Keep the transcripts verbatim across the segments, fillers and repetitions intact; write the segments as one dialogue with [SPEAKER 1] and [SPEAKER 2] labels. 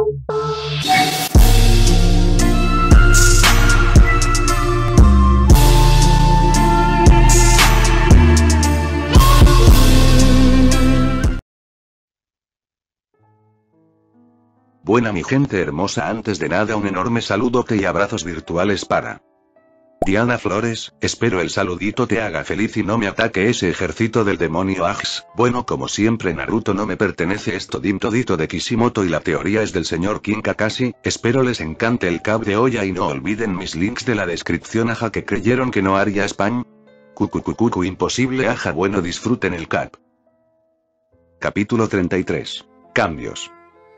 [SPEAKER 1] Buena mi gente hermosa, antes de nada un enorme saludote y abrazos virtuales para Diana Flores. Espero el saludito te haga feliz y no me ataque ese ejército del demonio Ags. Bueno, como siempre Naruto no me pertenece esto dim todito de Kishimoto y la teoría es del señor King Kakashi. Espero les encante el cap de olla y no olviden mis links de la descripción. Aja, que creyeron que no haría spam. Cucucucucu, imposible. Aja, bueno, disfruten el cap. Capítulo treinta y tres. Cambios.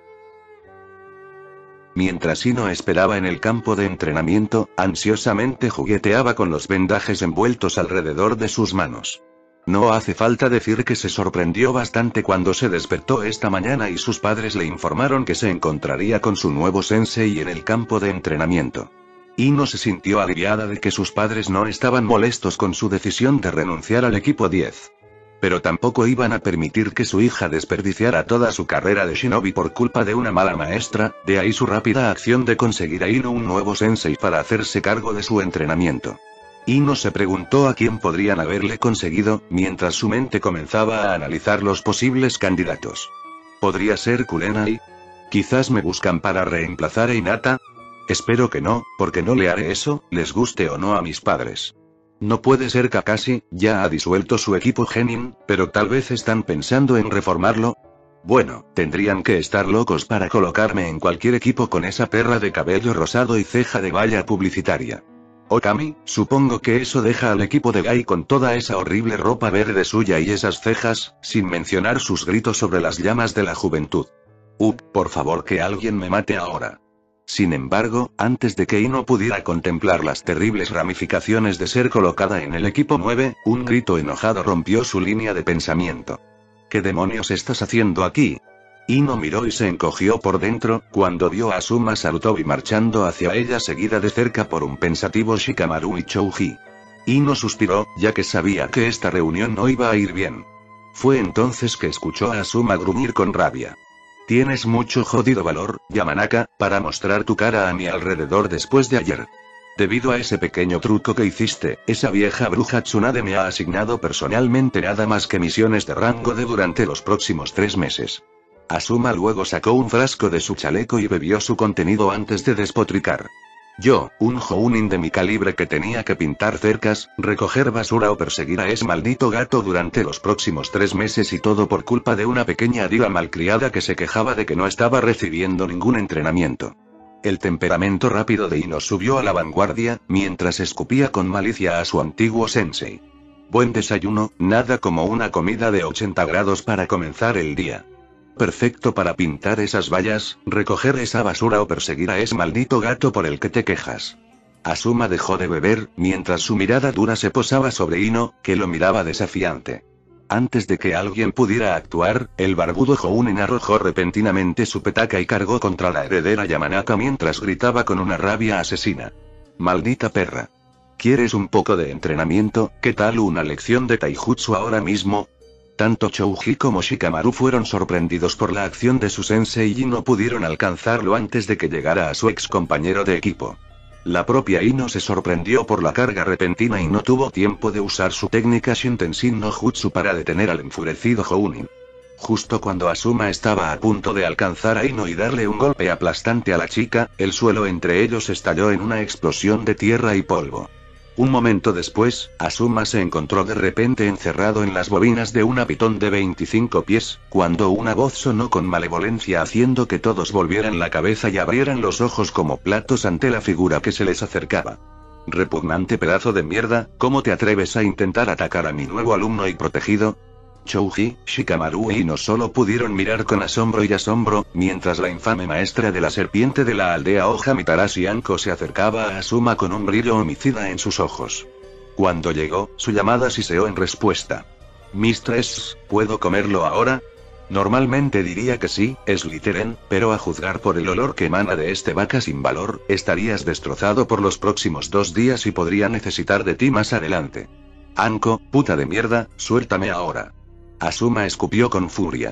[SPEAKER 1] Mientras Ino esperaba en el campo de entrenamiento, ansiosamente jugueteaba con los vendajes envueltos alrededor de sus manos. No hace falta decir que se sorprendió bastante cuando se despertó esta mañana y sus padres le informaron que se encontraría con su nuevo sensei en el campo de entrenamiento. Ino se sintió aliviada de que sus padres no estaban molestos con su decisión de renunciar al equipo diez. Pero tampoco iban a permitir que su hija desperdiciara toda su carrera de shinobi por culpa de una mala maestra, de ahí su rápida acción de conseguir a Ino un nuevo sensei para hacerse cargo de su entrenamiento. Ino se preguntó a quién podrían haberle conseguido, mientras su mente comenzaba a analizar los posibles candidatos. ¿Podría ser Kurenai? ¿Quizás me buscan para reemplazar a Hinata? Espero que no, porque no le haré eso, les guste o no a mis padres. No puede ser Kakashi, ya ha disuelto su equipo Genin, pero tal vez están pensando en reformarlo. Bueno, tendrían que estar locos para colocarme en cualquier equipo con esa perra de cabello rosado y ceja de valla publicitaria. Okami, supongo que eso deja al equipo de Gai con toda esa horrible ropa verde suya y esas cejas, sin mencionar sus gritos sobre las llamas de la juventud. Uh, por favor que alguien me mate ahora. Sin embargo, antes de que Ino pudiera contemplar las terribles ramificaciones de ser colocada en el equipo nueve, un grito enojado rompió su línea de pensamiento. ¿Qué demonios estás haciendo aquí? Ino miró y se encogió por dentro, cuando vio a Asuma Sarutobi marchando hacia ella seguida de cerca por un pensativo Shikamaru y Chouji. Ino suspiró, ya que sabía que esta reunión no iba a ir bien. Fue entonces que escuchó a Asuma gruñir con rabia. Tienes mucho jodido valor, Yamanaka, para mostrar tu cara a mi alrededor después de ayer. Debido a ese pequeño truco que hiciste, esa vieja bruja Tsunade me ha asignado personalmente nada más que misiones de rango D durante los próximos tres meses. Asuma luego sacó un frasco de su chaleco y bebió su contenido antes de despotricar. Yo, un Jounin de mi calibre que tenía que pintar cercas, recoger basura o perseguir a ese maldito gato durante los próximos tres meses y todo por culpa de una pequeña diva malcriada que se quejaba de que no estaba recibiendo ningún entrenamiento. El temperamento rápido de Ino subió a la vanguardia, mientras escupía con malicia a su antiguo sensei. Buen desayuno, nada como una comida de ochenta grados para comenzar el día. Perfecto para pintar esas vallas, recoger esa basura o perseguir a ese maldito gato por el que te quejas. Asuma dejó de beber, mientras su mirada dura se posaba sobre Ino, que lo miraba desafiante. Antes de que alguien pudiera actuar, el barbudo Jounin arrojó repentinamente su petaca y cargó contra la heredera Yamanaka mientras gritaba con una rabia asesina. Maldita perra. ¿Quieres un poco de entrenamiento? ¿Qué tal una lección de taijutsu ahora mismo? Tanto Chouji como Shikamaru fueron sorprendidos por la acción de su sensei y no pudieron alcanzarlo antes de que llegara a su ex compañero de equipo. La propia Ino se sorprendió por la carga repentina y no tuvo tiempo de usar su técnica Shintensin no Jutsu para detener al enfurecido Jounin. Justo cuando Asuma estaba a punto de alcanzar a Ino y darle un golpe aplastante a la chica, el suelo entre ellos estalló en una explosión de tierra y polvo. Un momento después, Asuma se encontró de repente encerrado en las bobinas de una pitón de veinticinco pies, cuando una voz sonó con malevolencia haciendo que todos volvieran la cabeza y abrieran los ojos como platos ante la figura que se les acercaba. Repugnante pedazo de mierda, ¿cómo te atreves a intentar atacar a mi nuevo alumno y protegido? Chouji, Shikamaru y Ino solo pudieron mirar con asombro y asombro, mientras la infame maestra de la serpiente de la aldea Oja Mitarashi Anko se acercaba a Asuma con un brillo homicida en sus ojos. Cuando llegó, su llamada siseó en respuesta. Mistress, ¿puedo comerlo ahora? Normalmente diría que sí, es Slytherin, pero a juzgar por el olor que emana de este vaca sin valor, estarías destrozado por los próximos dos días y podría necesitar de ti más adelante. Anko, puta de mierda, suéltame ahora. Asuma escupió con furia.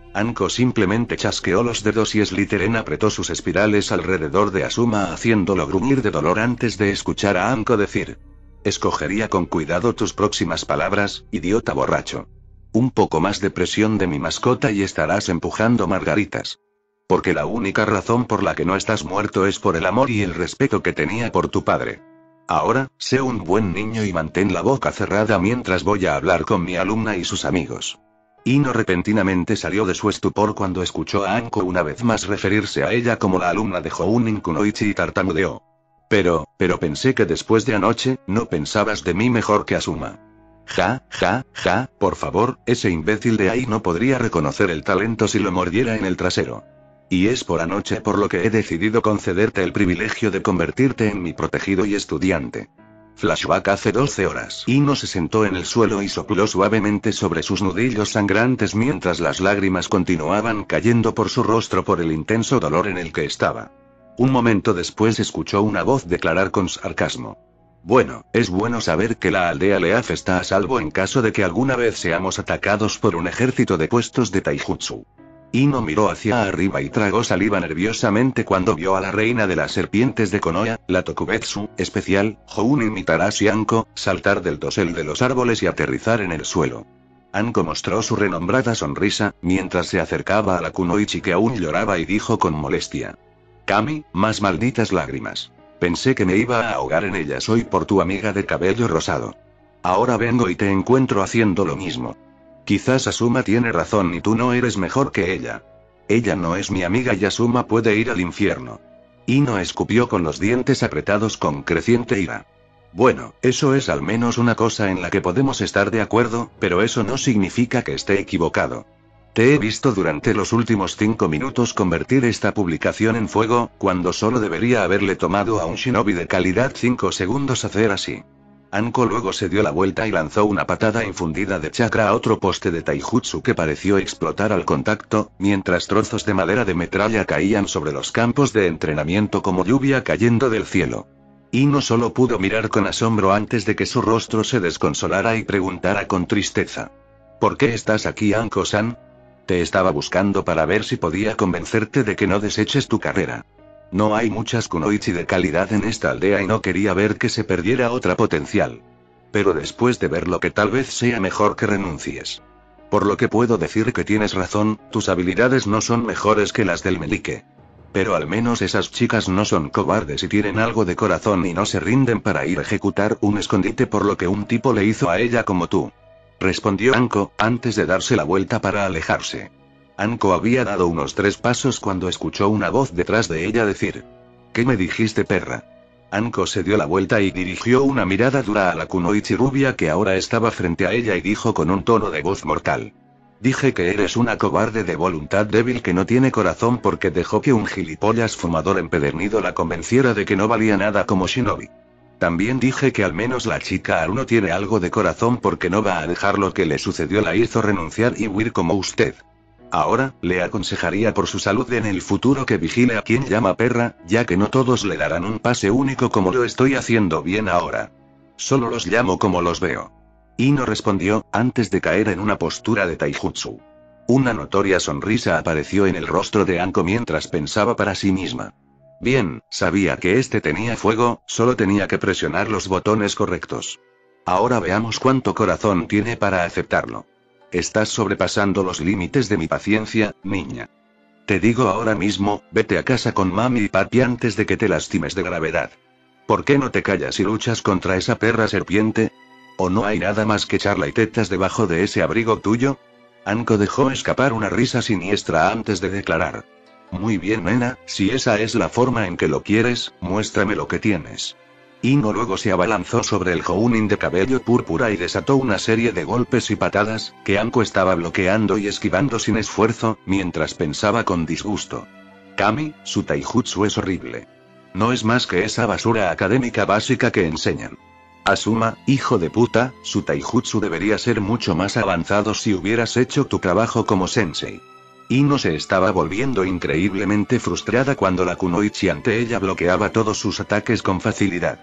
[SPEAKER 1] Anko simplemente chasqueó los dedos y Slytherin apretó sus espirales alrededor de Asuma haciéndolo gruñir de dolor antes de escuchar a Anko decir: escogería con cuidado tus próximas palabras, idiota borracho. Un poco más de presión de mi mascota y estarás empujando margaritas. Porque la única razón por la que no estás muerto es por el amor y el respeto que tenía por tu padre. Ahora, sé un buen niño y mantén la boca cerrada mientras voy a hablar con mi alumna y sus amigos. Ino repentinamente salió de su estupor cuando escuchó a Anko una vez más referirse a ella como la alumna de Hounin Kunoichi y tartamudeó. Pero, pero pensé que después de anoche, no pensabas de mí mejor que Asuma. Ja, ja, ja, por favor, ese imbécil de ahí no podría reconocer el talento si lo mordiera en el trasero. Y es por anoche por lo que he decidido concederte el privilegio de convertirte en mi protegido y estudiante. Flashback hace doce horas. Ino se sentó en el suelo y sopló suavemente sobre sus nudillos sangrantes mientras las lágrimas continuaban cayendo por su rostro por el intenso dolor en el que estaba. Un momento después escuchó una voz declarar con sarcasmo. Bueno, es bueno saber que la aldea Leaf está a salvo en caso de que alguna vez seamos atacados por un ejército de puestos de taijutsu. Ino miró hacia arriba y tragó saliva nerviosamente cuando vio a la reina de las serpientes de Konoha, la Tokubetsu, especial, Hounin Mitarashi Anko, saltar del dosel de los árboles y aterrizar en el suelo. Anko mostró su renombrada sonrisa, mientras se acercaba a la kunoichi que aún lloraba y dijo con molestia. Kami, más malditas lágrimas. Pensé que me iba a ahogar en ellas hoy por tu amiga de cabello rosado. Ahora vengo y te encuentro haciendo lo mismo. Quizás Asuma tiene razón y tú no eres mejor que ella. Ella no es mi amiga y Asuma puede ir al infierno. Ino escupió con los dientes apretados con creciente ira. Bueno, eso es al menos una cosa en la que podemos estar de acuerdo, pero eso no significa que esté equivocado. Te he visto durante los últimos cinco minutos convertir esta publicación en fuego, cuando solo debería haberle tomado a un shinobi de calidad cinco segundos hacer así. Anko luego se dio la vuelta y lanzó una patada infundida de chakra a otro poste de taijutsu que pareció explotar al contacto, mientras trozos de madera de metralla caían sobre los campos de entrenamiento como lluvia cayendo del cielo. Ino solo pudo mirar con asombro antes de que su rostro se desconsolara y preguntara con tristeza. ¿Por qué estás aquí, Anko-san? Te estaba buscando para ver si podía convencerte de que no deseches tu carrera. No hay muchas kunoichi de calidad en esta aldea y no quería ver que se perdiera otra potencial. Pero después de ver lo que tal vez sea mejor que renuncies. Por lo que puedo decir que tienes razón, tus habilidades no son mejores que las del Melike. Pero al menos esas chicas no son cobardes y tienen algo de corazón y no se rinden para ir a ejecutar un escondite por lo que un tipo le hizo a ella como tú. Respondió Anko, antes de darse la vuelta para alejarse. Anko había dado unos tres pasos cuando escuchó una voz detrás de ella decir. ¿Qué me dijiste, perra? Anko se dio la vuelta y dirigió una mirada dura a la kunoichi rubia que ahora estaba frente a ella y dijo con un tono de voz mortal. Dije que eres una cobarde de voluntad débil que no tiene corazón porque dejó que un gilipollas fumador empedernido la convenciera de que no valía nada como shinobi. También dije que al menos la chica Aruno tiene algo de corazón porque no va a dejar lo que le sucedió la hizo renunciar y huir como usted. Ahora, le aconsejaría por su salud en el futuro que vigile a quien llama perra, ya que no todos le darán un pase único como lo estoy haciendo bien ahora. Solo los llamo como los veo. Ino respondió, antes de caer en una postura de taijutsu. Una notoria sonrisa apareció en el rostro de Anko mientras pensaba para sí misma. Bien, sabía que este tenía fuego, solo tenía que presionar los botones correctos. Ahora veamos cuánto corazón tiene para aceptarlo. Estás sobrepasando los límites de mi paciencia, niña. Te digo ahora mismo, vete a casa con mami y papi antes de que te lastimes de gravedad. ¿Por qué no te callas y luchas contra esa perra serpiente? ¿O no hay nada más que charla y tetas debajo de ese abrigo tuyo? Anko dejó escapar una risa siniestra antes de declarar. Muy bien, nena, si esa es la forma en que lo quieres, muéstrame lo que tienes. Ino luego se abalanzó sobre el Hounin de cabello púrpura y desató una serie de golpes y patadas, que Anko estaba bloqueando y esquivando sin esfuerzo, mientras pensaba con disgusto. Kami, su taijutsu es horrible. No es más que esa basura académica básica que enseñan. Asuma, hijo de puta, su taijutsu debería ser mucho más avanzado si hubieras hecho tu trabajo como sensei. Ino se estaba volviendo increíblemente frustrada cuando la kunoichi ante ella bloqueaba todos sus ataques con facilidad.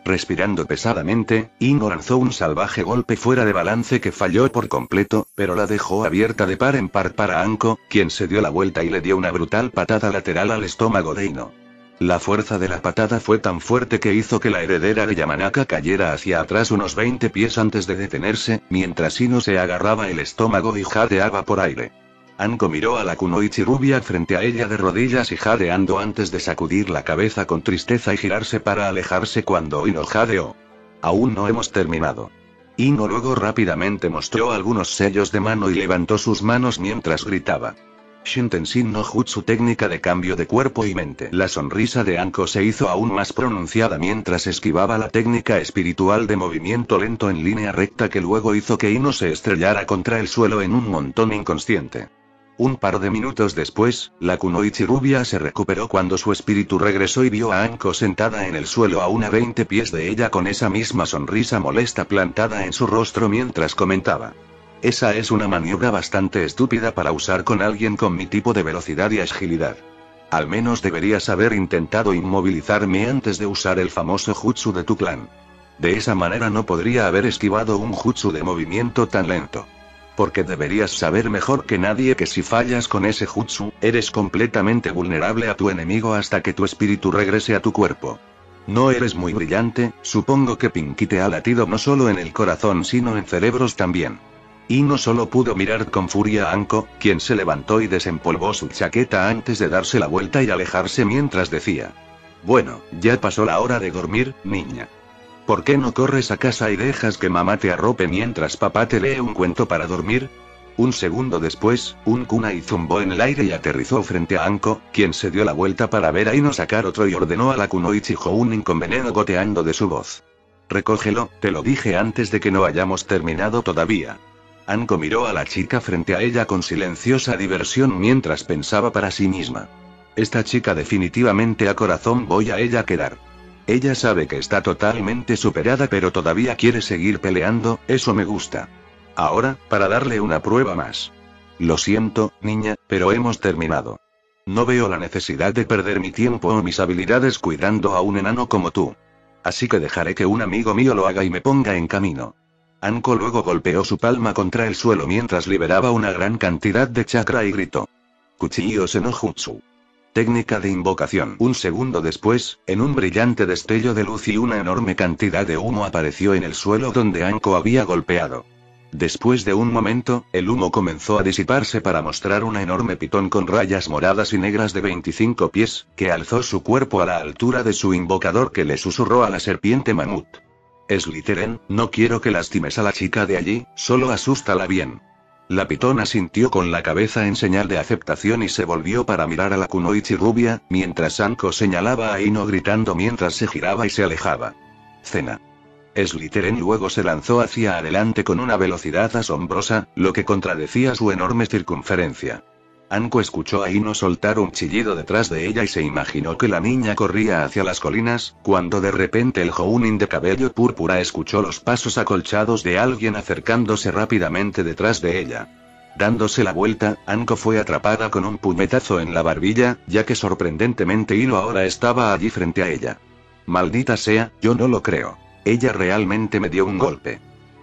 [SPEAKER 1] Respirando pesadamente, Ino lanzó un salvaje golpe fuera de balance que falló por completo, pero la dejó abierta de par en par para Anko, quien se dio la vuelta y le dio una brutal patada lateral al estómago de Ino. La fuerza de la patada fue tan fuerte que hizo que la heredera de Yamanaka cayera hacia atrás unos veinte pies antes de detenerse, mientras Ino se agarraba el estómago y jadeaba por aire. Anko miró a la kunoichi rubia frente a ella de rodillas y jadeando antes de sacudir la cabeza con tristeza y girarse para alejarse cuando Ino jadeó. Aún no hemos terminado. Ino luego rápidamente mostró algunos sellos de mano y levantó sus manos mientras gritaba. Shintenshin no Jutsu, técnica de cambio de cuerpo y mente. La sonrisa de Anko se hizo aún más pronunciada mientras esquivaba la técnica espiritual de movimiento lento en línea recta que luego hizo que Ino se estrellara contra el suelo en un montón inconsciente. Un par de minutos después, la kunoichi rubia se recuperó cuando su espíritu regresó y vio a Anko sentada en el suelo a una veinte pies de ella con esa misma sonrisa molesta plantada en su rostro mientras comentaba. Esa es una maniobra bastante estúpida para usar con alguien con mi tipo de velocidad y agilidad. Al menos deberías haber intentado inmovilizarme antes de usar el famoso jutsu de tu clan. De esa manera no podría haber esquivado un jutsu de movimiento tan lento. Porque deberías saber mejor que nadie que si fallas con ese jutsu, eres completamente vulnerable a tu enemigo hasta que tu espíritu regrese a tu cuerpo. No eres muy brillante, supongo que Pinky te ha latido no solo en el corazón sino en cerebros también. Ino solo pudo mirar con furia a Anko, quien se levantó y desempolvó su chaqueta antes de darse la vuelta y alejarse mientras decía. Bueno, ya pasó la hora de dormir, niña. ¿Por qué no corres a casa y dejas que mamá te arrope mientras papá te lee un cuento para dormir? Un segundo después, un kunai zumbó en el aire y aterrizó frente a Anko, quien se dio la vuelta para ver a Ino sacar otro y ordenó a la kunoichi Jounin con veneno goteando de su voz. Recógelo, te lo dije antes de que no hayamos terminado todavía. Anko miró a la chica frente a ella con silenciosa diversión mientras pensaba para sí misma. Esta chica definitivamente a corazón voy a ella quedar. Ella sabe que está totalmente superada pero todavía quiere seguir peleando, eso me gusta. Ahora, para darle una prueba más. Lo siento, niña, pero hemos terminado. No veo la necesidad de perder mi tiempo o mis habilidades cuidando a un enano como tú. Así que dejaré que un amigo mío lo haga y me ponga en camino. Anko luego golpeó su palma contra el suelo mientras liberaba una gran cantidad de chakra y gritó. Kuchiyo no Jutsu. Técnica de invocación. Un segundo después, en un brillante destello de luz y una enorme cantidad de humo apareció en el suelo donde Anko había golpeado. Después de un momento, el humo comenzó a disiparse para mostrar una enorme pitón con rayas moradas y negras de veinticinco pies, que alzó su cuerpo a la altura de su invocador que le susurró a la serpiente mamut. Slytherin, no quiero que lastimes a la chica de allí, solo asústala bien. La pitón asintió con la cabeza en señal de aceptación y se volvió para mirar a la kunoichi rubia, mientras Anko señalaba a Ino gritando mientras se giraba y se alejaba. Cena. Slytherin luego se lanzó hacia adelante con una velocidad asombrosa, lo que contradecía su enorme circunferencia. Anko escuchó a Ino soltar un chillido detrás de ella y se imaginó que la niña corría hacia las colinas, cuando de repente el Jounin de cabello púrpura escuchó los pasos acolchados de alguien acercándose rápidamente detrás de ella. Dándose la vuelta, Anko fue atrapada con un puñetazo en la barbilla, ya que sorprendentemente Ino ahora estaba allí frente a ella. Maldita sea, yo no lo creo. Ella realmente me dio un golpe.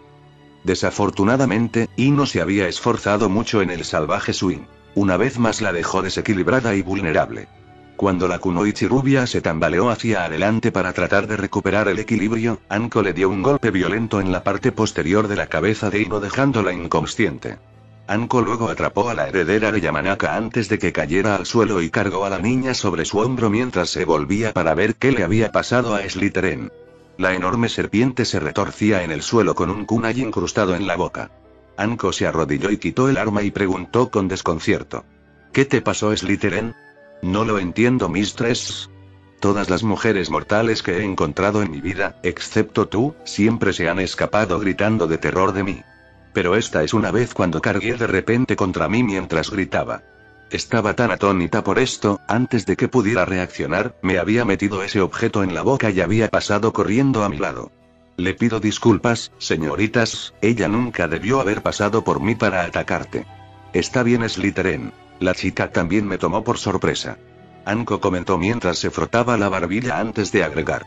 [SPEAKER 1] Desafortunadamente, Ino se había esforzado mucho en el salvaje swing. Una vez más la dejó desequilibrada y vulnerable. Cuando la kunoichi rubia se tambaleó hacia adelante para tratar de recuperar el equilibrio, Anko le dio un golpe violento en la parte posterior de la cabeza de Ino dejándola inconsciente. Anko luego atrapó a la heredera de Yamanaka antes de que cayera al suelo y cargó a la niña sobre su hombro mientras se volvía para ver qué le había pasado a Slytherin. La enorme serpiente se retorcía en el suelo con un kunai incrustado en la boca. Anko se arrodilló y quitó el arma y preguntó con desconcierto. ¿Qué te pasó, Slytherin? No lo entiendo, mistress. Todas las mujeres mortales que he encontrado en mi vida, excepto tú, siempre se han escapado gritando de terror de mí. Pero esta es una vez cuando cargué de repente contra mí mientras gritaba. Estaba tan atónita por esto, antes de que pudiera reaccionar, me había metido ese objeto en la boca y había pasado corriendo a mi lado. Le pido disculpas, señoritas, ella nunca debió haber pasado por mí para atacarte. Está bien, Slytherin. La chica también me tomó por sorpresa. Anko comentó mientras se frotaba la barbilla antes de agregar.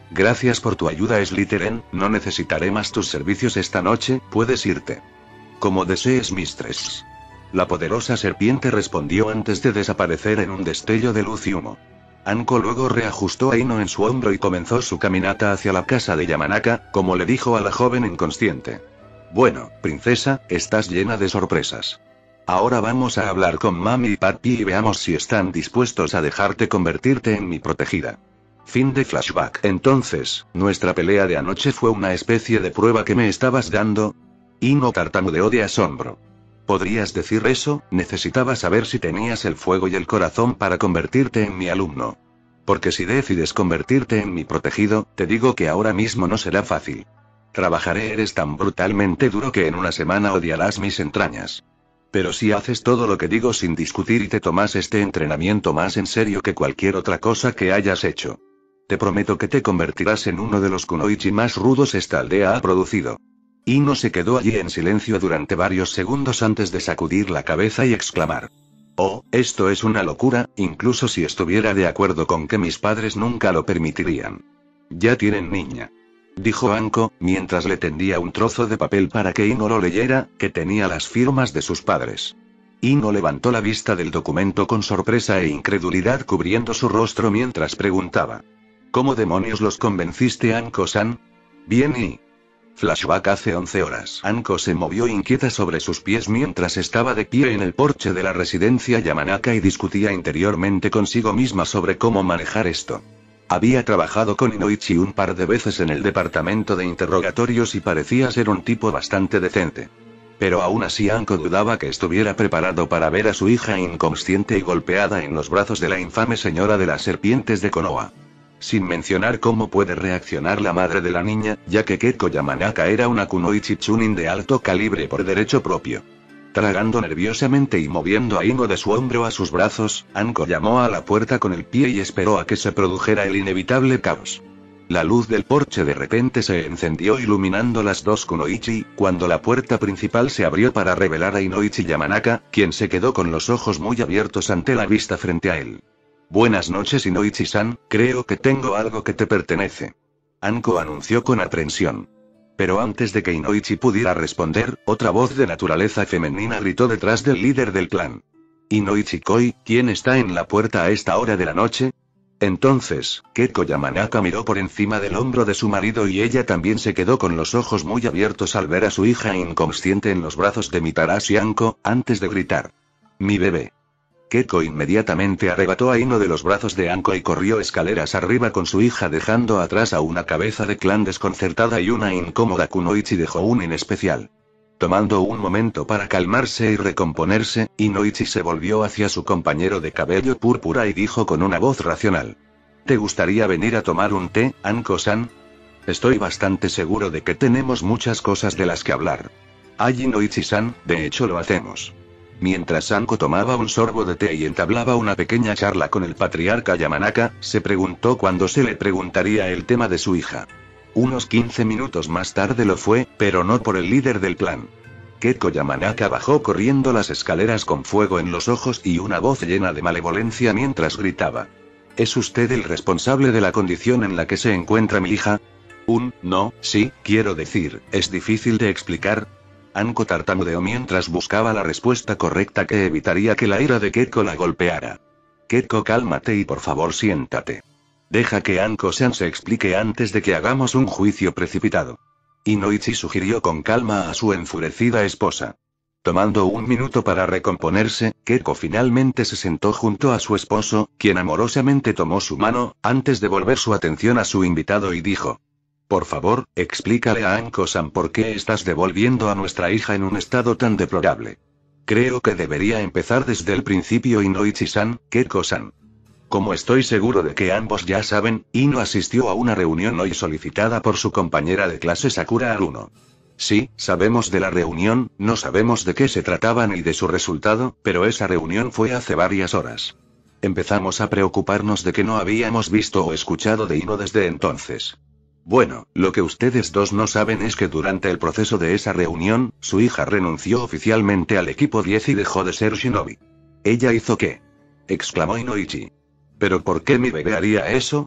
[SPEAKER 1] Gracias por tu ayuda, Slytherin, no necesitaré más tus servicios esta noche, puedes irte. Como desees, Mistress. La poderosa serpiente respondió antes de desaparecer en un destello de luz y humo. Anko luego reajustó a Ino en su hombro y comenzó su caminata hacia la casa de Yamanaka, como le dijo a la joven inconsciente. Bueno, princesa, estás llena de sorpresas. Ahora vamos a hablar con mami y papi y veamos si están dispuestos a dejarte convertirte en mi protegida. Fin de flashback. Entonces, ¿nuestra pelea de anoche fue una especie de prueba que me estabas dando? Ino tartamudeó de asombro. ¿Podrías decir eso? Necesitaba saber si tenías el fuego y el corazón para convertirte en mi alumno. Porque si decides convertirte en mi protegido, te digo que ahora mismo no será fácil. Trabajaré, eres tan brutalmente duro que en una semana odiarás mis entrañas. Pero si haces todo lo que digo sin discutir y te tomas este entrenamiento más en serio que cualquier otra cosa que hayas hecho, te prometo que te convertirás en uno de los kunoichi más rudos esta aldea ha producido. Ino se quedó allí en silencio durante varios segundos antes de sacudir la cabeza y exclamar. Oh, esto es una locura, incluso si estuviera de acuerdo con que mis padres nunca lo permitirían. Ya tienen niña. Dijo Anko, mientras le tendía un trozo de papel para que Ino lo leyera, que tenía las firmas de sus padres. Ino levantó la vista del documento con sorpresa e incredulidad cubriendo su rostro mientras preguntaba. ¿Cómo demonios los convenciste, Anko-san? Bien y... Flashback hace once horas. Anko se movió inquieta sobre sus pies mientras estaba de pie en el porche de la residencia Yamanaka y discutía interiormente consigo misma sobre cómo manejar esto. Había trabajado con Inoichi un par de veces en el departamento de interrogatorios y parecía ser un tipo bastante decente. Pero aún así Anko dudaba que estuviera preparado para ver a su hija inconsciente y golpeada en los brazos de la infame señora de las serpientes de Konoha. Sin mencionar cómo puede reaccionar la madre de la niña, ya que Keiko Yamanaka era una kunoichi chunin de alto calibre por derecho propio. Tragando nerviosamente y moviendo a Ino de su hombro a sus brazos, Anko llamó a la puerta con el pie y esperó a que se produjera el inevitable caos. La luz del porche de repente se encendió iluminando las dos kunoichi, cuando la puerta principal se abrió para revelar a Inoichi Yamanaka, quien se quedó con los ojos muy abiertos ante la vista frente a él. Buenas noches, Inoichi-san, creo que tengo algo que te pertenece. Anko anunció con aprensión. Pero antes de que Inoichi pudiera responder, otra voz de naturaleza femenina gritó detrás del líder del clan. Inoichi-koi, ¿quién está en la puerta a esta hora de la noche? Entonces, Keiko Yamanaka miró por encima del hombro de su marido y ella también se quedó con los ojos muy abiertos al ver a su hija inconsciente en los brazos de Mitarashi Anko, antes de gritar. Mi bebé. Keiko inmediatamente arrebató a Ino de los brazos de Anko y corrió escaleras arriba con su hija dejando atrás a una cabeza de clan desconcertada y una incómoda kunoichi de Jounin especial. Tomando un momento para calmarse y recomponerse, Inoichi se volvió hacia su compañero de cabello púrpura y dijo con una voz racional. ¿Te gustaría venir a tomar un té, Anko-san? Estoy bastante seguro de que tenemos muchas cosas de las que hablar. Ay, Inoichi-san, de hecho lo hacemos. Mientras Anko tomaba un sorbo de té y entablaba una pequeña charla con el patriarca Yamanaka, se preguntó cuándo se le preguntaría el tema de su hija. Unos quince minutos más tarde lo fue, pero no por el líder del clan. Keiko Yamanaka bajó corriendo las escaleras con fuego en los ojos y una voz llena de malevolencia mientras gritaba. ¿Es usted el responsable de la condición en la que se encuentra mi hija? Un, no, sí, quiero decir, es difícil de explicar. Anko tartamudeó mientras buscaba la respuesta correcta que evitaría que la ira de Keiko la golpeara. Keiko, cálmate y por favor siéntate. Deja que Anko-san se explique antes de que hagamos un juicio precipitado. Inoichi sugirió con calma a su enfurecida esposa. Tomando un minuto para recomponerse, Keiko finalmente se sentó junto a su esposo, quien amorosamente tomó su mano, antes de volver su atención a su invitado y dijo. Por favor, explícale a Anko-san por qué estás devolviendo a nuestra hija en un estado tan deplorable. Creo que debería empezar desde el principio, Inoichi-san, Keiko-san. Como estoy seguro de que ambos ya saben, Ino asistió a una reunión hoy solicitada por su compañera de clase Sakura Haruno. Sí, sabemos de la reunión, no sabemos de qué se trataba ni de su resultado, pero esa reunión fue hace varias horas. Empezamos a preocuparnos de que no habíamos visto o escuchado de Ino desde entonces. Bueno, lo que ustedes dos no saben es que durante el proceso de esa reunión, su hija renunció oficialmente al equipo diez y dejó de ser shinobi. ¿Ella hizo qué? Exclamó Inoichi. ¿Pero por qué mi bebé haría eso?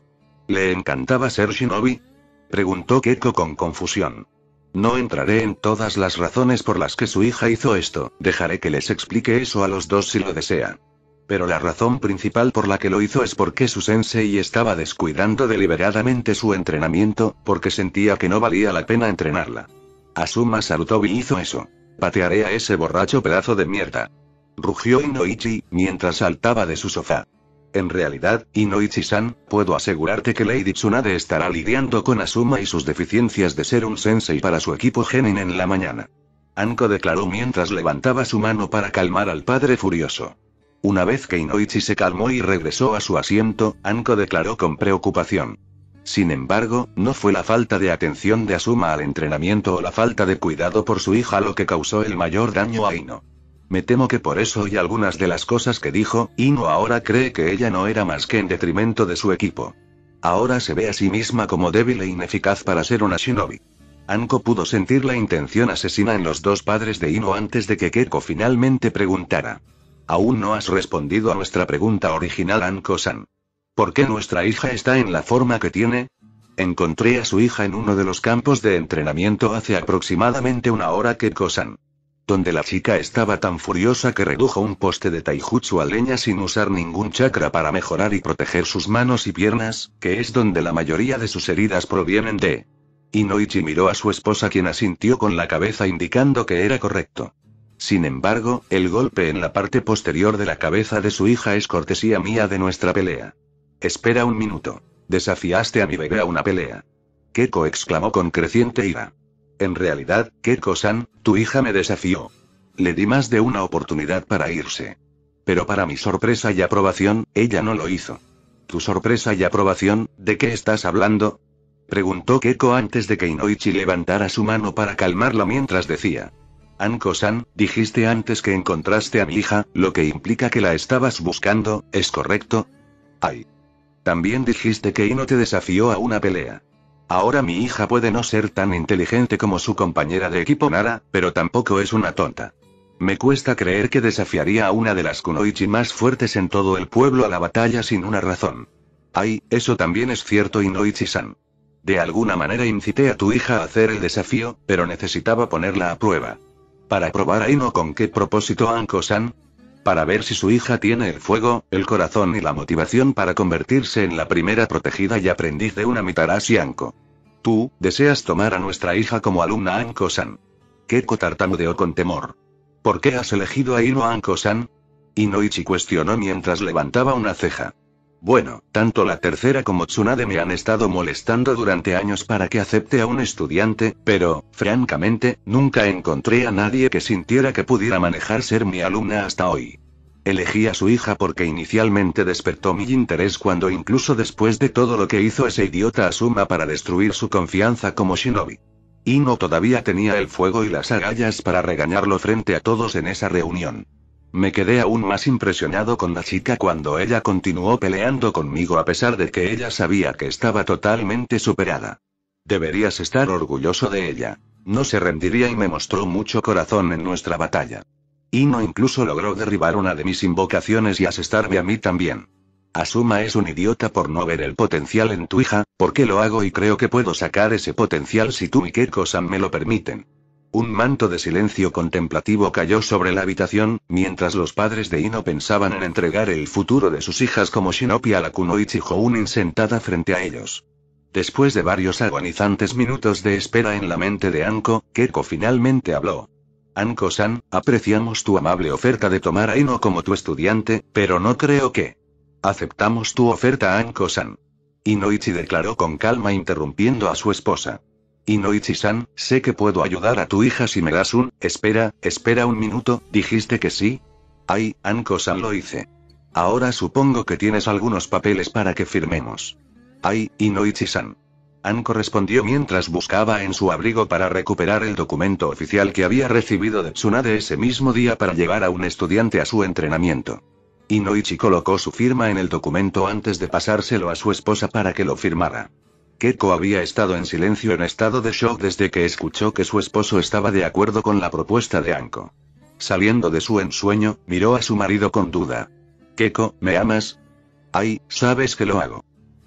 [SPEAKER 1] ¿Le encantaba ser shinobi?, preguntó Keiko con confusión. No entraré en todas las razones por las que su hija hizo esto, dejaré que les explique eso a los dos si lo desea. Pero la razón principal por la que lo hizo es porque su sensei estaba descuidando deliberadamente su entrenamiento, porque sentía que no valía la pena entrenarla. Asuma Sarutobi hizo eso. Patearé a ese borracho pedazo de mierda, rugió Inoichi, mientras saltaba de su sofá. En realidad, Inoichi-san, puedo asegurarte que Lady Tsunade estará lidiando con Asuma y sus deficiencias de ser un sensei para su equipo Genin en la mañana. Anko declaró mientras levantaba su mano para calmar al padre furioso. Una vez que Inoichi se calmó y regresó a su asiento, Anko declaró con preocupación. Sin embargo, no fue la falta de atención de Asuma al entrenamiento o la falta de cuidado por su hija lo que causó el mayor daño a Ino. Me temo que por eso y algunas de las cosas que dijo, Ino ahora cree que ella no era más que en detrimento de su equipo. Ahora se ve a sí misma como débil e ineficaz para ser una shinobi. Anko pudo sentir la intención asesina en los dos padres de Ino antes de que Keiko finalmente preguntara. Aún no has respondido a nuestra pregunta original, Anko-san. ¿Por qué nuestra hija está en la forma que tiene? Encontré a su hija en uno de los campos de entrenamiento hace aproximadamente una hora, Keiko-san. Donde la chica estaba tan furiosa que redujo un poste de taijutsu a leña sin usar ningún chakra para mejorar y proteger sus manos y piernas, que es donde la mayoría de sus heridas provienen de. Inoichi miró a su esposa, quien asintió con la cabeza indicando que era correcto. Sin embargo, el golpe en la parte posterior de la cabeza de su hija es cortesía mía de nuestra pelea. Espera un minuto. Desafiaste a mi bebé a una pelea. Keiko exclamó con creciente ira. En realidad, Keiko-san, tu hija me desafió. Le di más de una oportunidad para irse. Pero para mi sorpresa y aprobación, ella no lo hizo. ¿Tu sorpresa y aprobación? ¿De qué estás hablando?, preguntó Keiko antes de que Inoichi levantara su mano para calmarla mientras decía. Anko-san, dijiste antes que encontraste a mi hija, lo que implica que la estabas buscando, ¿es correcto? Ay. También dijiste que Ino te desafió a una pelea. Ahora mi hija puede no ser tan inteligente como su compañera de equipo Nara, pero tampoco es una tonta. Me cuesta creer que desafiaría a una de las kunoichi más fuertes en todo el pueblo a la batalla sin una razón. Ay, eso también es cierto, Inoichi-san. De alguna manera incité a tu hija a hacer el desafío, pero necesitaba ponerla a prueba. ¿Para probar a Ino con qué propósito, Anko-san? Para ver si su hija tiene el fuego, el corazón y la motivación para convertirse en la primera protegida y aprendiz de una Mitarashi Anko. Tú, deseas tomar a nuestra hija como alumna, Anko-san. Keiko tartamudeó con temor. ¿Por qué has elegido a Ino, Anko-san? Inoichi cuestionó mientras levantaba una ceja. Bueno, tanto la tercera como Tsunade me han estado molestando durante años para que acepte a un estudiante, pero, francamente, nunca encontré a nadie que sintiera que pudiera manejar ser mi alumna hasta hoy. Elegí a su hija porque inicialmente despertó mi interés cuando incluso después de todo lo que hizo ese idiota Asuma para destruir su confianza como shinobi. Ino todavía tenía el fuego y las agallas para regañarlo frente a todos en esa reunión. Me quedé aún más impresionado con la chica cuando ella continuó peleando conmigo a pesar de que ella sabía que estaba totalmente superada. Deberías estar orgulloso de ella. No se rendiría y me mostró mucho corazón en nuestra batalla. Ino incluso logró derribar una de mis invocaciones y asestarme a mí también. Asuma es un idiota por no ver el potencial en tu hija, porque lo hago y creo que puedo sacar ese potencial si tú y Keiko-san me lo permiten. Un manto de silencio contemplativo cayó sobre la habitación, mientras los padres de Ino pensaban en entregar el futuro de sus hijas como shinobi a la kunoichi Jounin sentada frente a ellos. Después de varios agonizantes minutos de espera en la mente de Anko, Keiko finalmente habló. Anko-san, apreciamos tu amable oferta de tomar a Ino como tu estudiante, pero no creo que... Aceptamos tu oferta, Anko-san. Inoichi declaró con calma interrumpiendo a su esposa. Inoichi-san, sé que puedo ayudar a tu hija si me das un... Espera, espera un minuto, ¿dijiste que sí? Ay, Anko-san, lo hice. Ahora supongo que tienes algunos papeles para que firmemos. Ay, Inoichi-san. Anko respondió mientras buscaba en su abrigo para recuperar el documento oficial que había recibido de Tsunade ese mismo día para llevar a un estudiante a su entrenamiento. Inoichi colocó su firma en el documento antes de pasárselo a su esposa para que lo firmara. Keiko había estado en silencio en estado de shock desde que escuchó que su esposo estaba de acuerdo con la propuesta de Anko. Saliendo de su ensueño, miró a su marido con duda. Keiko, ¿me amas? Ay, sabes que lo hago.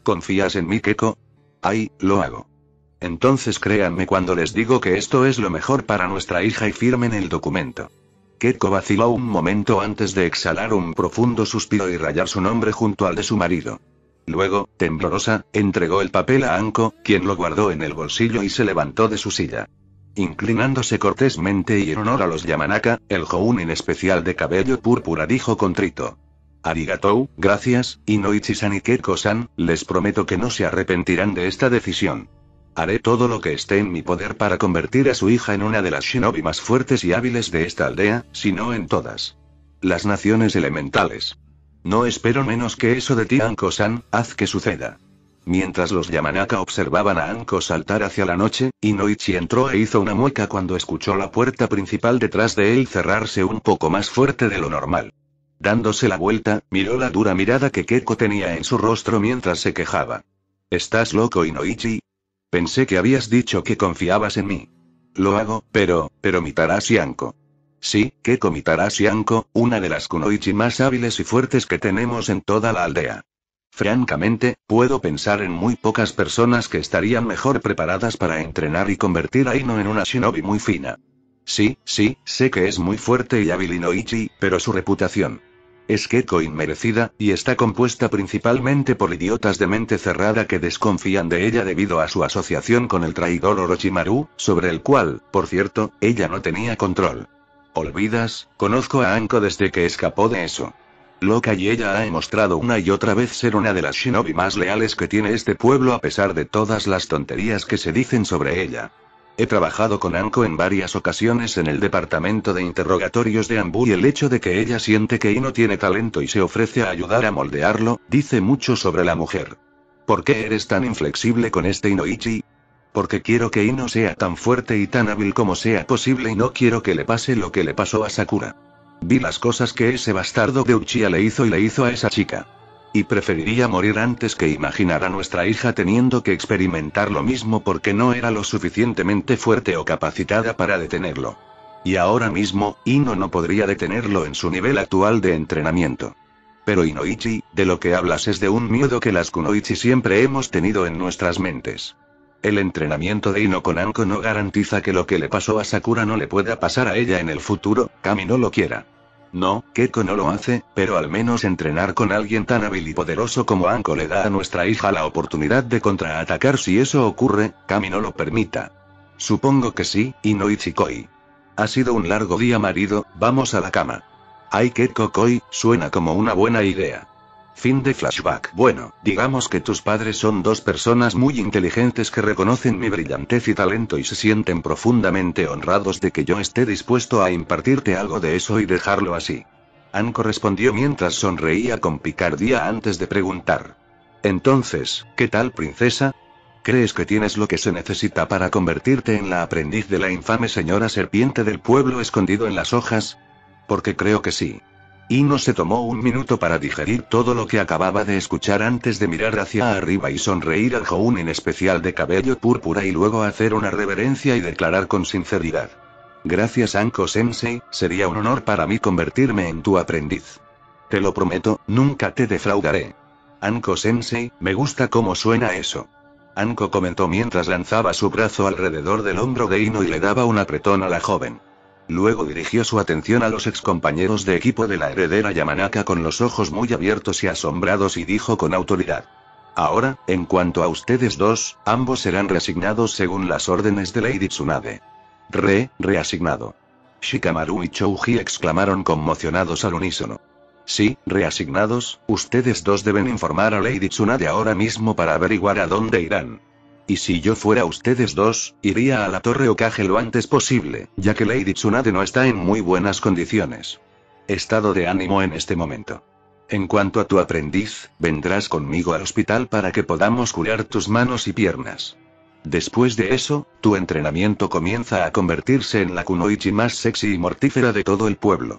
[SPEAKER 1] ¿Confías en mí, Keko? Ay, lo hago. Entonces créanme cuando les digo que esto es lo mejor para nuestra hija y firmen el documento. Keko vaciló un momento antes de exhalar un profundo suspiro y rayar su nombre junto al de su marido. Luego, temblorosa, entregó el papel a Anko, quien lo guardó en el bolsillo y se levantó de su silla. Inclinándose cortésmente y en honor a los Yamanaka, el Jounin especial de cabello púrpura dijo contrito: Arigatou, gracias, Inoichi-san y Keko-san, les prometo que no se arrepentirán de esta decisión. Haré todo lo que esté en mi poder para convertir a su hija en una de las shinobi más fuertes y hábiles de esta aldea, si no en todas las naciones elementales. No espero menos que eso de ti, Anko-san, haz que suceda. Mientras los Yamanaka observaban a Anko saltar hacia la noche, Inoichi entró e hizo una mueca cuando escuchó la puerta principal detrás de él cerrarse un poco más fuerte de lo normal. Dándose la vuelta, miró la dura mirada que Keko tenía en su rostro mientras se quejaba. ¿Estás loco, Inoichi? Pensé que habías dicho que confiabas en mí. Lo hago, pero, pero Mitarashi Anko. Sí, Keko Mitarashi Anko, una de las kunoichi más hábiles y fuertes que tenemos en toda la aldea. Francamente, puedo pensar en muy pocas personas que estarían mejor preparadas para entrenar y convertir a Ino en una shinobi muy fina. Sí, sí, sé que es muy fuerte y hábil Inoichi, pero su reputación es Keko inmerecida, y está compuesta principalmente por idiotas de mente cerrada que desconfían de ella debido a su asociación con el traidor Orochimaru, sobre el cual, por cierto, ella no tenía control. ¿Olvidas? Conozco a Anko desde que escapó de eso. Loca y ella ha demostrado una y otra vez ser una de las shinobi más leales que tiene este pueblo a pesar de todas las tonterías que se dicen sobre ella. He trabajado con Anko en varias ocasiones en el departamento de interrogatorios de Anbu y el hecho de que ella siente que Ino tiene talento y se ofrece a ayudar a moldearlo, dice mucho sobre la mujer. ¿Por qué eres tan inflexible con este Inoichi? Porque quiero que Ino sea tan fuerte y tan hábil como sea posible y no quiero que le pase lo que le pasó a Sakura. Vi las cosas que ese bastardo de Uchiha le hizo y le hizo a esa chica. Y preferiría morir antes que imaginar a nuestra hija teniendo que experimentar lo mismo porque no era lo suficientemente fuerte o capacitada para detenerlo. Y ahora mismo, Ino no podría detenerlo en su nivel actual de entrenamiento. Pero Inoichi, de lo que hablas es de un miedo que las kunoichi siempre hemos tenido en nuestras mentes. El entrenamiento de Ino con Anko no garantiza que lo que le pasó a Sakura no le pueda pasar a ella en el futuro, Kami no lo quiera. No, Keko no lo hace, pero al menos entrenar con alguien tan hábil y poderoso como Anko le da a nuestra hija la oportunidad de contraatacar si eso ocurre, Kami no lo permita. Supongo que sí, Inoichi-koi. Ha sido un largo día, marido, vamos a la cama. Ay, Keko-koi, suena como una buena idea. Fin de flashback. Bueno, digamos que tus padres son dos personas muy inteligentes que reconocen mi brillantez y talento y se sienten profundamente honrados de que yo esté dispuesto a impartirte algo de eso y dejarlo así. Anko respondió mientras sonreía con picardía antes de preguntar. Entonces, ¿qué tal, princesa? ¿Crees que tienes lo que se necesita para convertirte en la aprendiz de la infame señora serpiente del pueblo escondido en las hojas? Porque creo que sí. Ino se tomó un minuto para digerir todo lo que acababa de escuchar antes de mirar hacia arriba y sonreír al Jounin especial de cabello púrpura y luego hacer una reverencia y declarar con sinceridad. Gracias, Anko-sensei, sería un honor para mí convertirme en tu aprendiz. Te lo prometo, nunca te defraudaré. Anko-sensei, me gusta cómo suena eso. Anko comentó mientras lanzaba su brazo alrededor del hombro de Ino y le daba un apretón a la joven. Luego dirigió su atención a los excompañeros de equipo de la heredera Yamanaka con los ojos muy abiertos y asombrados y dijo con autoridad. Ahora, en cuanto a ustedes dos, ambos serán reasignados según las órdenes de Lady Tsunade. Re, reasignado. Shikamaru y Chouji exclamaron conmocionados al unísono. Sí, reasignados, ustedes dos deben informar a Lady Tsunade ahora mismo para averiguar a dónde irán. Y si yo fuera ustedes dos, iría a la Torre Hokage lo antes posible, ya que Lady Tsunade no está en muy buenas condiciones. Estado de ánimo en este momento. En cuanto a tu aprendiz, vendrás conmigo al hospital para que podamos curar tus manos y piernas. Después de eso, tu entrenamiento comienza a convertirse en la kunoichi más sexy y mortífera de todo el pueblo.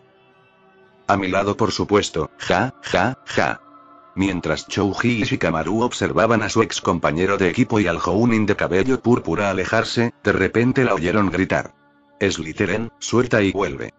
[SPEAKER 1] A mi lado, por supuesto, ja, ja, ja. Mientras Chouji y Shikamaru observaban a su ex compañero de equipo y al Jounin de cabello púrpura alejarse, de repente la oyeron gritar. Slytherin, suelta y vuelve.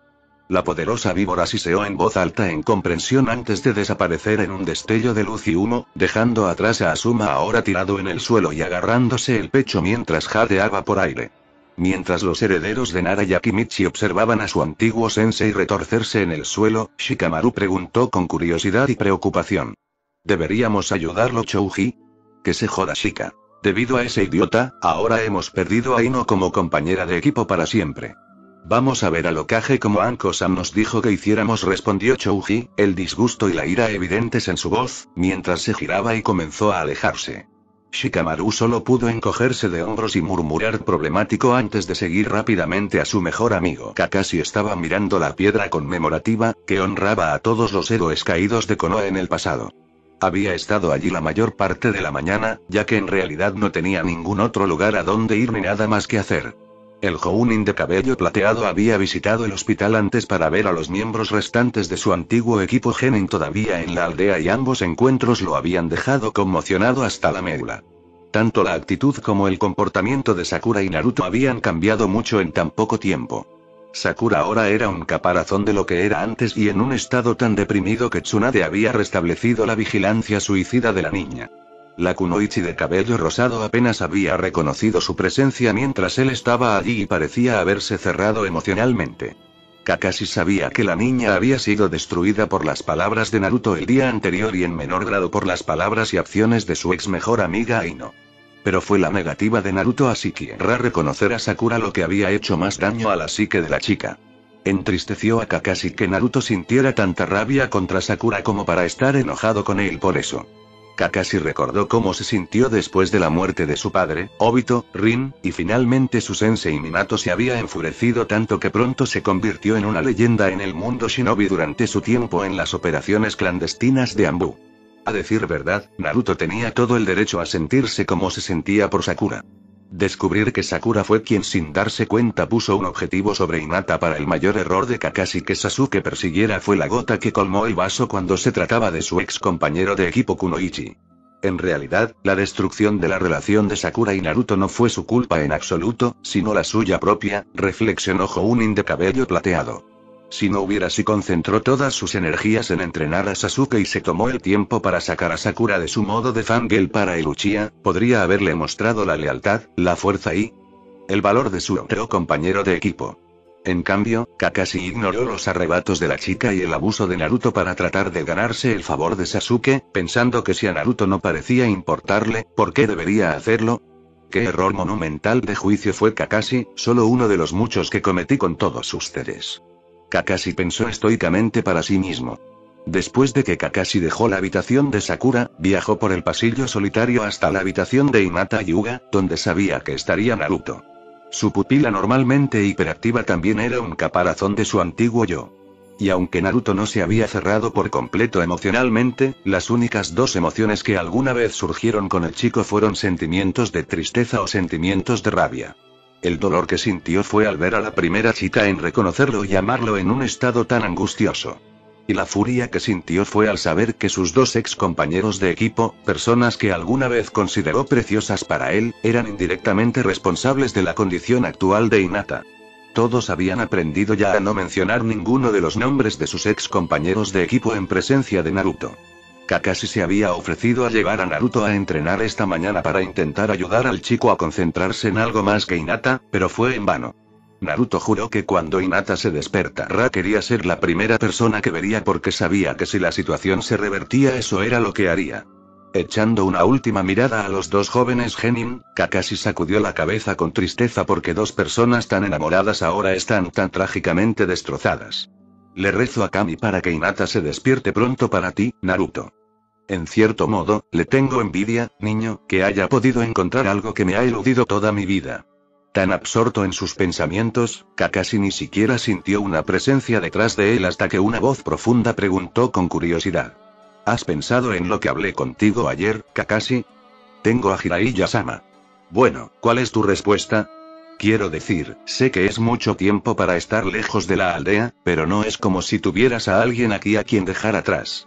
[SPEAKER 1] La poderosa víbora siseó en voz alta en comprensión antes de desaparecer en un destello de luz y humo, dejando atrás a Asuma ahora tirado en el suelo y agarrándose el pecho mientras jadeaba por aire. Mientras los herederos de Nara y Akimichi observaban a su antiguo sensei retorcerse en el suelo, Shikamaru preguntó con curiosidad y preocupación. ¿Deberíamos ayudarlo, Chouji? Que se joda Shika. Debido a ese idiota, ahora hemos perdido a Ino como compañera de equipo para siempre. Vamos a ver al Hokage como Anko-san nos dijo que hiciéramos, respondió Chouji, el disgusto y la ira evidentes en su voz, mientras se giraba y comenzó a alejarse. Shikamaru solo pudo encogerse de hombros y murmurar problemático antes de seguir rápidamente a su mejor amigo. Kakashi estaba mirando la piedra conmemorativa, que honraba a todos los héroes caídos de Konoha en el pasado. Había estado allí la mayor parte de la mañana, ya que en realidad no tenía ningún otro lugar a donde ir ni nada más que hacer. El Jounin de cabello plateado había visitado el hospital antes para ver a los miembros restantes de su antiguo equipo Genin todavía en la aldea y ambos encuentros lo habían dejado conmocionado hasta la médula. Tanto la actitud como el comportamiento de Sakura y Naruto habían cambiado mucho en tan poco tiempo. Sakura ahora era un caparazón de lo que era antes y en un estado tan deprimido que Tsunade había restablecido la vigilancia suicida de la niña. La kunoichi de cabello rosado apenas había reconocido su presencia mientras él estaba allí y parecía haberse cerrado emocionalmente. Kakashi sabía que la niña había sido destruida por las palabras de Naruto el día anterior y en menor grado por las palabras y acciones de su ex mejor amiga Aino. Pero fue la negativa de Naruto a siquiera reconocer a Sakura lo que había hecho más daño a la psique de la chica. Entristeció a Kakashi que Naruto sintiera tanta rabia contra Sakura como para estar enojado con él por eso. Kakashi recordó cómo se sintió después de la muerte de su padre, Obito, Rin, y finalmente su sensei Minato se había enfurecido tanto que pronto se convirtió en una leyenda en el mundo shinobi durante su tiempo en las operaciones clandestinas de Anbu. A decir verdad, Naruto tenía todo el derecho a sentirse como se sentía por Sakura. Descubrir que Sakura fue quien sin darse cuenta puso un objetivo sobre Hinata para el mayor error de Kakashi que Sasuke persiguiera fue la gota que colmó el vaso cuando se trataba de su ex compañero de equipo Kunoichi. En realidad, la destrucción de la relación de Sakura y Naruto no fue su culpa en absoluto, sino la suya propia, reflexionó Jounin de cabello plateado. Si no hubiera si concentró todas sus energías en entrenar a Sasuke y se tomó el tiempo para sacar a Sakura de su modo de fangirl para el Uchiha, podría haberle mostrado la lealtad, la fuerza y el valor de su otro compañero de equipo. En cambio, Kakashi ignoró los arrebatos de la chica y el abuso de Naruto para tratar de ganarse el favor de Sasuke, pensando que si a Naruto no parecía importarle, ¿por qué debería hacerlo? ¿Qué error monumental de juicio fue Kakashi, solo uno de los muchos que cometí con todos ustedes? Kakashi pensó estoicamente para sí mismo. Después de que Kakashi dejó la habitación de Sakura, viajó por el pasillo solitario hasta la habitación de Hinata Hyuga, donde sabía que estaría Naruto. Su pupila normalmente hiperactiva también era un caparazón de su antiguo yo. Y aunque Naruto no se había cerrado por completo emocionalmente, las únicas dos emociones que alguna vez surgieron con el chico fueron sentimientos de tristeza o sentimientos de rabia. El dolor que sintió fue al ver a la primera chica en reconocerlo y amarlo en un estado tan angustioso. Y la furia que sintió fue al saber que sus dos ex compañeros de equipo, personas que alguna vez consideró preciosas para él, eran indirectamente responsables de la condición actual de Hinata. Todos habían aprendido ya a no mencionar ninguno de los nombres de sus ex compañeros de equipo en presencia de Naruto. Kakashi se había ofrecido a llevar a Naruto a entrenar esta mañana para intentar ayudar al chico a concentrarse en algo más que Hinata, pero fue en vano. Naruto juró que cuando Hinata se despertara quería ser la primera persona que vería porque sabía que si la situación se revertía eso era lo que haría. Echando una última mirada a los dos jóvenes genin, Kakashi sacudió la cabeza con tristeza porque dos personas tan enamoradas ahora están tan trágicamente destrozadas. Le rezo a Kami para que Hinata se despierte pronto para ti, Naruto. En cierto modo, le tengo envidia, niño, que haya podido encontrar algo que me ha eludido toda mi vida. Tan absorto en sus pensamientos, Kakashi ni siquiera sintió una presencia detrás de él hasta que una voz profunda preguntó con curiosidad. ¿Has pensado en lo que hablé contigo ayer, Kakashi? Tengo a Jiraiya-sama. Bueno, ¿cuál es tu respuesta? Quiero decir, sé que es mucho tiempo para estar lejos de la aldea, pero no es como si tuvieras a alguien aquí a quien dejar atrás.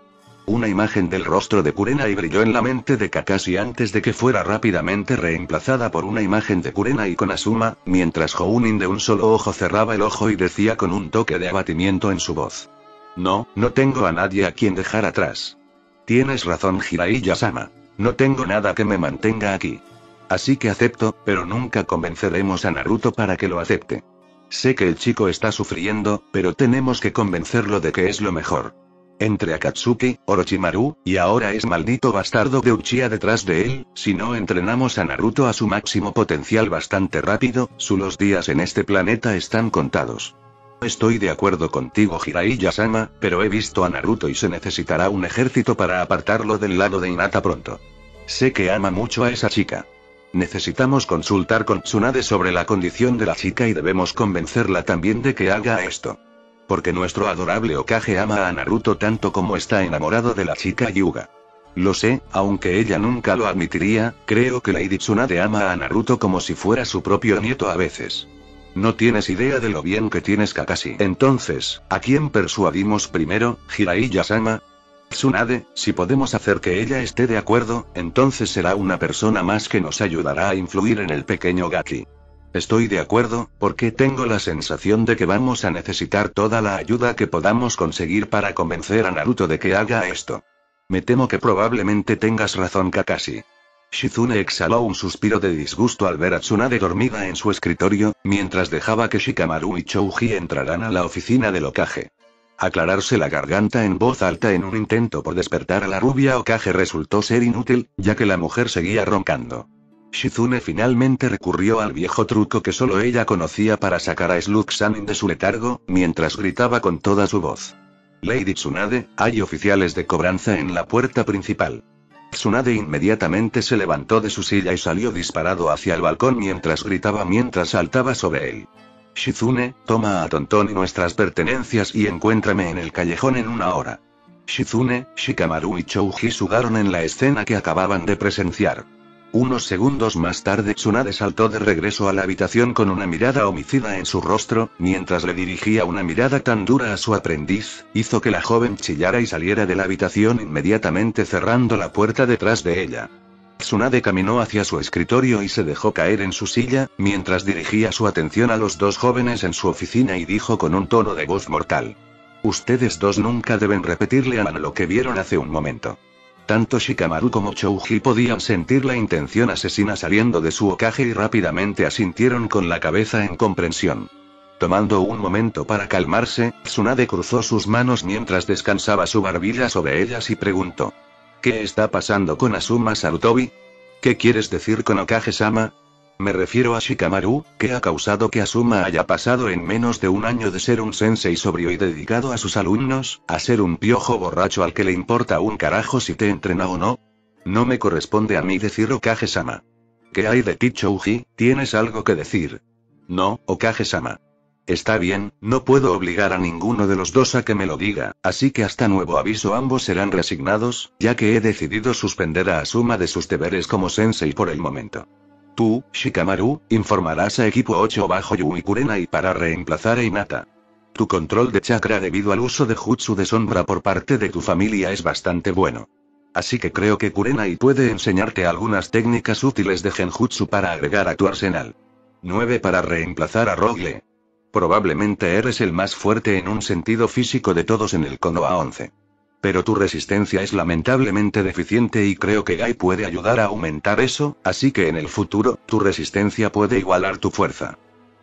[SPEAKER 1] Una imagen del rostro de Kurenai brilló en la mente de Kakashi antes de que fuera rápidamente reemplazada por una imagen de Kurenai con Asuma, mientras Jounin de un solo ojo cerraba el ojo y decía con un toque de abatimiento en su voz. No, no tengo a nadie a quien dejar atrás. Tienes razón, Jiraiya-sama. No tengo nada que me mantenga aquí. Así que acepto, pero nunca convenceremos a Naruto para que lo acepte. Sé que el chico está sufriendo, pero tenemos que convencerlo de que es lo mejor. Entre Akatsuki, Orochimaru, y ahora es maldito bastardo de Uchiha detrás de él, si no entrenamos a Naruto a su máximo potencial bastante rápido, sus días en este planeta están contados. Estoy de acuerdo contigo, Jiraiya-sama, pero he visto a Naruto y se necesitará un ejército para apartarlo del lado de Hinata pronto. Sé que ama mucho a esa chica. Necesitamos consultar con Tsunade sobre la condición de la chica y debemos convencerla también de que haga esto. Porque nuestro adorable Hokage ama a Naruto tanto como está enamorado de la chica Hyuga. Lo sé, aunque ella nunca lo admitiría, creo que Lady Tsunade ama a Naruto como si fuera su propio nieto a veces. No tienes idea de lo bien que tienes Kakashi. Entonces, ¿a quién persuadimos primero, Jiraiya-sama? Tsunade, si podemos hacer que ella esté de acuerdo, entonces será una persona más que nos ayudará a influir en el pequeño Gaki. Estoy de acuerdo, porque tengo la sensación de que vamos a necesitar toda la ayuda que podamos conseguir para convencer a Naruto de que haga esto. Me temo que probablemente tengas razón, Kakashi. Shizune exhaló un suspiro de disgusto al ver a Tsunade dormida en su escritorio, mientras dejaba que Shikamaru y Chouji entraran a la oficina del Hokage. Aclararse la garganta en voz alta en un intento por despertar a la rubia Hokage resultó ser inútil, ya que la mujer seguía roncando. Shizune finalmente recurrió al viejo truco que solo ella conocía para sacar a Slug Sanin de su letargo, mientras gritaba con toda su voz. Lady Tsunade, hay oficiales de cobranza en la puerta principal. Tsunade inmediatamente se levantó de su silla y salió disparado hacia el balcón mientras gritaba mientras saltaba sobre él. Shizune, toma a Tonton y nuestras pertenencias y encuéntrame en el callejón en una hora. Shizune, Shikamaru y Chouji sudaron en la escena que acababan de presenciar. Unos segundos más tarde Tsunade saltó de regreso a la habitación con una mirada homicida en su rostro, mientras le dirigía una mirada tan dura a su aprendiz, hizo que la joven chillara y saliera de la habitación inmediatamente cerrando la puerta detrás de ella. Tsunade caminó hacia su escritorio y se dejó caer en su silla, mientras dirigía su atención a los dos jóvenes en su oficina y dijo con un tono de voz mortal. Ustedes dos nunca deben repetirle a Man lo que vieron hace un momento. Tanto Shikamaru como Chouji podían sentir la intención asesina saliendo de su Hokage y rápidamente asintieron con la cabeza en comprensión. Tomando un momento para calmarse, Tsunade cruzó sus manos mientras descansaba su barbilla sobre ellas y preguntó. ¿Qué está pasando con Asuma Sarutobi? ¿Qué quieres decir con Hokage-sama? Me refiero a Shikamaru, que ha causado que Asuma haya pasado en menos de un año de ser un sensei sobrio y dedicado a sus alumnos, a ser un piojo borracho al que le importa un carajo si te entrena o no. No me corresponde a mí decir Hokage-sama. ¿Qué hay de ti, Chouji? ¿Tienes algo que decir? No, Hokage-sama. Está bien, no puedo obligar a ninguno de los dos a que me lo diga, así que hasta nuevo aviso ambos serán resignados, ya que he decidido suspender a Asuma de sus deberes como sensei por el momento. Tú, Shikamaru, informarás a equipo ocho bajo Yui Kurenai para reemplazar a Hinata. Tu control de chakra debido al uso de Jutsu de sombra por parte de tu familia es bastante bueno. Así que creo que Kurenai puede enseñarte algunas técnicas útiles de Genjutsu para agregar a tu arsenal. nueve Para reemplazar a Rogue. Probablemente eres el más fuerte en un sentido físico de todos en el Konoha once. Pero tu resistencia es lamentablemente deficiente y creo que Gai puede ayudar a aumentar eso, así que en el futuro, tu resistencia puede igualar tu fuerza.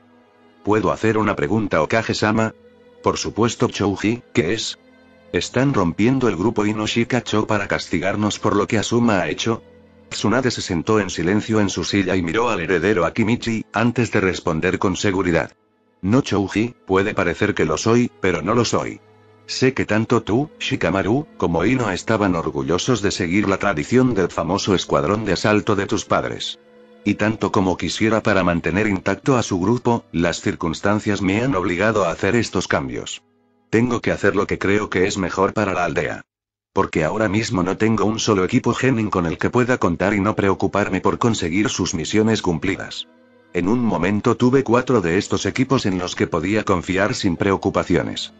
[SPEAKER 1] ¿Puedo hacer una pregunta, Hokage-sama? Por supuesto, Chouji, ¿qué es? ¿Están rompiendo el grupo Inoshika-cho para castigarnos por lo que Asuma ha hecho? Tsunade se sentó en silencio en su silla y miró al heredero Akimichi, antes de responder con seguridad. No, Chouji, puede parecer que lo soy, pero no lo soy. Sé que tanto tú, Shikamaru, como Ino estaban orgullosos de seguir la tradición del famoso escuadrón de asalto de tus padres. Y tanto como quisiera para mantener intacto a su grupo, las circunstancias me han obligado a hacer estos cambios. Tengo que hacer lo que creo que es mejor para la aldea. Porque ahora mismo no tengo un solo equipo genin con el que pueda contar y no preocuparme por conseguir sus misiones cumplidas. En un momento tuve cuatro de estos equipos en los que podía confiar sin preocupaciones.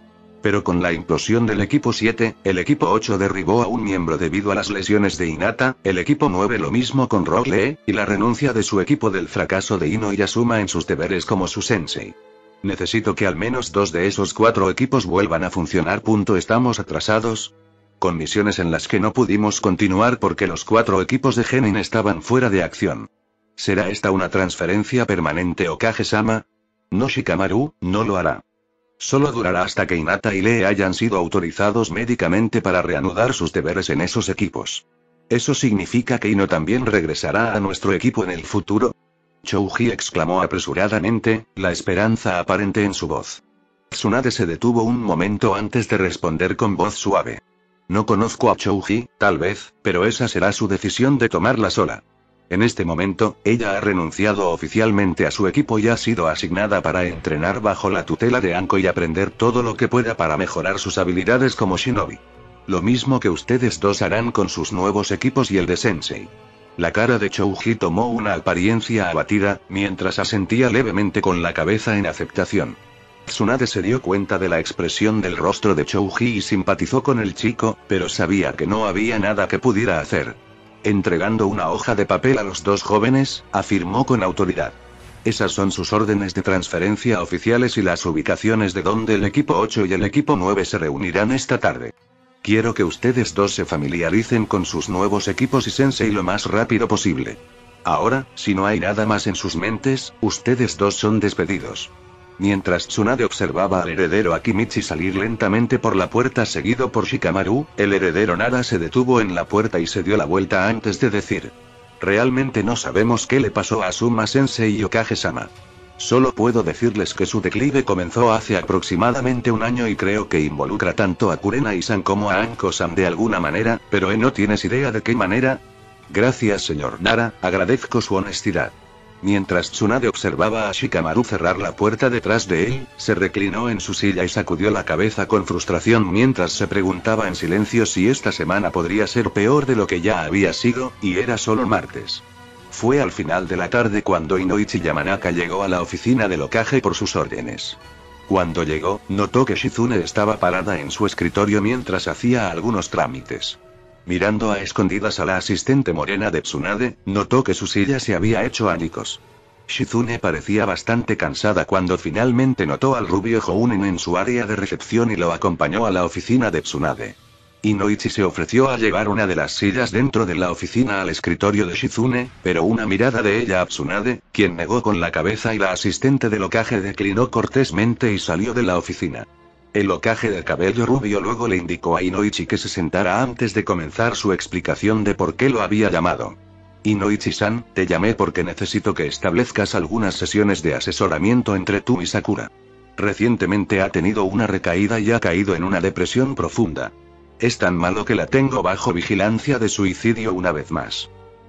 [SPEAKER 1] Pero con la implosión del equipo siete, el equipo ocho derribó a un miembro debido a las lesiones de Hinata, el equipo nueve lo mismo con Rock Lee, y la renuncia de su equipo del fracaso de Ino y Asuma en sus deberes como su sensei. Necesito que al menos dos de esos cuatro equipos vuelvan a funcionar. Punto. ¿Estamos atrasados? Con misiones en las que no pudimos continuar porque los cuatro equipos de Genin estaban fuera de acción. ¿Será esta una transferencia permanente Okage-sama? No, Shikamaru, no lo hará. Solo durará hasta que Hinata y Lee hayan sido autorizados médicamente para reanudar sus deberes en esos equipos. ¿Eso significa que Ino también regresará a nuestro equipo en el futuro? Chouji exclamó apresuradamente, la esperanza aparente en su voz. Tsunade se detuvo un momento antes de responder con voz suave. No conozco a Chouji, tal vez, pero esa será su decisión de tomarla sola. En este momento, ella ha renunciado oficialmente a su equipo y ha sido asignada para entrenar bajo la tutela de Anko y aprender todo lo que pueda para mejorar sus habilidades como shinobi. Lo mismo que ustedes dos harán con sus nuevos equipos y el de Sensei. La cara de Chouji tomó una apariencia abatida, mientras asentía levemente con la cabeza en aceptación. Tsunade se dio cuenta de la expresión del rostro de Chouji y simpatizó con el chico, pero sabía que no había nada que pudiera hacer. Entregando una hoja de papel a los dos jóvenes, afirmó con autoridad. Esas son sus órdenes de transferencia oficiales y las ubicaciones de donde el equipo ocho y el equipo nueve se reunirán esta tarde. Quiero que ustedes dos se familiaricen con sus nuevos equipos y sensei lo más rápido posible. Ahora, si no hay nada más en sus mentes, ustedes dos son despedidos. Mientras Tsunade observaba al heredero Akimichi salir lentamente por la puerta seguido por Shikamaru, el heredero Nara se detuvo en la puerta y se dio la vuelta antes de decir: realmente no sabemos qué le pasó a Asuma Sensei y Okage-sama. Solo puedo decirles que su declive comenzó hace aproximadamente un año y creo que involucra tanto a Kurenai-san como a Anko-san de alguna manera, pero ¿eh, no tienes idea de qué manera? Gracias, señor Nara, agradezco su honestidad. Mientras Tsunade observaba a Shikamaru cerrar la puerta detrás de él, se reclinó en su silla y sacudió la cabeza con frustración mientras se preguntaba en silencio si esta semana podría ser peor de lo que ya había sido, y era solo martes. Fue al final de la tarde cuando Inoichi Yamanaka llegó a la oficina del Hokage por sus órdenes. Cuando llegó, notó que Shizune estaba parada en su escritorio mientras hacía algunos trámites. Mirando a escondidas a la asistente morena de Tsunade, notó que su silla se había hecho añicos. Shizune parecía bastante cansada cuando finalmente notó al rubio Jounen en su área de recepción y lo acompañó a la oficina de Tsunade. Inoichi se ofreció a llevar una de las sillas dentro de la oficina al escritorio de Shizune, pero una mirada de ella a Tsunade, quien negó con la cabeza y la asistente del Hokage declinó cortésmente y salió de la oficina. El Hokage de cabello rubio luego le indicó a Inoichi que se sentara antes de comenzar su explicación de por qué lo había llamado. Inoichi-san, te llamé porque necesito que establezcas algunas sesiones de asesoramiento entre tú y Sakura. Recientemente ha tenido una recaída y ha caído en una depresión profunda. Es tan malo que la tengo bajo vigilancia de suicidio una vez más.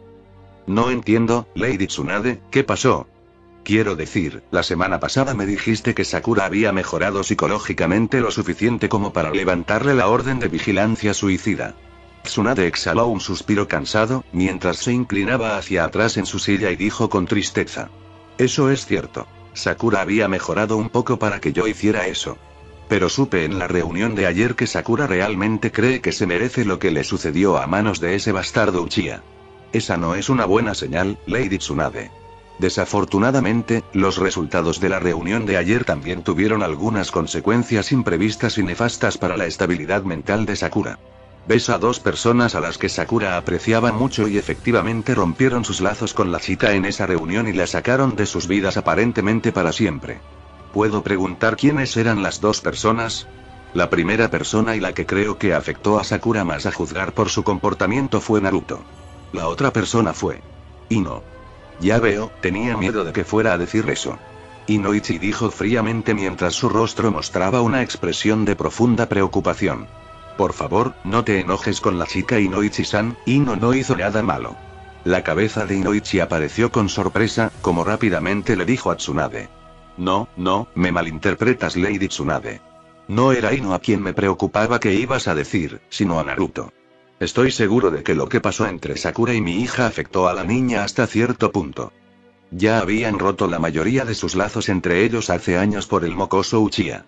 [SPEAKER 1] No entiendo, Lady Tsunade, ¿qué pasó? Quiero decir, la semana pasada me dijiste que Sakura había mejorado psicológicamente lo suficiente como para levantarle la orden de vigilancia suicida. Tsunade exhaló un suspiro cansado, mientras se inclinaba hacia atrás en su silla y dijo con tristeza: eso es cierto. Sakura había mejorado un poco para que yo hiciera eso. Pero supe en la reunión de ayer que Sakura realmente cree que se merece lo que le sucedió a manos de ese bastardo Uchiha. Esa no es una buena señal, Lady Tsunade. Desafortunadamente, los resultados de la reunión de ayer también tuvieron algunas consecuencias imprevistas y nefastas para la estabilidad mental de Sakura. Ves a dos personas a las que Sakura apreciaba mucho y efectivamente rompieron sus lazos con la chica en esa reunión y la sacaron de sus vidas aparentemente para siempre. ¿Puedo preguntar quiénes eran las dos personas? La primera persona y la que creo que afectó a Sakura más a juzgar por su comportamiento fue Naruto. La otra persona fue Ino. Ya veo, tenía miedo de que fuera a decir eso. Inoichi dijo fríamente mientras su rostro mostraba una expresión de profunda preocupación. Por favor, no te enojes con la chica Inoichi-san, Ino no hizo nada malo. La cabeza de Inoichi apareció con sorpresa, como rápidamente le dijo a Tsunade. No, no, me malinterpretas, Lady Tsunade. No era Ino a quien me preocupaba que ibas a decir, sino a Naruto. Estoy seguro de que lo que pasó entre Sakura y mi hija afectó a la niña hasta cierto punto. Ya habían roto la mayoría de sus lazos entre ellos hace años por el mocoso Uchiha.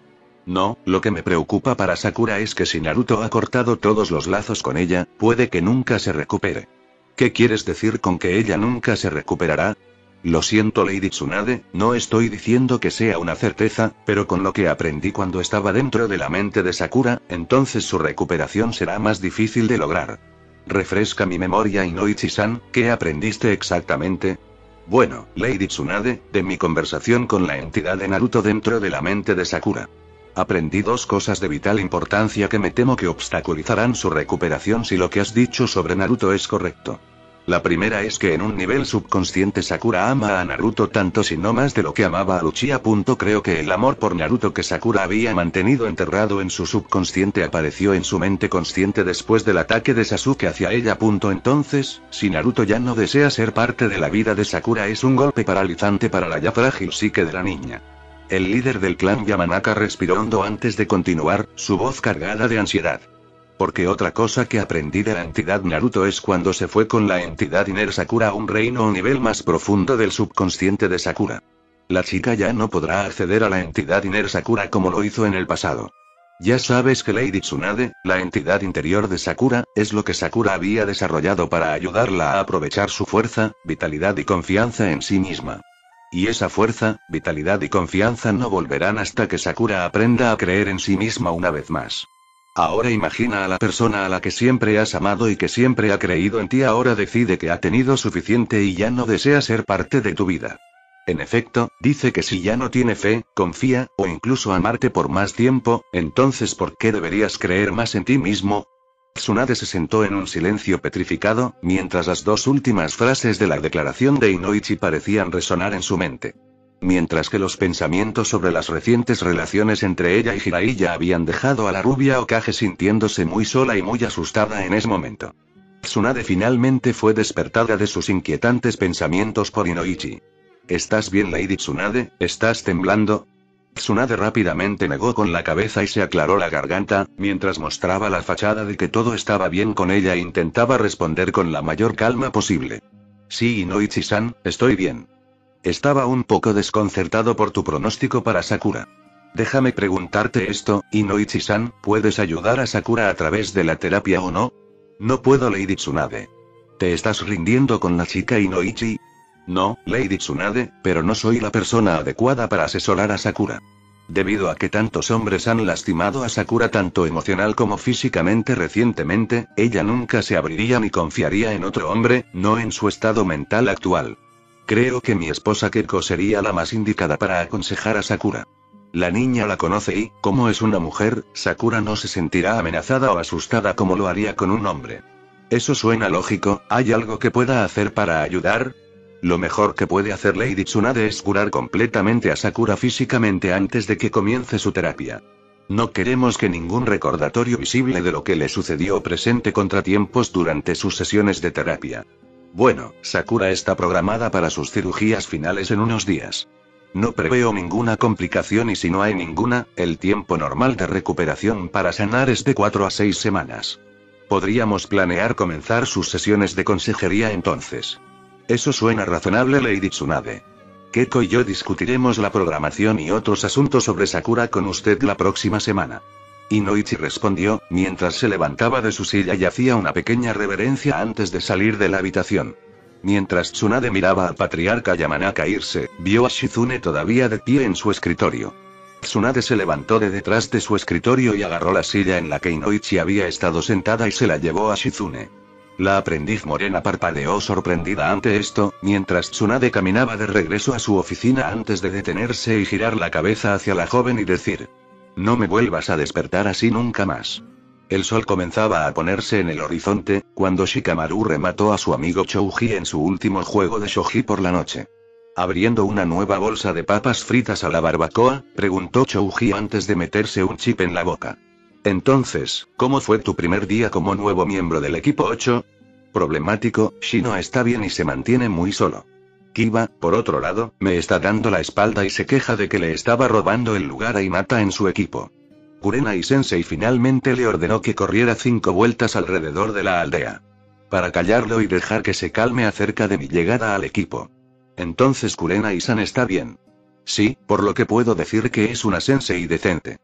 [SPEAKER 1] No, lo que me preocupa para Sakura es que si Naruto ha cortado todos los lazos con ella, puede que nunca se recupere. ¿Qué quieres decir con que ella nunca se recuperará? Lo siento Lady Tsunade, no estoy diciendo que sea una certeza, pero con lo que aprendí cuando estaba dentro de la mente de Sakura, entonces su recuperación será más difícil de lograr. Refresca mi memoria Inoichi-san, ¿qué aprendiste exactamente? Bueno, Lady Tsunade, de mi conversación con la entidad de Naruto dentro de la mente de Sakura. Aprendí dos cosas de vital importancia que me temo que obstaculizarán su recuperación si lo que has dicho sobre Naruto es correcto. La primera es que en un nivel subconsciente Sakura ama a Naruto tanto si no más de lo que amaba a Luchia. Creo que el amor por Naruto que Sakura había mantenido enterrado en su subconsciente apareció en su mente consciente después del ataque de Sasuke hacia ella. Entonces, si Naruto ya no desea ser parte de la vida de Sakura es un golpe paralizante para la ya frágil psique de la niña. El líder del clan Yamanaka respiró hondo antes de continuar, su voz cargada de ansiedad. Porque otra cosa que aprendí de la entidad Naruto es cuando se fue con la entidad Iner Sakura a un reino o nivel más profundo del subconsciente de Sakura. La chica ya no podrá acceder a la entidad Iner Sakura como lo hizo en el pasado. Ya sabes que Lady Tsunade, la entidad interior de Sakura, es lo que Sakura había desarrollado para ayudarla a aprovechar su fuerza, vitalidad y confianza en sí misma. Y esa fuerza, vitalidad y confianza no volverán hasta que Sakura aprenda a creer en sí misma una vez más. Ahora imagina a la persona a la que siempre has amado y que siempre ha creído en ti ahora decide que ha tenido suficiente y ya no desea ser parte de tu vida. En efecto, dice que si ya no tiene fe, confía, o incluso amarte por más tiempo, entonces ¿por qué deberías creer más en ti mismo? Tsunade se sentó en un silencio petrificado, mientras las dos últimas frases de la declaración de Inoichi parecían resonar en su mente. Mientras que los pensamientos sobre las recientes relaciones entre ella y Jiraiya habían dejado a la rubia Hokage sintiéndose muy sola y muy asustada en ese momento. Tsunade finalmente fue despertada de sus inquietantes pensamientos por Inoichi. ¿Estás bien Lady Tsunade? ¿Estás temblando? Tsunade rápidamente negó con la cabeza y se aclaró la garganta, mientras mostraba la fachada de que todo estaba bien con ella e intentaba responder con la mayor calma posible. Sí Inoichi-san, estoy bien. Estaba un poco desconcertado por tu pronóstico para Sakura. Déjame preguntarte esto, Inoichi-san, ¿puedes ayudar a Sakura a través de la terapia o no? No puedo Lady Tsunade. ¿Te estás rindiendo con la chica Inoichi? No, Lady Tsunade, pero no soy la persona adecuada para asesorar a Sakura. Debido a que tantos hombres han lastimado a Sakura tanto emocional como físicamente recientemente, ella nunca se abriría ni confiaría en otro hombre, no en su estado mental actual. Creo que mi esposa Keiko sería la más indicada para aconsejar a Sakura. La niña la conoce y, como es una mujer, Sakura no se sentirá amenazada o asustada como lo haría con un hombre. Eso suena lógico, ¿hay algo que pueda hacer para ayudar? Lo mejor que puede hacer Lady Tsunade es curar completamente a Sakura físicamente antes de que comience su terapia. No queremos que ningún recordatorio visible de lo que le sucedió presente contratiempos durante sus sesiones de terapia. Bueno, Sakura está programada para sus cirugías finales en unos días. No preveo ninguna complicación y si no hay ninguna, el tiempo normal de recuperación para sanar es de cuatro a seis semanas. Podríamos planear comenzar sus sesiones de consejería entonces. Eso suena razonable Lady Tsunade. Keiko y yo discutiremos la programación y otros asuntos sobre Sakura con usted la próxima semana. Inoichi respondió, mientras se levantaba de su silla y hacía una pequeña reverencia antes de salir de la habitación. Mientras Tsunade miraba al patriarca Yamanaka irse, vio a Shizune todavía de pie en su escritorio. Tsunade se levantó de detrás de su escritorio y agarró la silla en la que Inoichi había estado sentada y se la llevó a Shizune. La aprendiz morena parpadeó sorprendida ante esto, mientras Tsunade caminaba de regreso a su oficina antes de detenerse y girar la cabeza hacia la joven y decir: no me vuelvas a despertar así nunca más. El sol comenzaba a ponerse en el horizonte, cuando Shikamaru remató a su amigo Chouji en su último juego de shogi por la noche. Abriendo una nueva bolsa de papas fritas a la barbacoa, preguntó Chouji antes de meterse un chip en la boca. Entonces, ¿cómo fue tu primer día como nuevo miembro del equipo ocho? Problemático, Shino está bien y se mantiene muy solo. Kiba, por otro lado, me está dando la espalda y se queja de que le estaba robando el lugar a Hinata en su equipo. Kurenai Sensei finalmente le ordenó que corriera cinco vueltas alrededor de la aldea. Para callarlo y dejar que se calme acerca de mi llegada al equipo. Entonces Kurenai-san está bien. Sí, por lo que puedo decir que es una sensei decente.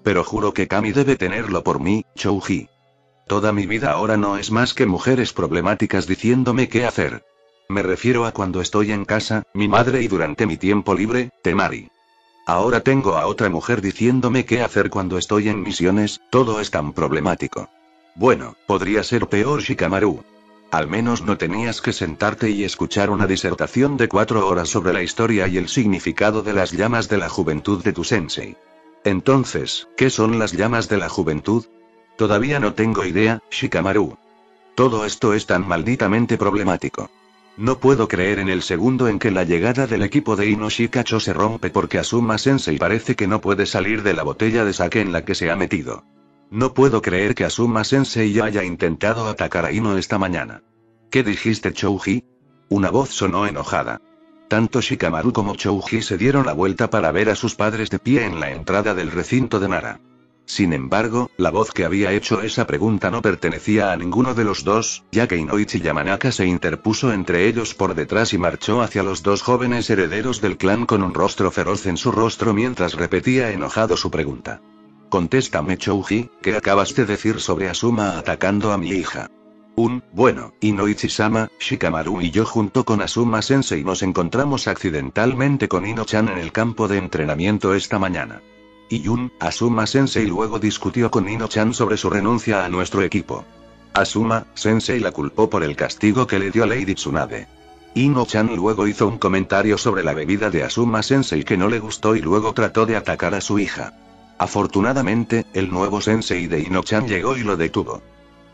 [SPEAKER 1] Pero juro que Kami debe tenerlo por mí, Chouji. Toda mi vida ahora no es más que mujeres problemáticas diciéndome qué hacer. Me refiero a cuando estoy en casa, mi madre y durante mi tiempo libre, Temari. Ahora tengo a otra mujer diciéndome qué hacer cuando estoy en misiones, todo es tan problemático. Bueno, podría ser peor Shikamaru. Al menos no tenías que sentarte y escuchar una disertación de cuatro horas sobre la historia y el significado de las llamas de la juventud de tu sensei. Entonces, ¿qué son las llamas de la juventud? Todavía no tengo idea, Shikamaru. Todo esto es tan malditamente problemático. No puedo creer en el segundo en que la llegada del equipo de Inoshikacho se rompe porque Asuma Sensei parece que no puede salir de la botella de sake en la que se ha metido. No puedo creer que Asuma Sensei ya haya intentado atacar a Ino esta mañana. ¿Qué dijiste, Chouji? Una voz sonó enojada. Tanto Shikamaru como Chouji se dieron la vuelta para ver a sus padres de pie en la entrada del recinto de Nara. Sin embargo, la voz que había hecho esa pregunta no pertenecía a ninguno de los dos, ya que Inoichi Yamanaka se interpuso entre ellos por detrás y marchó hacia los dos jóvenes herederos del clan con un rostro feroz en su rostro mientras repetía enojado su pregunta. Contéstame, Chouji, ¿qué acabas de decir sobre Asuma atacando a mi hija? Un, bueno, Inoichi-sama, Shikamaru y yo junto con Asuma Sensei nos encontramos accidentalmente con Ino-chan en el campo de entrenamiento esta mañana. Y Yun, Asuma Sensei luego discutió con Ino-chan sobre su renuncia a nuestro equipo. Asuma Sensei la culpó por el castigo que le dio Lady Tsunade. Ino-chan luego hizo un comentario sobre la bebida de Asuma Sensei que no le gustó y luego trató de atacar a su hija. Afortunadamente, el nuevo Sensei de Ino-chan llegó y lo detuvo.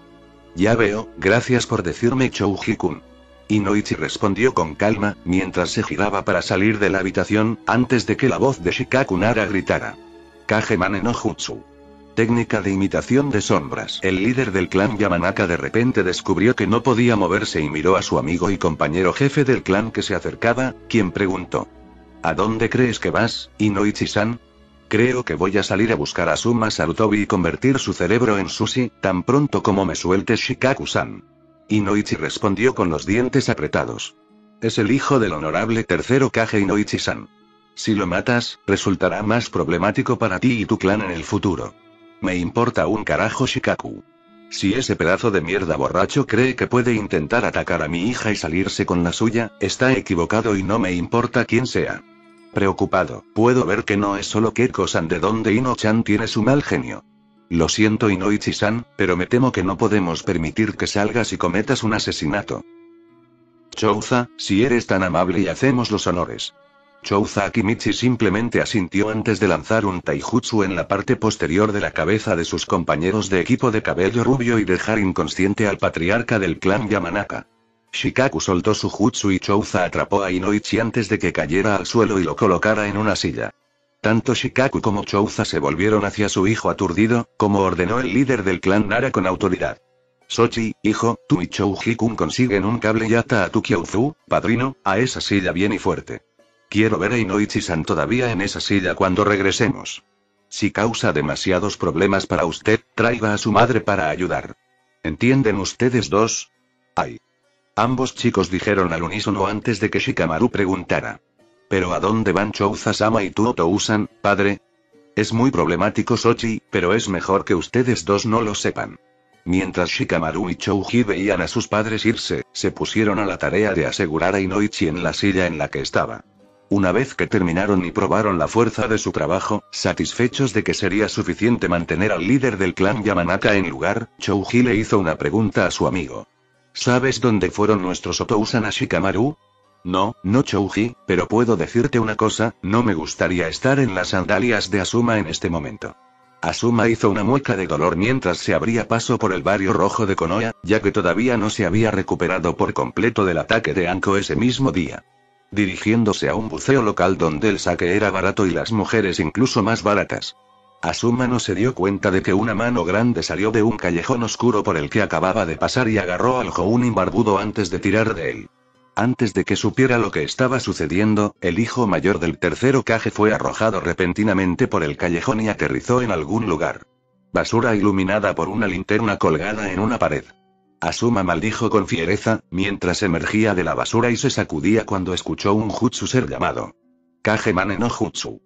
[SPEAKER 1] Ya veo, gracias por decirme, Chouji-kun. Inoichi respondió con calma, mientras se giraba para salir de la habitación, antes de que la voz de Shikaku Nara gritara. Kage-mane no Jutsu. Técnica de imitación de sombras. El líder del clan Yamanaka de repente descubrió que no podía moverse y miró a su amigo y compañero jefe del clan que se acercaba, quien preguntó. ¿A dónde crees que vas, Inoichi-san? Creo que voy a salir a buscar a Asuma Sarutobi y convertir su cerebro en sushi, tan pronto como me sueltes, Shikaku-san. Inoichi respondió con los dientes apretados. Es el hijo del honorable tercero Kage Inoichi-san. Si lo matas, resultará más problemático para ti y tu clan en el futuro. Me importa un carajo, Shikaku. Si ese pedazo de mierda borracho cree que puede intentar atacar a mi hija y salirse con la suya, está equivocado y no me importa quién sea. Preocupado, puedo ver que no es solo Keiko-san de donde Ino-chan tiene su mal genio. Lo siento, Inoichi-san, pero me temo que no podemos permitir que salgas y cometas un asesinato. Chouza, si eres tan amable y hacemos los honores. Chouza Akimichi simplemente asintió antes de lanzar un taijutsu en la parte posterior de la cabeza de sus compañeros de equipo de cabello rubio y dejar inconsciente al patriarca del clan Yamanaka. Shikaku soltó su jutsu y Chouza atrapó a Inoichi antes de que cayera al suelo y lo colocara en una silla. Tanto Shikaku como Chouza se volvieron hacia su hijo aturdido, como ordenó el líder del clan Nara con autoridad. Sochi, hijo, tú y Chouji-kun consiguen un cable y ata a tu Kyouzu, padrino, a esa silla bien y fuerte. Quiero ver a Inoichi-san todavía en esa silla cuando regresemos. Si causa demasiados problemas para usted, traiga a su madre para ayudar. ¿Entienden ustedes dos? Ay. Ambos chicos dijeron al unísono antes de que Shikamaru preguntara. ¿Pero a dónde van Chouza-sama y tú Otou-san, padre? Es muy problemático, Sochi, pero es mejor que ustedes dos no lo sepan. Mientras Shikamaru y Chouji veían a sus padres irse, se pusieron a la tarea de asegurar a Inoichi en la silla en la que estaba. Una vez que terminaron y probaron la fuerza de su trabajo, satisfechos de que sería suficiente mantener al líder del clan Yamanaka en lugar, Chouji le hizo una pregunta a su amigo. ¿Sabes dónde fueron nuestros Otou-san a Shikamaru? No, no Chouji, pero puedo decirte una cosa, no me gustaría estar en las sandalias de Asuma en este momento. Asuma hizo una mueca de dolor mientras se abría paso por el barrio rojo de Konoha, ya que todavía no se había recuperado por completo del ataque de Anko ese mismo día. Dirigiéndose a un buceo local donde el sake era barato y las mujeres incluso más baratas. Asuma no se dio cuenta de que una mano grande salió de un callejón oscuro por el que acababa de pasar y agarró al Jounin barbudo antes de tirar de él. Antes de que supiera lo que estaba sucediendo, el hijo mayor del tercero Kage fue arrojado repentinamente por el callejón y aterrizó en algún lugar. Basura iluminada por una linterna colgada en una pared. Asuma maldijo con fiereza, mientras emergía de la basura y se sacudía cuando escuchó un jutsu ser llamado. Kage-mane no Jutsu.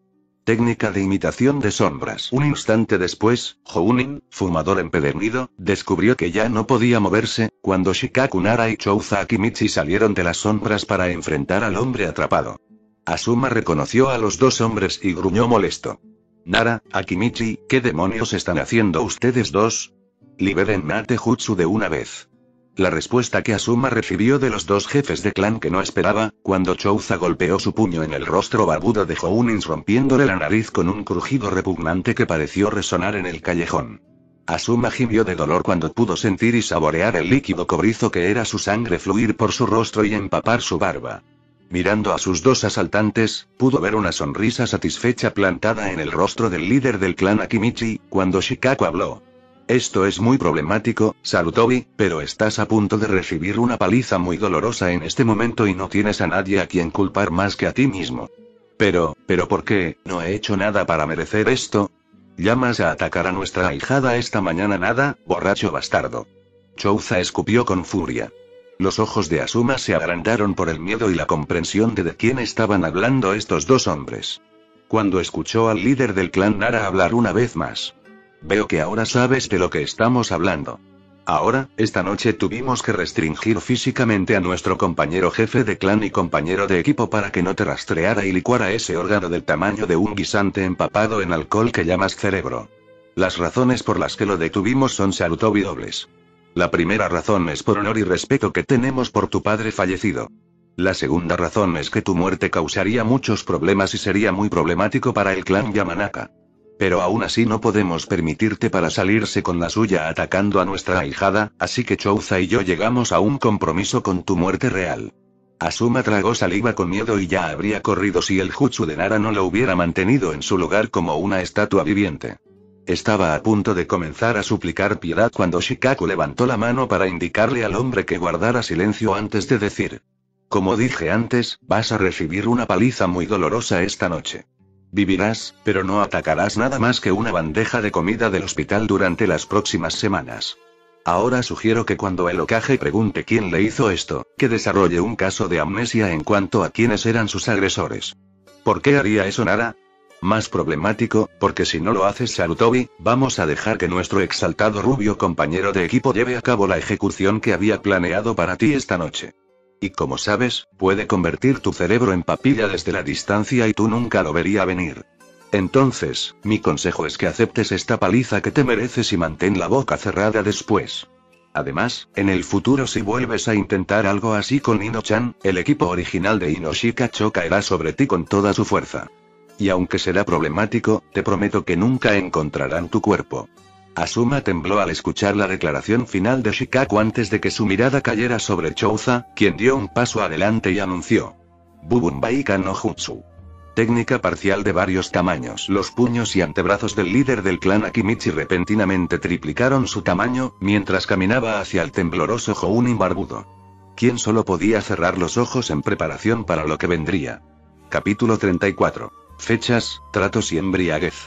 [SPEAKER 1] Técnica de imitación de sombras. Un instante después, Jounin, fumador empedernido, descubrió que ya no podía moverse, cuando Shikaku Nara y Chouza Akimichi salieron de las sombras para enfrentar al hombre atrapado. Asuma reconoció a los dos hombres y gruñó molesto. Nara, Akimichi, ¿qué demonios están haciendo ustedes dos? Libérenme a Taijutsu de una vez. La respuesta que Asuma recibió de los dos jefes de clan que no esperaba, cuando Chouza golpeó su puño en el rostro barbudo de Jounin rompiéndole la nariz con un crujido repugnante que pareció resonar en el callejón. Asuma gimió de dolor cuando pudo sentir y saborear el líquido cobrizo que era su sangre fluir por su rostro y empapar su barba. Mirando a sus dos asaltantes, pudo ver una sonrisa satisfecha plantada en el rostro del líder del clan Akimichi, cuando Shikaku habló. Esto es muy problemático, Sarutobi, pero estás a punto de recibir una paliza muy dolorosa en este momento y no tienes a nadie a quien culpar más que a ti mismo. Pero, pero ¿por qué? No he hecho nada para merecer esto. ¿Llamas a atacar a nuestra ahijada esta mañana nada, borracho bastardo? Chouza escupió con furia. Los ojos de Asuma se agrandaron por el miedo y la comprensión de de quién estaban hablando estos dos hombres. Cuando escuchó al líder del clan Nara hablar una vez más. Veo que ahora sabes de lo que estamos hablando. Ahora, esta noche tuvimos que restringir físicamente a nuestro compañero jefe de clan y compañero de equipo para que no te rastreara y licuara ese órgano del tamaño de un guisante empapado en alcohol que llamas cerebro. Las razones por las que lo detuvimos son Sarutobi dobles. La primera razón es por honor y respeto que tenemos por tu padre fallecido. La segunda razón es que tu muerte causaría muchos problemas y sería muy problemático para el clan Yamanaka. Pero aún así no podemos permitirte para salirse con la suya atacando a nuestra ahijada, así que Chouza y yo llegamos a un compromiso con tu muerte real. Asuma tragó saliva con miedo y ya habría corrido si el jutsu de Nara no lo hubiera mantenido en su lugar como una estatua viviente. Estaba a punto de comenzar a suplicar piedad cuando Shikaku levantó la mano para indicarle al hombre que guardara silencio antes de decir. Como dije antes, vas a recibir una paliza muy dolorosa esta noche. Vivirás, pero no atacarás nada más que una bandeja de comida del hospital durante las próximas semanas. Ahora sugiero que cuando el Hokage pregunte quién le hizo esto, que desarrolle un caso de amnesia en cuanto a quiénes eran sus agresores. ¿Por qué haría eso Nara? Más problemático, porque si no lo haces Sarutobi, vamos a dejar que nuestro exaltado rubio compañero de equipo lleve a cabo la ejecución que había planeado para ti esta noche. Y como sabes, puede convertir tu cerebro en papilla desde la distancia y tú nunca lo verías venir. Entonces, mi consejo es que aceptes esta paliza que te mereces y mantén la boca cerrada después. Además, en el futuro si vuelves a intentar algo así con Ino-chan, el equipo original de Inoshika-cho caerá sobre ti con toda su fuerza. Y aunque será problemático, te prometo que nunca encontrarán tu cuerpo. Asuma tembló al escuchar la declaración final de Shikaku antes de que su mirada cayera sobre Chouza, quien dio un paso adelante y anunció. Bubunbaika no Jutsu. Técnica parcial de varios tamaños. Los puños y antebrazos del líder del clan Akimichi repentinamente triplicaron su tamaño, mientras caminaba hacia el tembloroso Jounin barbudo. Quien solo podía cerrar los ojos en preparación para lo que vendría. Capítulo treinta y cuatro. Fechas, tratos y embriaguez.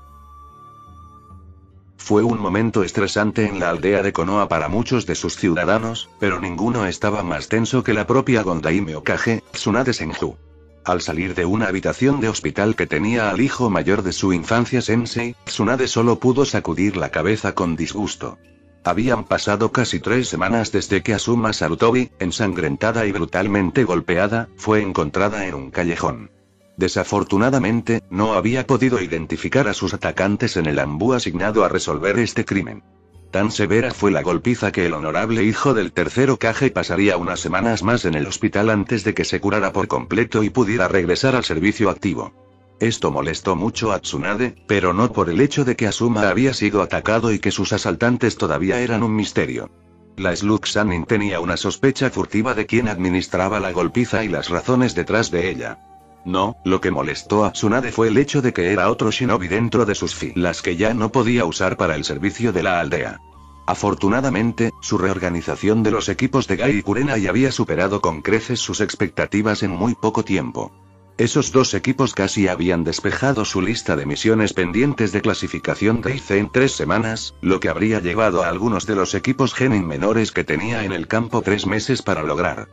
[SPEAKER 1] Fue un momento estresante en la aldea de Konoha para muchos de sus ciudadanos, pero ninguno estaba más tenso que la propia Gondaime Hokage, Tsunade Senju. Al salir de una habitación de hospital que tenía al hijo mayor de su infancia Sensei, Tsunade solo pudo sacudir la cabeza con disgusto. Habían pasado casi tres semanas desde que Asuma Sarutobi, ensangrentada y brutalmente golpeada, fue encontrada en un callejón. Desafortunadamente, no había podido identificar a sus atacantes en el ambú asignado a resolver este crimen. Tan severa fue la golpiza que el honorable hijo del tercer Hokage pasaría unas semanas más en el hospital antes de que se curara por completo y pudiera regresar al servicio activo. Esto molestó mucho a Tsunade, pero no por el hecho de que Asuma había sido atacado y que sus asaltantes todavía eran un misterio. La Slug Sannin tenía una sospecha furtiva de quién administraba la golpiza y las razones detrás de ella. No, lo que molestó a Tsunade fue el hecho de que era otro shinobi dentro de sus filas que ya no podía usar para el servicio de la aldea. Afortunadamente, su reorganización de los equipos de Gai y Kurenai había superado con creces sus expectativas en muy poco tiempo. Esos dos equipos casi habían despejado su lista de misiones pendientes de clasificación de I C en tres semanas, lo que habría llevado a algunos de los equipos genin menores que tenía en el campo tres meses para lograr.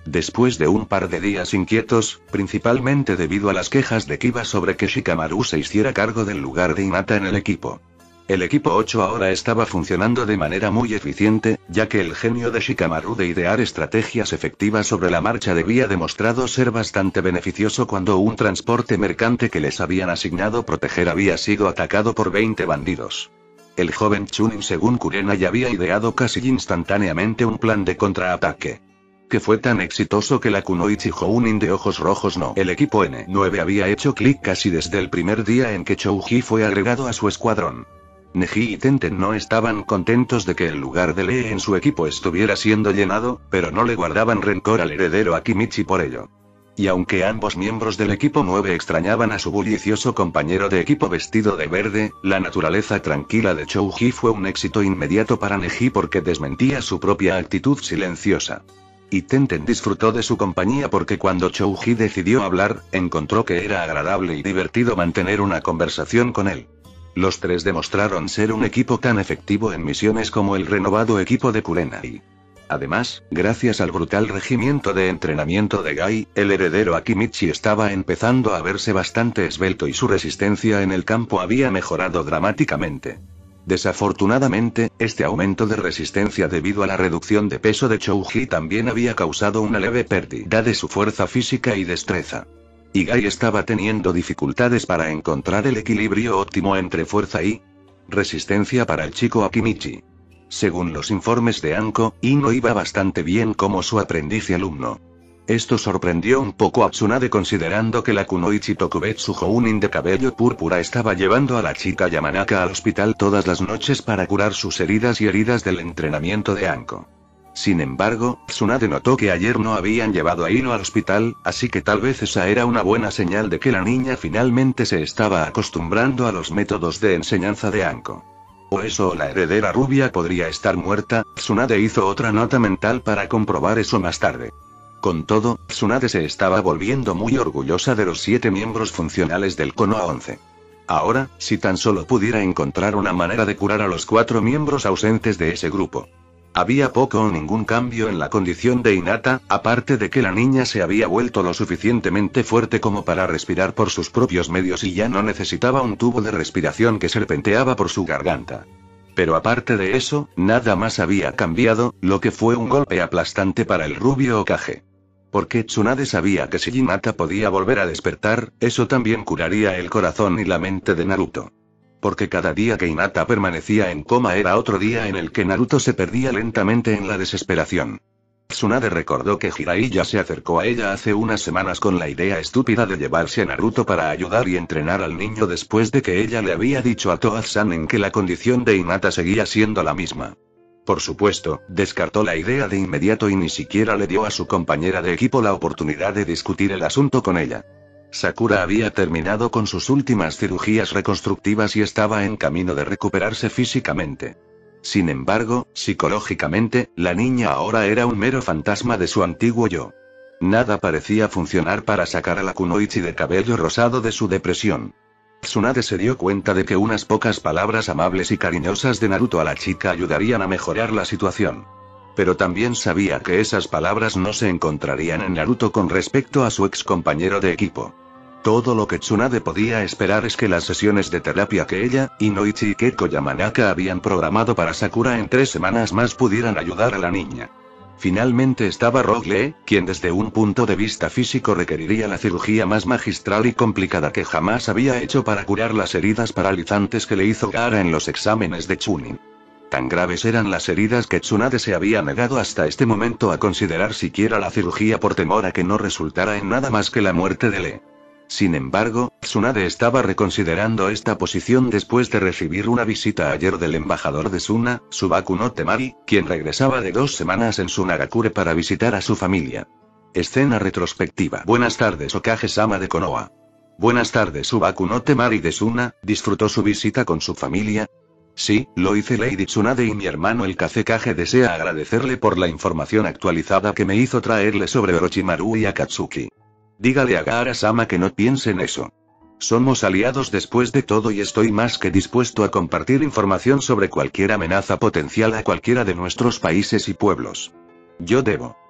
[SPEAKER 1] Después de un par de días inquietos, principalmente debido a las quejas de Kiba sobre que Shikamaru se hiciera cargo del lugar de Hinata en el equipo. El equipo ocho ahora estaba funcionando de manera muy eficiente, ya que el genio de Shikamaru de idear estrategias efectivas sobre la marcha debía demostrado ser bastante beneficioso cuando un transporte mercante que les habían asignado proteger había sido atacado por veinte bandidos. El joven Chunin, según Kurena, ya había ideado casi instantáneamente un plan de contraataque, que fue tan exitoso que la Kunoichi Jounin de ojos rojos no. El equipo N nueve había hecho clic casi desde el primer día en que Chouji fue agregado a su escuadrón. Neji y Tenten no estaban contentos de que el lugar de Lee en su equipo estuviera siendo llenado, pero no le guardaban rencor al heredero Akimichi por ello. Y aunque ambos miembros del equipo nueve extrañaban a su bullicioso compañero de equipo vestido de verde, la naturaleza tranquila de Chouji fue un éxito inmediato para Neji porque desmentía su propia actitud silenciosa. Y Tenten disfrutó de su compañía porque cuando Chouji decidió hablar, encontró que era agradable y divertido mantener una conversación con él. Los tres demostraron ser un equipo tan efectivo en misiones como el renovado equipo de Kurenai. Además, gracias al brutal regimiento de entrenamiento de Gai, el heredero Akimichi estaba empezando a verse bastante esbelto y su resistencia en el campo había mejorado dramáticamente. Desafortunadamente, este aumento de resistencia debido a la reducción de peso de Chouji también había causado una leve pérdida de su fuerza física y destreza. Y Gai estaba teniendo dificultades para encontrar el equilibrio óptimo entre fuerza y resistencia para el chico Akimichi. Según los informes de Anko, Ino iba bastante bien como su aprendiz y alumno. Esto sorprendió un poco a Tsunade considerando que la Kunoichi Tokubetsu Jounin de cabello púrpura estaba llevando a la chica Yamanaka al hospital todas las noches para curar sus heridas y heridas del entrenamiento de Anko. Sin embargo, Tsunade notó que ayer no habían llevado a Ino al hospital, así que tal vez esa era una buena señal de que la niña finalmente se estaba acostumbrando a los métodos de enseñanza de Anko. O eso o la heredera rubia podría estar muerta. Tsunade hizo otra nota mental para comprobar eso más tarde. Con todo, Tsunade se estaba volviendo muy orgullosa de los siete miembros funcionales del Konoha once. Ahora, si tan solo pudiera encontrar una manera de curar a los cuatro miembros ausentes de ese grupo. Había poco o ningún cambio en la condición de Hinata, aparte de que la niña se había vuelto lo suficientemente fuerte como para respirar por sus propios medios y ya no necesitaba un tubo de respiración que serpenteaba por su garganta. Pero aparte de eso, nada más había cambiado, lo que fue un golpe aplastante para el rubio Hokage. Porque Tsunade sabía que si Hinata podía volver a despertar, eso también curaría el corazón y la mente de Naruto. Porque cada día que Hinata permanecía en coma era otro día en el que Naruto se perdía lentamente en la desesperación. Tsunade recordó que Jiraiya se acercó a ella hace unas semanas con la idea estúpida de llevarse a Naruto para ayudar y entrenar al niño después de que ella le había dicho a Toad-san en que la condición de Hinata seguía siendo la misma. Por supuesto, descartó la idea de inmediato y ni siquiera le dio a su compañera de equipo la oportunidad de discutir el asunto con ella. Sakura había terminado con sus últimas cirugías reconstructivas y estaba en camino de recuperarse físicamente. Sin embargo, psicológicamente, la niña ahora era un mero fantasma de su antiguo yo. Nada parecía funcionar para sacar a la Kunoichi de cabello rosado de su depresión. Tsunade se dio cuenta de que unas pocas palabras amables y cariñosas de Naruto a la chica ayudarían a mejorar la situación. Pero también sabía que esas palabras no se encontrarían en Naruto con respecto a su ex compañero de equipo. Todo lo que Tsunade podía esperar es que las sesiones de terapia que ella, Inoichi y Keko Yamanaka habían programado para Sakura en tres semanas más pudieran ayudar a la niña. Finalmente estaba Rogue Lee, quien desde un punto de vista físico requeriría la cirugía más magistral y complicada que jamás había hecho para curar las heridas paralizantes que le hizo Gaara en los exámenes de Chunin. Tan graves eran las heridas que Tsunade se había negado hasta este momento a considerar siquiera la cirugía por temor a que no resultara en nada más que la muerte de Lee. Sin embargo, Tsunade estaba reconsiderando esta posición después de recibir una visita ayer del embajador de Suna, Subaku no Temari, quien regresaba de dos semanas en Sunagakure para visitar a su familia. Escena retrospectiva. Buenas tardes, Hokage-sama de Konoha. Buenas tardes, Subaku no Temari de Suna, ¿disfrutó su visita con su familia? Sí, lo hice. Lady Tsunade y mi hermano el Kazekage desea agradecerle por la información actualizada que me hizo traerle sobre Orochimaru y Akatsuki. Dígale a Gaara-sama que no piense en eso. Somos aliados después de todo y estoy más que dispuesto a compartir información sobre cualquier amenaza potencial a cualquiera de nuestros países y pueblos. Yo debo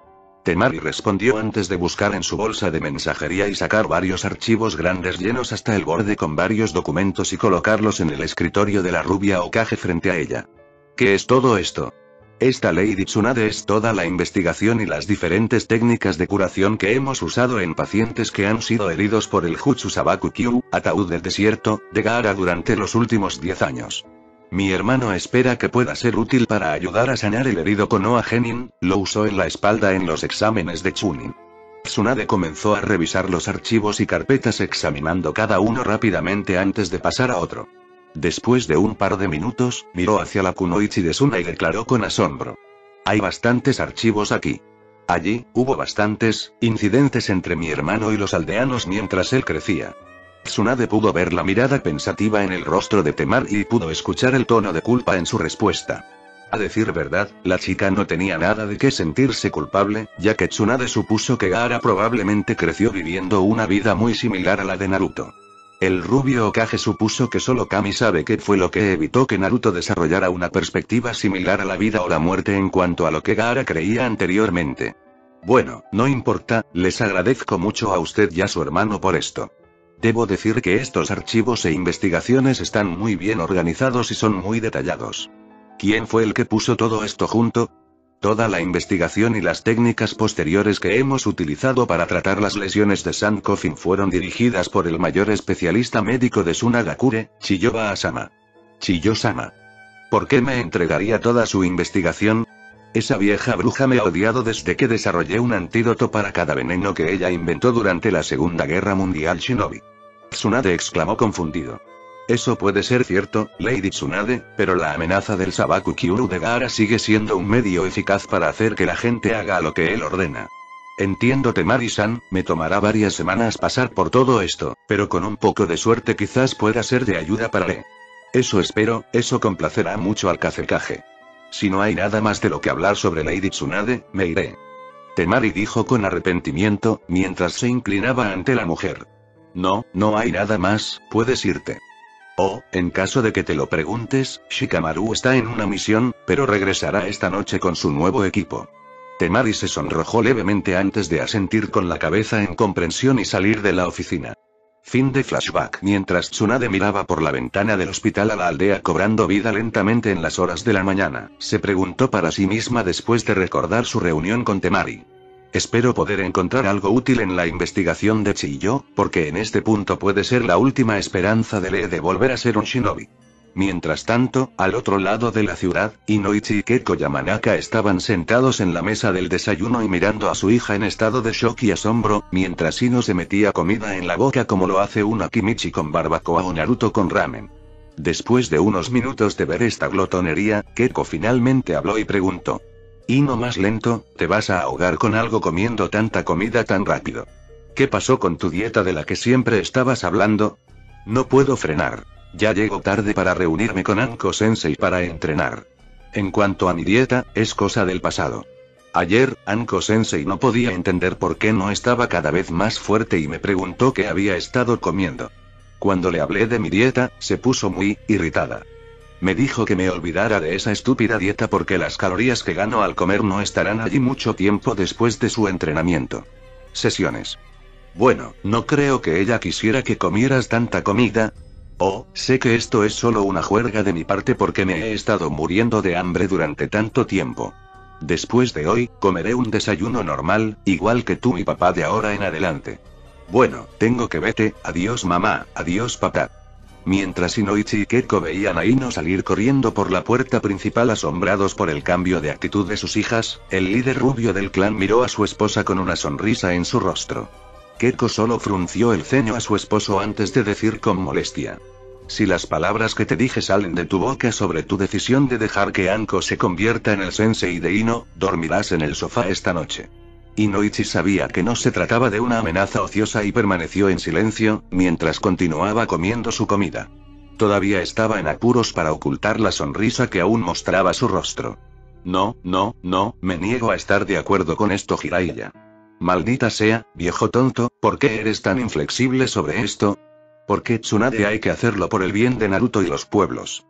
[SPEAKER 1] Temari respondió antes de buscar en su bolsa de mensajería y sacar varios archivos grandes llenos hasta el borde con varios documentos y colocarlos en el escritorio de la rubia Hokage frente a ella. ¿Qué es todo esto? Esta Lady Tsunade es toda la investigación y las diferentes técnicas de curación que hemos usado en pacientes que han sido heridos por el Jutsu Sabakukyu, ataúd del desierto, de Gaara durante los últimos diez años. Mi hermano espera que pueda ser útil para ayudar a sanar el herido Konoha Genin, lo usó en la espalda en los exámenes de Chunin. Tsunade comenzó a revisar los archivos y carpetas examinando cada uno rápidamente antes de pasar a otro. Después de un par de minutos, miró hacia la kunoichi de Suna y declaró con asombro. Hay bastantes archivos aquí. Allí, hubo bastantes incidentes entre mi hermano y los aldeanos mientras él crecía. Tsunade pudo ver la mirada pensativa en el rostro de Temari y pudo escuchar el tono de culpa en su respuesta. A decir verdad, la chica no tenía nada de qué sentirse culpable, ya que Tsunade supuso que Gaara probablemente creció viviendo una vida muy similar a la de Naruto. El rubio Hokage supuso que solo Kami sabe qué fue lo que evitó que Naruto desarrollara una perspectiva similar a la vida o la muerte en cuanto a lo que Gaara creía anteriormente. Bueno, no importa, les agradezco mucho a usted y a su hermano por esto. Debo decir que estos archivos e investigaciones están muy bien organizados y son muy detallados. ¿Quién fue el que puso todo esto junto? Toda la investigación y las técnicas posteriores que hemos utilizado para tratar las lesiones de Sankofen fueron dirigidas por el mayor especialista médico de Sunagakure, Chiyoba Asama. Chiyo-sama. ¿Por qué me entregaría toda su investigación? Esa vieja bruja me ha odiado desde que desarrollé un antídoto para cada veneno que ella inventó durante la Segunda Guerra Mundial Shinobi. Tsunade exclamó confundido. Eso puede ser cierto, Lady Tsunade, pero la amenaza del Sabakukyu de Gaara sigue siendo un medio eficaz para hacer que la gente haga lo que él ordena. Entiendo, Temari-san, me tomará varias semanas pasar por todo esto, pero con un poco de suerte quizás pueda ser de ayuda para él. Eso espero, eso complacerá mucho al Kazekage. Si no hay nada más de lo que hablar sobre Lady Tsunade, me iré. Temari dijo con arrepentimiento, mientras se inclinaba ante la mujer. No, no hay nada más, puedes irte. Oh, en caso de que te lo preguntes, Shikamaru está en una misión, pero regresará esta noche con su nuevo equipo. Temari se sonrojó levemente antes de asentir con la cabeza en comprensión y salir de la oficina. Fin de flashback. Mientras Tsunade miraba por la ventana del hospital a la aldea cobrando vida lentamente en las horas de la mañana, se preguntó para sí misma después de recordar su reunión con Temari. Espero poder encontrar algo útil en la investigación de Chiyo, porque en este punto puede ser la última esperanza de Lee de volver a ser un shinobi. Mientras tanto, al otro lado de la ciudad, Inoichi y Keko Yamanaka estaban sentados en la mesa del desayuno y mirando a su hija en estado de shock y asombro, mientras Ino se metía comida en la boca como lo hace una Kimichi con barbacoa o Naruto con ramen. Después de unos minutos de ver esta glotonería, Keko finalmente habló y preguntó. Ino, más lento, ¿te vas a ahogar con algo comiendo tanta comida tan rápido? ¿Qué pasó con tu dieta de la que siempre estabas hablando? No puedo frenar. Ya llego tarde para reunirme con Anko-sensei para entrenar. En cuanto a mi dieta, es cosa del pasado. Ayer, Anko-sensei no podía entender por qué no estaba cada vez más fuerte y me preguntó qué había estado comiendo. Cuando le hablé de mi dieta, se puso muy irritada. Me dijo que me olvidara de esa estúpida dieta porque las calorías que gano al comer no estarán allí mucho tiempo después de su entrenamiento. Sesiones. Bueno, no creo que ella quisiera que comieras tanta comida. Oh, sé que esto es solo una juerga de mi parte porque me he estado muriendo de hambre durante tanto tiempo. Después de hoy, comeré un desayuno normal, igual que tú y papá de ahora en adelante. Bueno, tengo que vete, adiós mamá, adiós papá. Mientras Inoichi y Keko veían a Ino salir corriendo por la puerta principal asombrados por el cambio de actitud de sus hijas, el líder rubio del clan miró a su esposa con una sonrisa en su rostro. Keko solo frunció el ceño a su esposo antes de decir con molestia. Si las palabras que te dije salen de tu boca sobre tu decisión de dejar que Anko se convierta en el sensei de Ino, dormirás en el sofá esta noche. Inoichi sabía que no se trataba de una amenaza ociosa y permaneció en silencio, mientras continuaba comiendo su comida. Todavía estaba en apuros para ocultar la sonrisa que aún mostraba su rostro. No, no, no, me niego a estar de acuerdo con esto, Jiraiya. Maldita sea, viejo tonto, ¿por qué eres tan inflexible sobre esto? ¿Por qué Tsunade hay que hacerlo por el bien de Naruto y los pueblos?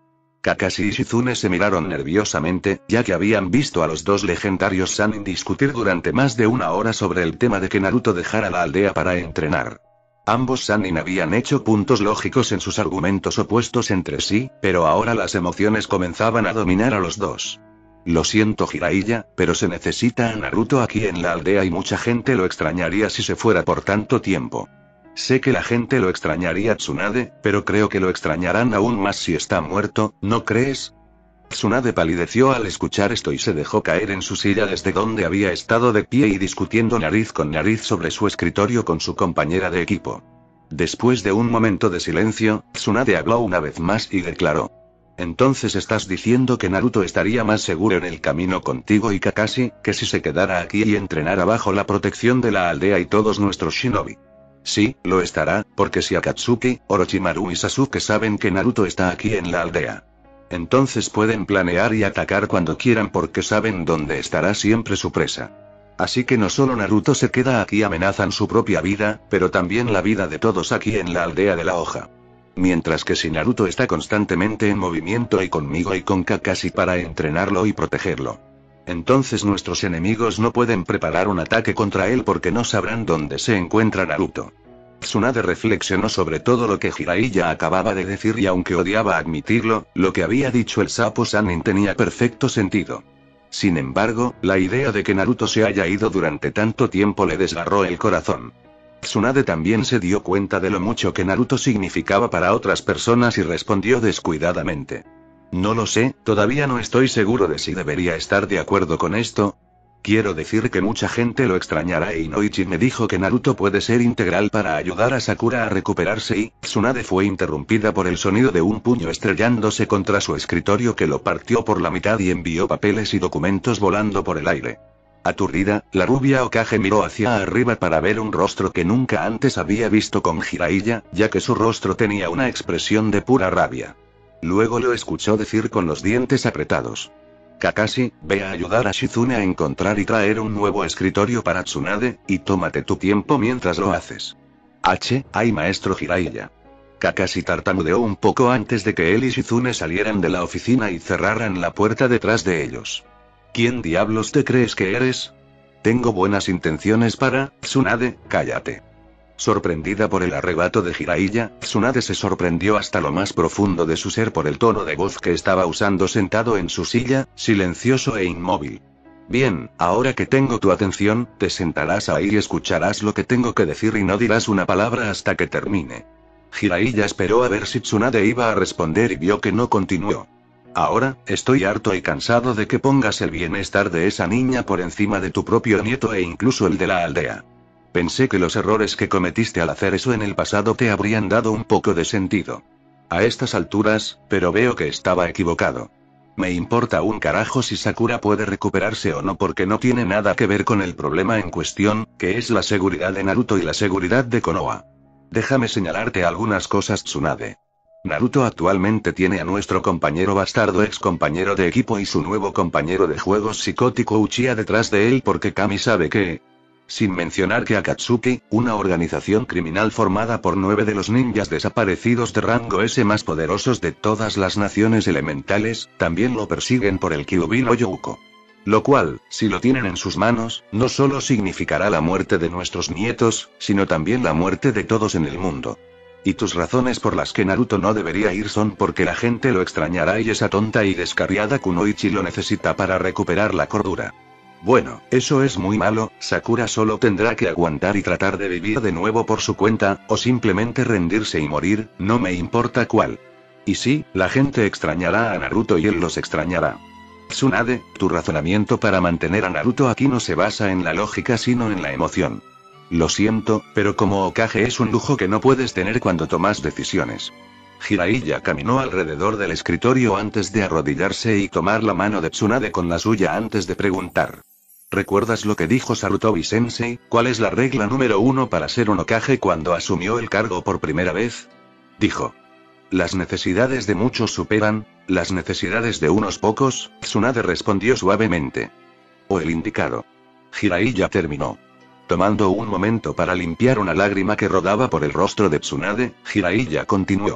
[SPEAKER 1] Kakashi y Shizune se miraron nerviosamente, ya que habían visto a los dos legendarios Sannin discutir durante más de una hora sobre el tema de que Naruto dejara la aldea para entrenar. Ambos Sannin habían hecho puntos lógicos en sus argumentos opuestos entre sí, pero ahora las emociones comenzaban a dominar a los dos. Lo siento Jiraiya, pero se necesita a Naruto aquí en la aldea y mucha gente lo extrañaría si se fuera por tanto tiempo. Sé que la gente lo extrañaría a Tsunade, pero creo que lo extrañarán aún más si está muerto, ¿no crees? Tsunade palideció al escuchar esto y se dejó caer en su silla desde donde había estado de pie y discutiendo nariz con nariz sobre su escritorio con su compañera de equipo. Después de un momento de silencio, Tsunade habló una vez más y declaró. Entonces estás diciendo que Naruto estaría más seguro en el camino contigo y Kakashi, que si se quedara aquí y entrenara bajo la protección de la aldea y todos nuestros shinobi. Sí, lo estará, porque si Akatsuki, Orochimaru y Sasuke saben que Naruto está aquí en la aldea. Entonces pueden planear y atacar cuando quieran porque saben dónde estará siempre su presa. Así que no solo Naruto se queda aquí, amenazan su propia vida, pero también la vida de todos aquí en la aldea de la hoja. Mientras que si Naruto está constantemente en movimiento y conmigo y con Kakashi para entrenarlo y protegerlo. Entonces nuestros enemigos no pueden preparar un ataque contra él porque no sabrán dónde se encuentra Naruto. Tsunade reflexionó sobre todo lo que Jiraiya acababa de decir y aunque odiaba admitirlo, lo que había dicho el sapo Sannin tenía perfecto sentido. Sin embargo, la idea de que Naruto se haya ido durante tanto tiempo le desgarró el corazón. Tsunade también se dio cuenta de lo mucho que Naruto significaba para otras personas y respondió descuidadamente. No lo sé, todavía no estoy seguro de si debería estar de acuerdo con esto. Quiero decir que mucha gente lo extrañará y Inoichi me dijo que Naruto puede ser integral para ayudar a Sakura a recuperarse y... Tsunade fue interrumpida por el sonido de un puño estrellándose contra su escritorio que lo partió por la mitad y envió papeles y documentos volando por el aire. Aturdida, la rubia Hokage miró hacia arriba para ver un rostro que nunca antes había visto con Jiraiya, ya que su rostro tenía una expresión de pura rabia. Luego lo escuchó decir con los dientes apretados. Kakashi, ve a ayudar a Shizune a encontrar y traer un nuevo escritorio para Tsunade, y tómate tu tiempo mientras lo haces. H, ay maestro Jiraiya. Kakashi tartamudeó un poco antes de que él y Shizune salieran de la oficina y cerraran la puerta detrás de ellos. ¿Quién diablos te crees que eres? Tengo buenas intenciones para... Tsunade, cállate. Sorprendida por el arrebato de Jiraiya, Tsunade se sorprendió hasta lo más profundo de su ser por el tono de voz que estaba usando sentado en su silla, silencioso e inmóvil. Bien, ahora que tengo tu atención, te sentarás ahí y escucharás lo que tengo que decir y no dirás una palabra hasta que termine. Jiraiya esperó a ver si Tsunade iba a responder y vio que no continuó. Ahora, estoy harto y cansado de que pongas el bienestar de esa niña por encima de tu propio nieto e incluso el de la aldea. Pensé que los errores que cometiste al hacer eso en el pasado te habrían dado un poco de sentido. A estas alturas, pero veo que estaba equivocado. Me importa un carajo si Sakura puede recuperarse o no porque no tiene nada que ver con el problema en cuestión, que es la seguridad de Naruto y la seguridad de Konoha. Déjame señalarte algunas cosas Tsunade. Naruto actualmente tiene a nuestro compañero bastardo ex compañero de equipo y su nuevo compañero de juegos psicótico Uchiha detrás de él porque Kami sabe que... Sin mencionar que Akatsuki, una organización criminal formada por nueve de los ninjas desaparecidos de rango S más poderosos de todas las naciones elementales, también lo persiguen por el Kyuubi no Youko. Lo cual, si lo tienen en sus manos, no solo significará la muerte de nuestros nietos, sino también la muerte de todos en el mundo. Y tus razones por las que Naruto no debería ir son porque la gente lo extrañará y esa tonta y descarriada Kunoichi lo necesita para recuperar la cordura. Bueno, eso es muy malo, Sakura solo tendrá que aguantar y tratar de vivir de nuevo por su cuenta, o simplemente rendirse y morir, no me importa cuál. Y sí, la gente extrañará a Naruto y él los extrañará. Tsunade, tu razonamiento para mantener a Naruto aquí no se basa en la lógica sino en la emoción. Lo siento, pero como Hokage es un lujo que no puedes tener cuando tomas decisiones. Jiraiya caminó alrededor del escritorio antes de arrodillarse y tomar la mano de Tsunade con la suya antes de preguntar. ¿Recuerdas lo que dijo Sarutobi-sensei? ¿Cuál es la regla número uno para ser un Hokage cuando asumió el cargo por primera vez? Dijo. Las necesidades de muchos superan, las necesidades de unos pocos, Tsunade respondió suavemente. O el indicado. Jiraiya terminó. Tomando un momento para limpiar una lágrima que rodaba por el rostro de Tsunade, Jiraiya continuó.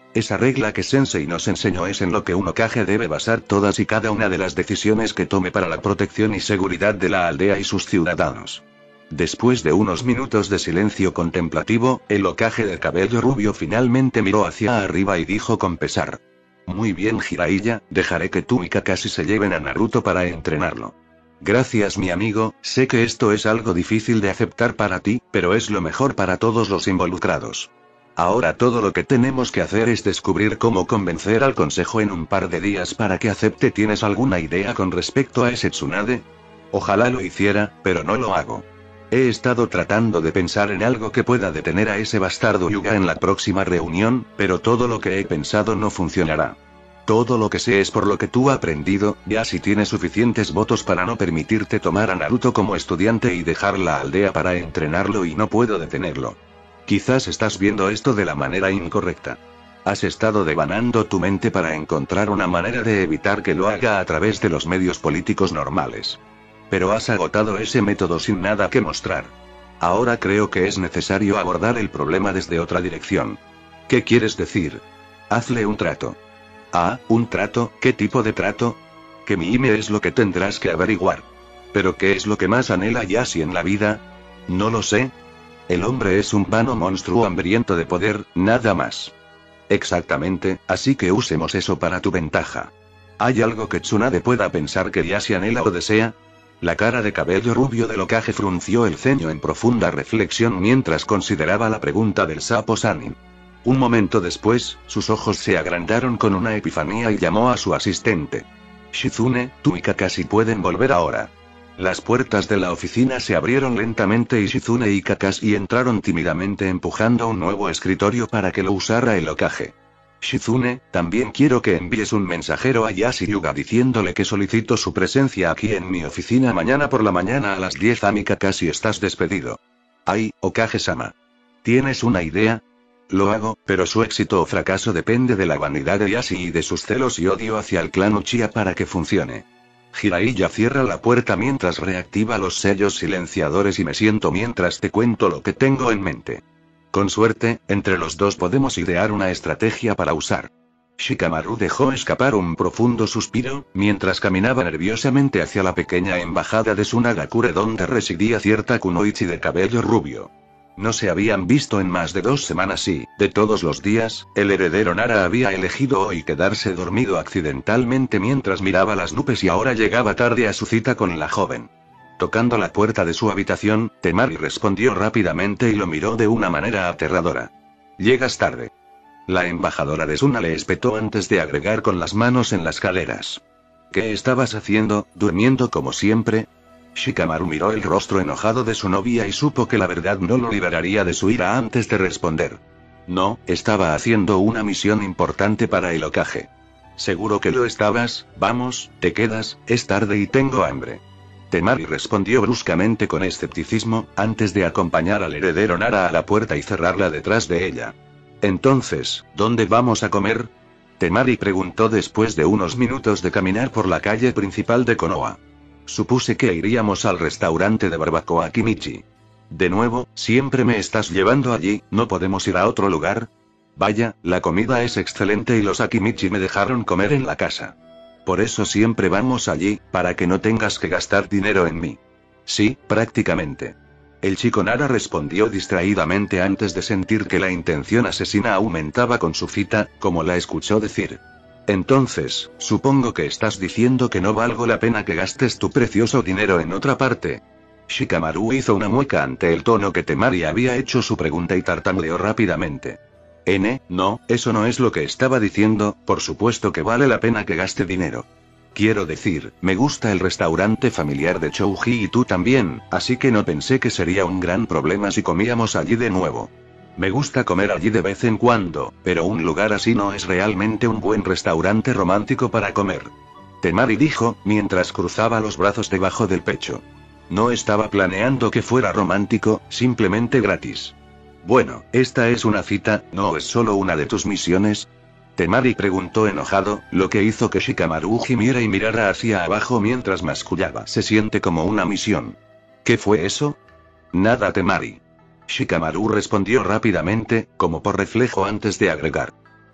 [SPEAKER 1] Esa regla que Sensei nos enseñó es en lo que un Hokage debe basar todas y cada una de las decisiones que tome para la protección y seguridad de la aldea y sus ciudadanos. Después de unos minutos de silencio contemplativo, el Hokage de cabello rubio finalmente miró hacia arriba y dijo con pesar: Muy bien, Jiraiya, dejaré que tú y Kakashi se lleven a Naruto para entrenarlo. Gracias, mi amigo, sé que esto es algo difícil de aceptar para ti, pero es lo mejor para todos los involucrados. Ahora todo lo que tenemos que hacer es descubrir cómo convencer al consejo en un par de días para que acepte. ¿Tienes alguna idea con respecto a ese Tsunade? Ojalá lo hiciera, pero no lo hago. He estado tratando de pensar en algo que pueda detener a ese bastardo Hyuga en la próxima reunión, pero todo lo que he pensado no funcionará. Todo lo que sé es por lo que tú has aprendido, Yashi tiene suficientes votos para no permitirte tomar a Naruto como estudiante y dejar la aldea para entrenarlo y no puedo detenerlo. Quizás estás viendo esto de la manera incorrecta. Has estado devanando tu mente para encontrar una manera de evitar que lo haga a través de los medios políticos normales. Pero has agotado ese método sin nada que mostrar. Ahora creo que es necesario abordar el problema desde otra dirección. ¿Qué quieres decir? Hazle un trato. Ah, ¿un trato? ¿Qué tipo de trato? Que mi Hime es lo que tendrás que averiguar. ¿Pero qué es lo que más anhela Yashi en la vida? No lo sé. El hombre es un vano monstruo hambriento de poder, nada más. Exactamente, así que usemos eso para tu ventaja. ¿Hay algo que Tsunade pueda pensar que Yashi anhela o desea? La cara de cabello rubio del Hokage frunció el ceño en profunda reflexión mientras consideraba la pregunta del sapo Sannin. Un momento después, sus ojos se agrandaron con una epifanía y llamó a su asistente. Shizune, tú y Kakashi pueden volver ahora. Las puertas de la oficina se abrieron lentamente y Shizune y Kakashi entraron tímidamente empujando un nuevo escritorio para que lo usara el Hokage. Shizune, también quiero que envíes un mensajero a Yashi Hyuga diciéndole que solicito su presencia aquí en mi oficina mañana por la mañana a las diez a mi Kakashi, estás despedido. Ay, Hokage-sama. ¿Tienes una idea? Lo hago, pero su éxito o fracaso depende de la vanidad de Yashi y de sus celos y odio hacia el clan Uchiha para que funcione. Jiraiya cierra la puerta mientras reactiva los sellos silenciadores y me siento mientras te cuento lo que tengo en mente. Con suerte, entre los dos podemos idear una estrategia para usar. Shikamaru dejó escapar un profundo suspiro, mientras caminaba nerviosamente hacia la pequeña embajada de Sunagakure donde residía cierta kunoichi de cabello rubio. No se habían visto en más de dos semanas y, de todos los días, el heredero Nara había elegido hoy quedarse dormido accidentalmente mientras miraba las nubes y ahora llegaba tarde a su cita con la joven. Tocando la puerta de su habitación, Temari respondió rápidamente y lo miró de una manera aterradora. Llegas tarde. La embajadora de Suna le espetó antes de agregar con las manos en las caderas. ¿Qué estabas haciendo, durmiendo como siempre? Shikamaru miró el rostro enojado de su novia y supo que la verdad no lo liberaría de su ira antes de responder. No, estaba haciendo una misión importante para el Hokage. Seguro que lo estabas, vamos, te quedas, es tarde y tengo hambre. Temari respondió bruscamente con escepticismo, antes de acompañar al heredero Nara a la puerta y cerrarla detrás de ella. Entonces, ¿dónde vamos a comer? Temari preguntó después de unos minutos de caminar por la calle principal de Konoha. Supuse que iríamos al restaurante de barbacoa Kimichi. De nuevo, siempre me estás llevando allí, ¿no podemos ir a otro lugar? Vaya, la comida es excelente y los Akimichi me dejaron comer en la casa. Por eso siempre vamos allí, para que no tengas que gastar dinero en mí. Sí, prácticamente. El chico Nara respondió distraídamente antes de sentir que la intención asesina aumentaba con su cita, como la escuchó decir. Entonces, supongo que estás diciendo que no valgo la pena que gastes tu precioso dinero en otra parte. Shikamaru hizo una mueca ante el tono que Temari había hecho su pregunta y tartamudeó rápidamente. N, no, eso no es lo que estaba diciendo, por supuesto que vale la pena que gaste dinero. Quiero decir, me gusta el restaurante familiar de Chouji y tú también, así que no pensé que sería un gran problema si comíamos allí de nuevo. Me gusta comer allí de vez en cuando, pero un lugar así no es realmente un buen restaurante romántico para comer. Temari dijo, mientras cruzaba los brazos debajo del pecho. No estaba planeando que fuera romántico, simplemente gratis. Bueno, esta es una cita, ¿no es solo una de tus misiones? Temari preguntó enojado, lo que hizo que Shikamaru gimiera y mirara hacia abajo mientras mascullaba. Se siente como una misión. ¿Qué fue eso? Nada, Temari. Shikamaru respondió rápidamente, como por reflejo antes de agregar.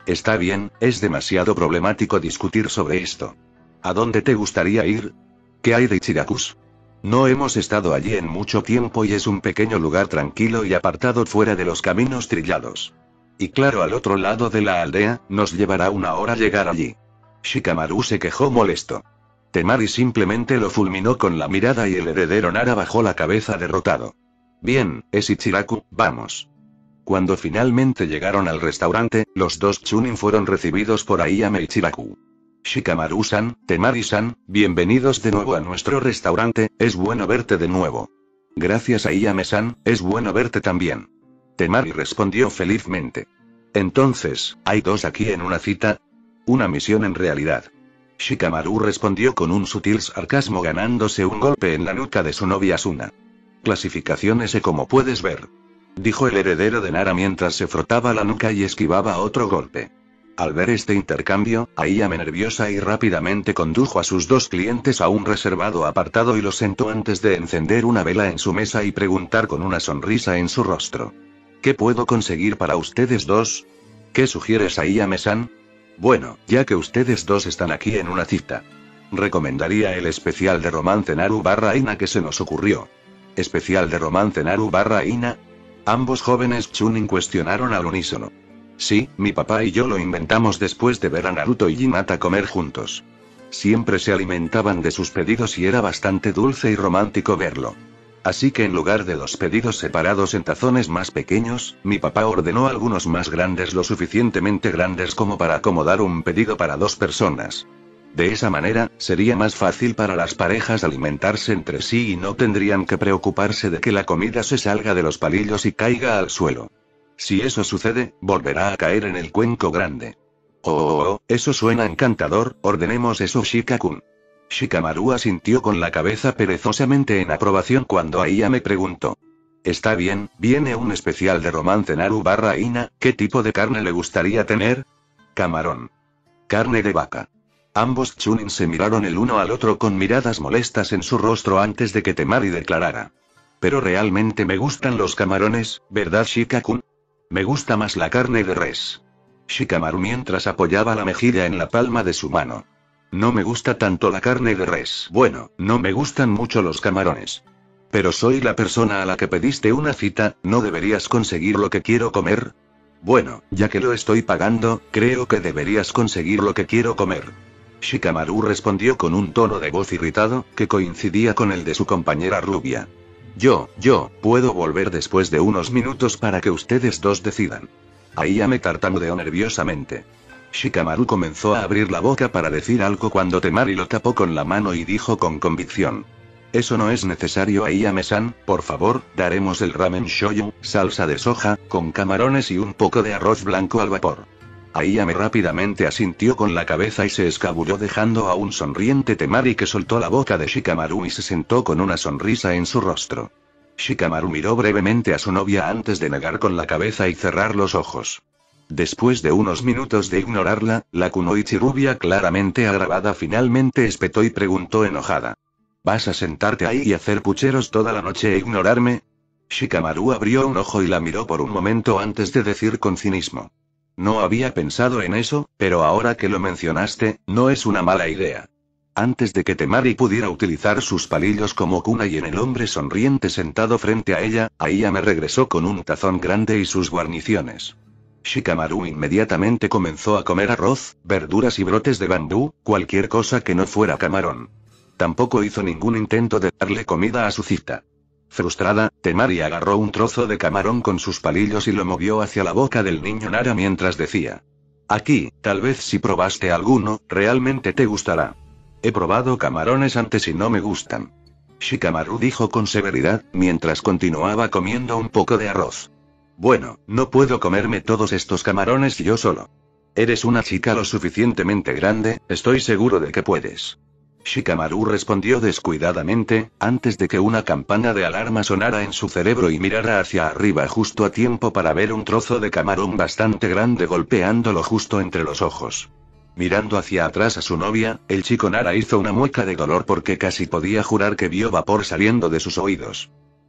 [SPEAKER 1] Está bien, es demasiado problemático discutir sobre esto. ¿A dónde te gustaría ir? ¿Qué hay de Ichirakus? No hemos estado allí en mucho tiempo y es un pequeño lugar tranquilo y apartado fuera de los caminos trillados. Y claro, al otro lado de la aldea, nos llevará una hora llegar allí. Shikamaru se quejó molesto. Temari simplemente lo fulminó con la mirada y el heredero Nara bajó la cabeza derrotado. Bien, es Ichiraku, vamos. Cuando finalmente llegaron al restaurante, los dos Chunin fueron recibidos por Ayame Ichiraku. Shikamaru-san, Temari-san, bienvenidos de nuevo a nuestro restaurante, es bueno verte de nuevo. Gracias Ayame-san, es bueno verte también. Temari respondió felizmente. Entonces, ¿hay dos aquí en una cita? Una misión en realidad. Shikamaru respondió con un sutil sarcasmo ganándose un golpe en la nuca de su novia Asuna. Clasificación S como puedes ver. Dijo el heredero de Nara mientras se frotaba la nuca y esquivaba otro golpe. Al ver este intercambio, Ayame nerviosa y rápidamente condujo a sus dos clientes a un reservado apartado y los sentó antes de encender una vela en su mesa y preguntar con una sonrisa en su rostro. ¿Qué puedo conseguir para ustedes dos? ¿Qué sugieres Ayame-san? Bueno, ya que ustedes dos están aquí en una cita. Recomendaría el especial de romance Naru barra Ina que se nos ocurrió. ¿Especial de romance Naru barra Ina? Ambos jóvenes Chunin cuestionaron al unísono. Sí, mi papá y yo lo inventamos después de ver a Naruto y Hinata comer juntos. Siempre se alimentaban de sus pedidos y era bastante dulce y romántico verlo. Así que en lugar de dos pedidos separados en tazones más pequeños, mi papá ordenó algunos más grandes lo suficientemente grandes como para acomodar un pedido para dos personas. De esa manera, sería más fácil para las parejas alimentarse entre sí y no tendrían que preocuparse de que la comida se salga de los palillos y caiga al suelo. Si eso sucede, volverá a caer en el cuenco grande. Oh, oh, oh, eso suena encantador, ordenemos eso Shika-kun. Shikamaru asintió con la cabeza perezosamente en aprobación cuando Ayame preguntó. Está bien, viene un especial de romance Naru barra Ina, ¿qué tipo de carne le gustaría tener? Camarón. Carne de vaca. Ambos Chunin se miraron el uno al otro con miradas molestas en su rostro antes de que Temari declarara. Pero realmente me gustan los camarones, ¿verdad Shika-kun? Me gusta más la carne de res. Shikamaru mientras apoyaba la mejilla en la palma de su mano. No me gusta tanto la carne de res. Bueno, no me gustan mucho los camarones. Pero soy la persona a la que pediste una cita, ¿no deberías conseguir lo que quiero comer? Bueno, ya que lo estoy pagando, creo que deberías conseguir lo que quiero comer. Shikamaru respondió con un tono de voz irritado, que coincidía con el de su compañera rubia. Yo, yo, puedo volver después de unos minutos para que ustedes dos decidan. Ayame tartamudeó nerviosamente. Shikamaru comenzó a abrir la boca para decir algo cuando Temari lo tapó con la mano y dijo con convicción. Eso no es necesario Ayame-san, por favor, daremos el ramen shoyu, salsa de soja, con camarones y un poco de arroz blanco al vapor. Ayame rápidamente asintió con la cabeza y se escabulló dejando a un sonriente Temari que soltó la boca de Shikamaru y se sentó con una sonrisa en su rostro. Shikamaru miró brevemente a su novia antes de negar con la cabeza y cerrar los ojos. Después de unos minutos de ignorarla, la kunoichi rubia claramente agravada finalmente espetó y preguntó enojada. ¿Vas a sentarte ahí y hacer pucheros toda la noche e ignorarme? Shikamaru abrió un ojo y la miró por un momento antes de decir con cinismo. No había pensado en eso, pero ahora que lo mencionaste, no es una mala idea. Antes de que Temari pudiera utilizar sus palillos como kunai en el hombre sonriente sentado frente a ella, Ayame regresó con un tazón grande y sus guarniciones. Shikamaru inmediatamente comenzó a comer arroz, verduras y brotes de bambú, cualquier cosa que no fuera camarón. Tampoco hizo ningún intento de darle comida a su cita. Frustrada, Temari agarró un trozo de camarón con sus palillos y lo movió hacia la boca del niño Nara mientras decía. Aquí, tal vez si probaste alguno, realmente te gustará. He probado camarones antes y no me gustan. Shikamaru dijo con severidad, mientras continuaba comiendo un poco de arroz. Bueno, no puedo comerme todos estos camarones yo solo. Eres una chica lo suficientemente grande, estoy seguro de que puedes. Shikamaru respondió descuidadamente, antes de que una campana de alarma sonara en su cerebro y mirara hacia arriba justo a tiempo para ver un trozo de camarón bastante grande golpeándolo justo entre los ojos. Mirando hacia atrás a su novia, el chico Nara hizo una mueca de dolor porque casi podía jurar que vio vapor saliendo de sus oídos.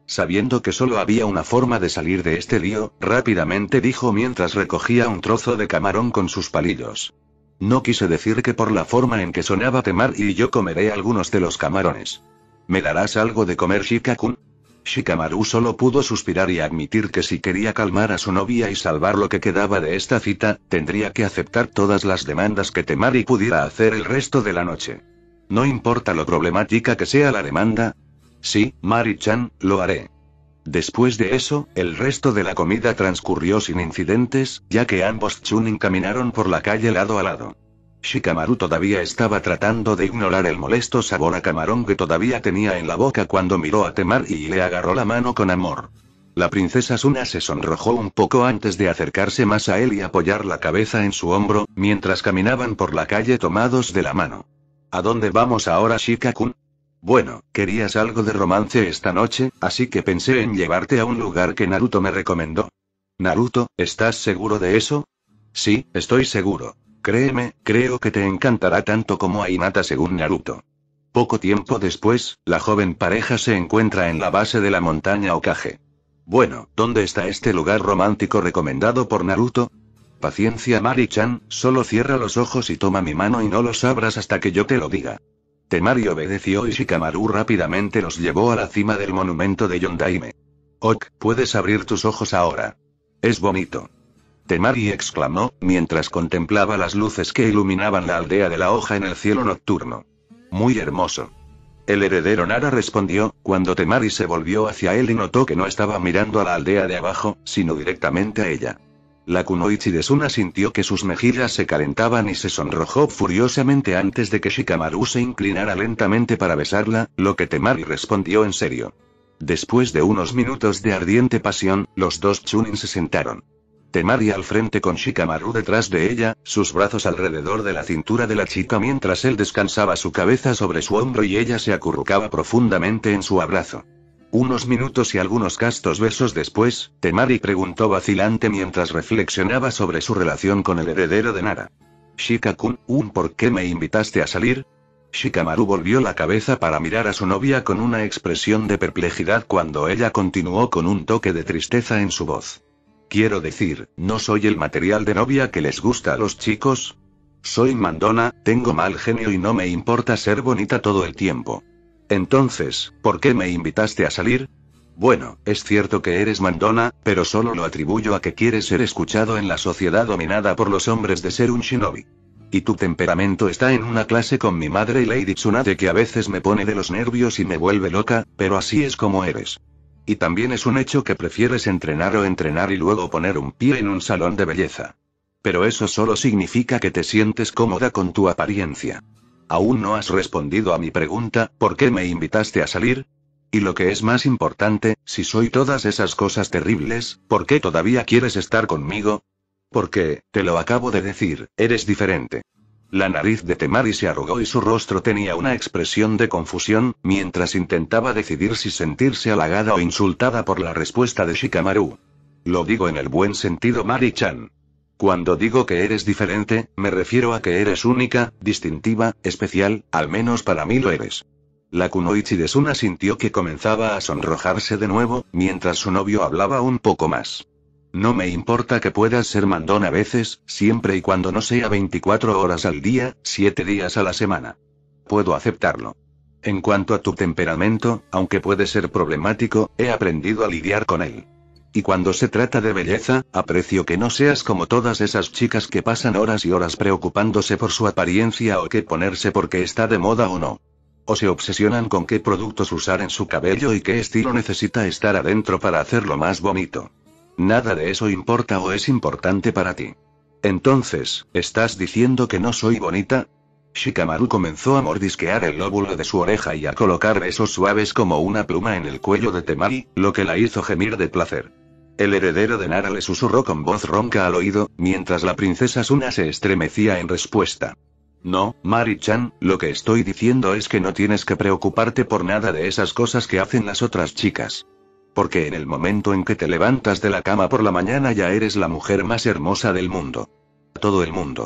[SPEAKER 1] Sabiendo que solo había una forma de salir de este lío, rápidamente dijo mientras recogía un trozo de camarón con sus palillos. No quise decir que por la forma en que sonaba Temari y yo comeré algunos de los camarones. ¿Me darás algo de comer, Shika-kun? Shikamaru solo pudo suspirar y admitir que si quería calmar a su novia y salvar lo que quedaba de esta cita, tendría que aceptar todas las demandas que Temari pudiera hacer el resto de la noche. No importa lo problemática que sea la demanda. Sí, Mari-chan, lo haré. Después de eso, el resto de la comida transcurrió sin incidentes, ya que ambos chunin caminaron por la calle lado a lado. Shikamaru todavía estaba tratando de ignorar el molesto sabor a camarón que todavía tenía en la boca cuando miró a Temari y le agarró la mano con amor. La princesa Suna se sonrojó un poco antes de acercarse más a él y apoyar la cabeza en su hombro, mientras caminaban por la calle tomados de la mano. ¿A dónde vamos ahora, Shika-kun? Bueno, querías algo de romance esta noche, así que pensé en llevarte a un lugar que Naruto me recomendó. Naruto, ¿estás seguro de eso? Sí, estoy seguro. Créeme, creo que te encantará tanto como a Hinata según Naruto. Poco tiempo después, la joven pareja se encuentra en la base de la montaña Okage. Bueno, ¿dónde está este lugar romántico recomendado por Naruto? Paciencia, Mari-chan, solo cierra los ojos y toma mi mano y no los abras hasta que yo te lo diga. Temari obedeció y Shikamaru rápidamente los llevó a la cima del monumento de Yondaime. Ok, puedes abrir tus ojos ahora. Es bonito. Temari exclamó, mientras contemplaba las luces que iluminaban la aldea de la hoja en el cielo nocturno. Muy hermoso. El heredero Nara respondió, cuando Temari se volvió hacia él y notó que no estaba mirando a la aldea de abajo, sino directamente a ella. La kunoichi de Suna sintió que sus mejillas se calentaban y se sonrojó furiosamente antes de que Shikamaru se inclinara lentamente para besarla, lo que Temari respondió en serio. Después de unos minutos de ardiente pasión, los dos chunin se sentaron. Temari al frente con Shikamaru detrás de ella, sus brazos alrededor de la cintura de la chica mientras él descansaba su cabeza sobre su hombro y ella se acurrucaba profundamente en su abrazo. Unos minutos y algunos castos besos después, Temari preguntó vacilante mientras reflexionaba sobre su relación con el heredero de Nara. Shika-kun, ¿un por qué me invitaste a salir? Shikamaru volvió la cabeza para mirar a su novia con una expresión de perplejidad cuando ella continuó con un toque de tristeza en su voz. Quiero decir, ¿no soy el material de novia que les gusta a los chicos? Soy mandona, tengo mal genio y no me importa ser bonita todo el tiempo. Entonces, ¿por qué me invitaste a salir? Bueno, es cierto que eres mandona, pero solo lo atribuyo a que quieres ser escuchado en la sociedad dominada por los hombres de ser un shinobi. Y tu temperamento está en una clase con mi madre y Lady Tsunade que a veces me pone de los nervios y me vuelve loca, pero así es como eres. Y también es un hecho que prefieres entrenar o entrenar y luego poner un pie en un salón de belleza. Pero eso solo significa que te sientes cómoda con tu apariencia. Aún no has respondido a mi pregunta, ¿por qué me invitaste a salir? Y lo que es más importante, si soy todas esas cosas terribles, ¿por qué todavía quieres estar conmigo? Porque, te lo acabo de decir, eres diferente. La nariz de Temari se arrugó y su rostro tenía una expresión de confusión, mientras intentaba decidir si sentirse halagada o insultada por la respuesta de Shikamaru. Lo digo en el buen sentido, Mari-chan. Cuando digo que eres diferente, me refiero a que eres única, distintiva, especial, al menos para mí lo eres. La kunoichi de Suna sintió que comenzaba a sonrojarse de nuevo, mientras su novio hablaba un poco más. No me importa que puedas ser mandón a veces, siempre y cuando no sea veinticuatro horas al día, siete días a la semana. Puedo aceptarlo. En cuanto a tu temperamento, aunque puede ser problemático, he aprendido a lidiar con él. Y cuando se trata de belleza, aprecio que no seas como todas esas chicas que pasan horas y horas preocupándose por su apariencia o qué ponerse porque está de moda o no. O se obsesionan con qué productos usar en su cabello y qué estilo necesita estar adentro para hacerlo más bonito. Nada de eso importa o es importante para ti. Entonces, ¿estás diciendo que no soy bonita? Shikamaru comenzó a mordisquear el lóbulo de su oreja y a colocar besos suaves como una pluma en el cuello de Temari, lo que la hizo gemir de placer. El heredero de Nara le susurró con voz ronca al oído, mientras la princesa Suna se estremecía en respuesta. No, Mari-chan, lo que estoy diciendo es que no tienes que preocuparte por nada de esas cosas que hacen las otras chicas. Porque en el momento en que te levantas de la cama por la mañana ya eres la mujer más hermosa del mundo. Todo el mundo.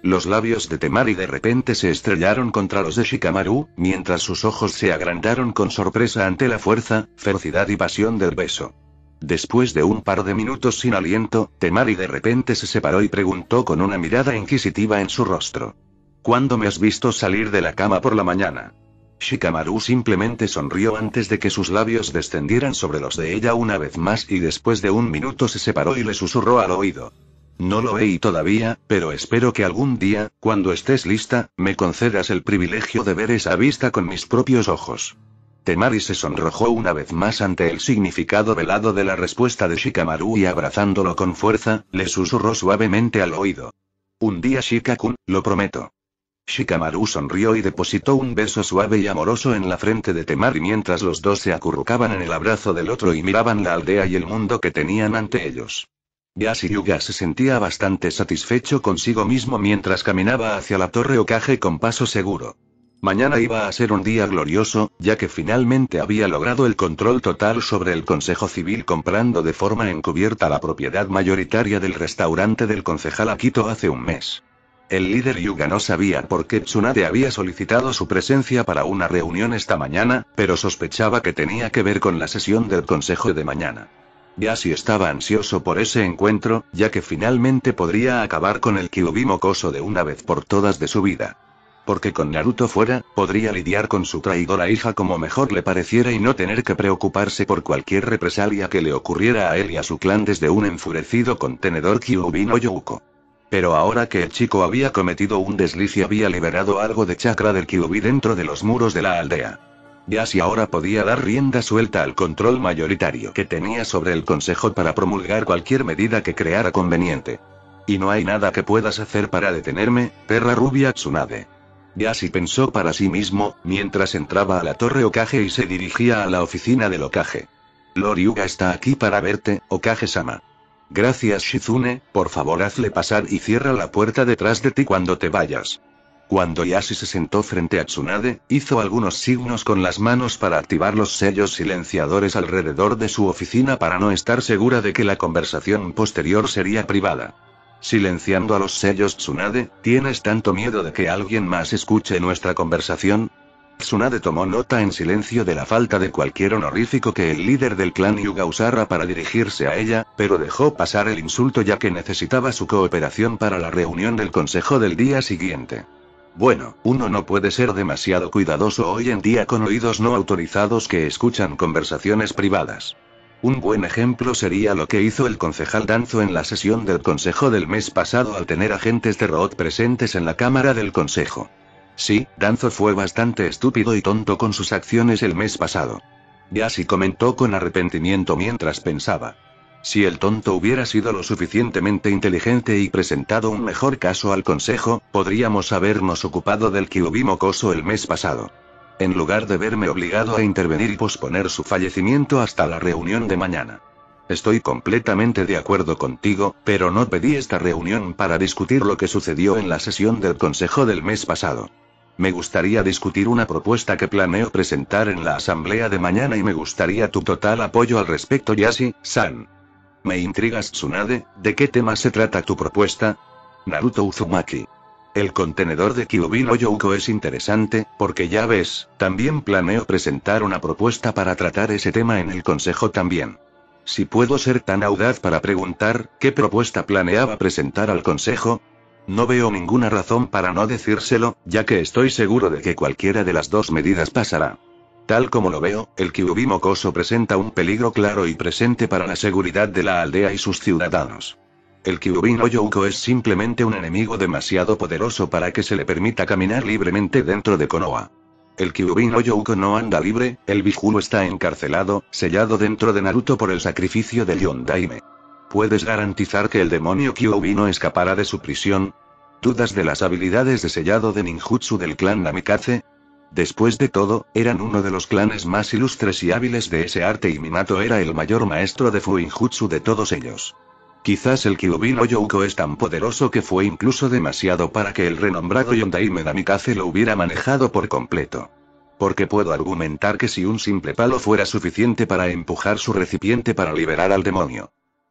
[SPEAKER 1] Los labios de Temari de repente se estrellaron contra los de Shikamaru, mientras sus ojos se agrandaron con sorpresa ante la fuerza, ferocidad y pasión del beso. Después de un par de minutos sin aliento, Temari de repente se separó y preguntó con una mirada inquisitiva en su rostro. ¿Cuándo me has visto salir de la cama por la mañana? Shikamaru simplemente sonrió antes de que sus labios descendieran sobre los de ella una vez más y después de un minuto se separó y le susurró al oído. No lo veí todavía, pero espero que algún día, cuando estés lista, me concedas el privilegio de ver esa vista con mis propios ojos. Temari se sonrojó una vez más ante el significado velado de la respuesta de Shikamaru y abrazándolo con fuerza, le susurró suavemente al oído. Un día Shika-kun, lo prometo. Shikamaru sonrió y depositó un beso suave y amoroso en la frente de Temari mientras los dos se acurrucaban en el abrazo del otro y miraban la aldea y el mundo que tenían ante ellos. Yashiyuga se sentía bastante satisfecho consigo mismo mientras caminaba hacia la torre Hokage con paso seguro. Mañana iba a ser un día glorioso, ya que finalmente había logrado el control total sobre el Consejo Civil comprando de forma encubierta la propiedad mayoritaria del restaurante del concejal Akito hace un mes. El líder Yuga no sabía por qué Tsunade había solicitado su presencia para una reunión esta mañana, pero sospechaba que tenía que ver con la sesión del consejo de mañana. Yashi estaba ansioso por ese encuentro, ya que finalmente podría acabar con el Kyuubi mocoso de una vez por todas de su vida. Porque con Naruto fuera, podría lidiar con su traidora hija como mejor le pareciera y no tener que preocuparse por cualquier represalia que le ocurriera a él y a su clan desde un enfurecido contenedor Kyuubi no Youko. Pero ahora que el chico había cometido un desliz y había liberado algo de chakra del Kyuubi dentro de los muros de la aldea. Yashi ahora podía dar rienda suelta al control mayoritario que tenía sobre el consejo para promulgar cualquier medida que creara conveniente. Y no hay nada que puedas hacer para detenerme, perra rubia Tsunade. Yashi pensó para sí mismo, mientras entraba a la torre Hokage y se dirigía a la oficina del Hokage. Lord Hyuga está aquí para verte, Hokage-sama. Gracias Shizune, por favor hazle pasar y cierra la puerta detrás de ti cuando te vayas. Cuando Yashi se sentó frente a Tsunade, hizo algunos signos con las manos para activar los sellos silenciadores alrededor de su oficina para no estar segura de que la conversación posterior sería privada. Silenciando a los sellos Tsunade, ¿tienes tanto miedo de que alguien más escuche nuestra conversación? Tsunade tomó nota en silencio de la falta de cualquier honorífico que el líder del clan Hyuga usara para dirigirse a ella, pero dejó pasar el insulto ya que necesitaba su cooperación para la reunión del consejo del día siguiente. Bueno, uno no puede ser demasiado cuidadoso hoy en día con oídos no autorizados que escuchan conversaciones privadas. Un buen ejemplo sería lo que hizo el concejal Danzo en la sesión del consejo del mes pasado al tener agentes de Root presentes en la cámara del consejo. Sí, Danzo fue bastante estúpido y tonto con sus acciones el mes pasado. Yashi comentó con arrepentimiento mientras pensaba. Si el tonto hubiera sido lo suficientemente inteligente y presentado un mejor caso al consejo, podríamos habernos ocupado del Kyuubi mocoso el mes pasado. En lugar de verme obligado a intervenir y posponer su fallecimiento hasta la reunión de mañana. Estoy completamente de acuerdo contigo, pero no pedí esta reunión para discutir lo que sucedió en la sesión del consejo del mes pasado. Me gustaría discutir una propuesta que planeo presentar en la asamblea de mañana y me gustaría tu total apoyo al respecto Yashi-san. Me intrigas Tsunade, ¿de qué tema se trata tu propuesta? Naruto Uzumaki. El contenedor de Kyuubi no Youko es interesante, porque ya ves, también planeo presentar una propuesta para tratar ese tema en el consejo también. Si puedo ser tan audaz para preguntar, ¿qué propuesta planeaba presentar al consejo? No veo ninguna razón para no decírselo, ya que estoy seguro de que cualquiera de las dos medidas pasará. Tal como lo veo, el Kyuubi mocoso presenta un peligro claro y presente para la seguridad de la aldea y sus ciudadanos. El Kyuubi no Youko es simplemente un enemigo demasiado poderoso para que se le permita caminar libremente dentro de Konoha. El Kyuubi no Youko no anda libre, el Bijulu está encarcelado, sellado dentro de Naruto por el sacrificio de Yondaime. ¿Puedes garantizar que el demonio Kyuubi no escapará de su prisión? ¿Dudas de las habilidades de sellado de ninjutsu del clan Namikaze? Después de todo, eran uno de los clanes más ilustres y hábiles de ese arte y Minato era el mayor maestro de fuinjutsu de todos ellos. Quizás el Kyuubi no Youko es tan poderoso que fue incluso demasiado para que el renombrado Yondaime Namikaze lo hubiera manejado por completo. Porque puedo argumentar que si un simple palo fuera suficiente para empujar su recipiente para liberar al demonio.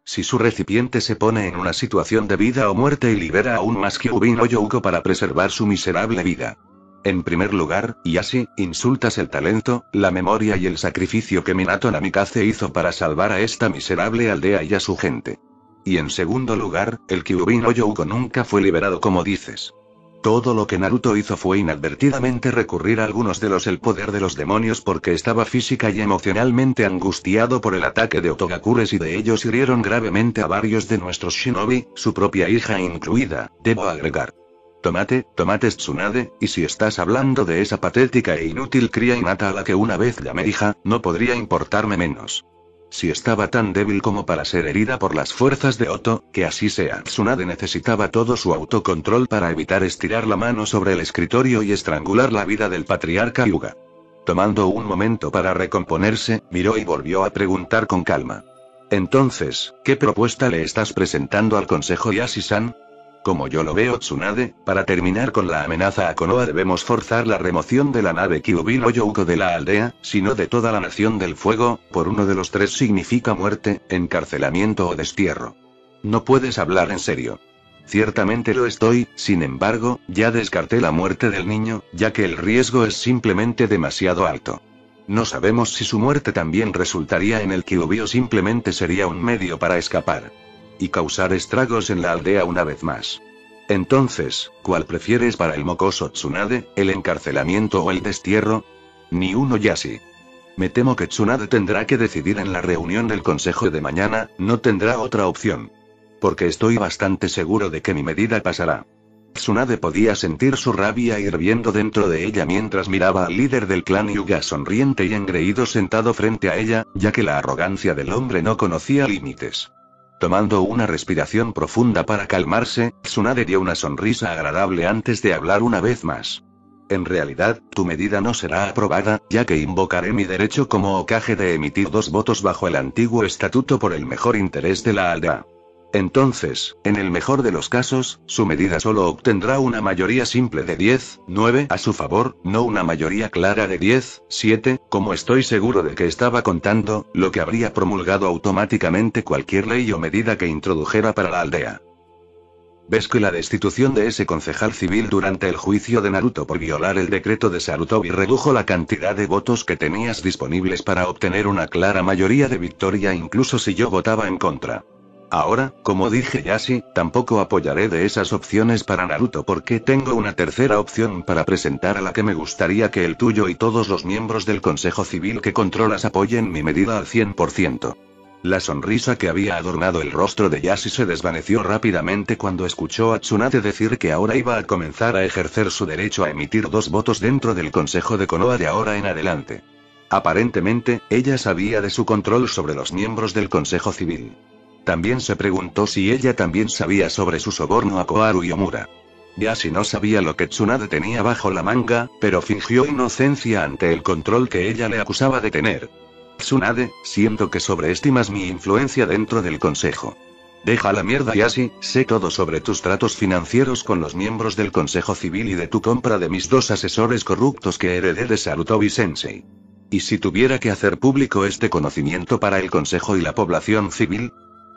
[SPEAKER 1] Si su recipiente se pone en una situación de vida o muerte y libera aún más Kyubin no Youko para preservar su miserable vida. En primer lugar, y así, insultas el talento, la memoria y el sacrificio que Minato Namikaze hizo para salvar a esta miserable aldea y a su gente. Y en segundo lugar, el Kyubin no Youko nunca fue liberado como dices. Todo lo que Naruto hizo fue inadvertidamente recurrir a algunos de los el poder de los demonios porque estaba física y emocionalmente angustiado por el ataque de Otogakures y de ellos hirieron gravemente a varios de nuestros shinobi, su propia hija incluida, debo agregar. Tomate, tomate Tsunade, y si estás hablando de esa patética e inútil cría innata a la que una vez llamé hija, no podría importarme menos. Si estaba tan débil como para ser herida por las fuerzas de Oto, que así sea. Tsunade necesitaba todo su autocontrol para evitar estirar la mano sobre el escritorio y estrangular la vida del patriarca Hyuga. Tomando un momento para recomponerse, miró y volvió a preguntar con calma. Entonces, ¿qué propuesta le estás presentando al consejo Yashi-san? Como yo lo veo Tsunade, para terminar con la amenaza a Konoha debemos forzar la remoción de la nave Kyubin no Youko de la aldea, sino de toda la nación del fuego, por uno de los tres significa muerte, encarcelamiento o destierro. No puedes hablar en serio. Ciertamente lo estoy, sin embargo, ya descarté la muerte del niño, ya que el riesgo es simplemente demasiado alto. No sabemos si su muerte también resultaría en el Kyubi o simplemente sería un medio para escapar. Y causar estragos en la aldea una vez más. Entonces, ¿cuál prefieres para el mocoso Tsunade, el encarcelamiento o el destierro? Ni uno Yashi. Me temo que Tsunade tendrá que decidir en la reunión del consejo de mañana, no tendrá otra opción. Porque estoy bastante seguro de que mi medida pasará. Tsunade podía sentir su rabia hirviendo dentro de ella mientras miraba al líder del clan Hyuga sonriente y engreído sentado frente a ella, ya que la arrogancia del hombre no conocía límites. Tomando una respiración profunda para calmarse, Tsunade dio una sonrisa agradable antes de hablar una vez más. En realidad, tu medida no será aprobada, ya que invocaré mi derecho como Hokage de emitir dos votos bajo el antiguo estatuto por el mejor interés de la aldea. Entonces, en el mejor de los casos, su medida solo obtendrá una mayoría simple de diez, nueve a su favor, no una mayoría clara de diez, siete, como estoy seguro de que estaba contando, lo que habría promulgado automáticamente cualquier ley o medida que introdujera para la aldea. ¿Ves que la destitución de ese concejal civil durante el juicio de Naruto por violar el decreto de Sarutobi redujo la cantidad de votos que tenías disponibles para obtener una clara mayoría de victoria incluso si yo votaba en contra? Ahora, como dije Yashi, tampoco apoyaré de esas opciones para Naruto porque tengo una tercera opción para presentar a la que me gustaría que el tuyo y todos los miembros del Consejo Civil que controlas apoyen mi medida al cien por ciento. La sonrisa que había adornado el rostro de Yashi se desvaneció rápidamente cuando escuchó a Tsunade decir que ahora iba a comenzar a ejercer su derecho a emitir dos votos dentro del Consejo de Konoha de ahora en adelante. Aparentemente, ella sabía de su control sobre los miembros del Consejo Civil. También se preguntó si ella también sabía sobre su soborno a Koharu y Omura. Yashi no sabía lo que Tsunade tenía bajo la manga, pero fingió inocencia ante el control que ella le acusaba de tener. Tsunade, siento que sobreestimas mi influencia dentro del consejo. Deja la mierda Yashi, sé todo sobre tus tratos financieros con los miembros del Consejo Civil y de tu compra de mis dos asesores corruptos que heredé de Sarutobi Sensei. ¿Y si tuviera que hacer público este conocimiento para el consejo y la población civil?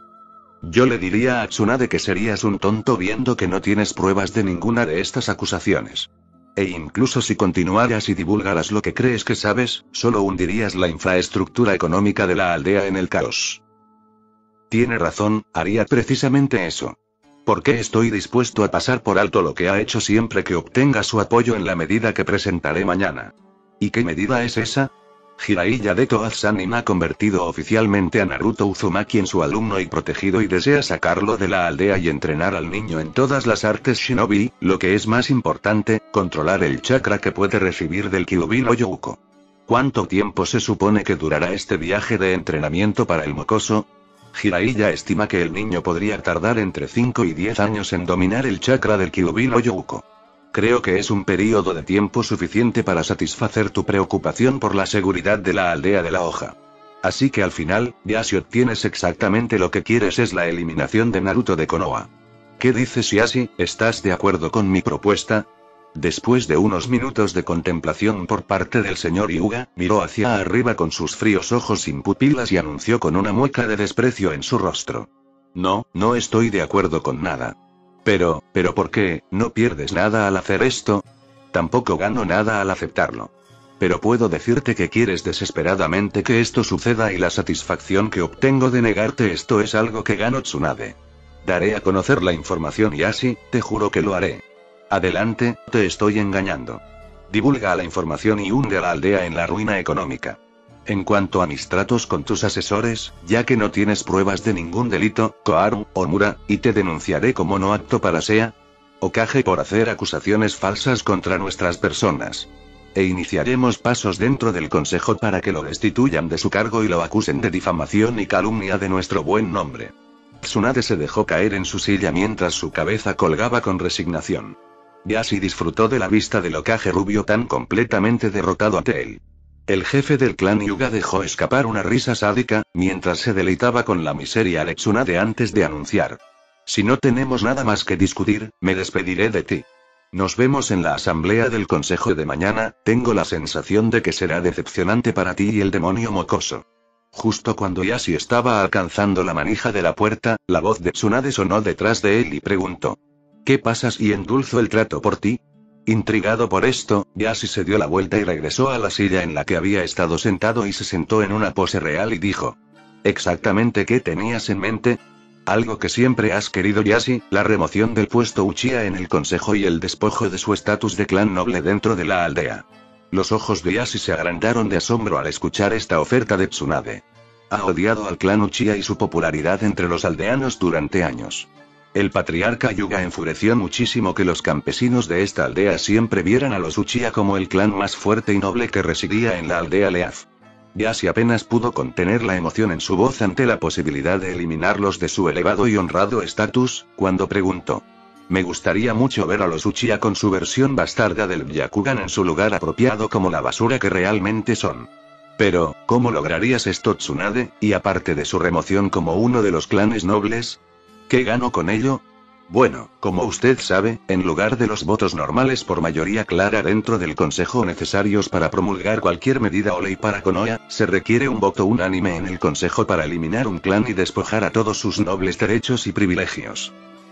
[SPEAKER 1] Yo le diría a Tsunade que serías un tonto viendo que no tienes pruebas de ninguna de estas acusaciones. E incluso si continuaras y divulgaras lo que crees que sabes, solo hundirías la infraestructura económica de la aldea en el caos. Tiene razón, haría precisamente eso. ¿Por qué estoy dispuesto a pasar por alto lo que ha hecho siempre que obtenga su apoyo en la medida que presentaré mañana? ¿Y qué medida es esa? Jiraiya de Toad-Sanin ha convertido oficialmente a Naruto Uzumaki en su alumno y protegido y desea sacarlo de la aldea y entrenar al niño en todas las artes shinobi, lo que es más importante, controlar el chakra que puede recibir del Kyubin no Youko. ¿Cuánto tiempo se supone que durará este viaje de entrenamiento para el mocoso? Jiraiya estima que el niño podría tardar entre cinco y diez años en dominar el chakra del Kyubin no Youko. Creo que es un período de tiempo suficiente para satisfacer tu preocupación por la seguridad de la aldea de la hoja. Así que al final, ya si obtienes exactamente lo que quieres es la eliminación de Naruto de Konoha. ¿Qué dices Yashi? ¿Estás de acuerdo con mi propuesta? Después de unos minutos de contemplación por parte del señor Hyuga, miró hacia arriba con sus fríos ojos sin pupilas y anunció con una mueca de desprecio en su rostro. No, no estoy de acuerdo con nada. Pero, pero ¿por qué? ¿No pierdes nada al hacer esto? Tampoco gano nada al aceptarlo. Pero puedo decirte que quieres desesperadamente que esto suceda y la satisfacción que obtengo de negarte esto es algo que gano, Tsunade. Daré a conocer la información y así, te juro que lo haré. Adelante, te estoy engañando. Divulga la información y hunde a la aldea en la ruina económica. En cuanto a mis tratos con tus asesores, ya que no tienes pruebas de ningún delito, Koharu, Omura, y te denunciaré como no apto para sea Hokage por hacer acusaciones falsas contra nuestras personas. E iniciaremos pasos dentro del consejo para que lo destituyan de su cargo y lo acusen de difamación y calumnia de nuestro buen nombre. Tsunade se dejó caer en su silla mientras su cabeza colgaba con resignación. Yashi disfrutó de la vista del Hokage rubio tan completamente derrotado ante él. El jefe del clan Hyuga dejó escapar una risa sádica, mientras se deleitaba con la miseria de Tsunade antes de anunciar. Si no tenemos nada más que discutir, me despediré de ti. Nos vemos en la asamblea del consejo de mañana, tengo la sensación de que será decepcionante para ti y el demonio mocoso. Justo cuando Yashi estaba alcanzando la manija de la puerta, la voz de Tsunade sonó detrás de él y preguntó. ¿Qué pasa si endulzo el trato por ti? Intrigado por esto, Yashi se dio la vuelta y regresó a la silla en la que había estado sentado y se sentó en una pose real y dijo. ¿Exactamente qué tenías en mente? Algo que siempre has querido, Yashi, la remoción del puesto Uchiha en el consejo y el despojo de su estatus de clan noble dentro de la aldea. Los ojos de Yashi se agrandaron de asombro al escuchar esta oferta de Tsunade. Ha odiado al clan Uchiha y su popularidad entre los aldeanos durante años. El patriarca Hyuga enfureció muchísimo que los campesinos de esta aldea siempre vieran a los Uchiha como el clan más fuerte y noble que residía en la aldea Leaf. Yashi apenas pudo contener la emoción en su voz ante la posibilidad de eliminarlos de su elevado y honrado estatus, cuando preguntó. Me gustaría mucho ver a los Uchiha con su versión bastarda del Byakugan en su lugar apropiado como la basura que realmente son. Pero, ¿cómo lograrías esto, Tsunade, y aparte de su remoción como uno de los clanes nobles? ¿Qué gano con ello? Bueno, como usted sabe, en lugar de los votos normales por mayoría clara dentro del consejo necesarios para promulgar cualquier medida o ley para Konoha, se requiere un voto unánime en el consejo para eliminar un clan y despojar a todos sus nobles derechos y privilegios.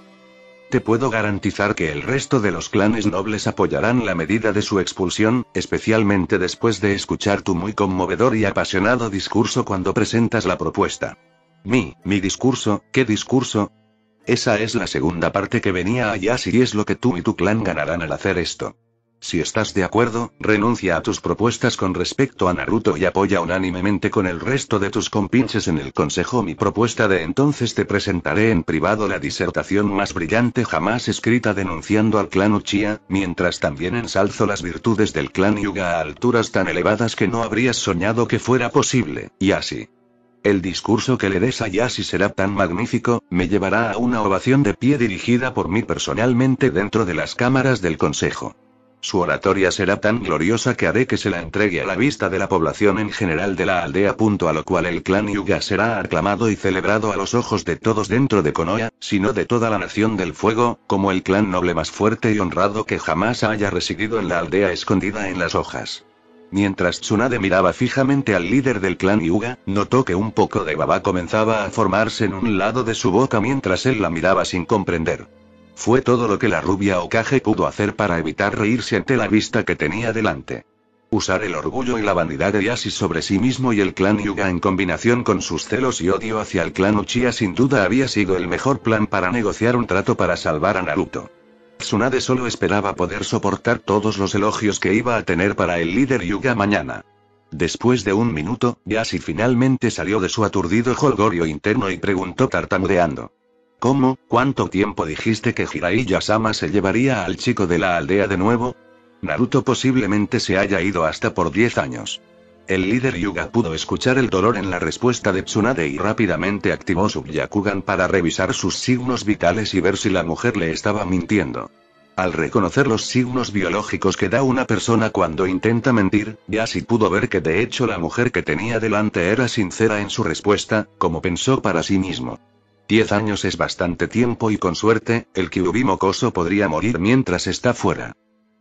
[SPEAKER 1] Te puedo garantizar que el resto de los clanes nobles apoyarán la medida de su expulsión, especialmente después de escuchar tu muy conmovedor y apasionado discurso cuando presentas la propuesta. Mi, mi discurso, ¿qué discurso? Esa es la segunda parte que venía a Yashi y es lo que tú y tu clan ganarán al hacer esto. Si estás de acuerdo, renuncia a tus propuestas con respecto a Naruto y apoya unánimemente con el resto de tus compinches en el consejo mi propuesta de entonces te presentaré en privado la disertación más brillante jamás escrita denunciando al clan Uchiha, mientras también ensalzo las virtudes del clan Hyuga a alturas tan elevadas que no habrías soñado que fuera posible, Yashi. El discurso que le des a Yashi será tan magnífico, me llevará a una ovación de pie dirigida por mí personalmente dentro de las cámaras del consejo. Su oratoria será tan gloriosa que haré que se la entregue a la vista de la población en general de la aldea. Punto a lo cual el clan Hyuga será aclamado y celebrado a los ojos de todos dentro de Konoha, sino de toda la nación del fuego, como el clan noble más fuerte y honrado que jamás haya residido en la aldea escondida en las hojas. Mientras Tsunade miraba fijamente al líder del clan Hyuga, notó que un poco de baba comenzaba a formarse en un lado de su boca mientras él la miraba sin comprender. Fue todo lo que la rubia Hokage pudo hacer para evitar reírse ante la vista que tenía delante. Usar el orgullo y la vanidad de Yashi sobre sí mismo y el clan Hyuga en combinación con sus celos y odio hacia el clan Uchiha sin duda había sido el mejor plan para negociar un trato para salvar a Naruto. Tsunade solo esperaba poder soportar todos los elogios que iba a tener para el líder Hyuga mañana. Después de un minuto, Yashi finalmente salió de su aturdido jolgorio interno y preguntó tartamudeando. ¿Cómo? ¿Cuánto tiempo dijiste que Jiraiya-sama se llevaría al chico de la aldea de nuevo? Naruto posiblemente se haya ido hasta por diez años. El líder Hyuga pudo escuchar el dolor en la respuesta de Tsunade y rápidamente activó su Byakugan para revisar sus signos vitales y ver si la mujer le estaba mintiendo. Al reconocer los signos biológicos que da una persona cuando intenta mentir, Yashi pudo ver que de hecho la mujer que tenía delante era sincera en su respuesta, como pensó para sí mismo. Diez años es bastante tiempo y con suerte, el Kyuubi mocoso podría morir mientras está fuera.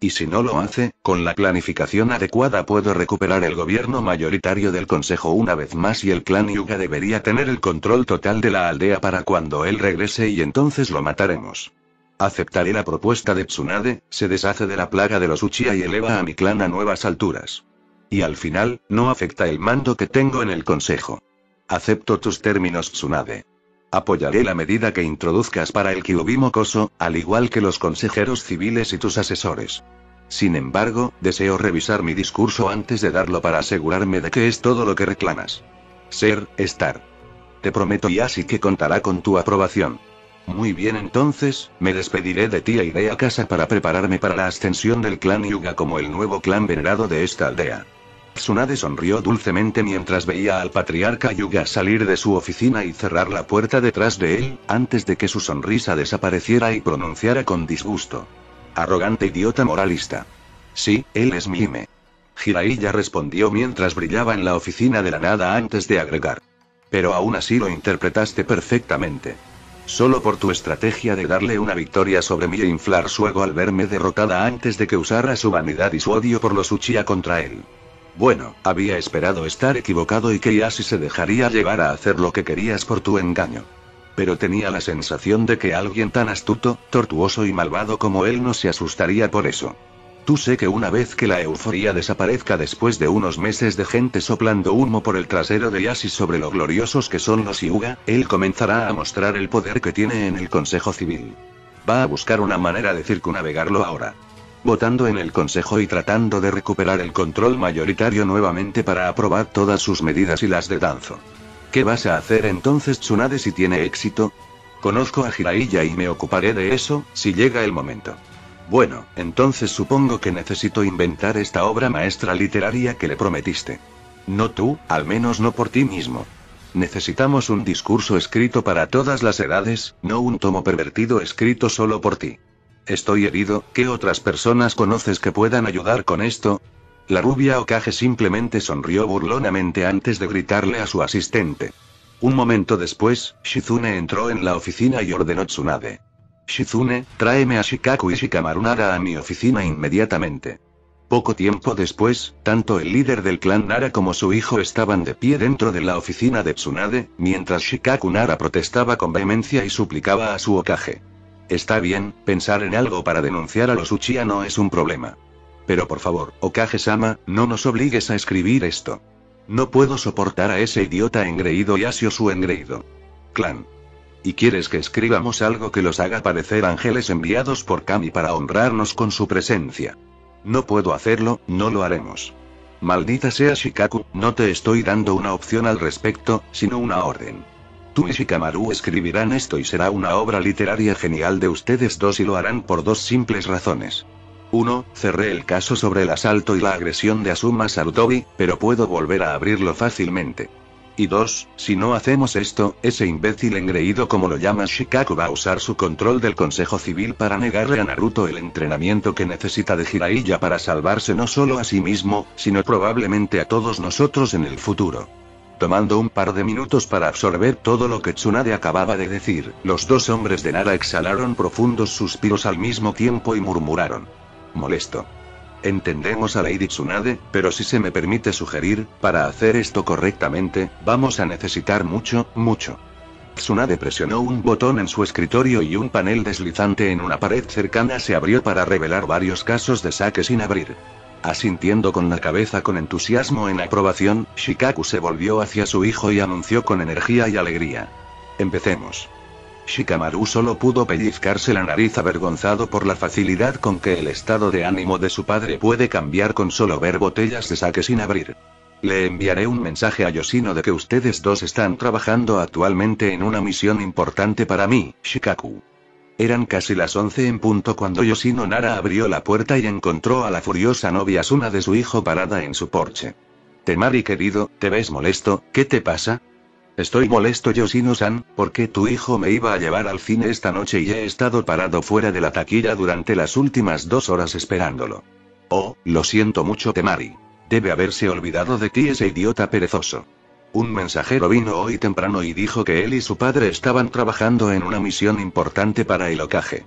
[SPEAKER 1] Y si no lo hace, con la planificación adecuada puedo recuperar el gobierno mayoritario del consejo una vez más y el clan Hyuga debería tener el control total de la aldea para cuando él regrese y entonces lo mataremos. Aceptaré la propuesta de Tsunade, se deshace de la plaga de los Uchiha y eleva a mi clan a nuevas alturas. Y al final, no afecta el mando que tengo en el consejo. Acepto tus términos, Tsunade. Apoyaré la medida que introduzcas para el Kyuubi mocoso, al igual que los consejeros civiles y tus asesores. Sin embargo, deseo revisar mi discurso antes de darlo para asegurarme de que es todo lo que reclamas. Ser, estar. Te prometo y así que contará con tu aprobación. Muy bien, entonces, me despediré de ti e iré a casa para prepararme para la ascensión del clan Hyuga como el nuevo clan venerado de esta aldea. Tsunade sonrió dulcemente mientras veía al patriarca Hyuga salir de su oficina y cerrar la puerta detrás de él, antes de que su sonrisa desapareciera y pronunciara con disgusto. Arrogante idiota moralista. Sí, él es mi Hime. Jiraiya respondió mientras brillaba en la oficina de la nada antes de agregar. Pero aún así lo interpretaste perfectamente. Solo por tu estrategia de darle una victoria sobre mí e inflar su ego al verme derrotada antes de que usara su vanidad y su odio por los Uchiha contra él. Bueno, había esperado estar equivocado y que Ieyasu se dejaría llevar a hacer lo que querías por tu engaño. Pero tenía la sensación de que alguien tan astuto, tortuoso y malvado como él no se asustaría por eso. Tú sé que una vez que la euforia desaparezca después de unos meses de gente soplando humo por el trasero de Ieyasu sobre lo gloriosos que son los Hyuga, él comenzará a mostrar el poder que tiene en el Consejo Civil. Va a buscar una manera de circunnavegarlo ahora. Votando en el Consejo y tratando de recuperar el control mayoritario nuevamente para aprobar todas sus medidas y las de Danzo. ¿Qué vas a hacer entonces, Tsunade, si tiene éxito? Conozco a Jiraiya y me ocuparé de eso, si llega el momento. Bueno, entonces supongo que necesito inventar esta obra maestra literaria que le prometiste. No tú, al menos no por ti mismo. Necesitamos un discurso escrito para todas las edades, no un tomo pervertido escrito solo por ti. Estoy herido, ¿qué otras personas conoces que puedan ayudar con esto? La rubia Hokage simplemente sonrió burlonamente antes de gritarle a su asistente. Un momento después, Shizune entró en la oficina y ordenó a Tsunade. Shizune, tráeme a Shikaku y Shikamaru Nara a mi oficina inmediatamente. Poco tiempo después, tanto el líder del clan Nara como su hijo estaban de pie dentro de la oficina de Tsunade, mientras Shikaku Nara protestaba con vehemencia y suplicaba a su Hokage. Está bien, pensar en algo para denunciar a los Uchiha no es un problema. Pero por favor, Hokage-sama, no nos obligues a escribir esto. No puedo soportar a ese idiota engreído Yasuo su engreído clan. ¿Y quieres que escribamos algo que los haga parecer ángeles enviados por Kami para honrarnos con su presencia? No puedo hacerlo, no lo haremos. Maldita sea Shikaku, no te estoy dando una opción al respecto, sino una orden. Tú y Shikamaru escribirán esto y será una obra literaria genial de ustedes dos y lo harán por dos simples razones. uno. Cerré el caso sobre el asalto y la agresión de Asuma Sarutobi, pero puedo volver a abrirlo fácilmente. Y dos. Si no hacemos esto, ese imbécil engreído como lo llama Shikaku va a usar su control del Consejo Civil para negarle a Naruto el entrenamiento que necesita de Jiraiya para salvarse no solo a sí mismo, sino probablemente a todos nosotros en el futuro. Tomando un par de minutos para absorber todo lo que Tsunade acababa de decir, los dos hombres de Nara exhalaron profundos suspiros al mismo tiempo y murmuraron. Molesto. Entendemos a Lady Tsunade, pero si se me permite sugerir, para hacer esto correctamente, vamos a necesitar mucho, mucho. Tsunade presionó un botón en su escritorio y un panel deslizante en una pared cercana se abrió para revelar varios casos de saque sin abrir. Asintiendo con la cabeza con entusiasmo en aprobación, Shikaku se volvió hacia su hijo y anunció con energía y alegría. Empecemos. Shikamaru solo pudo pellizcarse la nariz avergonzado por la facilidad con que el estado de ánimo de su padre puede cambiar con solo ver botellas de sake sin abrir. Le enviaré un mensaje a Yoshino de que ustedes dos están trabajando actualmente en una misión importante para mí, Shikaku. Eran casi las once en punto cuando Yoshino Nara abrió la puerta y encontró a la furiosa novia Asuna de su hijo parada en su porche. Temari querido, ¿te ves molesto? ¿Qué te pasa? Estoy molesto, Yoshino-san, porque tu hijo me iba a llevar al cine esta noche y he estado parado fuera de la taquilla durante las últimas dos horas esperándolo. Oh, lo siento mucho, Temari. Debe haberse olvidado de ti ese idiota perezoso. Un mensajero vino hoy temprano y dijo que él y su padre estaban trabajando en una misión importante para el Hokage.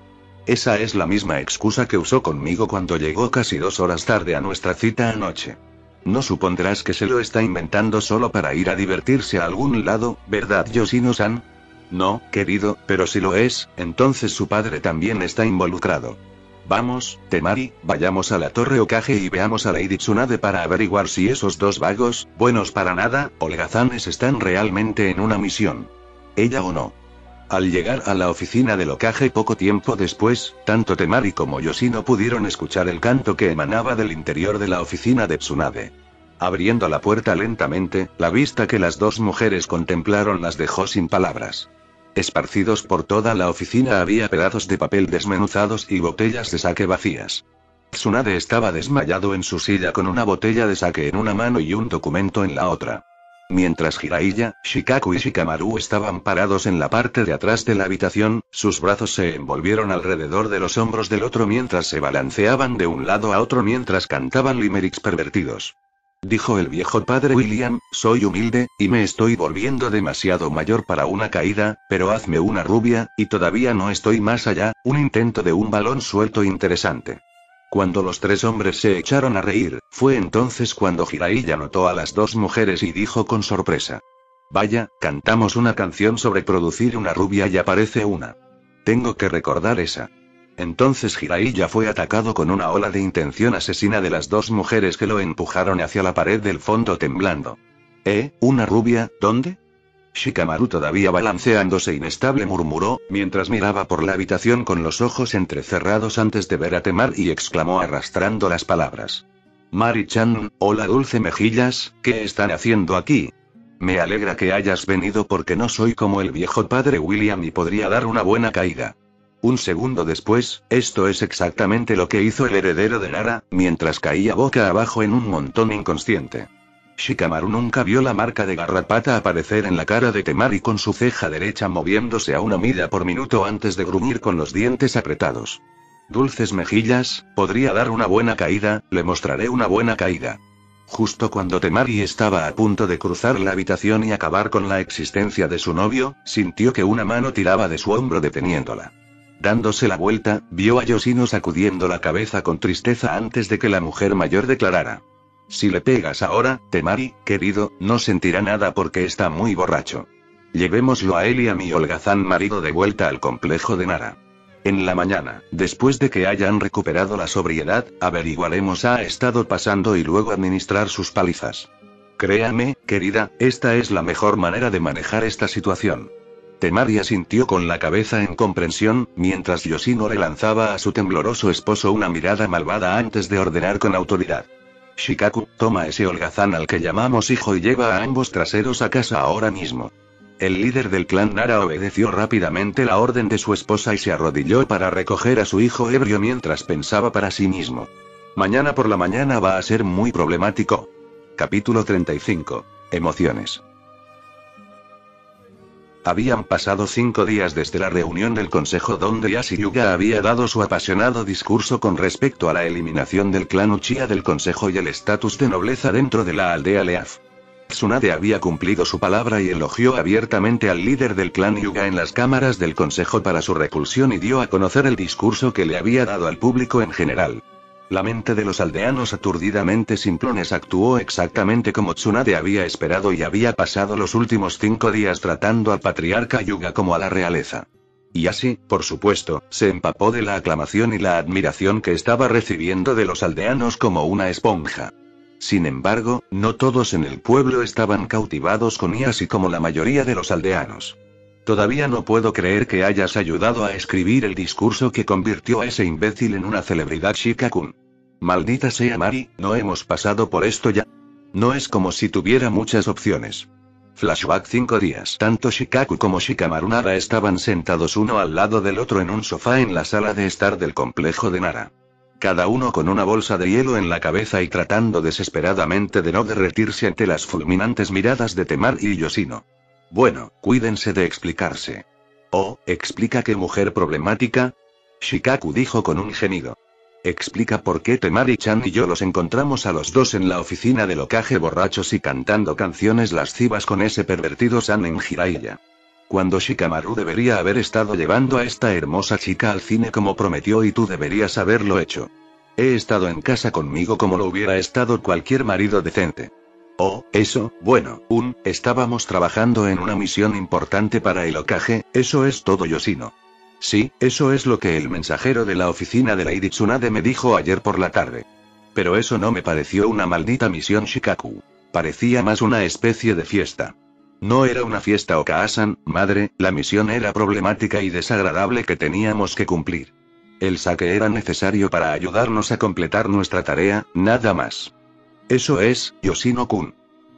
[SPEAKER 1] Esa es la misma excusa que usó conmigo cuando llegó casi dos horas tarde a nuestra cita anoche. No supondrás que se lo está inventando solo para ir a divertirse a algún lado, ¿verdad, Yoshino-san? No, querido, pero si lo es, entonces su padre también está involucrado. Vamos, Temari, vayamos a la Torre Hokage y veamos a Lady Tsunade para averiguar si esos dos vagos, buenos para nada, holgazanes están realmente en una misión. Ella o no. Al llegar a la oficina del Hokage poco tiempo después, tanto Temari como Yoshino pudieron escuchar el canto que emanaba del interior de la oficina de Tsunade. Abriendo la puerta lentamente, la vista que las dos mujeres contemplaron las dejó sin palabras. Esparcidos por toda la oficina había pedazos de papel desmenuzados y botellas de sake vacías. Tsunade estaba desmayado en su silla con una botella de sake en una mano y un documento en la otra. Mientras Jiraiya, Shikaku y Shikamaru estaban parados en la parte de atrás de la habitación, sus brazos se envolvieron alrededor de los hombros del otro mientras se balanceaban de un lado a otro mientras cantaban limericks pervertidos. Dijo el viejo padre William, soy humilde, y me estoy volviendo demasiado mayor para una caída, pero hazme una rubia, y todavía no estoy más allá, un intento de un balón suelto interesante. Cuando los tres hombres se echaron a reír, fue entonces cuando Jiraiya notó a las dos mujeres y dijo con sorpresa. Vaya, cantamos una canción sobre producir una rubia y aparece una. Tengo que recordar esa. Entonces Jiraiya fue atacado con una ola de intención asesina de las dos mujeres que lo empujaron hacia la pared del fondo temblando. ¿Eh? ¿Una rubia? ¿Dónde? Shikamaru todavía balanceándose inestable murmuró, mientras miraba por la habitación con los ojos entrecerrados antes de ver a Temari y exclamó arrastrando las palabras. Mari-chan, hola dulce mejillas, ¿qué están haciendo aquí? Me alegra que hayas venido porque no soy como el viejo padre William y podría dar una buena caída. Un segundo después, esto es exactamente lo que hizo el heredero de Nara, mientras caía boca abajo en un montón inconsciente. Shikamaru nunca vio la marca de garrapata aparecer en la cara de Temari con su ceja derecha moviéndose a una milla por minuto antes de gruñir con los dientes apretados. Dulces mejillas, podría dar una buena caída, le mostraré una buena caída. Justo cuando Temari estaba a punto de cruzar la habitación y acabar con la existencia de su novio, sintió que una mano tiraba de su hombro deteniéndola. Dándose la vuelta, vio a Yoshino sacudiendo la cabeza con tristeza antes de que la mujer mayor declarara. Si le pegas ahora, Temari, querido, no sentirá nada porque está muy borracho. Llevémoslo a él y a mi holgazán marido de vuelta al complejo de Nara. En la mañana, después de que hayan recuperado la sobriedad, averiguaremos ha estado pasando y luego administrar sus palizas. Créame, querida, esta es la mejor manera de manejar esta situación. Temari asintió con la cabeza en comprensión, mientras Yoshino le lanzaba a su tembloroso esposo una mirada malvada antes de ordenar con autoridad. Shikaku, toma ese holgazán al que llamamos hijo y lleva a ambos traseros a casa ahora mismo. El líder del clan Nara obedeció rápidamente la orden de su esposa y se arrodilló para recoger a su hijo ebrio mientras pensaba para sí mismo. Mañana por la mañana va a ser muy problemático. Capítulo treinta y cinco. Emociones. Habían pasado cinco días desde la reunión del consejo donde Yashi Yuga había dado su apasionado discurso con respecto a la eliminación del clan Uchiha del consejo y el estatus de nobleza dentro de la aldea Leaf. Tsunade había cumplido su palabra y elogió abiertamente al líder del clan Yuga en las cámaras del consejo para su repulsión y dio a conocer el discurso que le había dado al público en general. La mente de los aldeanos aturdidamente simplones actuó exactamente como Tsunade había esperado y había pasado los últimos cinco días tratando al patriarca Yuga como a la realeza. Y así, por supuesto, se empapó de la aclamación y la admiración que estaba recibiendo de los aldeanos como una esponja. Sin embargo, no todos en el pueblo estaban cautivados con Yashi como la mayoría de los aldeanos. Todavía no puedo creer que hayas ayudado a escribir el discurso que convirtió a ese imbécil en una celebridad, Shika-kun. Maldita sea Mari, ¿no hemos pasado por esto ya? No es como si tuviera muchas opciones. Flashback cinco días. Tanto Shikaku como Shikamaru Nara estaban sentados uno al lado del otro en un sofá en la sala de estar del complejo de Nara. Cada uno con una bolsa de hielo en la cabeza y tratando desesperadamente de no derretirse ante las fulminantes miradas de Temari y Yoshino. Bueno, cuídense de explicarse. Oh, ¿explica qué mujer problemática? Shikaku dijo con un gemido. Explica por qué Temari-chan y yo los encontramos a los dos en la oficina del Hokage borrachos y cantando canciones lascivas con ese pervertido San en Jiraiya. Cuando Shikamaru debería haber estado llevando a esta hermosa chica al cine como prometió y tú deberías haberlo hecho. He estado en casa conmigo como lo hubiera estado cualquier marido decente. Oh, eso, bueno, un, estábamos trabajando en una misión importante para el Hokage, eso es todo Yoshino. Sí, eso es lo que el mensajero de la oficina de Lady Tsunade me dijo ayer por la tarde. Pero eso no me pareció una maldita misión Shikaku. Parecía más una especie de fiesta. No era una fiesta Oka-san, madre, la misión era problemática y desagradable que teníamos que cumplir. El saque era necesario para ayudarnos a completar nuestra tarea, nada más. Eso es, Yoshino-kun.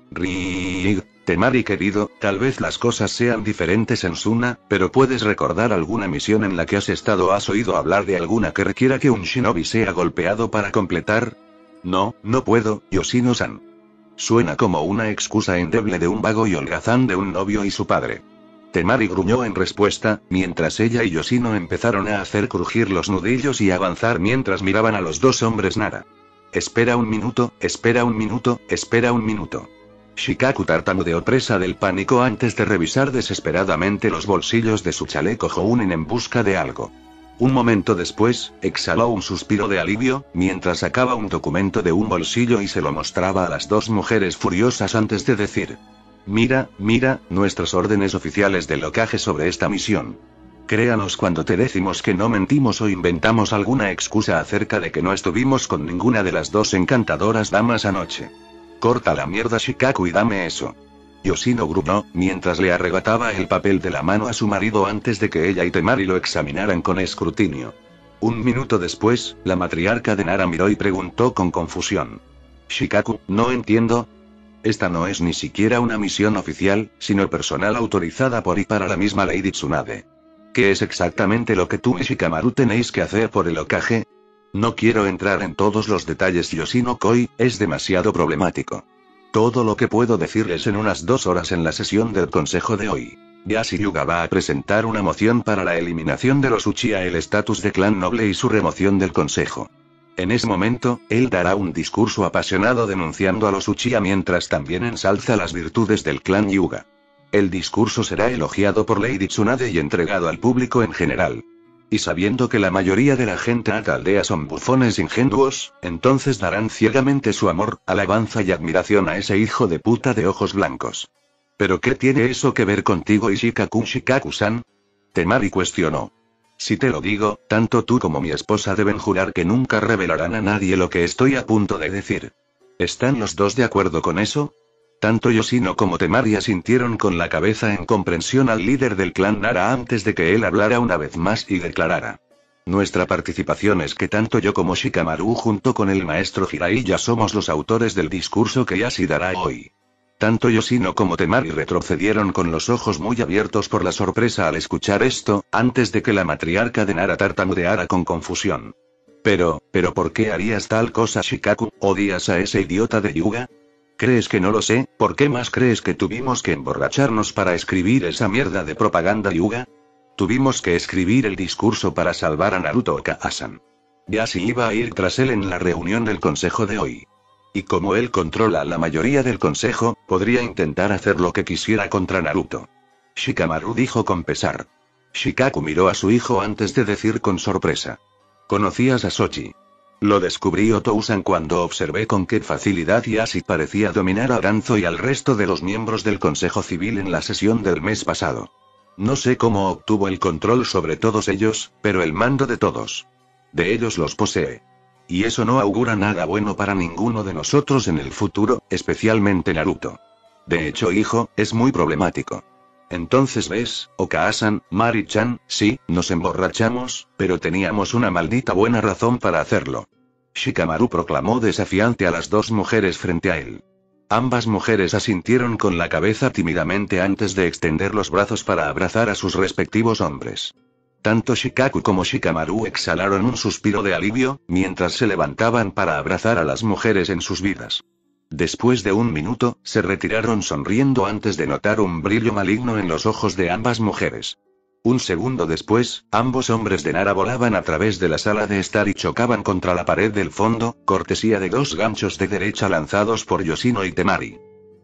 [SPEAKER 1] Rig, Temari querido, tal vez las cosas sean diferentes en Suna, pero ¿puedes recordar alguna misión en la que has estado o has oído hablar de alguna que requiera que un shinobi sea golpeado para completar? No, no puedo, Yoshino-san. Suena como una excusa endeble de un vago y holgazán de un novio y su padre. Temari gruñó en respuesta, mientras ella y Yoshino empezaron a hacer crujir los nudillos y avanzar mientras miraban a los dos hombres Nara. Espera un minuto, espera un minuto, espera un minuto. Shikaku tartamudeó presa del pánico antes de revisar desesperadamente los bolsillos de su chaleco Jounin en busca de algo. Un momento después, exhaló un suspiro de alivio, mientras sacaba un documento de un bolsillo y se lo mostraba a las dos mujeres furiosas antes de decir: Mira, mira, nuestros órdenes oficiales del Hokage sobre esta misión. Créanos cuando te decimos que no mentimos o inventamos alguna excusa acerca de que no estuvimos con ninguna de las dos encantadoras damas anoche. Corta la mierda Shikaku y dame eso. Yoshino gruñó, mientras le arrebataba el papel de la mano a su marido antes de que ella y Temari lo examinaran con escrutinio. Un minuto después, la matriarca de Nara miró y preguntó con confusión. Shikaku, no entiendo. Esta no es ni siquiera una misión oficial, sino personal autorizada por y para la misma Lady Tsunade. ¿Qué es exactamente lo que tú y Shikamaru tenéis que hacer por el Hokage? No quiero entrar en todos los detalles Yoshino-koi, es demasiado problemático. Todo lo que puedo decirles en unas dos horas en la sesión del consejo de hoy. Yashi Yuga va a presentar una moción para la eliminación de los Uchiha, el estatus de clan noble y su remoción del consejo. En ese momento, él dará un discurso apasionado denunciando a los Uchiha mientras también ensalza las virtudes del clan Yuga. El discurso será elogiado por Lady Tsunade y entregado al público en general. Y sabiendo que la mayoría de la gente en la aldea son bufones ingenuos, entonces darán ciegamente su amor, alabanza y admiración a ese hijo de puta de ojos blancos. ¿Pero qué tiene eso que ver contigo y Shikaku Shikaku-san? Temari cuestionó. Si te lo digo, tanto tú como mi esposa deben jurar que nunca revelarán a nadie lo que estoy a punto de decir. ¿Están los dos de acuerdo con eso? Tanto Yoshino como Temari asintieron con la cabeza en comprensión al líder del clan Nara antes de que él hablara una vez más y declarara. Nuestra participación es que tanto yo como Shikamaru junto con el maestro Jiraiya somos los autores del discurso que Yashi dará hoy. Tanto Yoshino como Temari retrocedieron con los ojos muy abiertos por la sorpresa al escuchar esto, antes de que la matriarca de Nara tartamudeara con confusión. Pero, ¿pero por qué harías tal cosa Shikaku? ¿Odias a ese idiota de Yuga? ¿Crees que no lo sé? ¿Por qué más crees que tuvimos que emborracharnos para escribir esa mierda de propaganda Yuga? Tuvimos que escribir el discurso para salvar a Naruto Oka-san. Yashi iba a ir tras él en la reunión del consejo de hoy. Y como él controla a la mayoría del consejo, podría intentar hacer lo que quisiera contra Naruto. Shikamaru dijo con pesar. Shikaku miró a su hijo antes de decir con sorpresa. ¿Conocías a Sochi? Lo descubrí Otousan cuando observé con qué facilidad Yashi parecía dominar a Danzo y al resto de los miembros del Consejo Civil en la sesión del mes pasado. No sé cómo obtuvo el control sobre todos ellos, pero el mando de todos. De ellos los posee. Y eso no augura nada bueno para ninguno de nosotros en el futuro, especialmente Naruto. De hecho, hijo, es muy problemático. Entonces ves, Oka-san, Mari-chan, sí, nos emborrachamos, pero teníamos una maldita buena razón para hacerlo. Shikamaru proclamó desafiante a las dos mujeres frente a él. Ambas mujeres asintieron con la cabeza tímidamente antes de extender los brazos para abrazar a sus respectivos hombres. Tanto Shikaku como Shikamaru exhalaron un suspiro de alivio, mientras se levantaban para abrazar a las mujeres en sus vidas. Después de un minuto, se retiraron sonriendo antes de notar un brillo maligno en los ojos de ambas mujeres. Un segundo después, ambos hombres de Nara volaban a través de la sala de estar y chocaban contra la pared del fondo, cortesía de dos ganchos de derecha lanzados por Yoshino y Temari.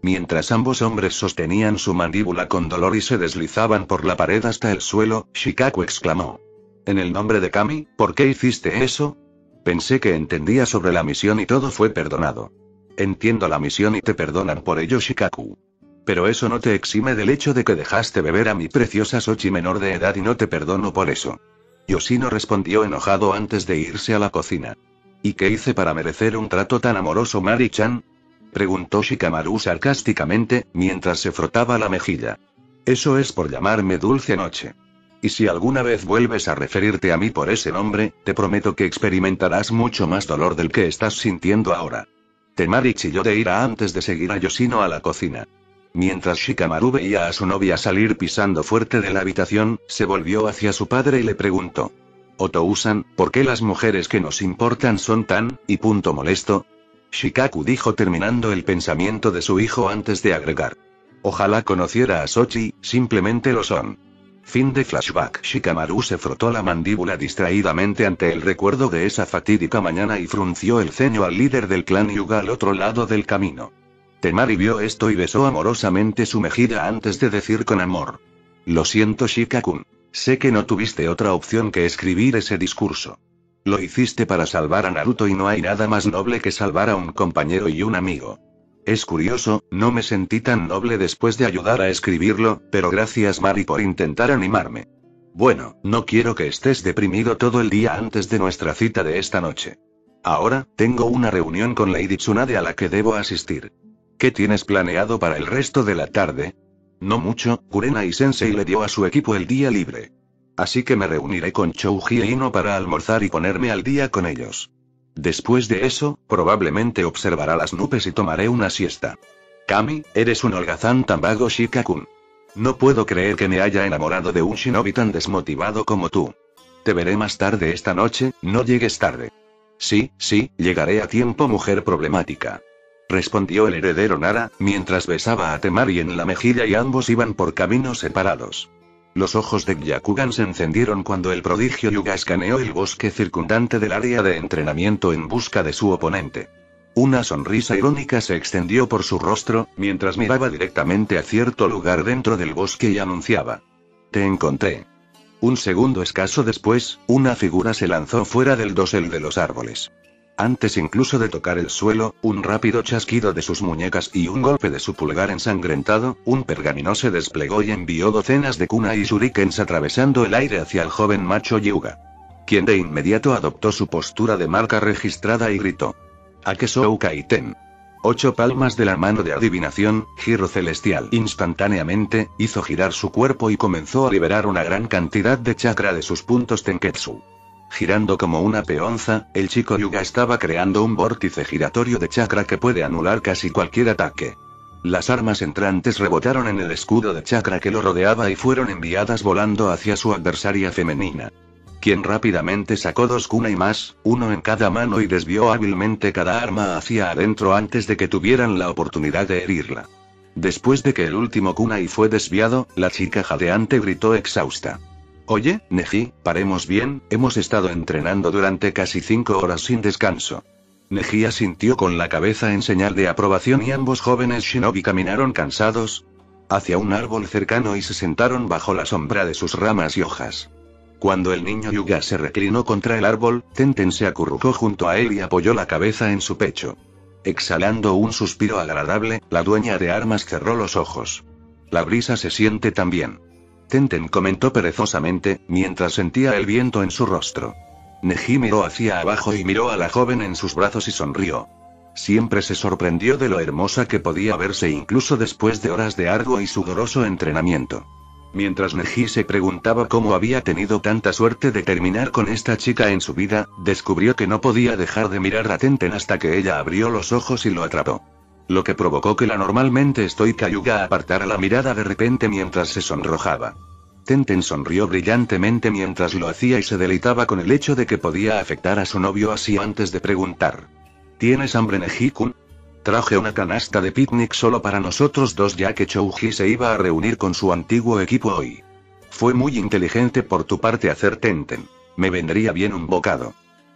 [SPEAKER 1] Mientras ambos hombres sostenían su mandíbula con dolor y se deslizaban por la pared hasta el suelo, Shikaku exclamó. En el nombre de Kami, ¿por qué hiciste eso? Pensé que entendía sobre la misión y todo fue perdonado. Entiendo la misión y te perdonan por ello, Shikaku. Pero eso no te exime del hecho de que dejaste beber a mi preciosa Sochi menor de edad y no te perdono por eso. Yoshino respondió enojado antes de irse a la cocina. ¿Y qué hice para merecer un trato tan amoroso, Mari-chan? Preguntó Shikamaru sarcásticamente, mientras se frotaba la mejilla. Eso es por llamarme Dulce Noche. Y si alguna vez vuelves a referirte a mí por ese nombre, te prometo que experimentarás mucho más dolor del que estás sintiendo ahora. Temari chilló de ira antes de seguir a Yoshino a la cocina. Mientras Shikamaru veía a su novia salir pisando fuerte de la habitación, se volvió hacia su padre y le preguntó. Otou-san, ¿por qué las mujeres que nos importan son tan, y punto molesto? Shikaku dijo terminando el pensamiento de su hijo antes de agregar. Ojalá conociera a Sochi, simplemente lo son. Fin de flashback. Shikamaru se frotó la mandíbula distraídamente ante el recuerdo de esa fatídica mañana y frunció el ceño al líder del clan Hyuga al otro lado del camino. Temari vio esto y besó amorosamente su mejilla antes de decir con amor. Lo siento, Shikakun. Sé que no tuviste otra opción que escribir ese discurso. Lo hiciste para salvar a Naruto y no hay nada más noble que salvar a un compañero y un amigo. Es curioso, no me sentí tan noble después de ayudar a escribirlo, pero gracias Mari por intentar animarme. Bueno, no quiero que estés deprimido todo el día antes de nuestra cita de esta noche. Ahora, tengo una reunión con Lady Tsunade a la que debo asistir. ¿Qué tienes planeado para el resto de la tarde? No mucho, Kurenai Sensei le dio a su equipo el día libre. Así que me reuniré con Chouji e Ino para almorzar y ponerme al día con ellos. Después de eso, probablemente observará las nubes y tomaré una siesta. Kami, eres un holgazán tan vago, Shikakun. No puedo creer que me haya enamorado de un shinobi tan desmotivado como tú. Te veré más tarde esta noche, no llegues tarde. Sí, sí, llegaré a tiempo, mujer problemática. Respondió el heredero Nara, mientras besaba a Temari en la mejilla y ambos iban por caminos separados. Los ojos de Byakugan se encendieron cuando el prodigio Hyuga escaneó el bosque circundante del área de entrenamiento en busca de su oponente. Una sonrisa irónica se extendió por su rostro, mientras miraba directamente a cierto lugar dentro del bosque y anunciaba. Te encontré. Un segundo escaso después, una figura se lanzó fuera del dosel de los árboles. Antes incluso de tocar el suelo, un rápido chasquido de sus muñecas y un golpe de su pulgar ensangrentado, un pergamino se desplegó y envió docenas de kunai y shurikens atravesando el aire hacia el joven macho Hyuga. Quien de inmediato adoptó su postura de marca registrada y gritó. Akesou Kaiten. Ocho palmas de la mano de adivinación, giro celestial. Instantáneamente, hizo girar su cuerpo y comenzó a liberar una gran cantidad de chakra de sus puntos Tenketsu. Girando como una peonza, el chico Hyuga estaba creando un vórtice giratorio de chakra que puede anular casi cualquier ataque. Las armas entrantes rebotaron en el escudo de chakra que lo rodeaba y fueron enviadas volando hacia su adversaria femenina. Quien rápidamente sacó dos kunai más, uno en cada mano y desvió hábilmente cada arma hacia adentro antes de que tuvieran la oportunidad de herirla. Después de que el último kunai fue desviado, la chica jadeante gritó exhausta. Oye, Neji, paremos bien, hemos estado entrenando durante casi cinco horas sin descanso. Neji asintió con la cabeza en señal de aprobación y ambos jóvenes shinobi caminaron cansados hacia un árbol cercano y se sentaron bajo la sombra de sus ramas y hojas. Cuando el niño Hyuga se reclinó contra el árbol, Tenten se acurrucó junto a él y apoyó la cabeza en su pecho. Exhalando un suspiro agradable, la dueña de armas cerró los ojos. La brisa se siente tan bien. Tenten comentó perezosamente, mientras sentía el viento en su rostro. Neji miró hacia abajo y miró a la joven en sus brazos y sonrió. Siempre se sorprendió de lo hermosa que podía verse incluso después de horas de arduo y sudoroso entrenamiento. Mientras Neji se preguntaba cómo había tenido tanta suerte de terminar con esta chica en su vida, descubrió que no podía dejar de mirar a Tenten hasta que ella abrió los ojos y lo atrapó. Lo que provocó que la normalmente estoica Hyuga apartara la mirada de repente mientras se sonrojaba. Tenten sonrió brillantemente mientras lo hacía y se deleitaba con el hecho de que podía afectar a su novio así antes de preguntar. ¿Tienes hambre, Neji-kun? Traje una canasta de picnic solo para nosotros dos ya que Chouji se iba a reunir con su antiguo equipo hoy. Fue muy inteligente por tu parte hacer Tenten. Me vendría bien un bocado.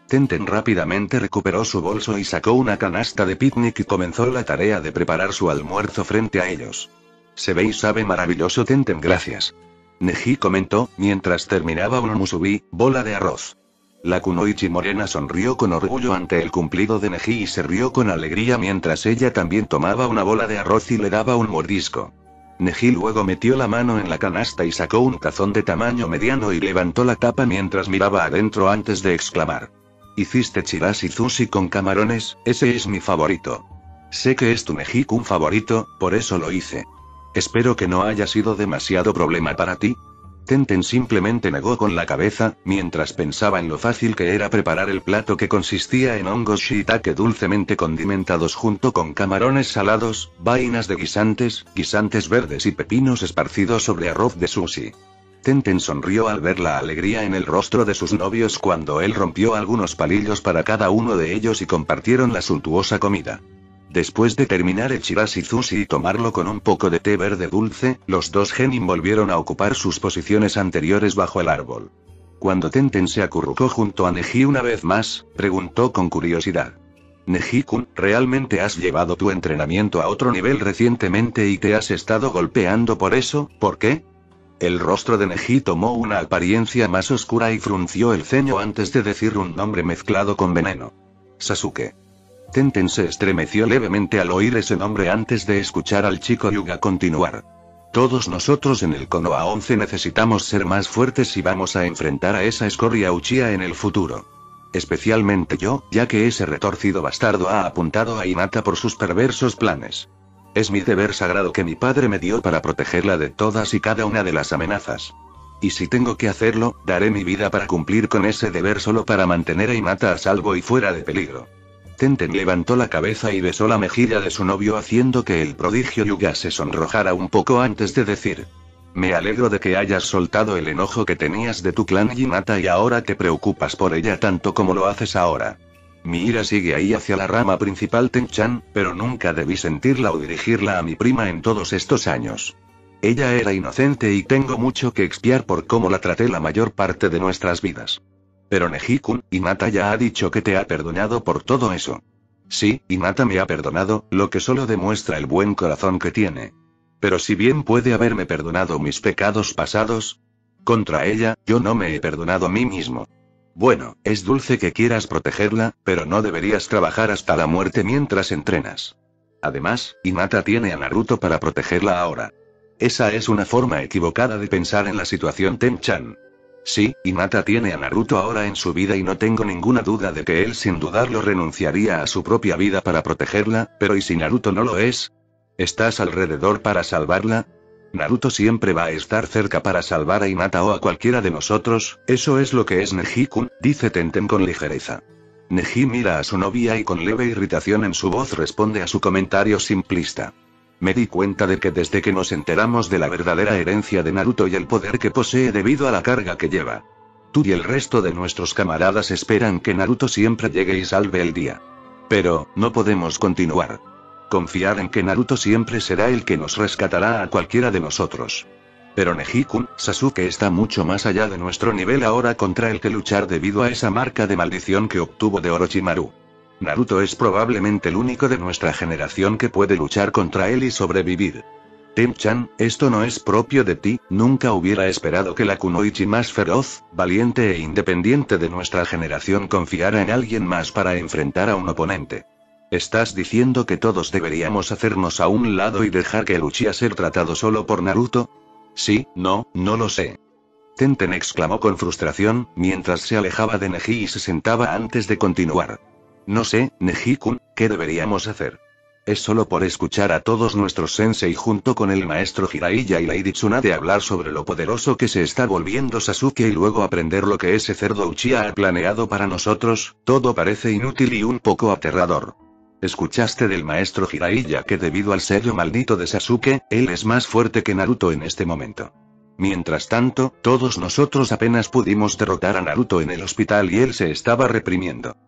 [SPEAKER 1] Tenten rápidamente recuperó su bolso y sacó una canasta de picnic y comenzó la tarea de preparar su almuerzo frente a ellos. Se ve y sabe maravilloso, Tenten, gracias. Neji comentó, mientras terminaba un musubi, bola de arroz. La kunoichi morena sonrió con orgullo ante el cumplido de Neji y se rió con alegría mientras ella también tomaba una bola de arroz y le daba un mordisco. Neji luego metió la mano en la canasta y sacó un tazón de tamaño mediano y levantó la tapa mientras miraba adentro antes de exclamar. ¿Hiciste chirashi sushi con camarones? Ese es mi favorito. Sé que es tu Neji-kun favorito, por eso lo hice. Espero que no haya sido demasiado problema para ti. Tenten simplemente negó con la cabeza, mientras pensaba en lo fácil que era preparar el plato que consistía en hongos shiitake dulcemente condimentados junto con camarones salados, vainas de guisantes, guisantes verdes y pepinos esparcidos sobre arroz de sushi. Tenten sonrió al ver la alegría en el rostro de sus novios cuando él rompió algunos palillos para cada uno de ellos y compartieron la suntuosa comida. Después de terminar el chirashi sushi y tomarlo con un poco de té verde dulce, los dos genin volvieron a ocupar sus posiciones anteriores bajo el árbol. Cuando Tenten se acurrucó junto a Neji una vez más, preguntó con curiosidad. Neji-kun, ¿realmente has llevado tu entrenamiento a otro nivel recientemente y te has estado golpeando por eso? ¿Por qué? El rostro de Neji tomó una apariencia más oscura y frunció el ceño antes de decir un nombre mezclado con veneno. Sasuke. Tenten se estremeció levemente al oír ese nombre antes de escuchar al chico Hyuga continuar. Todos nosotros en el Konoha once necesitamos ser más fuertes si vamos a enfrentar a esa escoria Uchiha en el futuro. Especialmente yo, ya que ese retorcido bastardo ha apuntado a Hinata por sus perversos planes. Es mi deber sagrado que mi padre me dio para protegerla de todas y cada una de las amenazas. Y si tengo que hacerlo, daré mi vida para cumplir con ese deber solo para mantener a Hinata a salvo y fuera de peligro. Tenten levantó la cabeza y besó la mejilla de su novio haciendo que el prodigio Hyuga se sonrojara un poco antes de decir. Me alegro de que hayas soltado el enojo que tenías de tu clan Hinata y ahora te preocupas por ella tanto como lo haces ahora. Mi ira sigue ahí hacia la rama principal Ten-chan, pero nunca debí sentirla o dirigirla a mi prima en todos estos años. Ella era inocente y tengo mucho que expiar por cómo la traté la mayor parte de nuestras vidas. Pero Neji-kun, Hinata ya ha dicho que te ha perdonado por todo eso. Sí, Hinata me ha perdonado, lo que solo demuestra el buen corazón que tiene. Pero si bien puede haberme perdonado mis pecados pasados, contra ella, yo no me he perdonado a mí mismo. Bueno, es dulce que quieras protegerla, pero no deberías trabajar hasta la muerte mientras entrenas. Además, Hinata tiene a Naruto para protegerla ahora. Esa es una forma equivocada de pensar en la situación Ten-chan. Sí, Hinata tiene a Naruto ahora en su vida y no tengo ninguna duda de que él sin dudarlo renunciaría a su propia vida para protegerla, pero ¿y si Naruto no lo es? ¿Estás alrededor para salvarla? Naruto siempre va a estar cerca para salvar a Hinata o a cualquiera de nosotros, eso es lo que es Neji-kun, dice Tenten con ligereza. Neji mira a su novia y con leve irritación en su voz responde a su comentario simplista. Me di cuenta de que desde que nos enteramos de la verdadera herencia de Naruto y el poder que posee debido a la carga que lleva. Tú y el resto de nuestros camaradas esperan que Naruto siempre llegue y salve el día. Pero, no podemos continuar. Confiar en que Naruto siempre será el que nos rescatará a cualquiera de nosotros. Pero Neji-kun, Sasuke está mucho más allá de nuestro nivel ahora contra el que luchar debido a esa marca de maldición que obtuvo de Orochimaru. Naruto es probablemente el único de nuestra generación que puede luchar contra él y sobrevivir. Ten-chan, esto no es propio de ti, nunca hubiera esperado que la kunoichi más feroz, valiente e independiente de nuestra generación confiara en alguien más para enfrentar a un oponente. ¿Estás diciendo que todos deberíamos hacernos a un lado y dejar que el Uchiha ser tratado solo por Naruto? Sí, no, no lo sé. Tenten exclamó con frustración, mientras se alejaba de Neji y se sentaba antes de continuar. No sé, Neji-kun, ¿qué deberíamos hacer? Es solo por escuchar a todos nuestros sensei junto con el maestro Jiraiya y Lady Tsunade hablar sobre lo poderoso que se está volviendo Sasuke y luego aprender lo que ese cerdo Uchiha ha planeado para nosotros, todo parece inútil y un poco aterrador. ¿Escuchaste del maestro Jiraiya que debido al sello maldito de Sasuke, él es más fuerte que Naruto en este momento? Mientras tanto, todos nosotros apenas pudimos derrotar a Naruto en el hospital y él se estaba reprimiendo.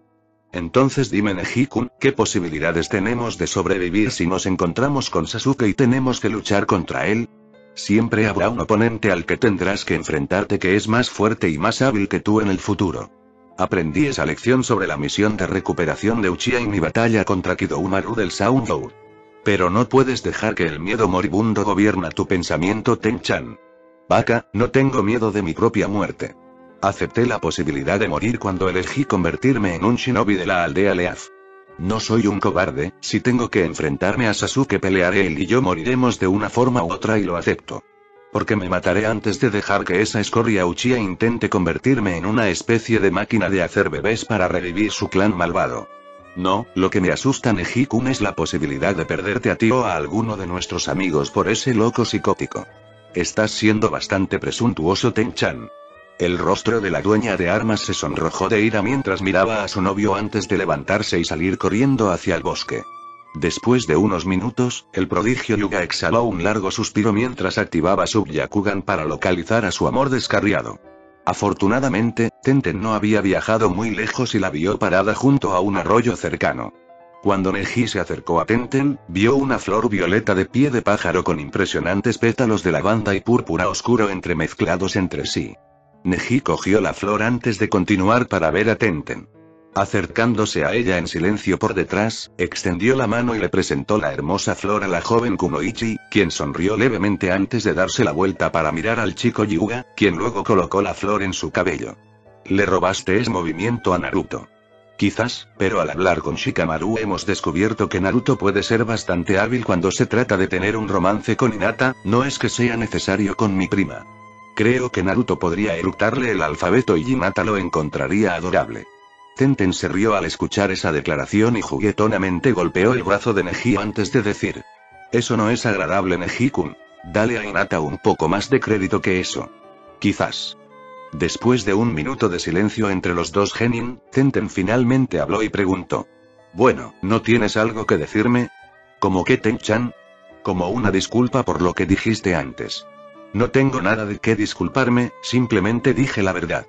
[SPEAKER 1] Entonces dime Neji-kun, ¿qué posibilidades tenemos de sobrevivir si nos encontramos con Sasuke y tenemos que luchar contra él? Siempre habrá un oponente al que tendrás que enfrentarte que es más fuerte y más hábil que tú en el futuro. Aprendí esa lección sobre la misión de recuperación de Uchiha y mi batalla contra Kidomaru del Soundboard. Pero no puedes dejar que el miedo moribundo gobierna tu pensamiento, Ten-chan. Baka, no tengo miedo de mi propia muerte. Acepté la posibilidad de morir cuando elegí convertirme en un shinobi de la aldea Leaf. No soy un cobarde, si tengo que enfrentarme a Sasuke pelearé él y yo moriremos de una forma u otra y lo acepto. Porque me mataré antes de dejar que esa escoria Uchiha intente convertirme en una especie de máquina de hacer bebés para revivir su clan malvado. No, lo que me asusta, Neji-kun, es la posibilidad de perderte a ti o a alguno de nuestros amigos por ese loco psicótico. Estás siendo bastante presuntuoso, Ten-chan. El rostro de la dueña de armas se sonrojó de ira mientras miraba a su novio antes de levantarse y salir corriendo hacia el bosque. Después de unos minutos, el prodigio Yuga exhaló un largo suspiro mientras activaba su Byakugan para localizar a su amor descarriado. Afortunadamente, Tenten no había viajado muy lejos y la vio parada junto a un arroyo cercano. Cuando Neji se acercó a Tenten, vio una flor violeta de pie de pájaro con impresionantes pétalos de lavanda y púrpura oscuro entremezclados entre sí. Neji cogió la flor antes de continuar para ver a Tenten. Acercándose a ella en silencio por detrás, extendió la mano y le presentó la hermosa flor a la joven Kunoichi, quien sonrió levemente antes de darse la vuelta para mirar al chico Yuga, quien luego colocó la flor en su cabello. Le robaste ese movimiento a Naruto. Quizás, pero al hablar con Shikamaru hemos descubierto que Naruto puede ser bastante hábil cuando se trata de tener un romance con Hinata, no es que sea necesario con mi prima. Creo que Naruto podría eructarle el alfabeto y Hinata lo encontraría adorable. Tenten se rió al escuchar esa declaración y juguetonamente golpeó el brazo de Neji antes de decir: eso no es agradable, Neji-kun. Dale a Hinata un poco más de crédito que eso. Quizás. Después de un minuto de silencio entre los dos genin, Tenten finalmente habló y preguntó: bueno, ¿no tienes algo que decirme? ¿Cómo qué, Ten-chan? Como una disculpa por lo que dijiste antes. No tengo nada de qué disculparme, simplemente dije la verdad.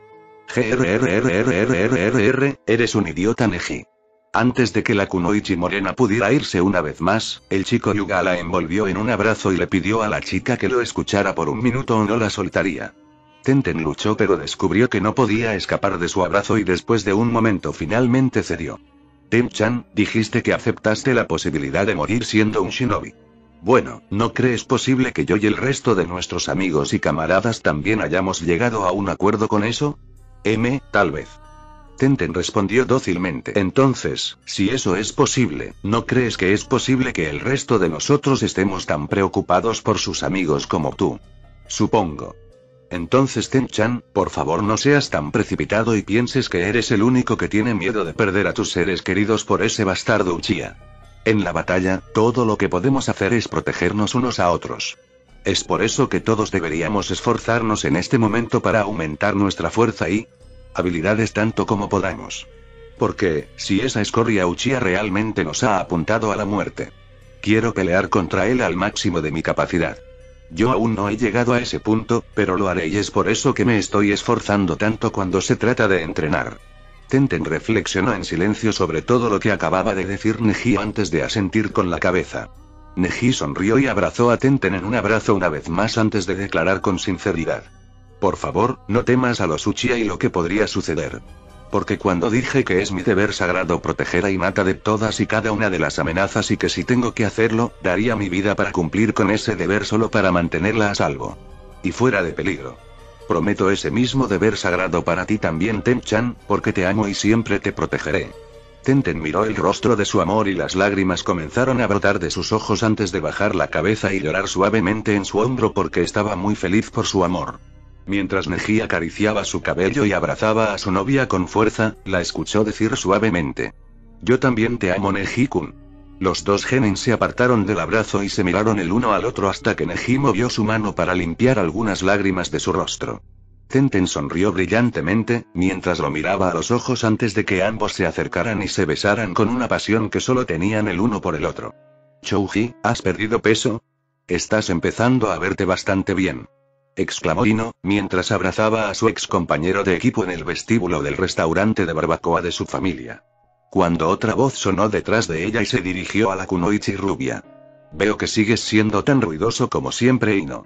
[SPEAKER 1] Grrrrrrrrrrr, eres un idiota, Neji. Antes de que la Kunoichi morena pudiera irse una vez más, el chico Yuga la envolvió en un abrazo y le pidió a la chica que lo escuchara por un minuto o no la soltaría. Tenten luchó pero descubrió que no podía escapar de su abrazo y después de un momento finalmente cedió. Ten-chan, dijiste que aceptaste la posibilidad de morir siendo un shinobi. Bueno, ¿no crees posible que yo y el resto de nuestros amigos y camaradas también hayamos llegado a un acuerdo con eso? M, tal vez. Tenten respondió dócilmente. Entonces, si eso es posible, ¿no crees que es posible que el resto de nosotros estemos tan preocupados por sus amigos como tú? Supongo. Entonces, Ten-chan, por favor no seas tan precipitado y pienses que eres el único que tiene miedo de perder a tus seres queridos por ese bastardo Uchiha. En la batalla, todo lo que podemos hacer es protegernos unos a otros. Es por eso que todos deberíamos esforzarnos en este momento para aumentar nuestra fuerza y habilidades tanto como podamos. Porque, si esa escoria Uchiha realmente nos ha apuntado a la muerte, quiero pelear contra él al máximo de mi capacidad. Yo aún no he llegado a ese punto, pero lo haré y es por eso que me estoy esforzando tanto cuando se trata de entrenar. Tenten reflexionó en silencio sobre todo lo que acababa de decir Neji antes de asentir con la cabeza. Neji sonrió y abrazó a Tenten en un abrazo una vez más antes de declarar con sinceridad: por favor, no temas a los Uchiha y lo que podría suceder. Porque cuando dije que es mi deber sagrado proteger a Hinata de todas y cada una de las amenazas y que si tengo que hacerlo, daría mi vida para cumplir con ese deber solo para mantenerla a salvo. Y fuera de peligro. Prometo ese mismo deber sagrado para ti también, Ten-chan, porque te amo y siempre te protegeré. Tenten miró el rostro de su amor y las lágrimas comenzaron a brotar de sus ojos antes de bajar la cabeza y llorar suavemente en su hombro porque estaba muy feliz por su amor. Mientras Neji acariciaba su cabello y abrazaba a su novia con fuerza, la escuchó decir suavemente: yo también te amo, Neji-kun. Los dos genin se apartaron del abrazo y se miraron el uno al otro hasta que Neji movió su mano para limpiar algunas lágrimas de su rostro. Tenten sonrió brillantemente, mientras lo miraba a los ojos antes de que ambos se acercaran y se besaran con una pasión que solo tenían el uno por el otro. Chouji, ¿has perdido peso? Estás empezando a verte bastante bien, exclamó Ino, mientras abrazaba a su ex compañero de equipo en el vestíbulo del restaurante de barbacoa de su familia. Cuando otra voz sonó detrás de ella y se dirigió a la Kunoichi rubia. Veo que sigues siendo tan ruidoso como siempre, Ino.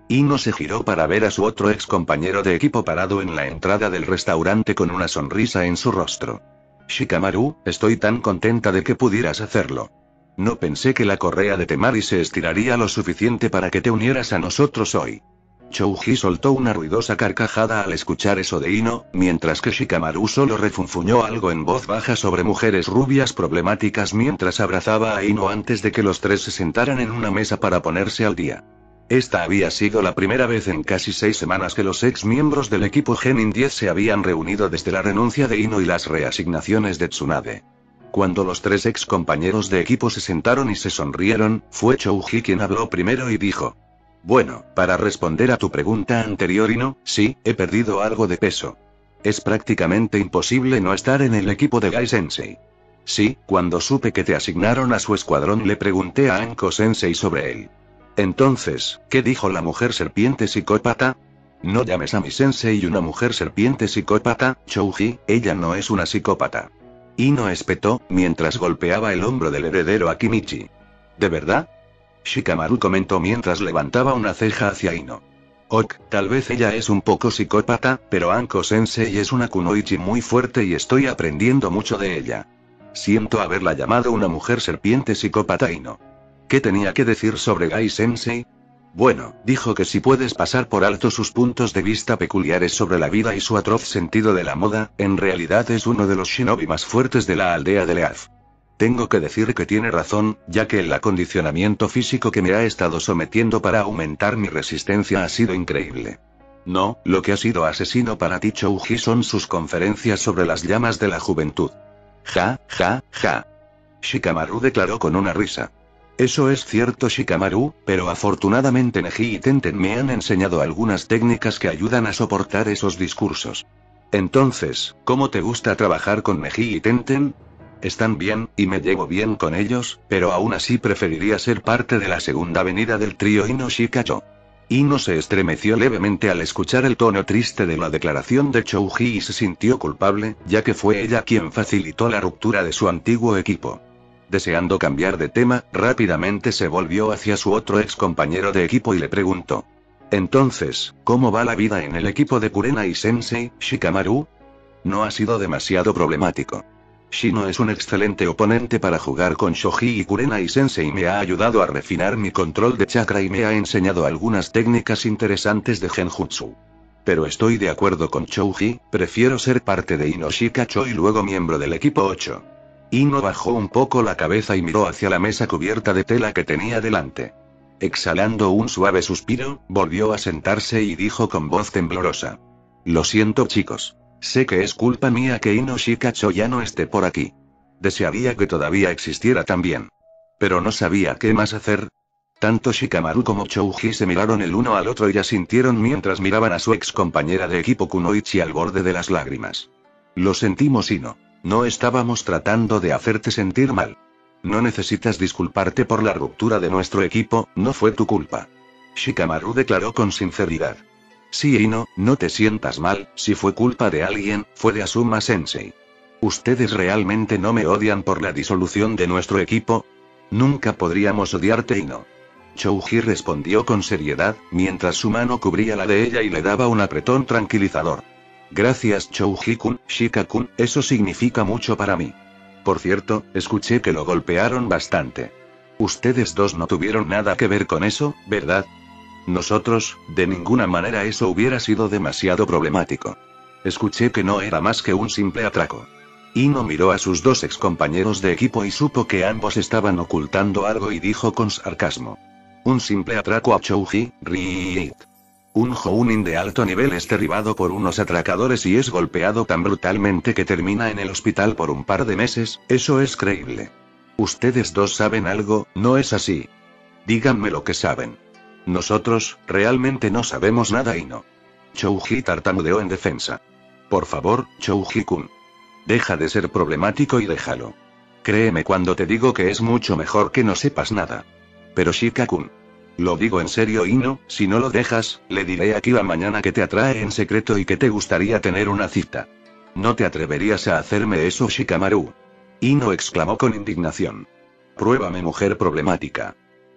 [SPEAKER 1] Ino se giró para ver a su otro ex compañero de equipo parado en la entrada del restaurante con una sonrisa en su rostro. Shikamaru, estoy tan contenta de que pudieras hacerlo. No pensé que la correa de Temari se estiraría lo suficiente para que te unieras a nosotros hoy. Chouji soltó una ruidosa carcajada al escuchar eso de Ino, mientras que Shikamaru solo refunfuñó algo en voz baja sobre mujeres rubias problemáticas mientras abrazaba a Ino antes de que los tres se sentaran en una mesa para ponerse al día. Esta había sido la primera vez en casi seis semanas que los ex miembros del equipo Genin diez se habían reunido desde la renuncia de Ino y las reasignaciones de Tsunade. Cuando los tres ex compañeros de equipo se sentaron y se sonrieron, fue Chouji quien habló primero y dijo: Bueno, para responder a tu pregunta anterior, Ino, sí, he perdido algo de peso. Es prácticamente imposible no estar en el equipo de Gai Sensei. Sí, cuando supe que te asignaron a su escuadrón le pregunté a Anko Sensei sobre él. Entonces, ¿qué dijo la mujer serpiente psicópata? No llames a mi sensei una mujer serpiente psicópata, Chouji, ella no es una psicópata. Ino espetó, mientras golpeaba el hombro del heredero Akimichi. ¿De verdad? Shikamaru comentó mientras levantaba una ceja hacia Ino. Ok, tal vez ella es un poco psicópata, pero Anko Sensei es una kunoichi muy fuerte y estoy aprendiendo mucho de ella. Siento haberla llamado una mujer serpiente psicópata, Ino. ¿Qué tenía que decir sobre Gai Sensei? Bueno, dijo que si puedes pasar por alto sus puntos de vista peculiares sobre la vida y su atroz sentido de la moda, en realidad es uno de los shinobi más fuertes de la aldea de Leaf. Tengo que decir que tiene razón, ya que el acondicionamiento físico que me ha estado sometiendo para aumentar mi resistencia ha sido increíble. No, lo que ha sido asesino para ti, Chouji, son sus conferencias sobre las llamas de la juventud. Ja, ja, ja. Shikamaru declaró con una risa. Eso es cierto, Shikamaru, pero afortunadamente Neji y Tenten me han enseñado algunas técnicas que ayudan a soportar esos discursos. Entonces, ¿cómo te gusta trabajar con Neji y Tenten? Están bien, y me llevo bien con ellos, pero aún así preferiría ser parte de la segunda venida del trío Ino Shikacho. Ino se estremeció levemente al escuchar el tono triste de la declaración de Chouji y se sintió culpable, ya que fue ella quien facilitó la ruptura de su antiguo equipo. Deseando cambiar de tema, rápidamente se volvió hacia su otro ex compañero de equipo y le preguntó. Entonces, ¿cómo va la vida en el equipo de Kurenai Sensei, Shikamaru? No ha sido demasiado problemático. Shino es un excelente oponente para jugar con Shoji y Kurenai Sensei me ha ayudado a refinar mi control de chakra y me ha enseñado algunas técnicas interesantes de Genjutsu. Pero estoy de acuerdo con Chouji, prefiero ser parte de Ino Shikacho y luego miembro del equipo ocho. Ino bajó un poco la cabeza y miró hacia la mesa cubierta de tela que tenía delante. Exhalando un suave suspiro, volvió a sentarse y dijo con voz temblorosa. Lo siento, chicos. Sé que es culpa mía que Ino Shikacho ya no esté por aquí. Desearía que todavía existiera también. Pero no sabía qué más hacer. Tanto Shikamaru como Chouji se miraron el uno al otro y asintieron mientras miraban a su ex compañera de equipo Kunoichi al borde de las lágrimas. Lo sentimos, Ino. No estábamos tratando de hacerte sentir mal. No necesitas disculparte por la ruptura de nuestro equipo, no fue tu culpa. Shikamaru declaró con sinceridad. Sí, Ino, no te sientas mal, si fue culpa de alguien, fue de Asuma Sensei. ¿Ustedes realmente no me odian por la disolución de nuestro equipo? Nunca podríamos odiarte, Ino. Chouji respondió con seriedad, mientras su mano cubría la de ella y le daba un apretón tranquilizador. Gracias, Chouji-kun, Shika-kun, eso significa mucho para mí. Por cierto, escuché que lo golpearon bastante. Ustedes dos no tuvieron nada que ver con eso, ¿verdad? Nosotros, de ninguna manera eso hubiera sido demasiado problemático. Escuché que no era más que un simple atraco. Ino miró a sus dos excompañeros de equipo y supo que ambos estaban ocultando algo y dijo con sarcasmo. Un simple atraco a Chouji, Riit. Un Jounin de alto nivel es derribado por unos atracadores y es golpeado tan brutalmente que termina en el hospital por un par de meses, eso es creíble. Ustedes dos saben algo, ¿no es así? Díganme lo que saben. Nosotros, realmente no sabemos nada y no. Chouji tartamudeó en defensa. Por favor, Chouji-kun. Deja de ser problemático y déjalo. Créeme cuando te digo que es mucho mejor que no sepas nada. Pero Shika-kun. Lo digo en serio y no, si no lo dejas, le diré a Kiba mañana que te atrae en secreto y que te gustaría tener una cita. No te atreverías a hacerme eso, Shikamaru. Ino exclamó con indignación. Pruébame, mujer problemática.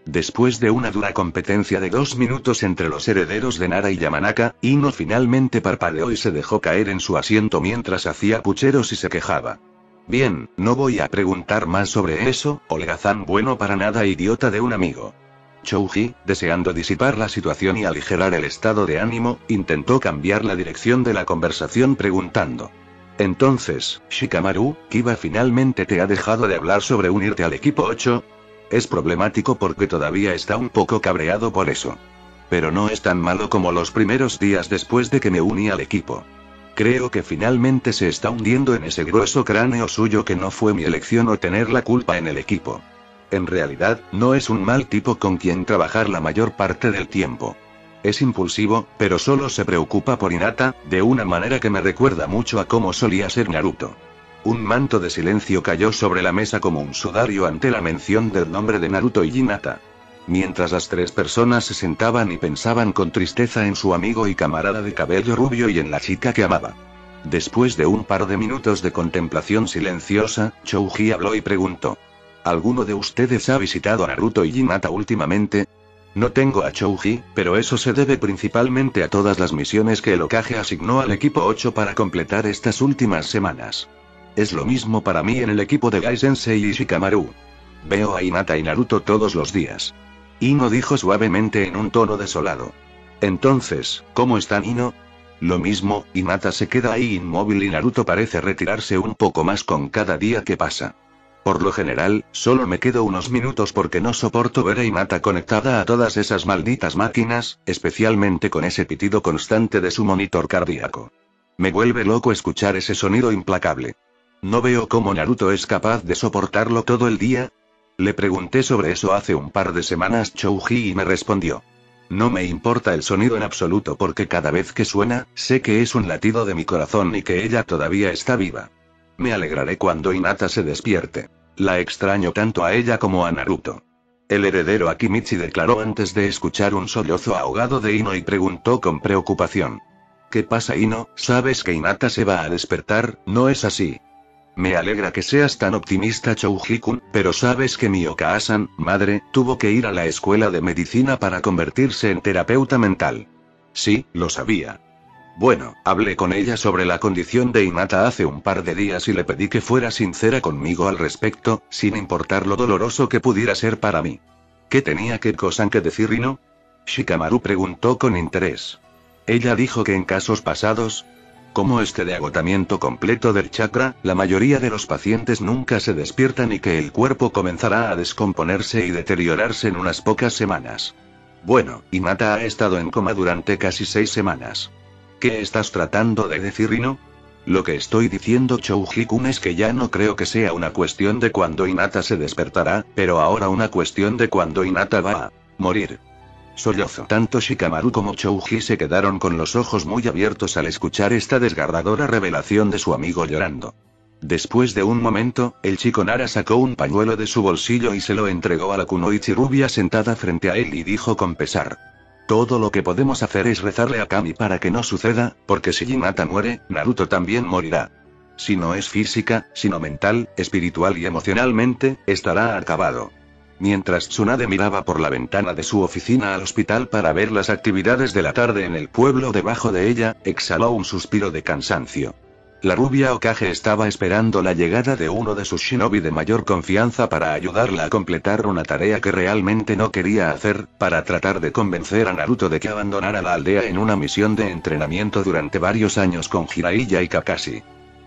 [SPEAKER 1] Después de una dura competencia de dos minutos entre los herederos de Nara y Yamanaka, Ino finalmente parpadeó y se dejó caer en su asiento mientras hacía pucheros y se quejaba. Bien, no voy a preguntar más sobre eso, holgazán bueno para nada idiota de un amigo. Chouji, deseando disipar la situación y aligerar el estado de ánimo, intentó cambiar la dirección de la conversación preguntando. Entonces, Shikamaru, Kiba finalmente te ha dejado de hablar sobre unirte al equipo ocho. Es problemático porque todavía está un poco cabreado por eso. Pero no es tan malo como los primeros días después de que me uní al equipo. Creo que finalmente se está hundiendo en ese grueso cráneo suyo que no fue mi elección o tener la culpa en el equipo. En realidad, no es un mal tipo con quien trabajar la mayor parte del tiempo. Es impulsivo, pero solo se preocupa por Hinata, de una manera que me recuerda mucho a cómo solía ser Naruto. Un manto de silencio cayó sobre la mesa como un sudario ante la mención del nombre de Naruto y Hinata. Mientras las tres personas se sentaban y pensaban con tristeza en su amigo y camarada de cabello rubio y en la chica que amaba. Después de un par de minutos de contemplación silenciosa, Chouji habló y preguntó. ¿Alguno de ustedes ha visitado a Naruto y Hinata últimamente? No tengo a Chouji, pero eso se debe principalmente a todas las misiones que el Hokage asignó al equipo ocho para completar estas últimas semanas. Es lo mismo para mí en el equipo de Gai Sensei y Shikamaru. Veo a Hinata y Naruto todos los días. Ino dijo suavemente en un tono desolado. Entonces, ¿cómo están Ino? Lo mismo, Hinata se queda ahí inmóvil y Naruto parece retirarse un poco más con cada día que pasa. Por lo general, solo me quedo unos minutos porque no soporto ver a Hinata conectada a todas esas malditas máquinas, especialmente con ese pitido constante de su monitor cardíaco. Me vuelve loco escuchar ese sonido implacable. No veo cómo Naruto es capaz de soportarlo todo el día. Le pregunté sobre eso hace un par de semanas Chouji y me respondió. No me importa el sonido en absoluto porque cada vez que suena, sé que es un latido de mi corazón y que ella todavía está viva. Me alegraré cuando Hinata se despierte. La extraño tanto a ella como a Naruto. El heredero Akimichi declaró antes de escuchar un sollozo ahogado de Ino y preguntó con preocupación. ¿Qué pasa Ino? ¿Sabes que Hinata se va a despertar, no es así? Me alegra que seas tan optimista Chouji-kun, pero sabes que mi Okaa-san, madre, tuvo que ir a la escuela de medicina para convertirse en terapeuta mental. Sí, lo sabía. Bueno, hablé con ella sobre la condición de Hinata hace un par de días y le pedí que fuera sincera conmigo al respecto, sin importar lo doloroso que pudiera ser para mí. ¿Qué tenía Keiko-san que decir Ino? Shikamaru preguntó con interés. Ella dijo que en casos pasados, como este de agotamiento completo del chakra, la mayoría de los pacientes nunca se despiertan y que el cuerpo comenzará a descomponerse y deteriorarse en unas pocas semanas. Bueno, Hinata ha estado en coma durante casi seis semanas. ¿Qué estás tratando de decir Ino? Lo que estoy diciendo Chouji-kun es que ya no creo que sea una cuestión de cuándo Hinata se despertará, pero ahora una cuestión de cuándo Hinata va a morir. Sollozo. Tanto Shikamaru como Chouji se quedaron con los ojos muy abiertos al escuchar esta desgarradora revelación de su amigo llorando. Después de un momento, el chico Nara sacó un pañuelo de su bolsillo y se lo entregó a la kunoichi rubia sentada frente a él y dijo con pesar. Todo lo que podemos hacer es rezarle a Kami para que no suceda, porque si Hinata muere, Naruto también morirá. Si no es física, sino mental, espiritual y emocionalmente, estará acabado. Mientras Tsunade miraba por la ventana de su oficina al hospital para ver las actividades de la tarde en el pueblo debajo de ella, exhaló un suspiro de cansancio. La rubia Hokage estaba esperando la llegada de uno de sus shinobi de mayor confianza para ayudarla a completar una tarea que realmente no quería hacer, para tratar de convencer a Naruto de que abandonara la aldea en una misión de entrenamiento durante varios años con Jiraiya y Kakashi.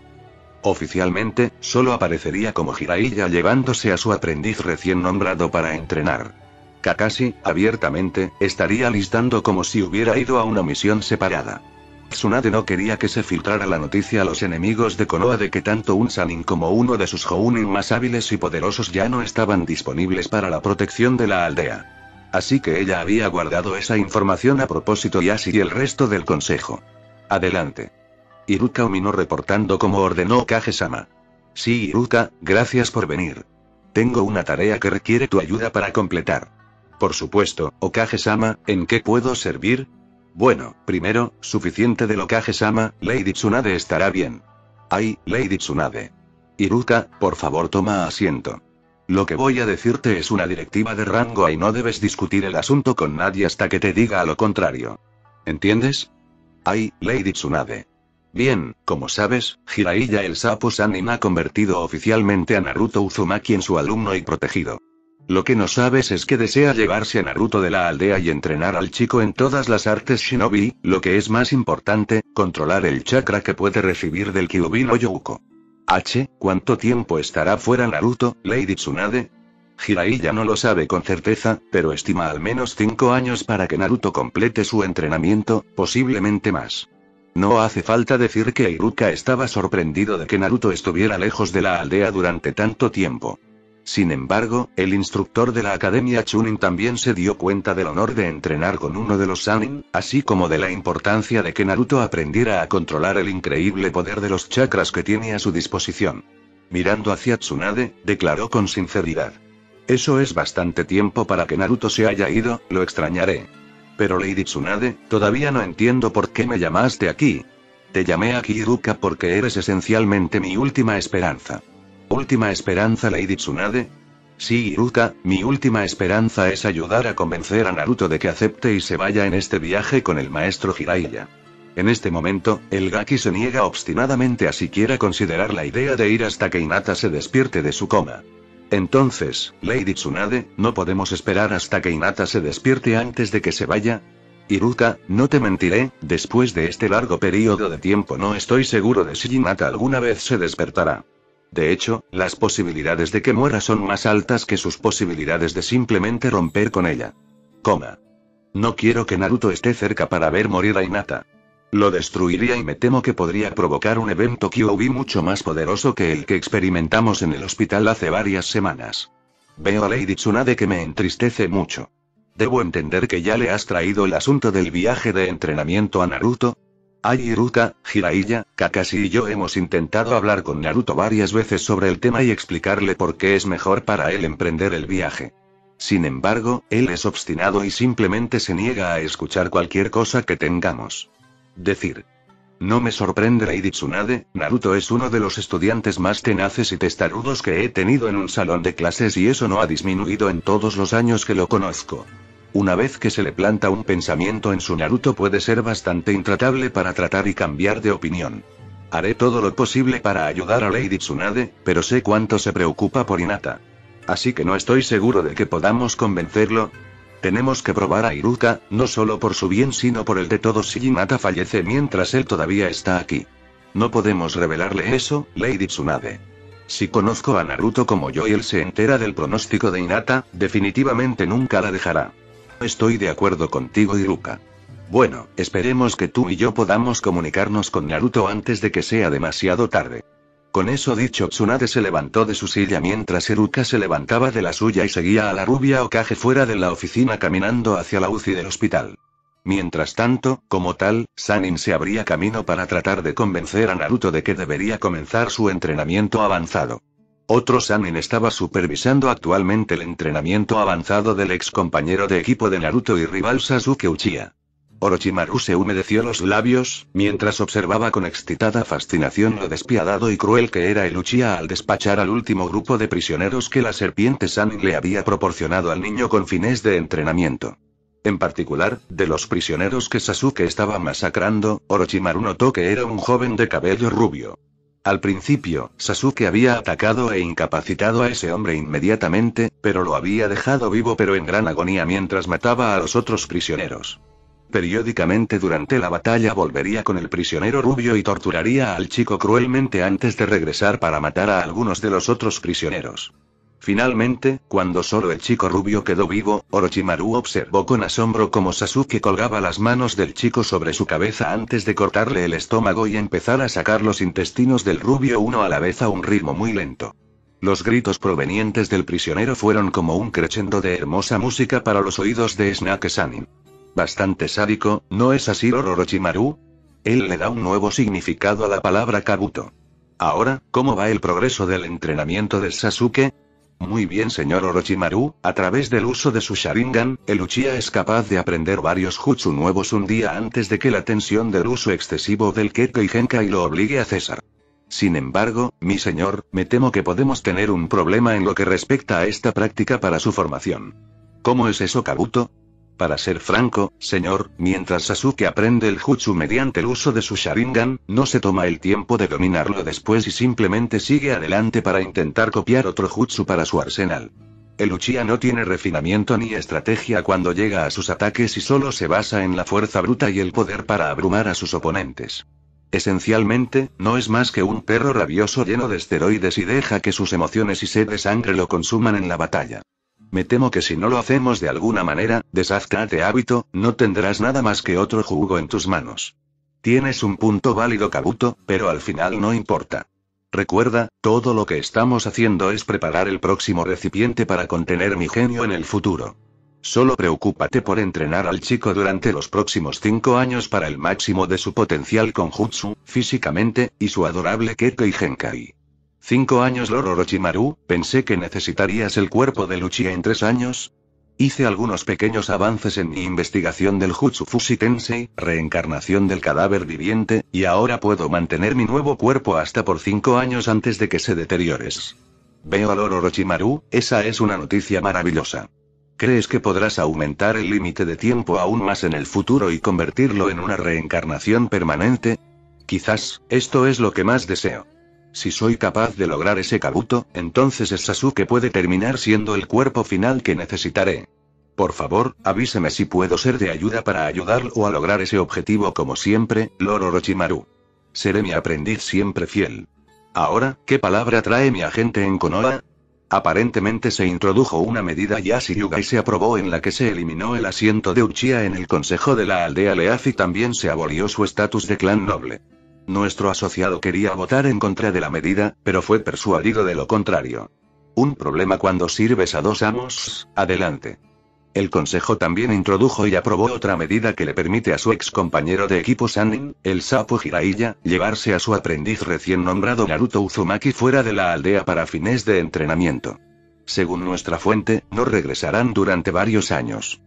[SPEAKER 1] Oficialmente, solo aparecería como Jiraiya llevándose a su aprendiz recién nombrado para entrenar. Kakashi, abiertamente, estaría listando como si hubiera ido a una misión separada. Tsunade no quería que se filtrara la noticia a los enemigos de Konoha de que tanto un Sannin como uno de sus Jounin más hábiles y poderosos ya no estaban disponibles para la protección de la aldea. Así que ella había guardado esa información a propósito y así y el resto del consejo. Adelante. Iruka Umino reportando como ordenó Kage-sama. Sí Iruka, gracias por venir. Tengo una tarea que requiere tu ayuda para completar. Por supuesto, Okage-sama, ¿en qué puedo servir? Bueno, primero, suficiente del Okage-sama, Lady Tsunade estará bien. Ay, Lady Tsunade. Iruka, por favor toma asiento. Lo que voy a decirte es una directiva de rango y no debes discutir el asunto con nadie hasta que te diga lo contrario. ¿Entiendes? Ay, Lady Tsunade. Bien, como sabes, Jiraiya el sapo Sannin ha convertido oficialmente a Naruto Uzumaki en su alumno y protegido. Lo que no sabes es que desea llevarse a Naruto de la aldea y entrenar al chico en todas las artes shinobi, lo que es más importante, controlar el chakra que puede recibir del Kyuubi no Youko. H, ¿cuánto tiempo estará fuera Naruto, Lady Tsunade? Jiraiya no lo sabe con certeza, pero estima al menos cinco años para que Naruto complete su entrenamiento, posiblemente más. No hace falta decir que Iruka estaba sorprendido de que Naruto estuviera lejos de la aldea durante tanto tiempo. Sin embargo, el instructor de la Academia Chunin también se dio cuenta del honor de entrenar con uno de los Sannin, así como de la importancia de que Naruto aprendiera a controlar el increíble poder de los chakras que tiene a su disposición. Mirando hacia Tsunade, declaró con sinceridad. Eso es bastante tiempo para que Naruto se haya ido, lo extrañaré. Pero Lady Tsunade, todavía no entiendo por qué me llamaste aquí. Te llamé aquí Iruka porque eres esencialmente mi última esperanza. ¿Última esperanza, Lady Tsunade? Sí, Iruka, mi última esperanza es ayudar a convencer a Naruto de que acepte y se vaya en este viaje con el maestro Jiraiya. En este momento, el Gaki se niega obstinadamente a siquiera considerar la idea de ir hasta que Hinata se despierte de su coma. Entonces, Lady Tsunade, ¿no podemos esperar hasta que Hinata se despierte antes de que se vaya? Iruka, no te mentiré, después de este largo periodo de tiempo no estoy seguro de si Hinata alguna vez se despertará. De hecho, las posibilidades de que muera son más altas que sus posibilidades de simplemente romper con ella. Coma. No quiero que Naruto esté cerca para ver morir a Hinata. Lo destruiría y me temo que podría provocar un evento Kyuubi mucho más poderoso que el que experimentamos en el hospital hace varias semanas. Veo a Lady Tsunade que me entristece mucho. ¿Debo entender que ya le has traído el asunto del viaje de entrenamiento a Naruto? Ai Iruka, Jiraiya, Kakashi y yo hemos intentado hablar con Naruto varias veces sobre el tema y explicarle por qué es mejor para él emprender el viaje. Sin embargo, él es obstinado y simplemente se niega a escuchar cualquier cosa que tengamos decir. No me sorprende Lady Tsunade, Naruto es uno de los estudiantes más tenaces y testarudos que he tenido en un salón de clases y eso no ha disminuido en todos los años que lo conozco. Una vez que se le planta un pensamiento en su Naruto puede ser bastante intratable para tratar y cambiar de opinión. Haré todo lo posible para ayudar a Lady Tsunade, pero sé cuánto se preocupa por Hinata. Así que no estoy seguro de que podamos convencerlo. Tenemos que probar a Iruka, no solo por su bien sino por el de todos si Hinata fallece mientras él todavía está aquí. No podemos revelarle eso, Lady Tsunade. Si conozco a Naruto como yo y él se entera del pronóstico de Hinata, definitivamente nunca la dejará. Estoy de acuerdo contigo, Iruka. Bueno, esperemos que tú y yo podamos comunicarnos con Naruto antes de que sea demasiado tarde. Con eso dicho, Tsunade se levantó de su silla mientras Iruka se levantaba de la suya y seguía a la rubia Hokage fuera de la oficina caminando hacia la U C I del hospital. Mientras tanto, como tal, Sannin se abría camino para tratar de convencer a Naruto de que debería comenzar su entrenamiento avanzado. Otro Sannin estaba supervisando actualmente el entrenamiento avanzado del ex compañero de equipo de Naruto y rival Sasuke Uchiha. Orochimaru se humedeció los labios, mientras observaba con excitada fascinación lo despiadado y cruel que era el Uchiha al despachar al último grupo de prisioneros que la serpiente Sannin le había proporcionado al niño con fines de entrenamiento. En particular, de los prisioneros que Sasuke estaba masacrando, Orochimaru notó que era un joven de cabello rubio. Al principio, Sasuke había atacado e incapacitado a ese hombre inmediatamente, pero lo había dejado vivo pero en gran agonía mientras mataba a los otros prisioneros. Periódicamente durante la batalla volvería con el prisionero rubio y torturaría al chico cruelmente antes de regresar para matar a algunos de los otros prisioneros. Finalmente, cuando solo el chico rubio quedó vivo, Orochimaru observó con asombro cómo Sasuke colgaba las manos del chico sobre su cabeza antes de cortarle el estómago y empezar a sacar los intestinos del rubio uno a la vez a un ritmo muy lento. Los gritos provenientes del prisionero fueron como un crescendo de hermosa música para los oídos de Snake Sannin. Bastante sádico, ¿no es así, Orochimaru? Él le da un nuevo significado a la palabra Kabuto. Ahora, ¿cómo va el progreso del entrenamiento de Sasuke? Muy bien, señor Orochimaru, a través del uso de su Sharingan, el Uchiha es capaz de aprender varios jutsu nuevos un día antes de que la tensión del uso excesivo del Kekkei Genkai lo obligue a cesar. Sin embargo, mi señor, me temo que podemos tener un problema en lo que respecta a esta práctica para su formación. ¿Cómo es eso, Kabuto? Para ser franco, señor, mientras Sasuke aprende el jutsu mediante el uso de su Sharingan, no se toma el tiempo de dominarlo después y simplemente sigue adelante para intentar copiar otro jutsu para su arsenal. El Uchiha no tiene refinamiento ni estrategia cuando llega a sus ataques y solo se basa en la fuerza bruta y el poder para abrumar a sus oponentes. Esencialmente, no es más que un perro rabioso lleno de esteroides y deja que sus emociones y sed de sangre lo consuman en la batalla. Me temo que si no lo hacemos de alguna manera, desázcate hábito, no tendrás nada más que otro jugo en tus manos. Tienes un punto válido, Kabuto, pero al final no importa. Recuerda, todo lo que estamos haciendo es preparar el próximo recipiente para contener mi genio en el futuro. Solo preocúpate por entrenar al chico durante los próximos cinco años para el máximo de su potencial con jutsu, físicamente, y su adorable Kekkei y Genkai. Cinco años, Lord Orochimaru, pensé que necesitarías el cuerpo de Uchiha en tres años. Hice algunos pequeños avances en mi investigación del Jutsu Fushi Tensei, reencarnación del cadáver viviente, y ahora puedo mantener mi nuevo cuerpo hasta por cinco años antes de que se deteriores. Veo a Lord Orochimaru, esa es una noticia maravillosa. ¿Crees que podrás aumentar el límite de tiempo aún más en el futuro y convertirlo en una reencarnación permanente? Quizás, esto es lo que más deseo. Si soy capaz de lograr ese, Kabuto, entonces el Sasuke puede terminar siendo el cuerpo final que necesitaré. Por favor, avíseme si puedo ser de ayuda para ayudarlo a lograr ese objetivo como siempre, Lord Orochimaru. Seré mi aprendiz siempre fiel. Ahora, ¿qué palabra trae mi agente en Konoha? Aparentemente se introdujo una medida Yashi Yuga y se aprobó en la que se eliminó el asiento de Uchiha en el consejo de la aldea Leaf y también se abolió su estatus de clan noble. Nuestro asociado quería votar en contra de la medida, pero fue persuadido de lo contrario. Un problema cuando sirves a dos amos, adelante. El consejo también introdujo y aprobó otra medida que le permite a su ex compañero de equipo Sannin, el sapo Jiraiya, llevarse a su aprendiz recién nombrado Naruto Uzumaki fuera de la aldea para fines de entrenamiento. Según nuestra fuente, no regresarán durante varios años.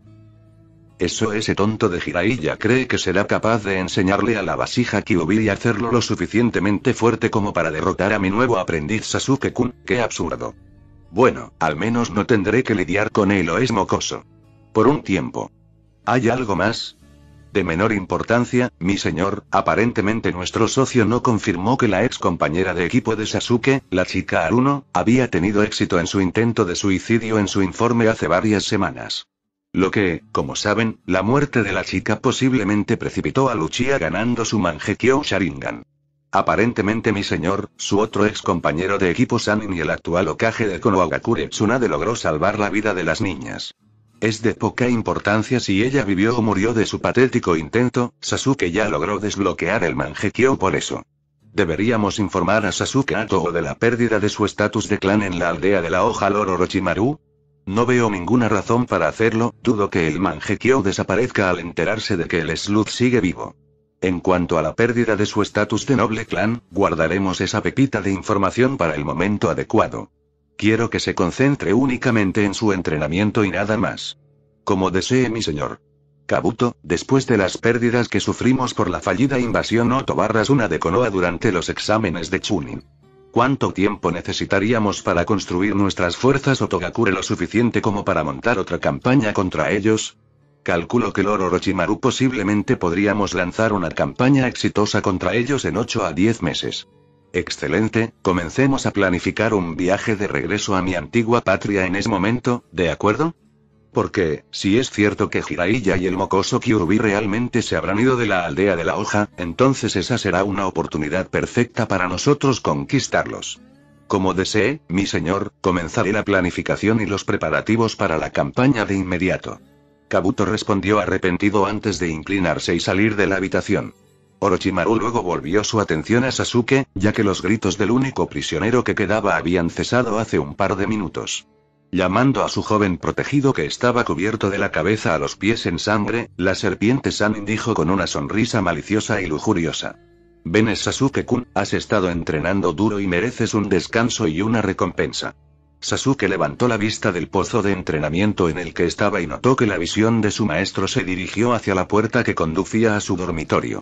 [SPEAKER 1] ¿Eso ese tonto de Jiraiya cree que será capaz de enseñarle a la vasija Kyuubi y hacerlo lo suficientemente fuerte como para derrotar a mi nuevo aprendiz Sasuke-kun? ¡Qué absurdo! Bueno, al menos no tendré que lidiar con él o es mocoso. Por un tiempo. ¿Hay algo más? De menor importancia, mi señor, aparentemente nuestro socio no confirmó que la ex compañera de equipo de Sasuke, la chica Aruno, había tenido éxito en su intento de suicidio en su informe hace varias semanas. Lo que, como saben, la muerte de la chica posiblemente precipitó a Uchiha ganando su Mangekyo Sharingan. Aparentemente mi señor, su otro ex compañero de equipo Sannin y el actual Hokage de Konohagakure Tsunade logró salvar la vida de las niñas. Es de poca importancia si ella vivió o murió de su patético intento, Sasuke ya logró desbloquear el Mangekyo por eso. ¿Deberíamos informar a Sasuke Hato de la pérdida de su estatus de clan en la aldea de la hoja Lord Orochimaru? No veo ninguna razón para hacerlo, dudo que el Mangekyo desaparezca al enterarse de que el Sleuth sigue vivo. En cuanto a la pérdida de su estatus de noble clan, guardaremos esa pepita de información para el momento adecuado. Quiero que se concentre únicamente en su entrenamiento y nada más. Como desee mi señor. Kabuto, después de las pérdidas que sufrimos por la fallida invasión Otobarras-una de Konoha durante los exámenes de Chunin. ¿Cuánto tiempo necesitaríamos para construir nuestras fuerzas Otogakure lo suficiente como para montar otra campaña contra ellos? Calculo que Lord Orochimaru posiblemente podríamos lanzar una campaña exitosa contra ellos en ocho a diez meses. Excelente, comencemos a planificar un viaje de regreso a mi antigua patria en ese momento, ¿de acuerdo? Porque, si es cierto que Jiraiya y el mocoso Kyuubi realmente se habrán ido de la aldea de la hoja, entonces esa será una oportunidad perfecta para nosotros conquistarlos. Como desee, mi señor, comenzaré la planificación y los preparativos para la campaña de inmediato. Kabuto respondió arrepentido antes de inclinarse y salir de la habitación. Orochimaru luego volvió su atención a Sasuke, ya que los gritos del único prisionero que quedaba habían cesado hace un par de minutos. Llamando a su joven protegido que estaba cubierto de la cabeza a los pies en sangre, la serpiente Sannin dijo con una sonrisa maliciosa y lujuriosa. Ven Sasuke-kun, has estado entrenando duro y mereces un descanso y una recompensa. Sasuke levantó la vista del pozo de entrenamiento en el que estaba y notó que la visión de su maestro se dirigió hacia la puerta que conducía a su dormitorio.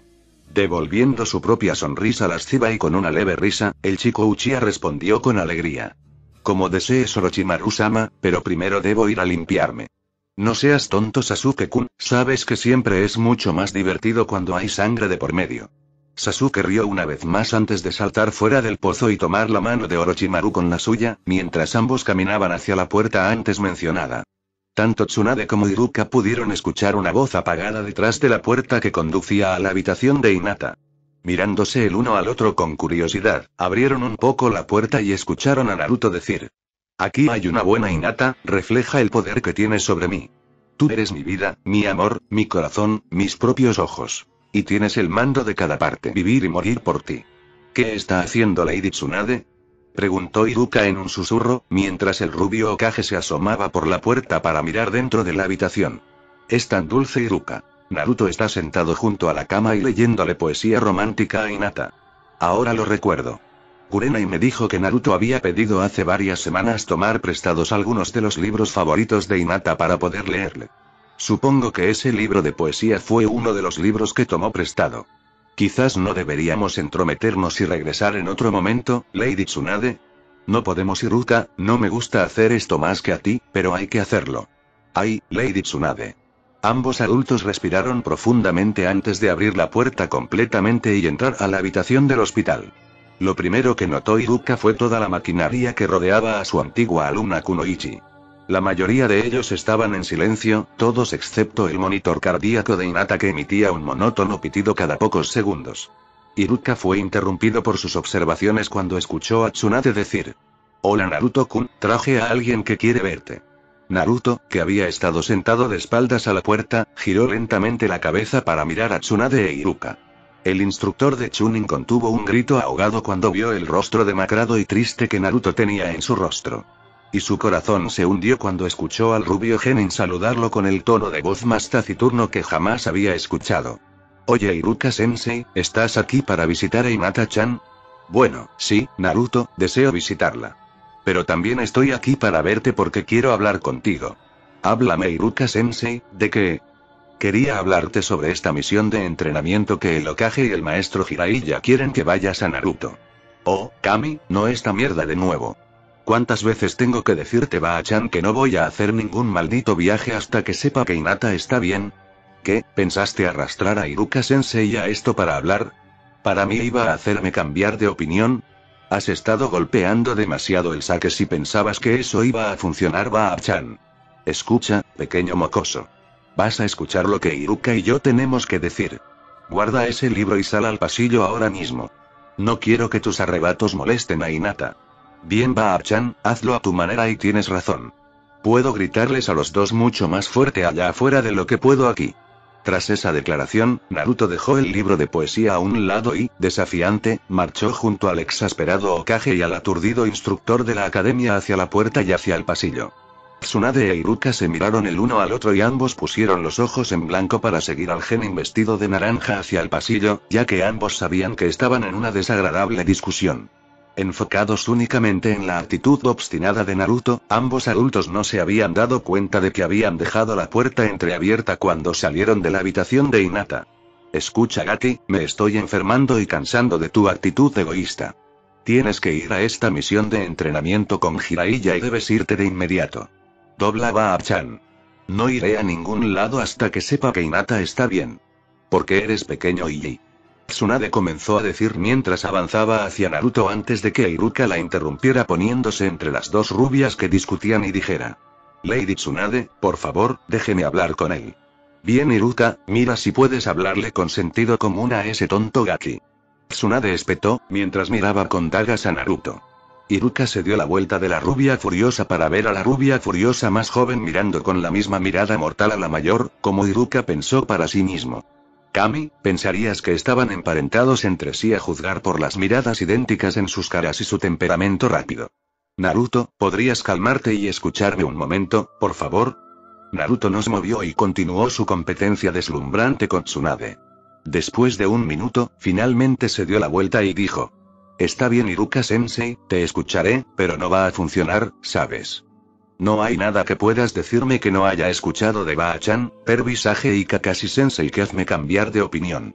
[SPEAKER 1] Devolviendo su propia sonrisa lasciva y con una leve risa, el chico Uchiha respondió con alegría. Como desees, Orochimaru-sama, pero primero debo ir a limpiarme. No seas tonto, Sasuke-kun, sabes que siempre es mucho más divertido cuando hay sangre de por medio. Sasuke rió una vez más antes de saltar fuera del pozo y tomar la mano de Orochimaru con la suya, mientras ambos caminaban hacia la puerta antes mencionada. Tanto Tsunade como Iruka pudieron escuchar una voz apagada detrás de la puerta que conducía a la habitación de Hinata. Mirándose el uno al otro con curiosidad, abrieron un poco la puerta y escucharon a Naruto decir: «Aquí hay una buena Hinata, refleja el poder que tienes sobre mí. Tú eres mi vida, mi amor, mi corazón, mis propios ojos. Y tienes el mando de cada parte, vivir y morir por ti». «¿Qué está haciendo Lady Tsunade?», preguntó Iruka en un susurro, mientras el rubio Hokage se asomaba por la puerta para mirar dentro de la habitación. «Es tan dulce, Iruka». Naruto está sentado junto a la cama y leyéndole poesía romántica a Hinata. «Ahora lo recuerdo. Kurenai me dijo que Naruto había pedido hace varias semanas tomar prestados algunos de los libros favoritos de Hinata para poder leerle. Supongo que ese libro de poesía fue uno de los libros que tomó prestado. Quizás no deberíamos entrometernos y regresar en otro momento, Lady Tsunade. No podemos, Iruka, no me gusta hacer esto más que a ti, pero hay que hacerlo. Ay, Lady Tsunade». Ambos adultos respiraron profundamente antes de abrir la puerta completamente y entrar a la habitación del hospital. Lo primero que notó Iruka fue toda la maquinaria que rodeaba a su antigua alumna Kunoichi. La mayoría de ellos estaban en silencio, todos excepto el monitor cardíaco de Hinata que emitía un monótono pitido cada pocos segundos. Iruka fue interrumpido por sus observaciones cuando escuchó a Tsunade decir: «Hola Naruto-kun, traje a alguien que quiere verte». Naruto, que había estado sentado de espaldas a la puerta, giró lentamente la cabeza para mirar a Tsunade e Iruka. El instructor de Chunin contuvo un grito ahogado cuando vio el rostro demacrado y triste que Naruto tenía en su rostro. Y su corazón se hundió cuando escuchó al rubio Genin saludarlo con el tono de voz más taciturno que jamás había escuchado. «Oye Iruka-sensei, ¿estás aquí para visitar a Hinata-chan?» «Bueno, sí, Naruto, deseo visitarla. Pero también estoy aquí para verte porque quiero hablar contigo». «Háblame Iruka-sensei, ¿de qué?» «Quería hablarte sobre esta misión de entrenamiento que el Hokage y el maestro Jiraiya quieren que vayas a Naruto». «Oh, Kami, no esta mierda de nuevo. ¿Cuántas veces tengo que decirte, Ba-chan, que no voy a hacer ningún maldito viaje hasta que sepa que Hinata está bien?» «¿Qué, pensaste arrastrar a Iruka-sensei a esto para hablar? ¿Para mí iba a hacerme cambiar de opinión? Has estado golpeando demasiado el saque si pensabas que eso iba a funcionar, Ba-chan. Escucha, pequeño mocoso. Vas a escuchar lo que Iruka y yo tenemos que decir. Guarda ese libro y sal al pasillo ahora mismo. No quiero que tus arrebatos molesten a Hinata». «Bien, Ba-chan, hazlo a tu manera y tienes razón. Puedo gritarles a los dos mucho más fuerte allá afuera de lo que puedo aquí». Tras esa declaración, Naruto dejó el libro de poesía a un lado y, desafiante, marchó junto al exasperado Hokage y al aturdido instructor de la academia hacia la puerta y hacia el pasillo. Tsunade e Iruka se miraron el uno al otro y ambos pusieron los ojos en blanco para seguir al genin vestido de naranja hacia el pasillo, ya que ambos sabían que estaban en una desagradable discusión. Enfocados únicamente en la actitud obstinada de Naruto, ambos adultos no se habían dado cuenta de que habían dejado la puerta entreabierta cuando salieron de la habitación de Hinata. «Escucha, Gaki, me estoy enfermando y cansando de tu actitud egoísta. Tienes que ir a esta misión de entrenamiento con Jiraiya y debes irte de inmediato. Dobla Ba-chan. No iré a ningún lado hasta que sepa que Hinata está bien. Porque eres pequeño y...» Tsunade comenzó a decir mientras avanzaba hacia Naruto antes de que Iruka la interrumpiera poniéndose entre las dos rubias que discutían y dijera: «Lady Tsunade, por favor, déjeme hablar con él». «Bien Iruka, mira si puedes hablarle con sentido común a ese tonto Gaki». Tsunade espetó, mientras miraba con dagas a Naruto. Iruka se dio la vuelta de la rubia furiosa para ver a la rubia furiosa más joven mirando con la misma mirada mortal a la mayor, como Iruka pensó para sí mismo. «Kami, pensarías que estaban emparentados entre sí a juzgar por las miradas idénticas en sus caras y su temperamento rápido. Naruto, ¿podrías calmarte y escucharme un momento, por favor?» Naruto no se movió y continuó su competencia deslumbrante con Tsunade. Después de un minuto, finalmente se dio la vuelta y dijo: «Está bien Iruka-sensei, te escucharé, pero no va a funcionar, ¿sabes? No hay nada que puedas decirme que no haya escuchado de Ba-chan, Perry Sage y Kakashi-sensei que hazme cambiar de opinión.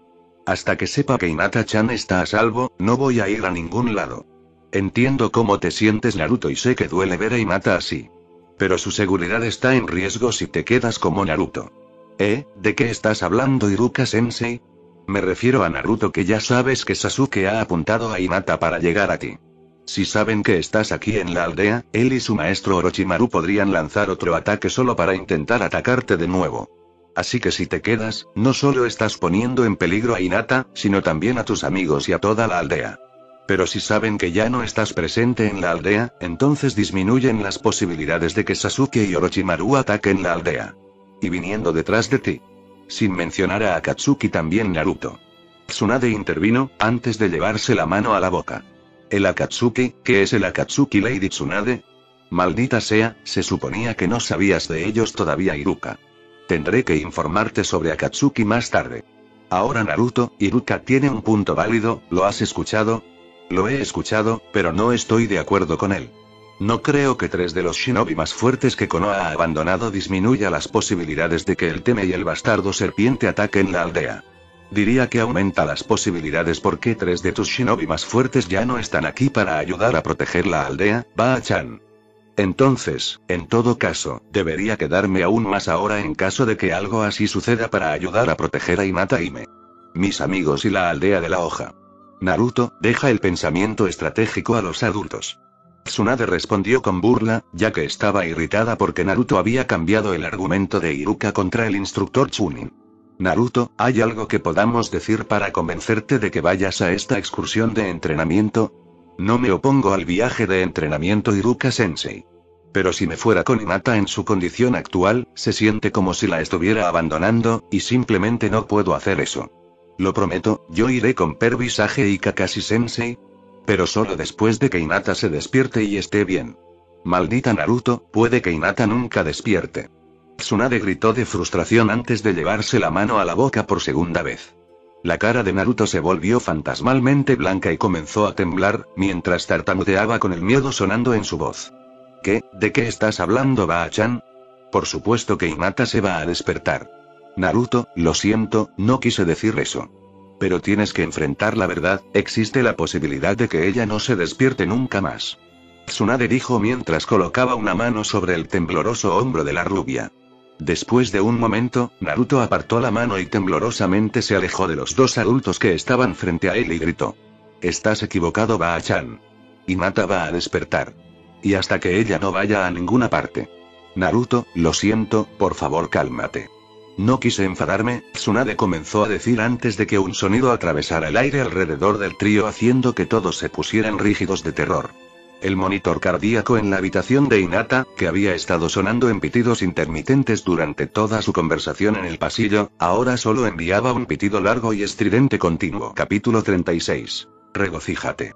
[SPEAKER 1] Hasta que sepa que Hinata-chan está a salvo, no voy a ir a ningún lado. Entiendo cómo te sientes, Naruto, y sé que duele ver a Hinata así. Pero su seguridad está en riesgo si te quedas como Naruto. ¿Eh? ¿De qué estás hablando, Iruka-sensei? Me refiero a Naruto, que ya sabes que Sasuke ha apuntado a Hinata para llegar a ti. Si saben que estás aquí en la aldea, él y su maestro Orochimaru podrían lanzar otro ataque solo para intentar atacarte de nuevo. Así que si te quedas, no solo estás poniendo en peligro a Hinata, sino también a tus amigos y a toda la aldea. Pero si saben que ya no estás presente en la aldea, entonces disminuyen las posibilidades de que Sasuke y Orochimaru ataquen la aldea. Y viniendo detrás de ti. Sin mencionar a Akatsuki también, Naruto. Tsunade intervino, antes de llevarse la mano a la boca. ¿El Akatsuki? ¿Qué es el Akatsuki, Lady Tsunade? Maldita sea, se suponía que no sabías de ellos todavía, Iruka. Tendré que informarte sobre Akatsuki más tarde. Ahora, Naruto, Iruka tiene un punto válido, ¿lo has escuchado? Lo he escuchado, pero no estoy de acuerdo con él. No creo que tres de los shinobi más fuertes que Konoha ha abandonado disminuya las posibilidades de que el Teme y el bastardo serpiente ataquen la aldea. Diría que aumenta las posibilidades porque tres de tus shinobi más fuertes ya no están aquí para ayudar a proteger la aldea, Ba-chan. Entonces, en todo caso, debería quedarme aún más ahora en caso de que algo así suceda para ayudar a proteger a Hinata y me. Mis amigos y la aldea de la hoja. Naruto, deja el pensamiento estratégico a los adultos. Tsunade respondió con burla, ya que estaba irritada porque Naruto había cambiado el argumento de Iruka contra el instructor Chunin. Naruto, ¿hay algo que podamos decir para convencerte de que vayas a esta excursión de entrenamiento? No me opongo al viaje de entrenamiento, Iruka-sensei. Pero si me fuera con Hinata en su condición actual, se siente como si la estuviera abandonando, y simplemente no puedo hacer eso. Lo prometo, yo iré con Perry Sage y Kakashi-sensei. Pero solo después de que Hinata se despierte y esté bien. Maldita Naruto, puede que Hinata nunca despierte. Tsunade gritó de frustración antes de llevarse la mano a la boca por segunda vez. La cara de Naruto se volvió fantasmalmente blanca y comenzó a temblar, mientras tartamudeaba con el miedo sonando en su voz. ¿Qué? ¿De qué estás hablando, Ba-chan? Por supuesto que Hinata se va a despertar. Naruto, lo siento, no quise decir eso. Pero tienes que enfrentar la verdad, existe la posibilidad de que ella no se despierte nunca más. Tsunade dijo mientras colocaba una mano sobre el tembloroso hombro de la rubia. Después de un momento, Naruto apartó la mano y temblorosamente se alejó de los dos adultos que estaban frente a él y gritó. Estás equivocado, Ba-chan. Hinata va a despertar. Y hasta que ella no vaya a ninguna parte. Naruto, lo siento, por favor cálmate. No quise enfadarme, Tsunade comenzó a decir antes de que un sonido atravesara el aire alrededor del trío haciendo que todos se pusieran rígidos de terror. El monitor cardíaco en la habitación de Hinata, que había estado sonando en pitidos intermitentes durante toda su conversación en el pasillo, ahora solo enviaba un pitido largo y estridente continuo. Capítulo treinta y seis. Regocíjate.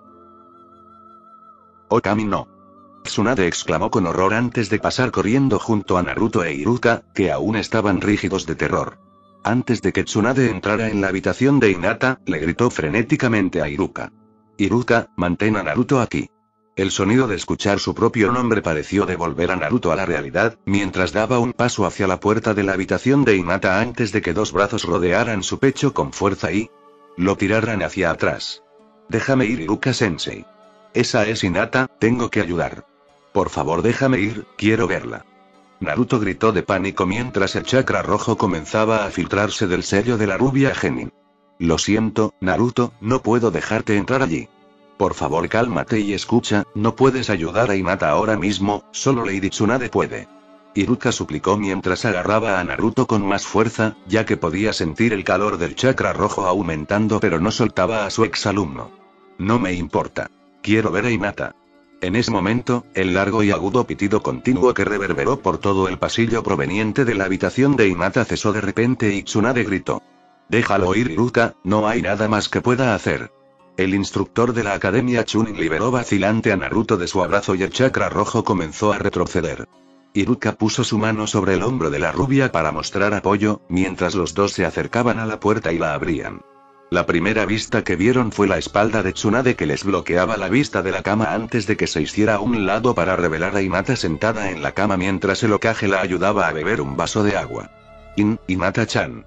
[SPEAKER 1] Okami no. Tsunade exclamó con horror antes de pasar corriendo junto a Naruto e Iruka, que aún estaban rígidos de terror. Antes de que Tsunade entrara en la habitación de Hinata, le gritó frenéticamente a Iruka. Iruka, mantén a Naruto aquí. El sonido de escuchar su propio nombre pareció devolver a Naruto a la realidad, mientras daba un paso hacia la puerta de la habitación de Hinata antes de que dos brazos rodearan su pecho con fuerza y lo tiraran hacia atrás. Déjame ir, Iruka-sensei. Esa es Hinata, tengo que ayudar. Por favor, déjame ir, quiero verla. Naruto gritó de pánico mientras el chakra rojo comenzaba a filtrarse del sello de la rubia Genin. Lo siento, Naruto, no puedo dejarte entrar allí. Por favor, cálmate y escucha, no puedes ayudar a Hinata ahora mismo, solo Lady Tsunade puede. Iruka suplicó mientras agarraba a Naruto con más fuerza, ya que podía sentir el calor del chakra rojo aumentando, pero no soltaba a su exalumno. No me importa. Quiero ver a Hinata. En ese momento, el largo y agudo pitido continuo que reverberó por todo el pasillo proveniente de la habitación de Hinata cesó de repente y Tsunade gritó. Déjalo ir, Iruka, no hay nada más que pueda hacer. El instructor de la Academia Chunin liberó vacilante a Naruto de su abrazo y el chakra rojo comenzó a retroceder. Iruka puso su mano sobre el hombro de la rubia para mostrar apoyo, mientras los dos se acercaban a la puerta y la abrían. La primera vista que vieron fue la espalda de Tsunade que les bloqueaba la vista de la cama antes de que se hiciera a un lado para revelar a Hinata sentada en la cama mientras el Hokage la ayudaba a beber un vaso de agua. In, Hinata-chan.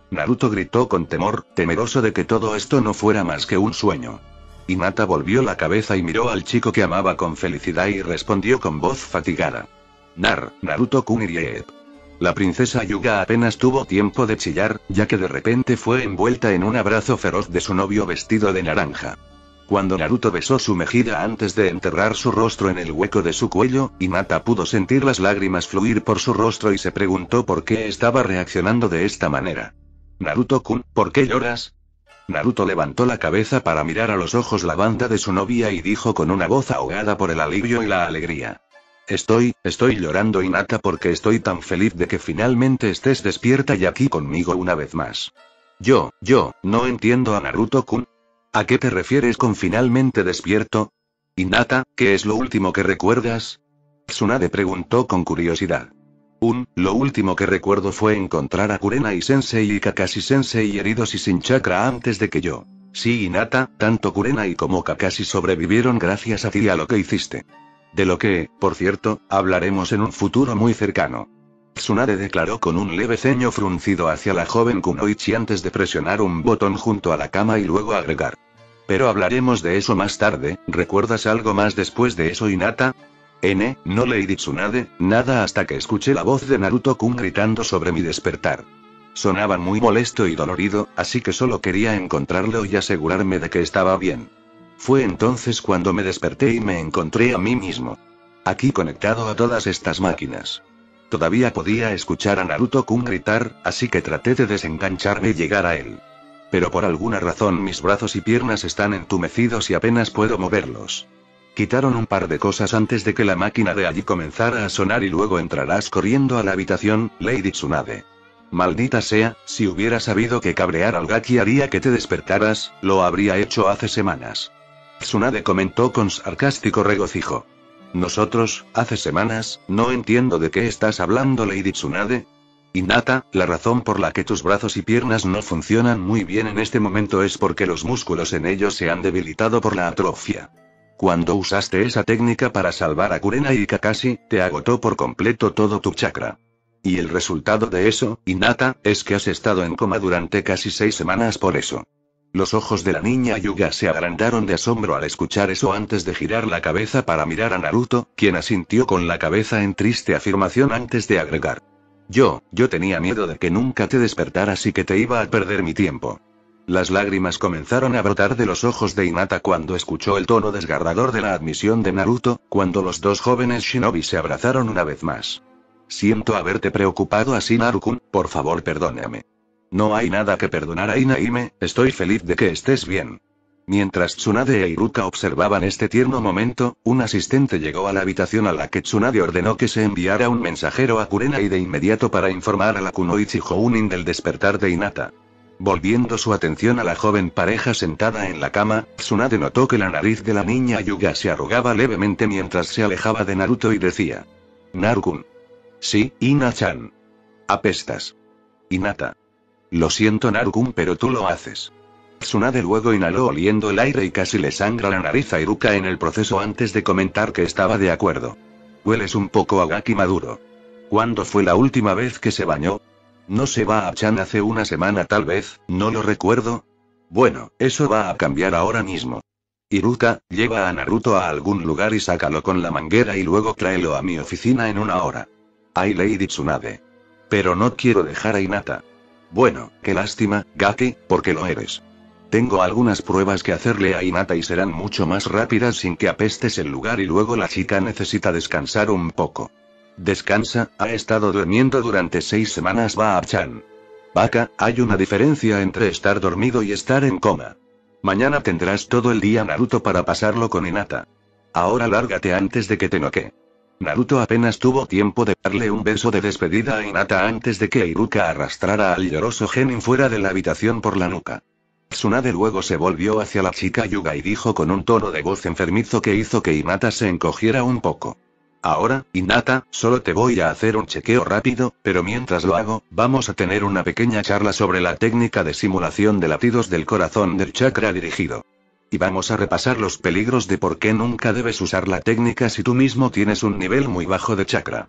[SPEAKER 1] Naruto gritó con temor, temeroso de que todo esto no fuera más que un sueño. Hinata volvió la cabeza y miró al chico que amaba con felicidad y respondió con voz fatigada. Nar, Naruto-kun Iriep. La princesa Hyuga apenas tuvo tiempo de chillar, ya que de repente fue envuelta en un abrazo feroz de su novio vestido de naranja. Cuando Naruto besó su mejilla antes de enterrar su rostro en el hueco de su cuello, Hinata pudo sentir las lágrimas fluir por su rostro y se preguntó por qué estaba reaccionando de esta manera. Naruto-kun, ¿por qué lloras? Naruto levantó la cabeza para mirar a los ojos la banda de su novia y dijo con una voz ahogada por el alivio y la alegría. Estoy, estoy llorando Hinata porque estoy tan feliz de que finalmente estés despierta y aquí conmigo una vez más. Yo, yo, no entiendo a Naruto-kun. ¿A qué te refieres con finalmente despierto? Hinata, ¿qué es lo último que recuerdas? Tsunade preguntó con curiosidad. Un, lo último que recuerdo fue encontrar a Kurenai-sensei y Kakashi-sensei heridos y sin chakra antes de que yo. Sí Hinata, tanto Kurenai como Kakashi sobrevivieron gracias a ti y a lo que hiciste. De lo que, por cierto, hablaremos en un futuro muy cercano. Tsunade declaró con un leve ceño fruncido hacia la joven Kunoichi antes de presionar un botón junto a la cama y luego agregar. Pero hablaremos de eso más tarde, ¿recuerdas algo más después de eso Hinata? N, no Lady Tsunade, nada hasta que escuché la voz de Naruto-kun gritando sobre mi despertar. Sonaba muy molesto y dolorido, así que solo quería encontrarlo y asegurarme de que estaba bien. Fue entonces cuando me desperté y me encontré a mí mismo. Aquí conectado a todas estas máquinas. Todavía podía escuchar a Naruto-kun gritar, así que traté de desengancharme y llegar a él. Pero por alguna razón mis brazos y piernas están entumecidos y apenas puedo moverlos. Quitaron un par de cosas antes de que la máquina de allí comenzara a sonar y luego entrarás corriendo a la habitación, Lady Tsunade. Maldita sea, si hubiera sabido que cabrear al Gaki haría que te despertaras, lo habría hecho hace semanas. Tsunade comentó con sarcástico regocijo. Nosotros, hace semanas, no entiendo de qué estás hablando Lady Tsunade. Hinata, la razón por la que tus brazos y piernas no funcionan muy bien en este momento es porque los músculos en ellos se han debilitado por la atrofia. Cuando usaste esa técnica para salvar a Kurenai y Kakashi, te agotó por completo todo tu chakra. Y el resultado de eso, Hinata, es que has estado en coma durante casi seis semanas por eso. Los ojos de la niña Hyuga se agrandaron de asombro al escuchar eso antes de girar la cabeza para mirar a Naruto, quien asintió con la cabeza en triste afirmación antes de agregar. Yo, yo tenía miedo de que nunca te despertaras y que te iba a perder mi tiempo. Las lágrimas comenzaron a brotar de los ojos de Hinata cuando escuchó el tono desgarrador de la admisión de Naruto, cuando los dos jóvenes shinobi se abrazaron una vez más. Siento haberte preocupado así Naru-kun, por favor perdóname. No hay nada que perdonar a Inaime, estoy feliz de que estés bien. Mientras Tsunade e Iruka observaban este tierno momento, un asistente llegó a la habitación a la que Tsunade ordenó que se enviara un mensajero a Kurenai de inmediato para informar a la Kunoichi Jounin del despertar de Hinata. Volviendo su atención a la joven pareja sentada en la cama, Tsunade notó que la nariz de la niña Hyuga se arrugaba levemente mientras se alejaba de Naruto y decía. Naru-kun. Sí, Ina-chan. Apestas. Hinata. Lo siento Naru-kun pero tú lo haces. Tsunade luego inhaló oliendo el aire y casi le sangra la nariz a Iruka en el proceso antes de comentar que estaba de acuerdo. Hueles un poco a Gaki maduro. ¿Cuándo fue la última vez que se bañó? ¿No se va a Chan hace una semana tal vez? No lo recuerdo. Bueno, eso va a cambiar ahora mismo. Iruka, lleva a Naruto a algún lugar y sácalo con la manguera y luego tráelo a mi oficina en una hora. Ay Lady Tsunade. Pero no quiero dejar a Hinata. Bueno, qué lástima, Gaki, porque lo eres. Tengo algunas pruebas que hacerle a Hinata y serán mucho más rápidas sin que apestes el lugar y luego la chica necesita descansar un poco. Descansa, ha estado durmiendo durante seis semanas Va-chan. Baka, hay una diferencia entre estar dormido y estar en coma. Mañana tendrás todo el día Naruto para pasarlo con Hinata. Ahora lárgate antes de que te noquee. Naruto apenas tuvo tiempo de darle un beso de despedida a Hinata antes de que Iruka arrastrara al lloroso genin fuera de la habitación por la nuca. Tsunade luego se volvió hacia la chica Hyuga y dijo con un tono de voz enfermizo que hizo que Hinata se encogiera un poco. Ahora, Hinata, solo te voy a hacer un chequeo rápido, pero mientras lo hago, vamos a tener una pequeña charla sobre la técnica de simulación de latidos del corazón del chakra dirigido. Y vamos a repasar los peligros de por qué nunca debes usar la técnica si tú mismo tienes un nivel muy bajo de chakra.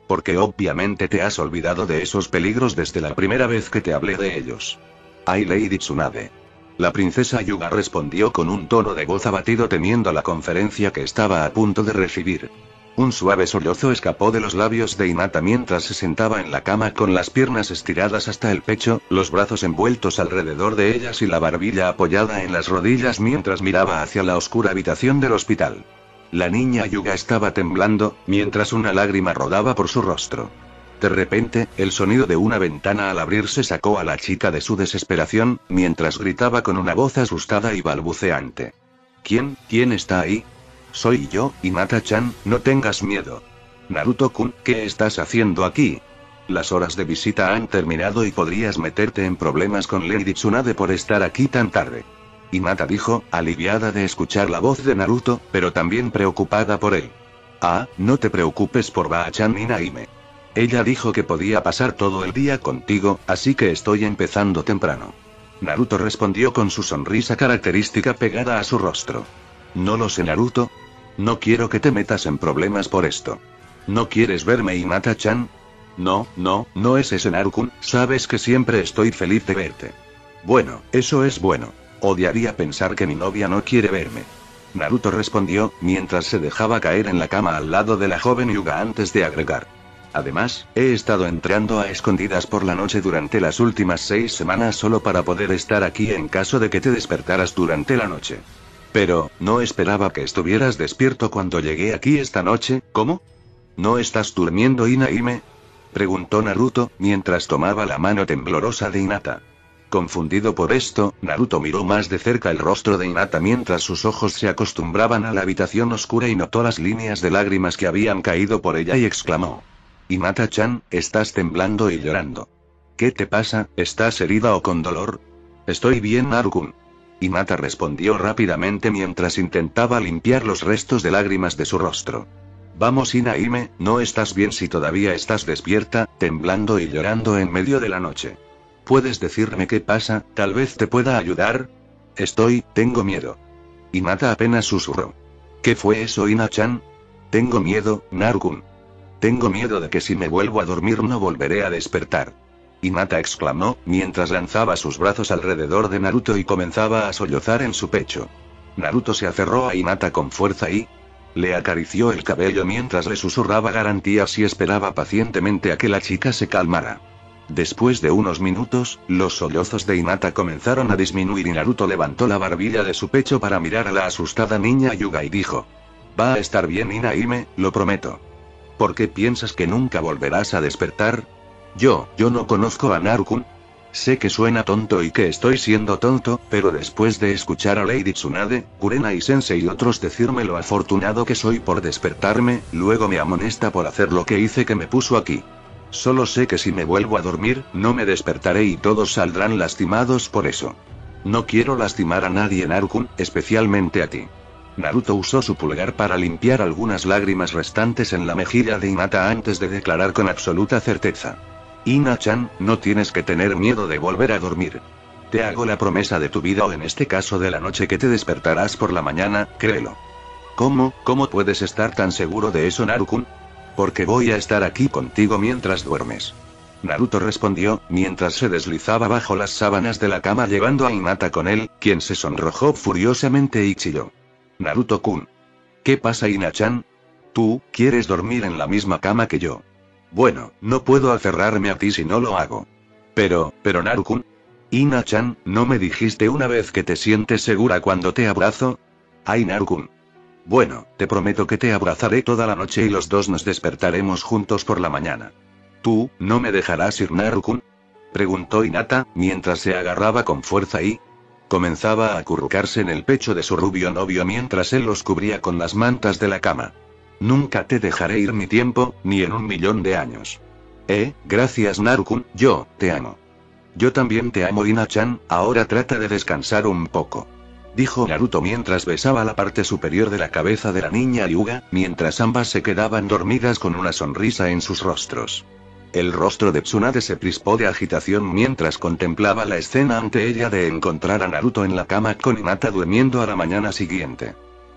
[SPEAKER 1] Porque obviamente te has olvidado de esos peligros desde la primera vez que te hablé de ellos. Ay, Lady Tsunade. La princesa Hyuga respondió con un tono de voz abatido temiendo la conferencia que estaba a punto de recibir. Un suave sollozo escapó de los labios de Hinata mientras se sentaba en la cama con las piernas estiradas hasta el pecho, los brazos envueltos alrededor de ellas y la barbilla apoyada en las rodillas mientras miraba hacia la oscura habitación del hospital. La niña Hyuga estaba temblando, mientras una lágrima rodaba por su rostro. De repente, el sonido de una ventana al abrirse sacó a la chica de su desesperación, mientras gritaba con una voz asustada y balbuceante. ¿Quién, quién está ahí? Soy yo, Hinata-chan, no tengas miedo. Naruto-kun, ¿qué estás haciendo aquí? Las horas de visita han terminado y podrías meterte en problemas con Lady Tsunade por estar aquí tan tarde. Hinata dijo, aliviada de escuchar la voz de Naruto, pero también preocupada por él. Ah, no te preocupes por Ba-chan ni Naime. Ella dijo que podía pasar todo el día contigo, así que estoy empezando temprano. Naruto respondió con su sonrisa característica pegada a su rostro. No lo sé, Naruto. No quiero que te metas en problemas por esto. ¿No quieres verme, Hinata-chan? No, no, no es ese, Naruto-kun, sabes que siempre estoy feliz de verte. Bueno, eso es bueno. Odiaría pensar que mi novia no quiere verme. Naruto respondió, mientras se dejaba caer en la cama al lado de la joven Hyuga antes de agregar. Además, he estado entrenando a escondidas por la noche durante las últimas seis semanas solo para poder estar aquí en caso de que te despertaras durante la noche. Pero, no esperaba que estuvieras despierto cuando llegué aquí esta noche, ¿cómo? ¿No estás durmiendo, Inaime? Preguntó Naruto, mientras tomaba la mano temblorosa de Hinata. Confundido por esto, Naruto miró más de cerca el rostro de Hinata mientras sus ojos se acostumbraban a la habitación oscura y notó las líneas de lágrimas que habían caído por ella y exclamó. Hinata-chan, estás temblando y llorando. ¿Qué te pasa? ¿Estás herida o con dolor? Estoy bien, Naruto-kun. Hinata respondió rápidamente mientras intentaba limpiar los restos de lágrimas de su rostro. Vamos, Inaime, ¿no estás bien si todavía estás despierta, temblando y llorando en medio de la noche? ¿Puedes decirme qué pasa? Tal vez te pueda ayudar. Estoy, tengo miedo. Hinata apenas susurró. ¿Qué fue eso, Ina-chan? Tengo miedo, Naruto-kun. Tengo miedo de que si me vuelvo a dormir no volveré a despertar. Hinata exclamó, mientras lanzaba sus brazos alrededor de Naruto y comenzaba a sollozar en su pecho. Naruto se aferró a Hinata con fuerza y le acarició el cabello mientras le susurraba garantías y esperaba pacientemente a que la chica se calmara. Después de unos minutos, los sollozos de Hinata comenzaron a disminuir y Naruto levantó la barbilla de su pecho para mirar a la asustada niña Hyuga y dijo. Va a estar bien, Inaime, lo prometo. ¿Por qué piensas que nunca volverás a despertar? Yo, yo no conozco a Naruto-kun. Sé que suena tonto y que estoy siendo tonto, pero después de escuchar a Lady Tsunade, Kurenai Sensei y otros decirme lo afortunado que soy por despertarme, luego me amonesta por hacer lo que hice que me puso aquí. Solo sé que si me vuelvo a dormir, no me despertaré y todos saldrán lastimados por eso. No quiero lastimar a nadie, Naruto-kun, especialmente a ti. Naruto usó su pulgar para limpiar algunas lágrimas restantes en la mejilla de Hinata antes de declarar con absoluta certeza. Ina-chan, no tienes que tener miedo de volver a dormir. Te hago la promesa de tu vida o en este caso de la noche que te despertarás por la mañana, créelo. ¿Cómo, cómo puedes estar tan seguro de eso, Naruto-kun? Porque voy a estar aquí contigo mientras duermes. Naruto respondió, mientras se deslizaba bajo las sábanas de la cama llevando a Hinata con él, quien se sonrojó furiosamente y chilló. Naruto-kun. ¿Qué pasa, Ina-chan? Tú, ¿quieres dormir en la misma cama que yo? Bueno, no puedo aferrarme a ti si no lo hago. Pero, pero Naruto-kun. Ina-chan, ¿no me dijiste una vez que te sientes segura cuando te abrazo? Ay, Naruto-kun. Bueno, te prometo que te abrazaré toda la noche y los dos nos despertaremos juntos por la mañana. ¿Tú, no me dejarás ir, Naruto-kun? Preguntó Hinata, mientras se agarraba con fuerza y comenzaba a acurrucarse en el pecho de su rubio novio mientras él los cubría con las mantas de la cama. Nunca te dejaré ir mi tiempo, ni en un millón de años. Eh, gracias, Naruto-kun, yo, te amo. Yo también te amo, Ina-chan, ahora trata de descansar un poco. Dijo Naruto mientras besaba la parte superior de la cabeza de la niña Hyuga, mientras ambas se quedaban dormidas con una sonrisa en sus rostros. El rostro de Tsunade se crispó de agitación mientras contemplaba la escena ante ella de encontrar a Naruto en la cama con Hinata durmiendo a la mañana siguiente.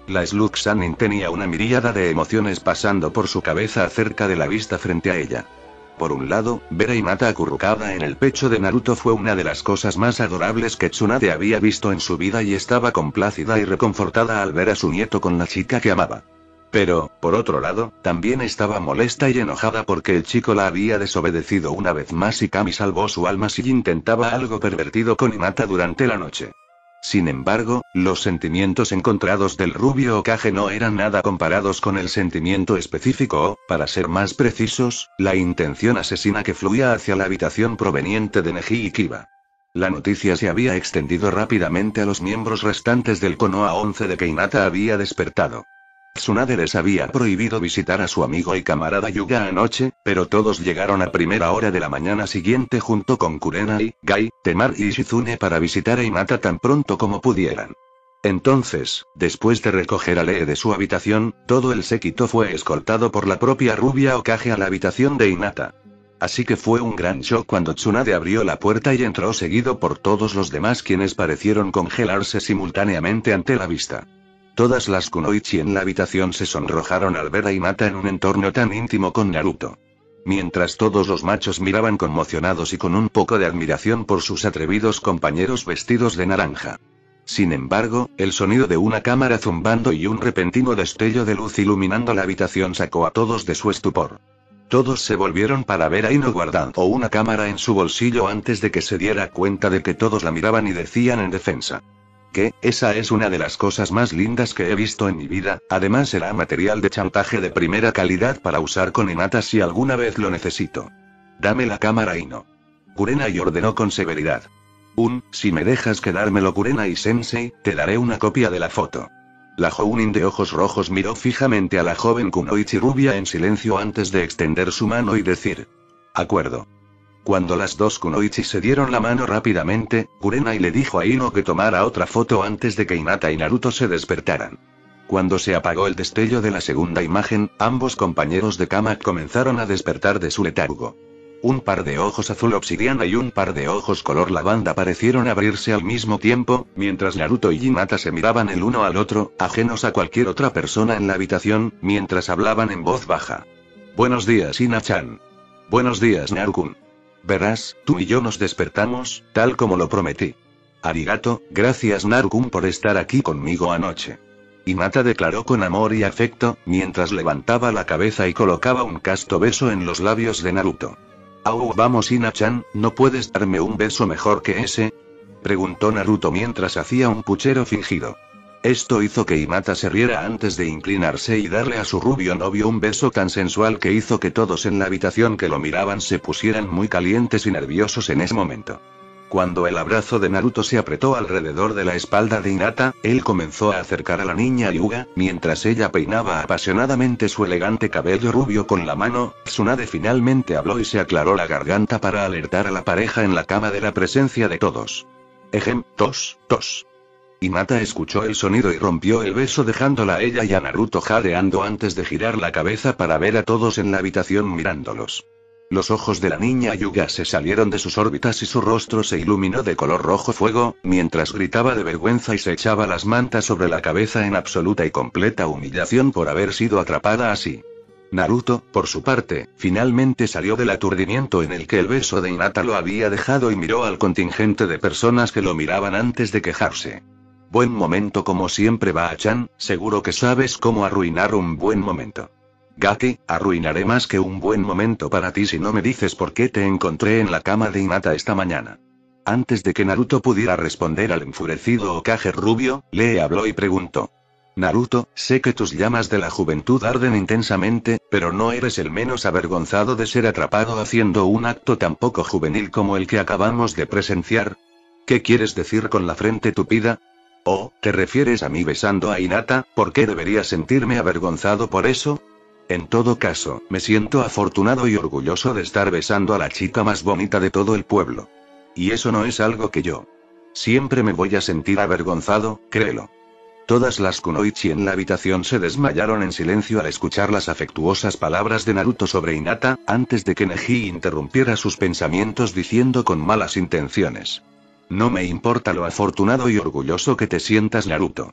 [SPEAKER 1] La Slug Sannin tenía una miríada de emociones pasando por su cabeza acerca de la vista frente a ella. Por un lado, ver a Hinata acurrucada en el pecho de Naruto fue una de las cosas más adorables que Tsunade había visto en su vida y estaba complácida y reconfortada al ver a su nieto con la chica que amaba. Pero, por otro lado, también estaba molesta y enojada porque el chico la había desobedecido una vez más y Kami salvó su alma si intentaba algo pervertido con Hinata durante la noche. Sin embargo, los sentimientos encontrados del rubio Hokage no eran nada comparados con el sentimiento específico o, para ser más precisos, la intención asesina que fluía hacia la habitación proveniente de Neji y Kiba. La noticia se había extendido rápidamente a los miembros restantes del Konoha once de que Hinata había despertado. Tsunade les había prohibido visitar a su amigo y camarada Yuga anoche, pero todos llegaron a primera hora de la mañana siguiente junto con Kurenai, Gai, Temari y Shizune para visitar a Hinata tan pronto como pudieran. Entonces, después de recoger a Lee de su habitación, todo el séquito fue escoltado por la propia rubia Hokage a la habitación de Hinata. Así que fue un gran shock cuando Tsunade abrió la puerta y entró seguido por todos los demás quienes parecieron congelarse simultáneamente ante la vista. Todas las kunoichi en la habitación se sonrojaron al ver a Hinata en un entorno tan íntimo con Naruto. Mientras todos los machos miraban conmocionados y con un poco de admiración por sus atrevidos compañeros vestidos de naranja. Sin embargo, el sonido de una cámara zumbando y un repentino destello de luz iluminando la habitación sacó a todos de su estupor. Todos se volvieron para ver a Ino guardando una cámara en su bolsillo antes de que se diera cuenta de que todos la miraban y decían en defensa: que, esa es una de las cosas más lindas que he visto en mi vida, además será material de chantaje de primera calidad para usar con Hinata si alguna vez lo necesito. Dame la cámara Ino. Kurenai ordenó con severidad. Un, si me dejas quedármelo Kurenai sensei, te daré una copia de la foto. La Jounin de ojos rojos miró fijamente a la joven kunoichi rubia en silencio antes de extender su mano y decir: acuerdo. Cuando las dos kunoichi se dieron la mano rápidamente, Kurenai le dijo a Ino que tomara otra foto antes de que Hinata y Naruto se despertaran. Cuando se apagó el destello de la segunda imagen, ambos compañeros de cama comenzaron a despertar de su letargo. Un par de ojos azul obsidiana y un par de ojos color lavanda parecieron abrirse al mismo tiempo, mientras Naruto y Hinata se miraban el uno al otro, ajenos a cualquier otra persona en la habitación, mientras hablaban en voz baja. Buenos días Ina-chan. Buenos días Naru-kun. Verás, tú y yo nos despertamos, tal como lo prometí. Arigato, gracias Naru-kun por estar aquí conmigo anoche. Hinata declaró con amor y afecto, mientras levantaba la cabeza y colocaba un casto beso en los labios de Naruto. Au, vamos Ina-chan, ¿no puedes darme un beso mejor que ese? Preguntó Naruto mientras hacía un puchero fingido. Esto hizo que Hinata se riera antes de inclinarse y darle a su rubio novio un beso tan sensual que hizo que todos en la habitación que lo miraban se pusieran muy calientes y nerviosos en ese momento. Cuando el abrazo de Naruto se apretó alrededor de la espalda de Hinata, él comenzó a acercar a la niña Hyuga, mientras ella peinaba apasionadamente su elegante cabello rubio con la mano. Tsunade finalmente habló y se aclaró la garganta para alertar a la pareja en la cama de la presencia de todos. Ejem, tos, tos. Hinata escuchó el sonido y rompió el beso dejándola a ella y a Naruto jadeando antes de girar la cabeza para ver a todos en la habitación mirándolos. Los ojos de la niña Hyuga se salieron de sus órbitas y su rostro se iluminó de color rojo fuego, mientras gritaba de vergüenza y se echaba las mantas sobre la cabeza en absoluta y completa humillación por haber sido atrapada así. Naruto, por su parte, finalmente salió del aturdimiento en el que el beso de Hinata lo había dejado y miró al contingente de personas que lo miraban antes de quejarse. Buen momento como siempre Ba-chan, seguro que sabes cómo arruinar un buen momento. Gaki, arruinaré más que un buen momento para ti si no me dices por qué te encontré en la cama de Hinata esta mañana. Antes de que Naruto pudiera responder al enfurecido Hokage rubio, Lee habló y preguntó. Naruto, sé que tus llamas de la juventud arden intensamente, pero no eres el menos avergonzado de ser atrapado haciendo un acto tan poco juvenil como el que acabamos de presenciar. ¿Qué quieres decir con la frente tupida? ¿O, te refieres a mí besando a Hinata? ¿Por qué debería sentirme avergonzado por eso? En todo caso, me siento afortunado y orgulloso de estar besando a la chica más bonita de todo el pueblo. Y eso no es algo que yo siempre me voy a sentir avergonzado, créelo. Todas las kunoichi en la habitación se desmayaron en silencio al escuchar las afectuosas palabras de Naruto sobre Hinata, antes de que Neji interrumpiera sus pensamientos diciendo con malas intenciones. No me importa lo afortunado y orgulloso que te sientas Naruto.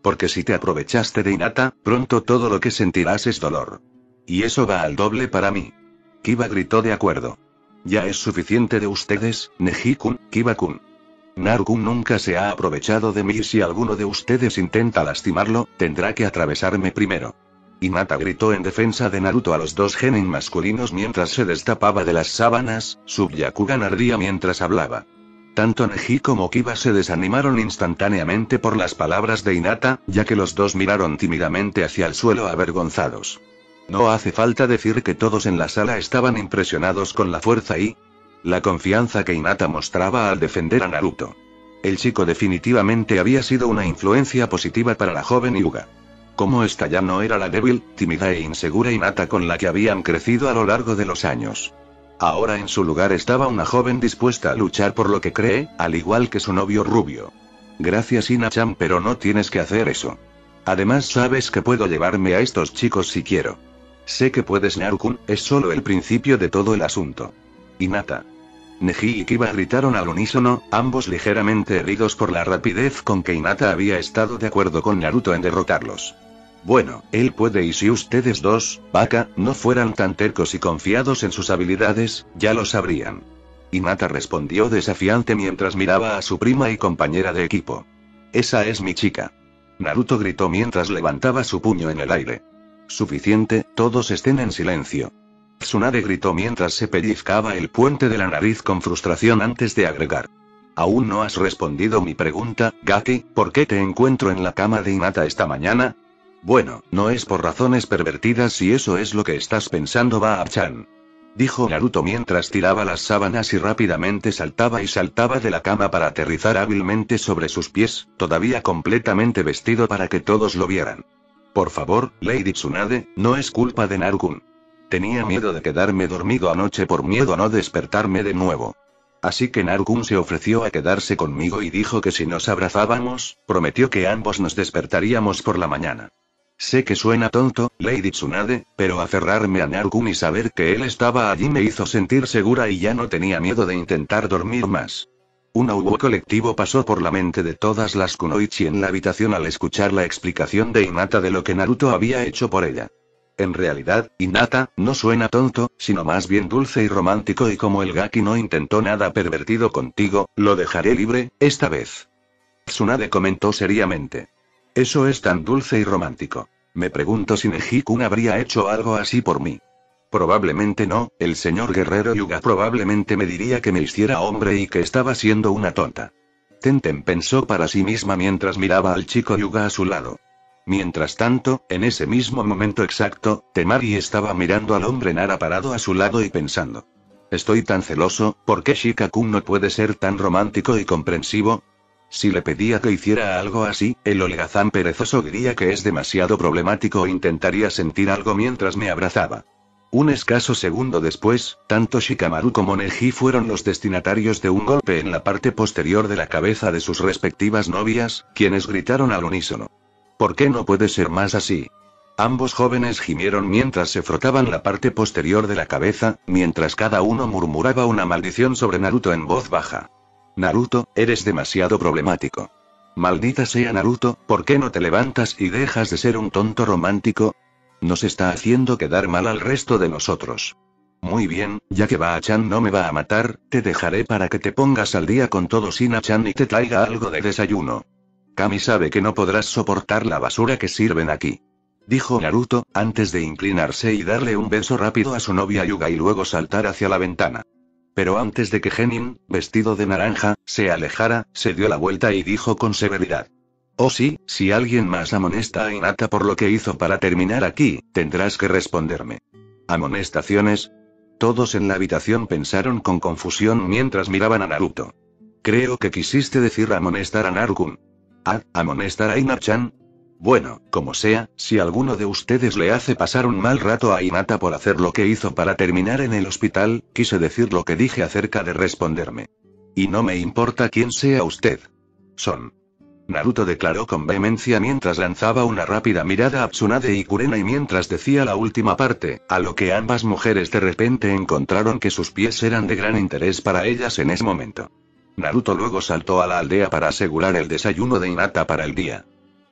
[SPEAKER 1] Porque si te aprovechaste de Hinata, pronto todo lo que sentirás es dolor. Y eso va al doble para mí. Kiba gritó de acuerdo. Ya es suficiente de ustedes, Neji-kun, Kiba-kun. Naru-kun nunca se ha aprovechado de mí y si alguno de ustedes intenta lastimarlo, tendrá que atravesarme primero. Hinata gritó en defensa de Naruto a los dos genin masculinos mientras se destapaba de las sábanas, su Byakugan ardía mientras hablaba. Tanto Neji como Kiba se desanimaron instantáneamente por las palabras de Hinata, ya que los dos miraron tímidamente hacia el suelo avergonzados. No hace falta decir que todos en la sala estaban impresionados con la fuerza y la confianza que Hinata mostraba al defender a Naruto. El chico definitivamente había sido una influencia positiva para la joven Hyuga. Como esta ya no era la débil, tímida e insegura Hinata con la que habían crecido a lo largo de los años. Ahora en su lugar estaba una joven dispuesta a luchar por lo que cree, al igual que su novio rubio. Gracias Ina-chan, pero no tienes que hacer eso. Además sabes que puedo llevarme a estos chicos si quiero. Sé que puedes Naru-kun, es solo el principio de todo el asunto. Hinata. Neji y Kiba gritaron al unísono, ambos ligeramente heridos por la rapidez con que Hinata había estado de acuerdo con Naruto en derrotarlos. Bueno, él puede y si ustedes dos, Baka, no fueran tan tercos y confiados en sus habilidades, ya lo sabrían. Hinata respondió desafiante mientras miraba a su prima y compañera de equipo. Esa es mi chica. Naruto gritó mientras levantaba su puño en el aire. Suficiente, todos estén en silencio. Tsunade gritó mientras se pellizcaba el puente de la nariz con frustración antes de agregar. Aún no has respondido mi pregunta, Gaki, ¿por qué te encuentro en la cama de Hinata esta mañana? Bueno, no es por razones pervertidas si eso es lo que estás pensando, Baab-chan. Dijo Naruto mientras tiraba las sábanas y rápidamente saltaba y saltaba de la cama para aterrizar hábilmente sobre sus pies, todavía completamente vestido para que todos lo vieran. Por favor, Lady Tsunade, no es culpa de Naru-kun. Tenía miedo de quedarme dormido anoche por miedo a no despertarme de nuevo. Así que Naru-kun se ofreció a quedarse conmigo y dijo que si nos abrazábamos, prometió que ambos nos despertaríamos por la mañana. Sé que suena tonto, Lady Tsunade, pero aferrarme a Naru-kun y saber que él estaba allí me hizo sentir segura y ya no tenía miedo de intentar dormir más. Un augurio colectivo pasó por la mente de todas las kunoichi en la habitación al escuchar la explicación de Hinata de lo que Naruto había hecho por ella. En realidad, Hinata, no suena tonto, sino más bien dulce y romántico y como el Gaki no intentó nada pervertido contigo, lo dejaré libre, esta vez. Tsunade comentó seriamente. Eso es tan dulce y romántico. Me pregunto si Neji-kun habría hecho algo así por mí. Probablemente no, el señor guerrero Hyuga probablemente me diría que me hiciera hombre y que estaba siendo una tonta. Tenten pensó para sí misma mientras miraba al chico Hyuga a su lado. Mientras tanto, en ese mismo momento exacto, Temari estaba mirando al hombre Nara parado a su lado y pensando. Estoy tan celoso, ¿por qué Shika-kun no puede ser tan romántico y comprensivo? Si le pedía que hiciera algo así, el holgazán perezoso diría que es demasiado problemático o intentaría sentir algo mientras me abrazaba. Un escaso segundo después, tanto Shikamaru como Neji fueron los destinatarios de un golpe en la parte posterior de la cabeza de sus respectivas novias, quienes gritaron al unísono. ¿Por qué no puede ser más así? Ambos jóvenes gimieron mientras se frotaban la parte posterior de la cabeza, mientras cada uno murmuraba una maldición sobre Naruto en voz baja. Naruto, eres demasiado problemático. Maldita sea Naruto, ¿por qué no te levantas y dejas de ser un tonto romántico? Nos está haciendo quedar mal al resto de nosotros. Muy bien, ya que Ba-chan no me va a matar, te dejaré para que te pongas al día con todo Ina-chan y te traiga algo de desayuno. Kami sabe que no podrás soportar la basura que sirven aquí. Dijo Naruto, antes de inclinarse y darle un beso rápido a su novia Hyuga y luego saltar hacia la ventana. Pero antes de que Genin, vestido de naranja, se alejara, se dio la vuelta y dijo con severidad. Oh sí, si alguien más amonesta a Hinata por lo que hizo para terminar aquí, tendrás que responderme. ¿Amonestaciones? Todos en la habitación pensaron con confusión mientras miraban a Naruto. Creo que quisiste decir amonestar a Naru-kun. ¿Ah, amonestar a Ina-chan? Bueno, como sea, si alguno de ustedes le hace pasar un mal rato a Hinata por hacer lo que hizo para terminar en el hospital, quise decir lo que dije acerca de responderme. Y no me importa quién sea usted. Son. Naruto declaró con vehemencia mientras lanzaba una rápida mirada a Tsunade y Kurenai mientras decía la última parte, a lo que ambas mujeres de repente encontraron que sus pies eran de gran interés para ellas en ese momento. Naruto luego saltó a la aldea para asegurar el desayuno de Hinata para el día.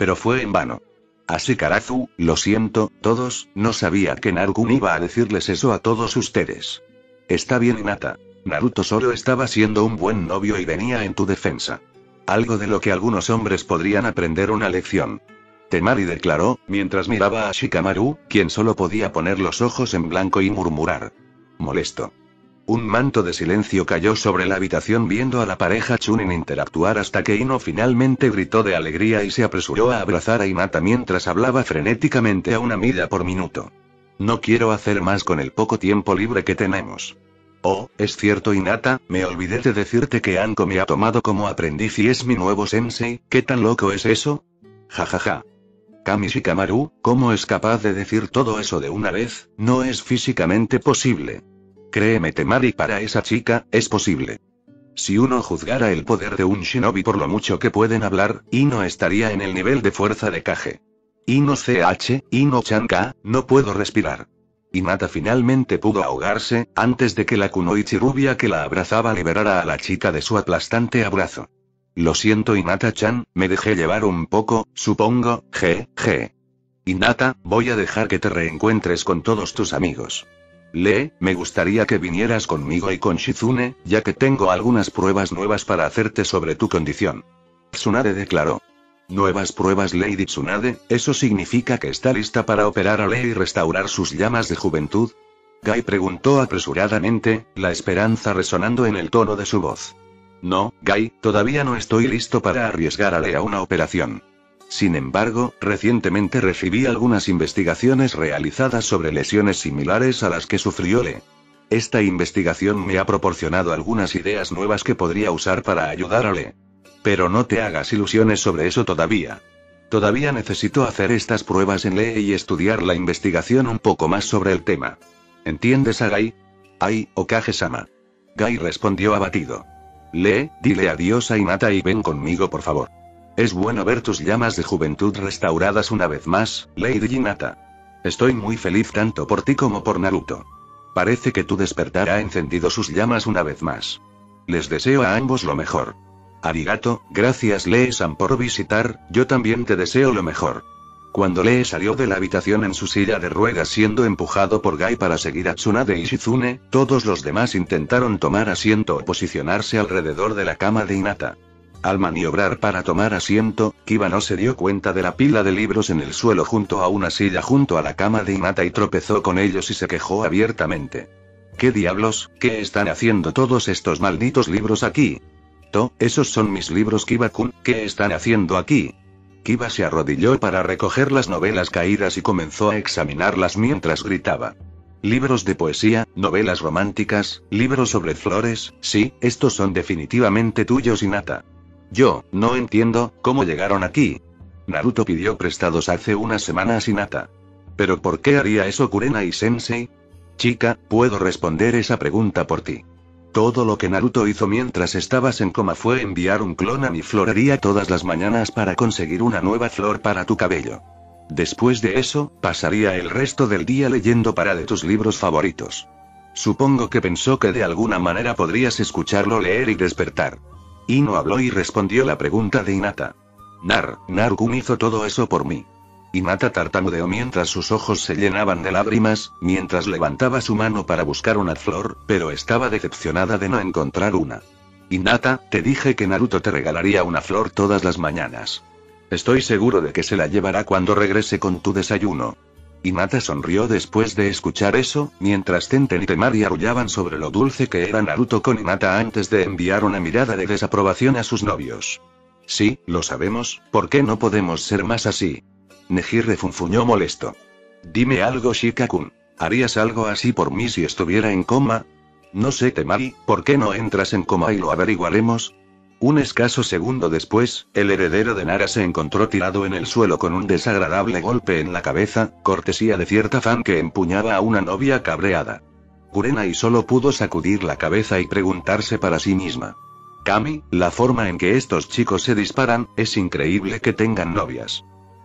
[SPEAKER 1] Pero fue en vano. Ashikarazu, lo siento, todos, no sabía que Naru-kun iba a decirles eso a todos ustedes. Está bien, Hinata. Naruto solo estaba siendo un buen novio y venía en tu defensa. Algo de lo que algunos hombres podrían aprender una lección. Temari declaró, mientras miraba a Shikamaru, quien solo podía poner los ojos en blanco y murmurar. Molesto. Un manto de silencio cayó sobre la habitación viendo a la pareja Chunin interactuar hasta que Ino finalmente gritó de alegría y se apresuró a abrazar a Hinata mientras hablaba frenéticamente a una milla por minuto. No quiero hacer más con el poco tiempo libre que tenemos. Oh, es cierto, Hinata, me olvidé de decirte que Anko me ha tomado como aprendiz y es mi nuevo sensei. ¿Qué tan loco es eso? Jajaja. Kami Shikamaru, ¿cómo es capaz de decir todo eso de una vez? No es físicamente posible. Créeme, Temari, para esa chica, es posible. Si uno juzgara el poder de un shinobi por lo mucho que pueden hablar, Ino estaría en el nivel de fuerza de Kage. Ino C H, Ino Chanka, no puedo respirar. Hinata finalmente pudo ahogarse, antes de que la kunoichi rubia que la abrazaba liberara a la chica de su aplastante abrazo. Lo siento, Hinata-chan, me dejé llevar un poco, supongo, je, je. Hinata, voy a dejar que te reencuentres con todos tus amigos. Lee, me gustaría que vinieras conmigo y con Shizune, ya que tengo algunas pruebas nuevas para hacerte sobre tu condición. Tsunade declaró. ¿Nuevas pruebas, Lady Tsunade? ¿Eso significa que está lista para operar a Lee y restaurar sus llamas de juventud? Gai preguntó apresuradamente, la esperanza resonando en el tono de su voz. No, Gai, todavía no estoy listo para arriesgar a Lee a una operación. Sin embargo, recientemente recibí algunas investigaciones realizadas sobre lesiones similares a las que sufrió Lee. Esta investigación me ha proporcionado algunas ideas nuevas que podría usar para ayudar a Lee. Pero no te hagas ilusiones sobre eso todavía. Todavía necesito hacer estas pruebas en Lee y estudiar la investigación un poco más sobre el tema. ¿Entiendes a Gai? Ai, Okage-sama. Gai respondió abatido. Lee, dile adiós a Hinata y ven conmigo, por favor. Es bueno ver tus llamas de juventud restauradas una vez más, Lady Hinata. Estoy muy feliz tanto por ti como por Naruto. Parece que tu despertar ha encendido sus llamas una vez más. Les deseo a ambos lo mejor. Arigato, gracias Lee-san por visitar, yo también te deseo lo mejor. Cuando Lee salió de la habitación en su silla de ruedas siendo empujado por Gai para seguir a Tsunade y Shizune, todos los demás intentaron tomar asiento o posicionarse alrededor de la cama de Hinata. Al maniobrar para tomar asiento, Kiba no se dio cuenta de la pila de libros en el suelo junto a una silla junto a la cama de Hinata y tropezó con ellos y se quejó abiertamente. ¿Qué diablos, qué están haciendo todos estos malditos libros aquí? To, esos son mis libros, Kiba-kun, ¿qué están haciendo aquí? Kiba se arrodilló para recoger las novelas caídas y comenzó a examinarlas mientras gritaba. Libros de poesía, novelas románticas, libros sobre flores, sí, estos son definitivamente tuyos, Hinata. Yo, no entiendo, ¿cómo llegaron aquí? Naruto pidió prestados hace unas semanas, Hinata. ¿Pero por qué haría eso Kurenai-sensei? Chica, puedo responder esa pregunta por ti. Todo lo que Naruto hizo mientras estabas en coma fue enviar un clon a mi florería todas las mañanas para conseguir una nueva flor para tu cabello. Después de eso, pasaría el resto del día leyendo para de tus libros favoritos. Supongo que pensó que de alguna manera podrías escucharlo leer y despertar. Ino habló y respondió la pregunta de Hinata. Nar, Naru-kun hizo todo eso por mí. Hinata tartamudeó mientras sus ojos se llenaban de lágrimas, mientras levantaba su mano para buscar una flor, pero estaba decepcionada de no encontrar una. Hinata, te dije que Naruto te regalaría una flor todas las mañanas. Estoy seguro de que se la llevará cuando regrese con tu desayuno. Hinata sonrió después de escuchar eso, mientras Tenten y Temari arrullaban sobre lo dulce que era Naruto con Hinata antes de enviar una mirada de desaprobación a sus novios. Sí, lo sabemos, ¿por qué no podemos ser más así? Neji refunfuñó molesto. Dime algo, Shika-kun. ¿Harías algo así por mí si estuviera en coma? No sé, Temari, ¿por qué no entras en coma y lo averiguaremos? Un escaso segundo después, el heredero de Nara se encontró tirado en el suelo con un desagradable golpe en la cabeza, cortesía de cierta fan que empuñaba a una novia cabreada. Kurenai solo pudo sacudir la cabeza y preguntarse para sí misma. Kami, la forma en que estos chicos se disparan, es increíble que tengan novias.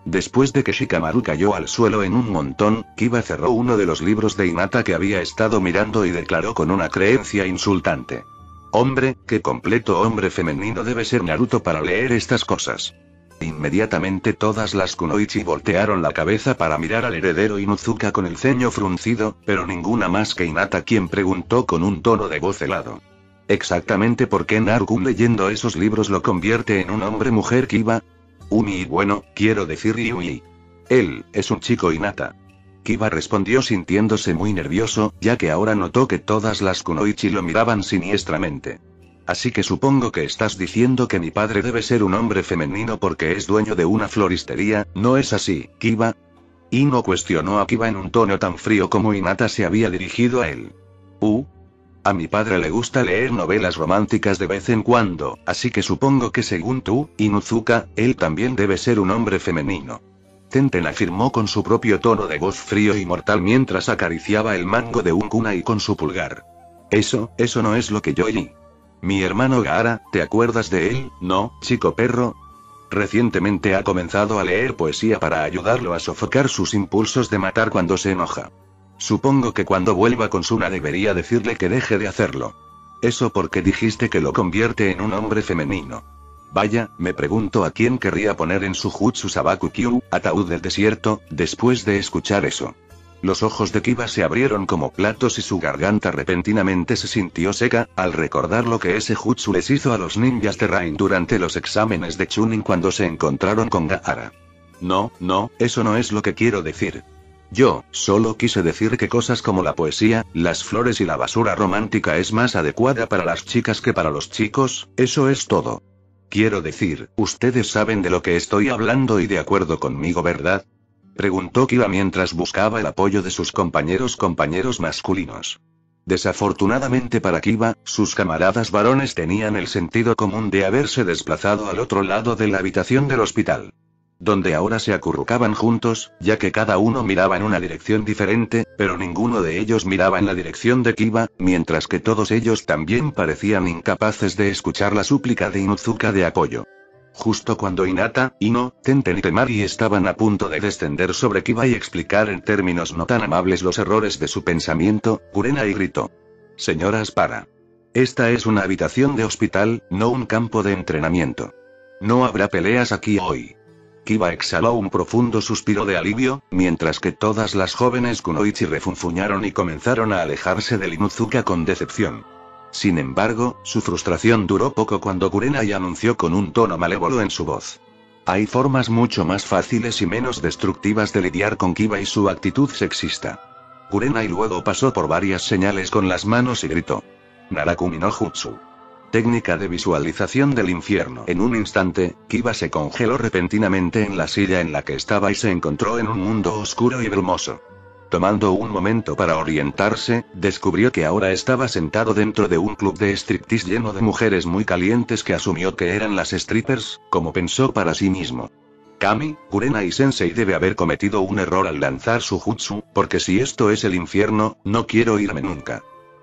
[SPEAKER 1] Después de que Shikamaru cayó al suelo en un montón, Kiba cerró uno de los libros de Hinata que había estado mirando y declaró con una creencia insultante. Hombre, qué completo hombre femenino debe ser Naruto para leer estas cosas. Inmediatamente todas las kunoichi voltearon la cabeza para mirar al heredero Inuzuka con el ceño fruncido, pero ninguna más que Hinata, quien preguntó con un tono de voz helado. ¿Exactamente por qué Naruto leyendo esos libros lo convierte en un hombre-mujer Kiba? Umi, bueno, quiero decir Yui. Él, es un chico Hinata. Kiba respondió sintiéndose muy nervioso, ya que ahora notó que todas las kunoichi lo miraban siniestramente. Así que supongo que estás diciendo que mi padre debe ser un hombre femenino porque es dueño de una floristería, ¿no es así, Kiba? Ino cuestionó a Kiba en un tono tan frío como Hinata se había dirigido a él. Uh. A mi padre le gusta leer novelas románticas de vez en cuando, así que supongo que según tú, Inuzuka, él también debe ser un hombre femenino. Tenten afirmó con su propio tono de voz frío y mortal mientras acariciaba el mango de un kunai con su pulgar. Eso, eso no es lo que yo oí. Mi hermano Gaara, ¿te acuerdas de él, no, chico perro? Recientemente ha comenzado a leer poesía para ayudarlo a sofocar sus impulsos de matar cuando se enoja. Supongo que cuando vuelva con Suna debería decirle que deje de hacerlo. Eso porque dijiste que lo convierte en un hombre femenino. Vaya, me pregunto a quién querría poner en su Jutsu Sabakukyu, ataúd del desierto, después de escuchar eso. Los ojos de Kiba se abrieron como platos y su garganta repentinamente se sintió seca, al recordar lo que ese jutsu les hizo a los ninjas de Rain durante los exámenes de Chunin cuando se encontraron con Gaara. No, no, eso no es lo que quiero decir. Yo, solo quise decir que cosas como la poesía, las flores y la basura romántica es más adecuada para las chicas que para los chicos, eso es todo. Quiero decir, ustedes saben de lo que estoy hablando y de acuerdo conmigo, ¿verdad? Preguntó Kiba mientras buscaba el apoyo de sus compañeros compañeros masculinos. Desafortunadamente para Kiba, sus camaradas varones tenían el sentido común de haberse desplazado al otro lado de la habitación del hospital. Donde ahora se acurrucaban juntos, ya que cada uno miraba en una dirección diferente, pero ninguno de ellos miraba en la dirección de Kiba, mientras que todos ellos también parecían incapaces de escuchar la súplica de Inuzuka de apoyo. Justo cuando Hinata, Ino, Tenten y Temari estaban a punto de descender sobre Kiba y explicar en términos no tan amables los errores de su pensamiento, Kurenai gritó. Señoras, para. Esta es una habitación de hospital, no un campo de entrenamiento. No habrá peleas aquí hoy. Kiba exhaló un profundo suspiro de alivio, mientras que todas las jóvenes kunoichi refunfuñaron y comenzaron a alejarse de Inuzuka con decepción. Sin embargo, su frustración duró poco cuando Kurenai anunció con un tono malévolo en su voz. Hay formas mucho más fáciles y menos destructivas de lidiar con Kiba y su actitud sexista. Kurenai luego pasó por varias señales con las manos y gritó. Narakumi no Jutsu. Técnica de visualización del infierno. En un instante, Kiba se congeló repentinamente en la silla en la que estaba y se encontró en un mundo oscuro y brumoso. Tomando un momento para orientarse, descubrió que ahora estaba sentado dentro de un club de striptease lleno de mujeres muy calientes que asumió que eran las strippers, como pensó para sí mismo. Kami, Kurenai-sensei debe haber cometido un error al lanzar su jutsu, porque si esto es el infierno, no quiero irme nunca.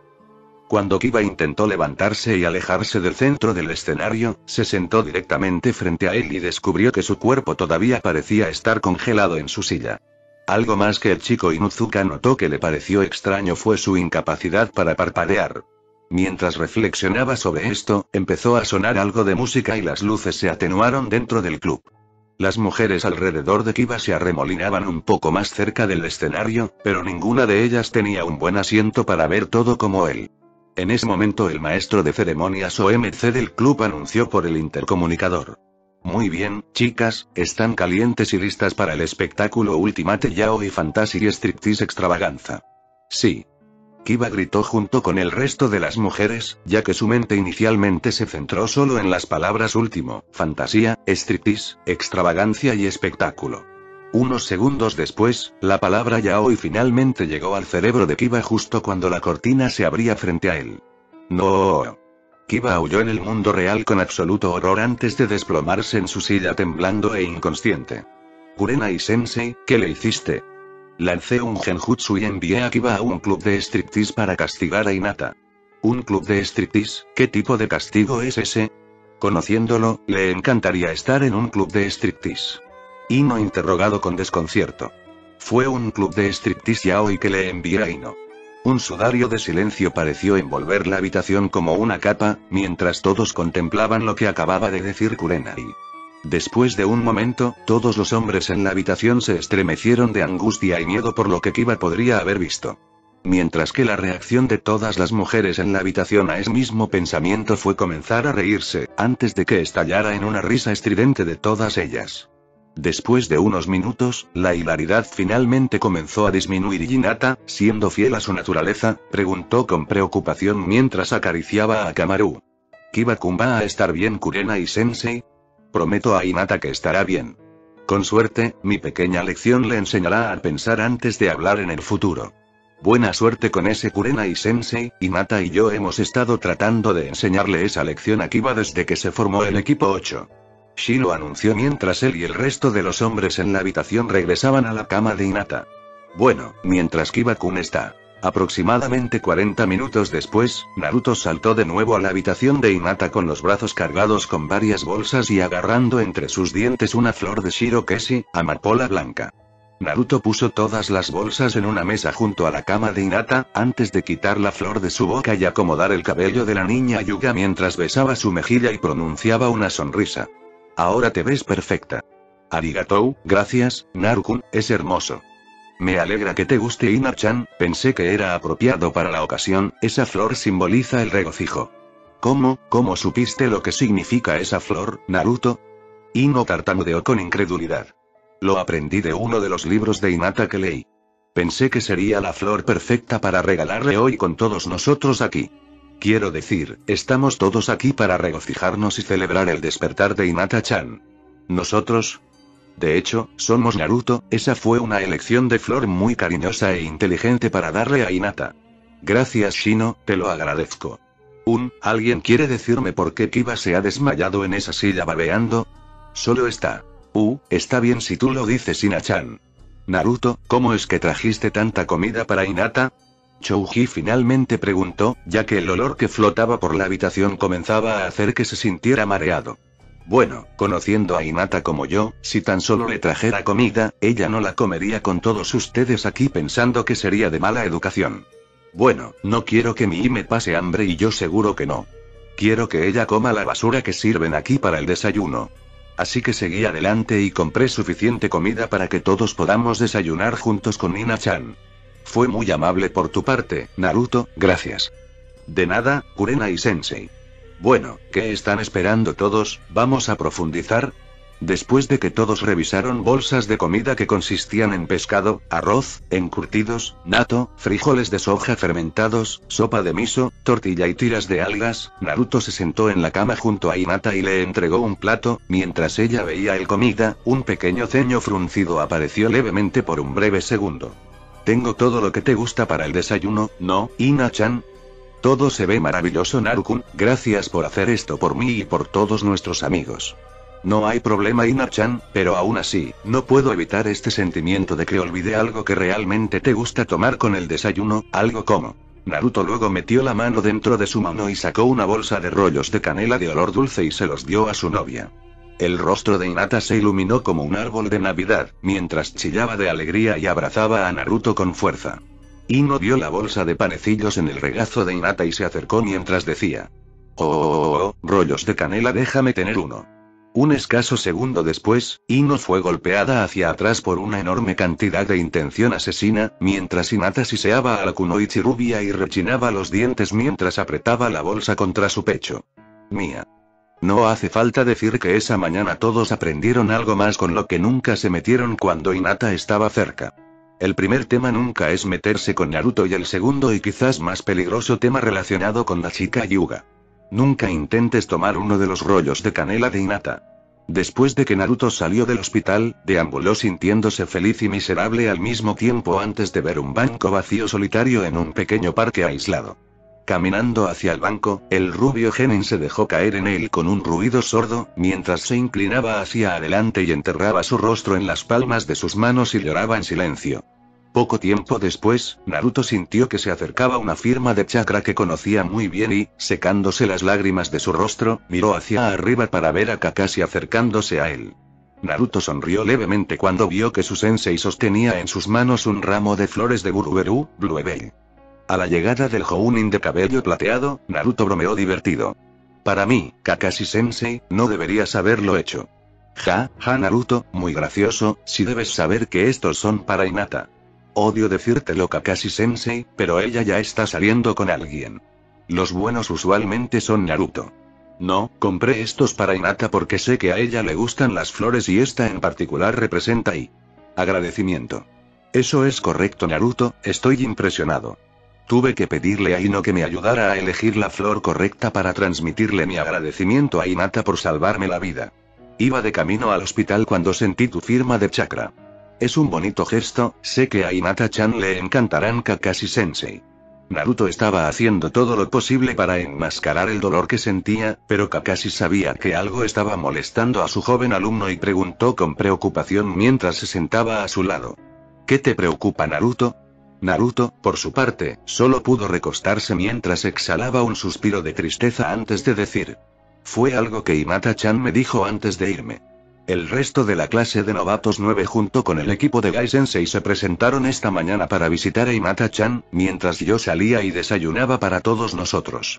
[SPEAKER 1] Cuando Kiba intentó levantarse y alejarse del centro del escenario, se sentó directamente frente a él y descubrió que su cuerpo todavía parecía estar congelado en su silla. Algo más que el chico Inuzuka notó que le pareció extraño fue su incapacidad para parpadear. Mientras reflexionaba sobre esto, empezó a sonar algo de música y las luces se atenuaron dentro del club. Las mujeres alrededor de Kiba se arremolinaban un poco más cerca del escenario, pero ninguna de ellas tenía un buen asiento para ver todo como él. En ese momento el maestro de ceremonias O M C del club anunció por el intercomunicador. Muy bien, chicas, están calientes y listas para el espectáculo Ultimate Yaoi Fantasy Striptease Extravaganza. Sí. Kiba gritó junto con el resto de las mujeres, ya que su mente inicialmente se centró solo en las palabras último, fantasía, striptease, extravagancia y espectáculo. Unos segundos después, la palabra yaoi finalmente llegó al cerebro de Kiba justo cuando la cortina se abría frente a él. No. Kiba aulló en el mundo real con absoluto horror antes de desplomarse en su silla temblando e inconsciente. Kurenai-sensei, ¿qué le hiciste? Lancé un genjutsu y envié a Kiba a un club de striptease para castigar a Hinata. ¿Un club de striptease? ¿Qué tipo de castigo es ese? Conociéndolo, le encantaría estar en un club de striptease. Ino interrogado con desconcierto. Fue un club de striptease yaoi que le envié a Ino. Un sudario de silencio pareció envolver la habitación como una capa, mientras todos contemplaban lo que acababa de decir Kurenai. Después de un momento, todos los hombres en la habitación se estremecieron de angustia y miedo por lo que Kiba podría haber visto. Mientras que la reacción de todas las mujeres en la habitación a ese mismo pensamiento fue comenzar a reírse, antes de que estallara en una risa estridente de todas ellas. Después de unos minutos, la hilaridad finalmente comenzó a disminuir y Hinata, siendo fiel a su naturaleza, preguntó con preocupación mientras acariciaba a Kamaru. ¿Kiba-kun va a estar bien, Kurenai-sensei? Prometo a Hinata que estará bien. Con suerte, mi pequeña lección le enseñará a pensar antes de hablar en el futuro. Buena suerte con ese Kurenai-sensei. Hinata y yo hemos estado tratando de enseñarle esa lección a Kiba desde que se formó el equipo ocho. Shiro anunció mientras él y el resto de los hombres en la habitación regresaban a la cama de Hinata. Bueno, mientras Kiba-kun está. Aproximadamente cuarenta minutos después, Naruto saltó de nuevo a la habitación de Hinata con los brazos cargados con varias bolsas y agarrando entre sus dientes una flor de Shirokeshi, amapola blanca. Naruto puso todas las bolsas en una mesa junto a la cama de Hinata, antes de quitar la flor de su boca y acomodar el cabello de la niña Yuga mientras besaba su mejilla y pronunciaba una sonrisa. Ahora te ves perfecta. Arigatou, gracias, Naru-kun, es hermoso. Me alegra que te guste Ina-chan, pensé que era apropiado para la ocasión, esa flor simboliza el regocijo. ¿Cómo, cómo supiste lo que significa esa flor, Naruto? Ino tartamudeó con incredulidad. Lo aprendí de uno de los libros de Hinata que leí. Pensé que sería la flor perfecta para regalarle hoy con todos nosotros aquí. Quiero decir, estamos todos aquí para regocijarnos y celebrar el despertar de Hinata-chan. ¿Nosotros? De hecho, somos Naruto, esa fue una elección de flor muy cariñosa e inteligente para darle a Hinata. Gracias Shino, te lo agradezco. Un, ¿alguien quiere decirme por qué Kiba se ha desmayado en esa silla babeando? Solo está. Uh, está bien si tú lo dices Ina-chan. Naruto, ¿cómo es que trajiste tanta comida para Hinata? Chouji finalmente preguntó, ya que el olor que flotaba por la habitación comenzaba a hacer que se sintiera mareado. Bueno, conociendo a Hinata como yo, si tan solo le trajera comida, ella no la comería con todos ustedes aquí pensando que sería de mala educación. Bueno, no quiero que mi Hime pase hambre y yo seguro que no. Quiero que ella coma la basura que sirven aquí para el desayuno. Así que seguí adelante y compré suficiente comida para que todos podamos desayunar juntos con Ina-chan. Fue muy amable por tu parte, Naruto, gracias. De nada, Kurenai-sensei. Bueno, ¿qué están esperando todos? ¿Vamos a profundizar? Después de que todos revisaron bolsas de comida que consistían en pescado, arroz, encurtidos, natto, frijoles de soja fermentados, sopa de miso, tortilla y tiras de algas, Naruto se sentó en la cama junto a Hinata y le entregó un plato, mientras ella veía el comida, un pequeño ceño fruncido apareció levemente por un breve segundo. Tengo todo lo que te gusta para el desayuno, ¿no, Ina-chan? Todo se ve maravilloso Naru-kun, gracias por hacer esto por mí y por todos nuestros amigos. No hay problema Ina-chan, pero aún así, no puedo evitar este sentimiento de que olvidé algo que realmente te gusta tomar con el desayuno, algo como... Naruto luego metió la mano dentro de su mano y sacó una bolsa de rollos de canela de olor dulce y se los dio a su novia. El rostro de Hinata se iluminó como un árbol de Navidad, mientras chillaba de alegría y abrazaba a Naruto con fuerza. Ino vio la bolsa de panecillos en el regazo de Hinata y se acercó mientras decía: Oh, oh, oh, rollos de canela, déjame tener uno. Un escaso segundo después, Ino fue golpeada hacia atrás por una enorme cantidad de intención asesina, mientras Hinata siseaba a la kunoichi rubia y rechinaba los dientes mientras apretaba la bolsa contra su pecho. Mía. No hace falta decir que esa mañana todos aprendieron algo más con lo que nunca se metieron cuando Hinata estaba cerca. El primer tema nunca es meterse con Naruto y el segundo y quizás más peligroso tema relacionado con la chica Yuga. Nunca intentes tomar uno de los rollos de canela de Hinata. Después de que Naruto salió del hospital, deambuló sintiéndose feliz y miserable al mismo tiempo antes de ver un banco vacío solitario en un pequeño parque aislado. Caminando hacia el banco, el rubio genin se dejó caer en él con un ruido sordo, mientras se inclinaba hacia adelante y enterraba su rostro en las palmas de sus manos y lloraba en silencio. Poco tiempo después, Naruto sintió que se acercaba una firma de chakra que conocía muy bien y, secándose las lágrimas de su rostro, miró hacia arriba para ver a Kakashi acercándose a él. Naruto sonrió levemente cuando vio que su sensei sostenía en sus manos un ramo de flores de Buruberu, Bluebell. A la llegada del Jounin de cabello plateado, Naruto bromeó divertido. Para mí, Kakashi-sensei, no deberías haberlo hecho. Ja, ja Naruto, muy gracioso, si debes saber que estos son para Hinata. Odio decírtelo Kakashi-sensei, pero ella ya está saliendo con alguien. Los buenos usualmente son Naruto. No, compré estos para Hinata porque sé que a ella le gustan las flores y esta en particular representa y agradecimiento. Eso es correcto Naruto, estoy impresionado. Tuve que pedirle a Ino que me ayudara a elegir la flor correcta para transmitirle mi agradecimiento a Hinata por salvarme la vida. Iba de camino al hospital cuando sentí tu firma de chakra. Es un bonito gesto, sé que a Hinata-chan le encantarán Kakashi-sensei. Naruto estaba haciendo todo lo posible para enmascarar el dolor que sentía, pero Kakashi sabía que algo estaba molestando a su joven alumno y preguntó con preocupación mientras se sentaba a su lado. ¿Qué te preocupa Naruto? Naruto, por su parte, solo pudo recostarse mientras exhalaba un suspiro de tristeza antes de decir. Fue algo que Hinata-chan me dijo antes de irme. El resto de la clase de novatos nueve junto con el equipo de Gai Sensei se presentaron esta mañana para visitar a Hinata-chan, mientras yo salía y desayunaba para todos nosotros.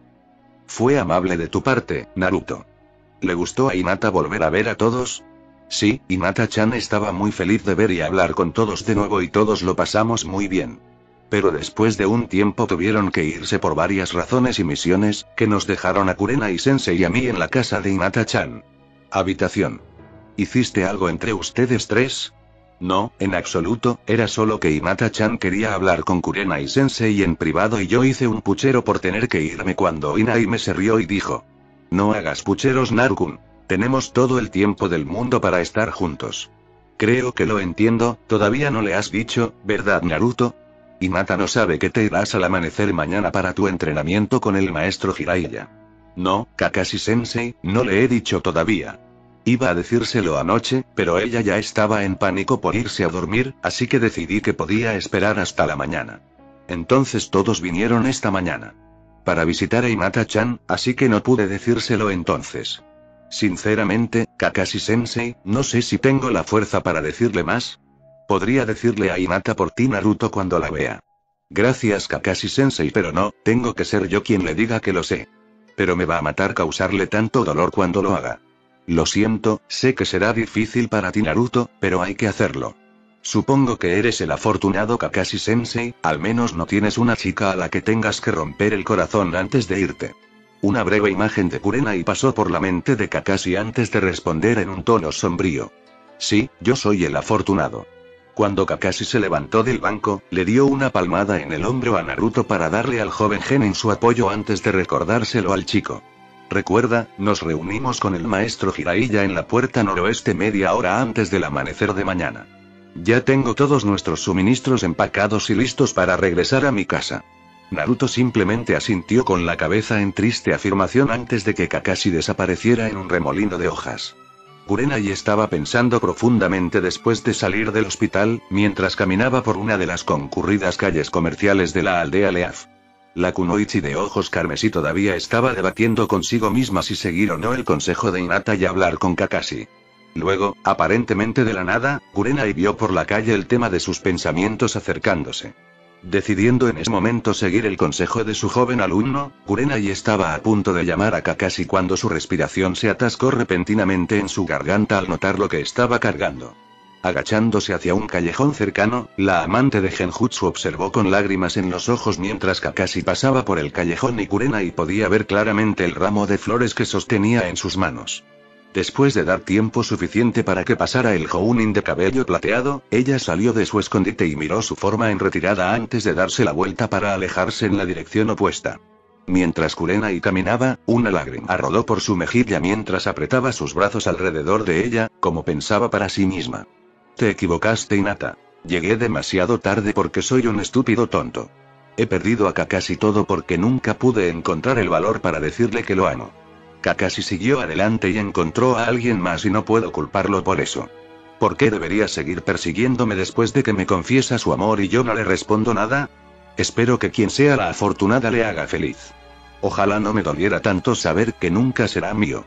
[SPEAKER 1] Fue amable de tu parte, Naruto. ¿Le gustó a Hinata volver a ver a todos? Sí, Hinata-chan estaba muy feliz de ver y hablar con todos de nuevo y todos lo pasamos muy bien. Pero después de un tiempo tuvieron que irse por varias razones y misiones, que nos dejaron a Kurenai Sensei y a mí en la casa de Hinata-chan. Habitación. ¿Hiciste algo entre ustedes tres? No, en absoluto, era solo que Hinata-chan quería hablar con Kurenai Sensei en privado y yo hice un puchero por tener que irme cuando Inaime se rió y dijo. No hagas pucheros Narukun. Tenemos todo el tiempo del mundo para estar juntos. Creo que lo entiendo, todavía no le has dicho, ¿verdad Naruto? Hinata no sabe que te irás al amanecer mañana para tu entrenamiento con el maestro Jiraiya. No, Kakashi-sensei, no le he dicho todavía. Iba a decírselo anoche, pero ella ya estaba en pánico por irse a dormir, así que decidí que podía esperar hasta la mañana. Entonces todos vinieron esta mañana para visitar a Hinata-chan, así que no pude decírselo entonces. Sinceramente, Kakashi-sensei, no sé si tengo la fuerza para decirle más. Podría decirle a Hinata por ti Naruto cuando la vea. Gracias Kakashi-sensei, pero no, tengo que ser yo quien le diga que lo sé. Pero me va a matar causarle tanto dolor cuando lo haga. Lo siento, sé que será difícil para ti Naruto, pero hay que hacerlo. Supongo que eres el afortunado Kakashi-sensei, al menos no tienes una chica a la que tengas que romper el corazón antes de irte. Una breve imagen de Kurenai pasó por la mente de Kakashi antes de responder en un tono sombrío. Sí, yo soy el afortunado. Cuando Kakashi se levantó del banco, le dio una palmada en el hombro a Naruto para darle al joven genin su apoyo antes de recordárselo al chico. Recuerda, nos reunimos con el maestro Jiraiya en la puerta noroeste media hora antes del amanecer de mañana. Ya tengo todos nuestros suministros empacados y listos para regresar a mi casa. Naruto simplemente asintió con la cabeza en triste afirmación antes de que Kakashi desapareciera en un remolino de hojas. Kurenai estaba pensando profundamente después de salir del hospital, mientras caminaba por una de las concurridas calles comerciales de la aldea Leaf. La kunoichi de ojos carmesí todavía estaba debatiendo consigo misma si seguir o no el consejo de Hinata y hablar con Kakashi. Luego, aparentemente de la nada, Kurenai vio por la calle el tema de sus pensamientos acercándose. Decidiendo en ese momento seguir el consejo de su joven alumno, Kurenai estaba a punto de llamar a Kakashi cuando su respiración se atascó repentinamente en su garganta al notar lo que estaba cargando. Agachándose hacia un callejón cercano, la amante de Genjutsu observó con lágrimas en los ojos mientras Kakashi pasaba por el callejón y Kurenai podía ver claramente el ramo de flores que sostenía en sus manos. Después de dar tiempo suficiente para que pasara el Jounin de cabello plateado, ella salió de su escondite y miró su forma en retirada antes de darse la vuelta para alejarse en la dirección opuesta. Mientras Kurenai caminaba, una lágrima rodó por su mejilla mientras apretaba sus brazos alrededor de ella, como pensaba para sí misma. Te equivocaste Hinata. Llegué demasiado tarde porque soy un estúpido tonto. He perdido a Kakashi todo porque nunca pude encontrar el valor para decirle que lo amo. Kakashi siguió adelante y encontró a alguien más y no puedo culparlo por eso. ¿Por qué debería seguir persiguiéndome después de que me confiesa su amor y yo no le respondo nada? Espero que quien sea la afortunada le haga feliz. Ojalá no me doliera tanto saber que nunca será mío.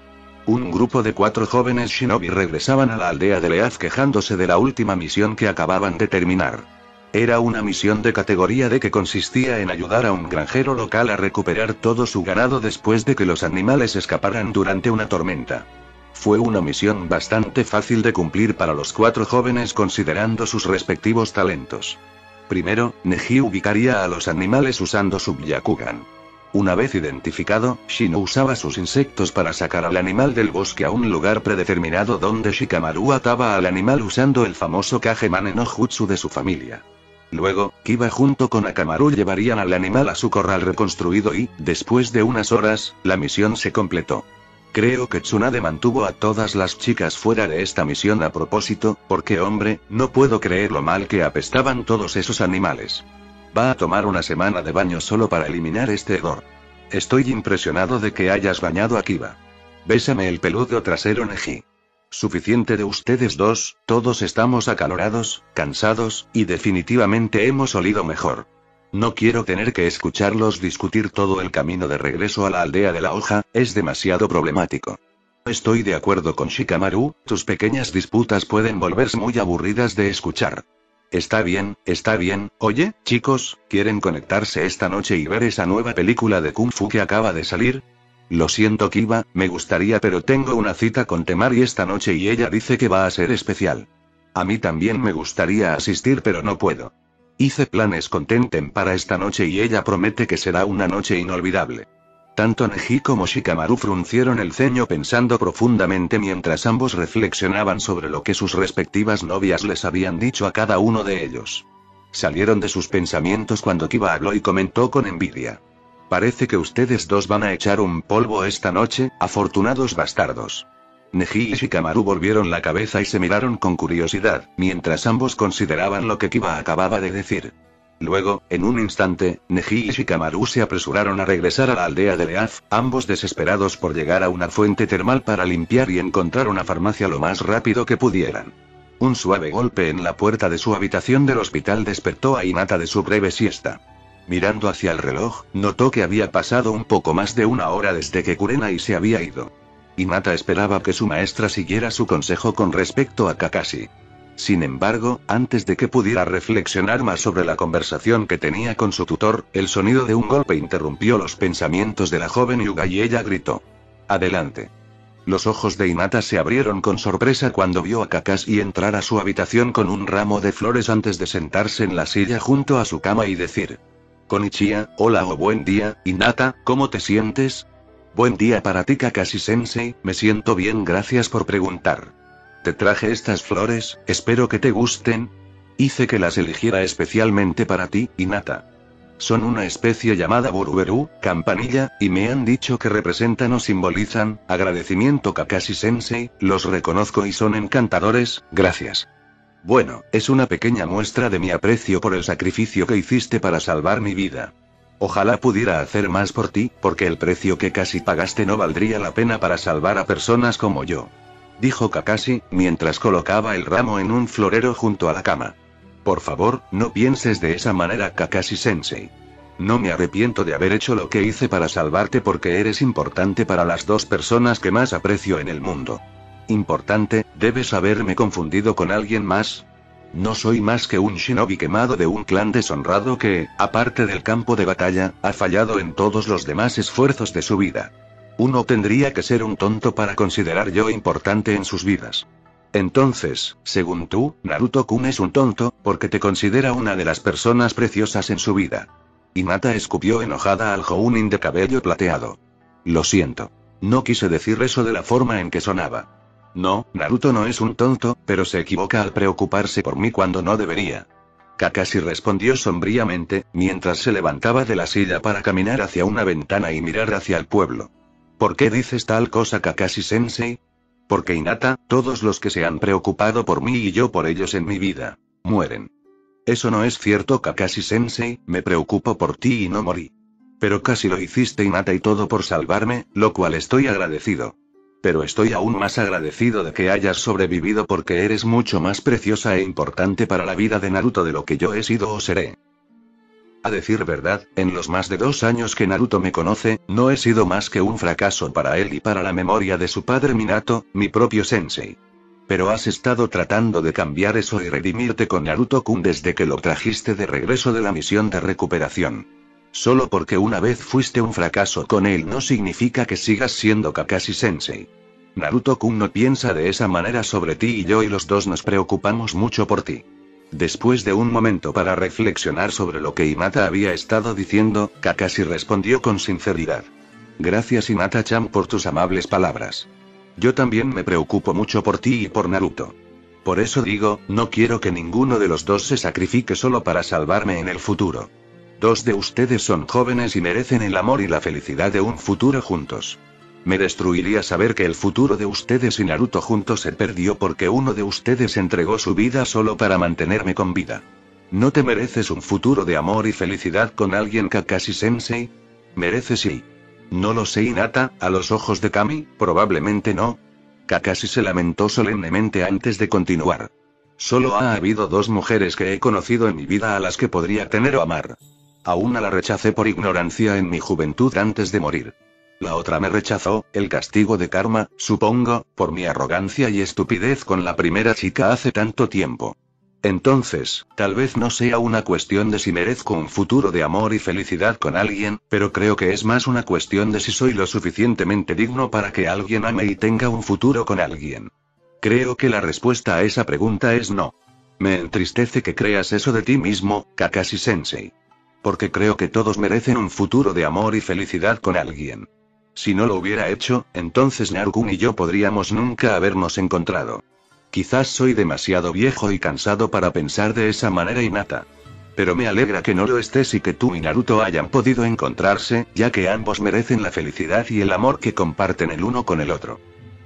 [SPEAKER 1] Un grupo de cuatro jóvenes shinobi regresaban a la aldea de Leaf quejándose de la última misión que acababan de terminar. Era una misión de categoría D que consistía en ayudar a un granjero local a recuperar todo su ganado después de que los animales escaparan durante una tormenta. Fue una misión bastante fácil de cumplir para los cuatro jóvenes considerando sus respectivos talentos. Primero, Neji ubicaría a los animales usando su Byakugan. Una vez identificado, Shino usaba sus insectos para sacar al animal del bosque a un lugar predeterminado donde Shikamaru ataba al animal usando el famoso Kage-mane no Jutsu de su familia. Luego, Kiba junto con Akamaru llevarían al animal a su corral reconstruido y, después de unas horas, la misión se completó. Creo que Tsunade mantuvo a todas las chicas fuera de esta misión a propósito, porque hombre, no puedo creer lo mal que apestaban todos esos animales. Va a tomar una semana de baño solo para eliminar este hedor. Estoy impresionado de que hayas bañado a Kiba. Bésame el peludo trasero, Neji. Suficiente de ustedes dos, todos estamos acalorados, cansados, y definitivamente hemos olido mejor. No quiero tener que escucharlos discutir todo el camino de regreso a la aldea de la hoja, es demasiado problemático. Estoy de acuerdo con Shikamaru, tus pequeñas disputas pueden volverse muy aburridas de escuchar. Está bien, está bien. Oye, chicos, ¿quieren conectarse esta noche y ver esa nueva película de Kung Fu que acaba de salir? Lo siento, Kiba, me gustaría, pero tengo una cita con Temari esta noche y ella dice que va a ser especial. A mí también me gustaría asistir, pero no puedo. Hice planes con Tenten para esta noche y ella promete que será una noche inolvidable. Tanto Neji como Shikamaru fruncieron el ceño pensando profundamente mientras ambos reflexionaban sobre lo que sus respectivas novias les habían dicho a cada uno de ellos. Salieron de sus pensamientos cuando Kiba habló y comentó con envidia. Parece que ustedes dos van a echar un polvo esta noche, afortunados bastardos. Neji y Shikamaru volvieron la cabeza y se miraron con curiosidad, mientras ambos consideraban lo que Kiba acababa de decir. Luego, en un instante, Neji y Shikamaru se apresuraron a regresar a la aldea de Leaf, ambos desesperados por llegar a una fuente termal para limpiar y encontrar una farmacia lo más rápido que pudieran. Un suave golpe en la puerta de su habitación del hospital despertó a Hinata de su breve siesta. Mirando hacia el reloj, notó que había pasado un poco más de una hora desde que Kurenai se había ido. Hinata esperaba que su maestra siguiera su consejo con respecto a Kakashi. Sin embargo, antes de que pudiera reflexionar más sobre la conversación que tenía con su tutor, el sonido de un golpe interrumpió los pensamientos de la joven Yuga y ella gritó. «Adelante». Los ojos de Hinata se abrieron con sorpresa cuando vio a Kakashi entrar a su habitación con un ramo de flores antes de sentarse en la silla junto a su cama y decir: «Konnichiwa, hola o buen día, Hinata, ¿cómo te sientes?» «Buen día para ti, Kakashi-sensei, me siento bien, gracias por preguntar. Te traje estas flores, espero que te gusten. Hice que las eligiera especialmente para ti, Hinata. Son una especie llamada Buruberu, campanilla, y me han dicho que representan o simbolizan agradecimiento, Kakashi-sensei, los reconozco y son encantadores, gracias. Bueno, es una pequeña muestra de mi aprecio por el sacrificio que hiciste para salvar mi vida. Ojalá pudiera hacer más por ti, porque el precio que casi pagaste no valdría la pena para salvar a personas como yo», dijo Kakashi, mientras colocaba el ramo en un florero junto a la cama. «Por favor, no pienses de esa manera, Kakashi-sensei. No me arrepiento de haber hecho lo que hice para salvarte porque eres importante para las dos personas que más aprecio en el mundo. Importante, debes haberme confundido con alguien más. No soy más que un shinobi quemado de un clan deshonrado que, aparte del campo de batalla, ha fallado en todos los demás esfuerzos de su vida. Uno tendría que ser un tonto para considerar yo importante en sus vidas. Entonces, según tú, Naruto-kun es un tonto, porque te considera una de las personas preciosas en su vida». Hinata escupió enojada al Jounin de cabello plateado. «Lo siento. No quise decir eso de la forma en que sonaba. No, Naruto no es un tonto, pero se equivoca al preocuparse por mí cuando no debería». Kakashi respondió sombríamente, mientras se levantaba de la silla para caminar hacia una ventana y mirar hacia el pueblo. «¿Por qué dices tal cosa, Kakashi-sensei?» «Porque Hinata, todos los que se han preocupado por mí y yo por ellos en mi vida, mueren». «Eso no es cierto, Kakashi-sensei, me preocupo por ti y no morí. Pero casi lo hiciste, Hinata, y todo por salvarme, lo cual estoy agradecido. Pero estoy aún más agradecido de que hayas sobrevivido porque eres mucho más preciosa e importante para la vida de Naruto de lo que yo he sido o seré». A decir verdad, en los más de dos años que Naruto me conoce, no he sido más que un fracaso para él y para la memoria de su padre Minato, mi propio sensei. Pero has estado tratando de cambiar eso y redimirte con Naruto-kun desde que lo trajiste de regreso de la misión de recuperación. Solo porque una vez fuiste un fracaso con él no significa que sigas siendo Kakashi-sensei. Naruto-kun no piensa de esa manera sobre ti y yo y los dos nos preocupamos mucho por ti. Después de un momento para reflexionar sobre lo que Hinata había estado diciendo, Kakashi respondió con sinceridad. Gracias Hinata-chan por tus amables palabras. Yo también me preocupo mucho por ti y por Naruto. Por eso digo, no quiero que ninguno de los dos se sacrifique solo para salvarme en el futuro. Dos de ustedes son jóvenes y merecen el amor y la felicidad de un futuro juntos. Me destruiría saber que el futuro de ustedes y Naruto juntos se perdió porque uno de ustedes entregó su vida solo para mantenerme con vida. ¿No te mereces un futuro de amor y felicidad con alguien Kakashi-sensei? ¿Mereces sí? No lo sé Hinata, a los ojos de Kami, probablemente no. Kakashi se lamentó solemnemente antes de continuar. Solo ha habido dos mujeres que he conocido en mi vida a las que podría tener o amar. A una la rechacé por ignorancia en mi juventud antes de morir. La otra me rechazó, el castigo de karma, supongo, por mi arrogancia y estupidez con la primera chica hace tanto tiempo. Entonces, tal vez no sea una cuestión de si merezco un futuro de amor y felicidad con alguien, pero creo que es más una cuestión de si soy lo suficientemente digno para que alguien ame y tenga un futuro con alguien. Creo que la respuesta a esa pregunta es no. Me entristece que creas eso de ti mismo, Kakashi-sensei. Porque creo que todos merecen un futuro de amor y felicidad con alguien. Si no lo hubiera hecho, entonces Naruto y yo podríamos nunca habernos encontrado. Quizás soy demasiado viejo y cansado para pensar de esa manera Hinata. Pero me alegra que no lo estés y que tú y Naruto hayan podido encontrarse, ya que ambos merecen la felicidad y el amor que comparten el uno con el otro.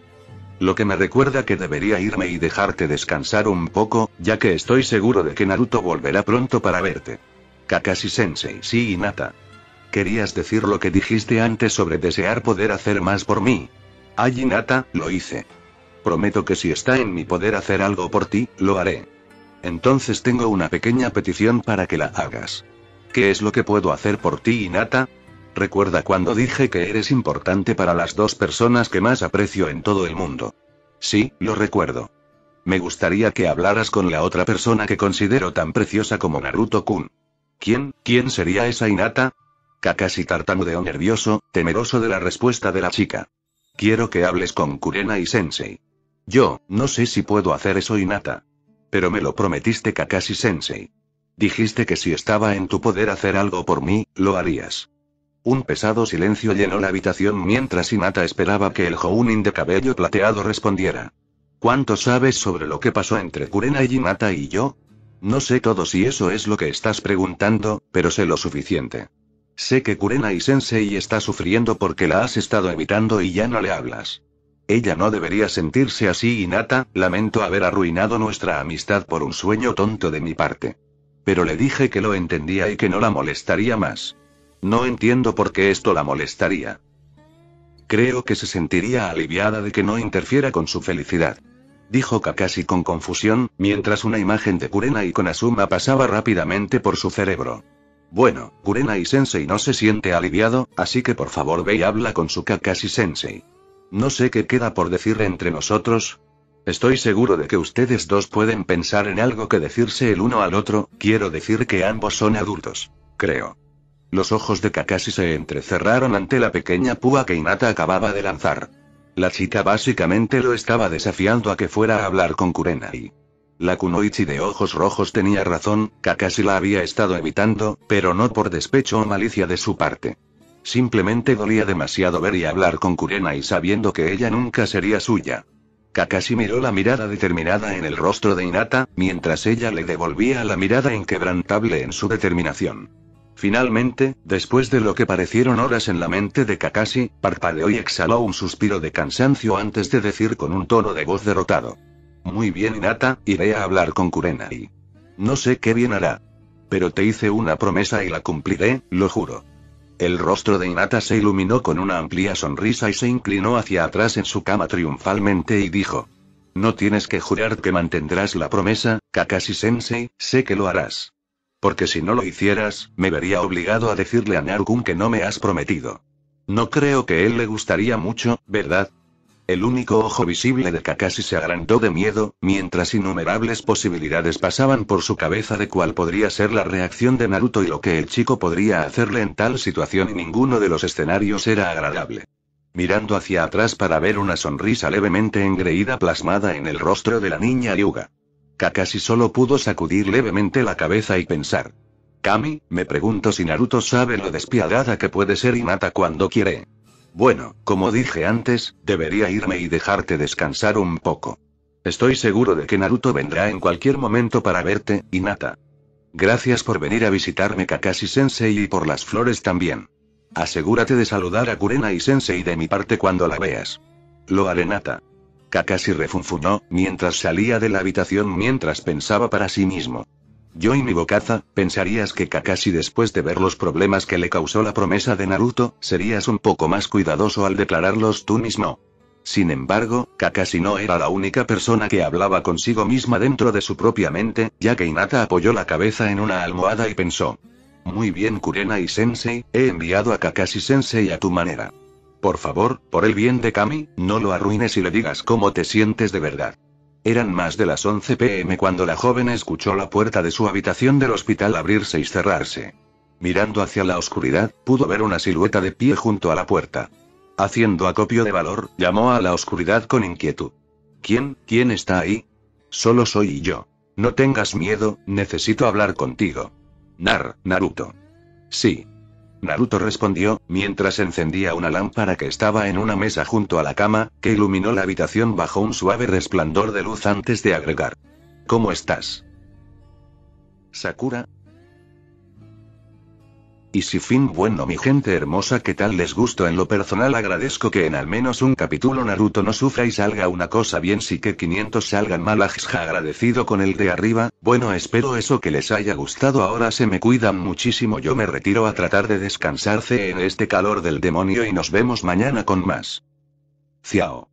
[SPEAKER 1] Lo que me recuerda que debería irme y dejarte descansar un poco, ya que estoy seguro de que Naruto volverá pronto para verte. Kakashi-sensei, sí Hinata. Querías decir lo que dijiste antes sobre desear poder hacer más por mí. Ay Hinata, lo hice. Prometo que si está en mi poder hacer algo por ti, lo haré. Entonces tengo una pequeña petición para que la hagas. ¿Qué es lo que puedo hacer por ti Hinata? ¿Recuerda cuando dije que eres importante para las dos personas que más aprecio en todo el mundo? Sí, lo recuerdo. Me gustaría que hablaras con la otra persona que considero tan preciosa como Naruto-kun. ¿Quién, quién sería esa Hinata? Kakashi tartamudeó nervioso, temeroso de la respuesta de la chica. Quiero que hables con Kurenai-sensei. Yo, no sé si puedo hacer eso Hinata. Pero me lo prometiste Kakashi-sensei. Dijiste que si estaba en tu poder hacer algo por mí, lo harías. Un pesado silencio llenó la habitación mientras Hinata esperaba que el Jounin de cabello plateado respondiera. ¿Cuánto sabes sobre lo que pasó entre Kurenai Hinata y yo? No sé todo si eso es lo que estás preguntando, pero sé lo suficiente. Sé que Kurenai-sensei está sufriendo porque la has estado evitando y ya no le hablas. Ella no debería sentirse así Hinata, lamento haber arruinado nuestra amistad por un sueño tonto de mi parte. Pero le dije que lo entendía y que no la molestaría más. No entiendo por qué esto la molestaría. Creo que se sentiría aliviada de que no interfiera con su felicidad. Dijo Kakashi con confusión, mientras una imagen de Kurenai con Asuma pasaba rápidamente por su cerebro. Bueno, Kurenai-sensei no se siente aliviado, así que por favor ve y habla con su Kakashi-sensei. No sé qué queda por decir entre nosotros. Estoy seguro de que ustedes dos pueden pensar en algo que decirse el uno al otro, quiero decir que ambos son adultos. Creo. Los ojos de Kakashi se entrecerraron ante la pequeña púa que Hinata acababa de lanzar. La chica básicamente lo estaba desafiando a que fuera a hablar con Kurenai. La kunoichi de ojos rojos tenía razón, Kakashi la había estado evitando, pero no por despecho o malicia de su parte. Simplemente dolía demasiado ver y hablar con Kurenai sabiendo que ella nunca sería suya. Kakashi miró la mirada determinada en el rostro de Hinata, mientras ella le devolvía la mirada inquebrantable en su determinación. Finalmente, después de lo que parecieron horas en la mente de Kakashi, parpadeó y exhaló un suspiro de cansancio antes de decir con un tono de voz derrotado. Muy bien Hinata, iré a hablar con Kurenai. No sé qué bien hará. Pero te hice una promesa y la cumpliré, lo juro. El rostro de Hinata se iluminó con una amplia sonrisa y se inclinó hacia atrás en su cama triunfalmente y dijo. No tienes que jurar que mantendrás la promesa, Kakashi-sensei, sé que lo harás. Porque si no lo hicieras, me vería obligado a decirle a Naru-kun que no me has prometido. No creo que él le gustaría mucho, ¿verdad? El único ojo visible de Kakashi se agrandó de miedo, mientras innumerables posibilidades pasaban por su cabeza de cuál podría ser la reacción de Naruto y lo que el chico podría hacerle en tal situación, y ninguno de los escenarios era agradable. Mirando hacia atrás para ver una sonrisa levemente engreída plasmada en el rostro de la niña Hyuga, Kakashi solo pudo sacudir levemente la cabeza y pensar. Kami, me pregunto si Naruto sabe lo despiadada que puede ser Hinata cuando quiere. Bueno, como dije antes, debería irme y dejarte descansar un poco. Estoy seguro de que Naruto vendrá en cualquier momento para verte, Hinata. Gracias por venir a visitarme, Kakashi-sensei, y por las flores también. Asegúrate de saludar a Kurenai-sensei de mi parte cuando la veas. Lo haré, Hinata. Kakashi refunfuñó, mientras salía de la habitación, mientras pensaba para sí mismo. Yo y mi bocaza, ¿pensarías que Kakashi, después de ver los problemas que le causó la promesa de Naruto, serías un poco más cuidadoso al declararlos tú mismo? Sin embargo, Kakashi no era la única persona que hablaba consigo misma dentro de su propia mente, ya que Hinata apoyó la cabeza en una almohada y pensó. Muy bien, Kurenai-sensei, he enviado a Kakashi-sensei a tu manera. Por favor, por el bien de Kami, no lo arruines y le digas cómo te sientes de verdad. Eran más de las once pe eme cuando la joven escuchó la puerta de su habitación del hospital abrirse y cerrarse. Mirando hacia la oscuridad, pudo ver una silueta de pie junto a la puerta. Haciendo acopio de valor, llamó a la oscuridad con inquietud. ¿Quién, quién está ahí? Solo soy yo. No tengas miedo, necesito hablar contigo. Nar, Naruto. Sí. Naruto respondió, mientras encendía una lámpara que estaba en una mesa junto a la cama, que iluminó la habitación bajo un suave resplandor de luz antes de agregar. ¿Cómo estás? Sakura. Y si fin, bueno, mi gente hermosa, ¿qué tal les gustó? En lo personal agradezco que en al menos un capítulo Naruto no sufra y salga una cosa bien, sí que quinientos salgan mal. Ajja, agradecido con el de arriba. Bueno, espero eso que les haya gustado. Ahora se me cuidan muchísimo, yo me retiro a tratar de descansarse en este calor del demonio y nos vemos mañana con más. Ciao.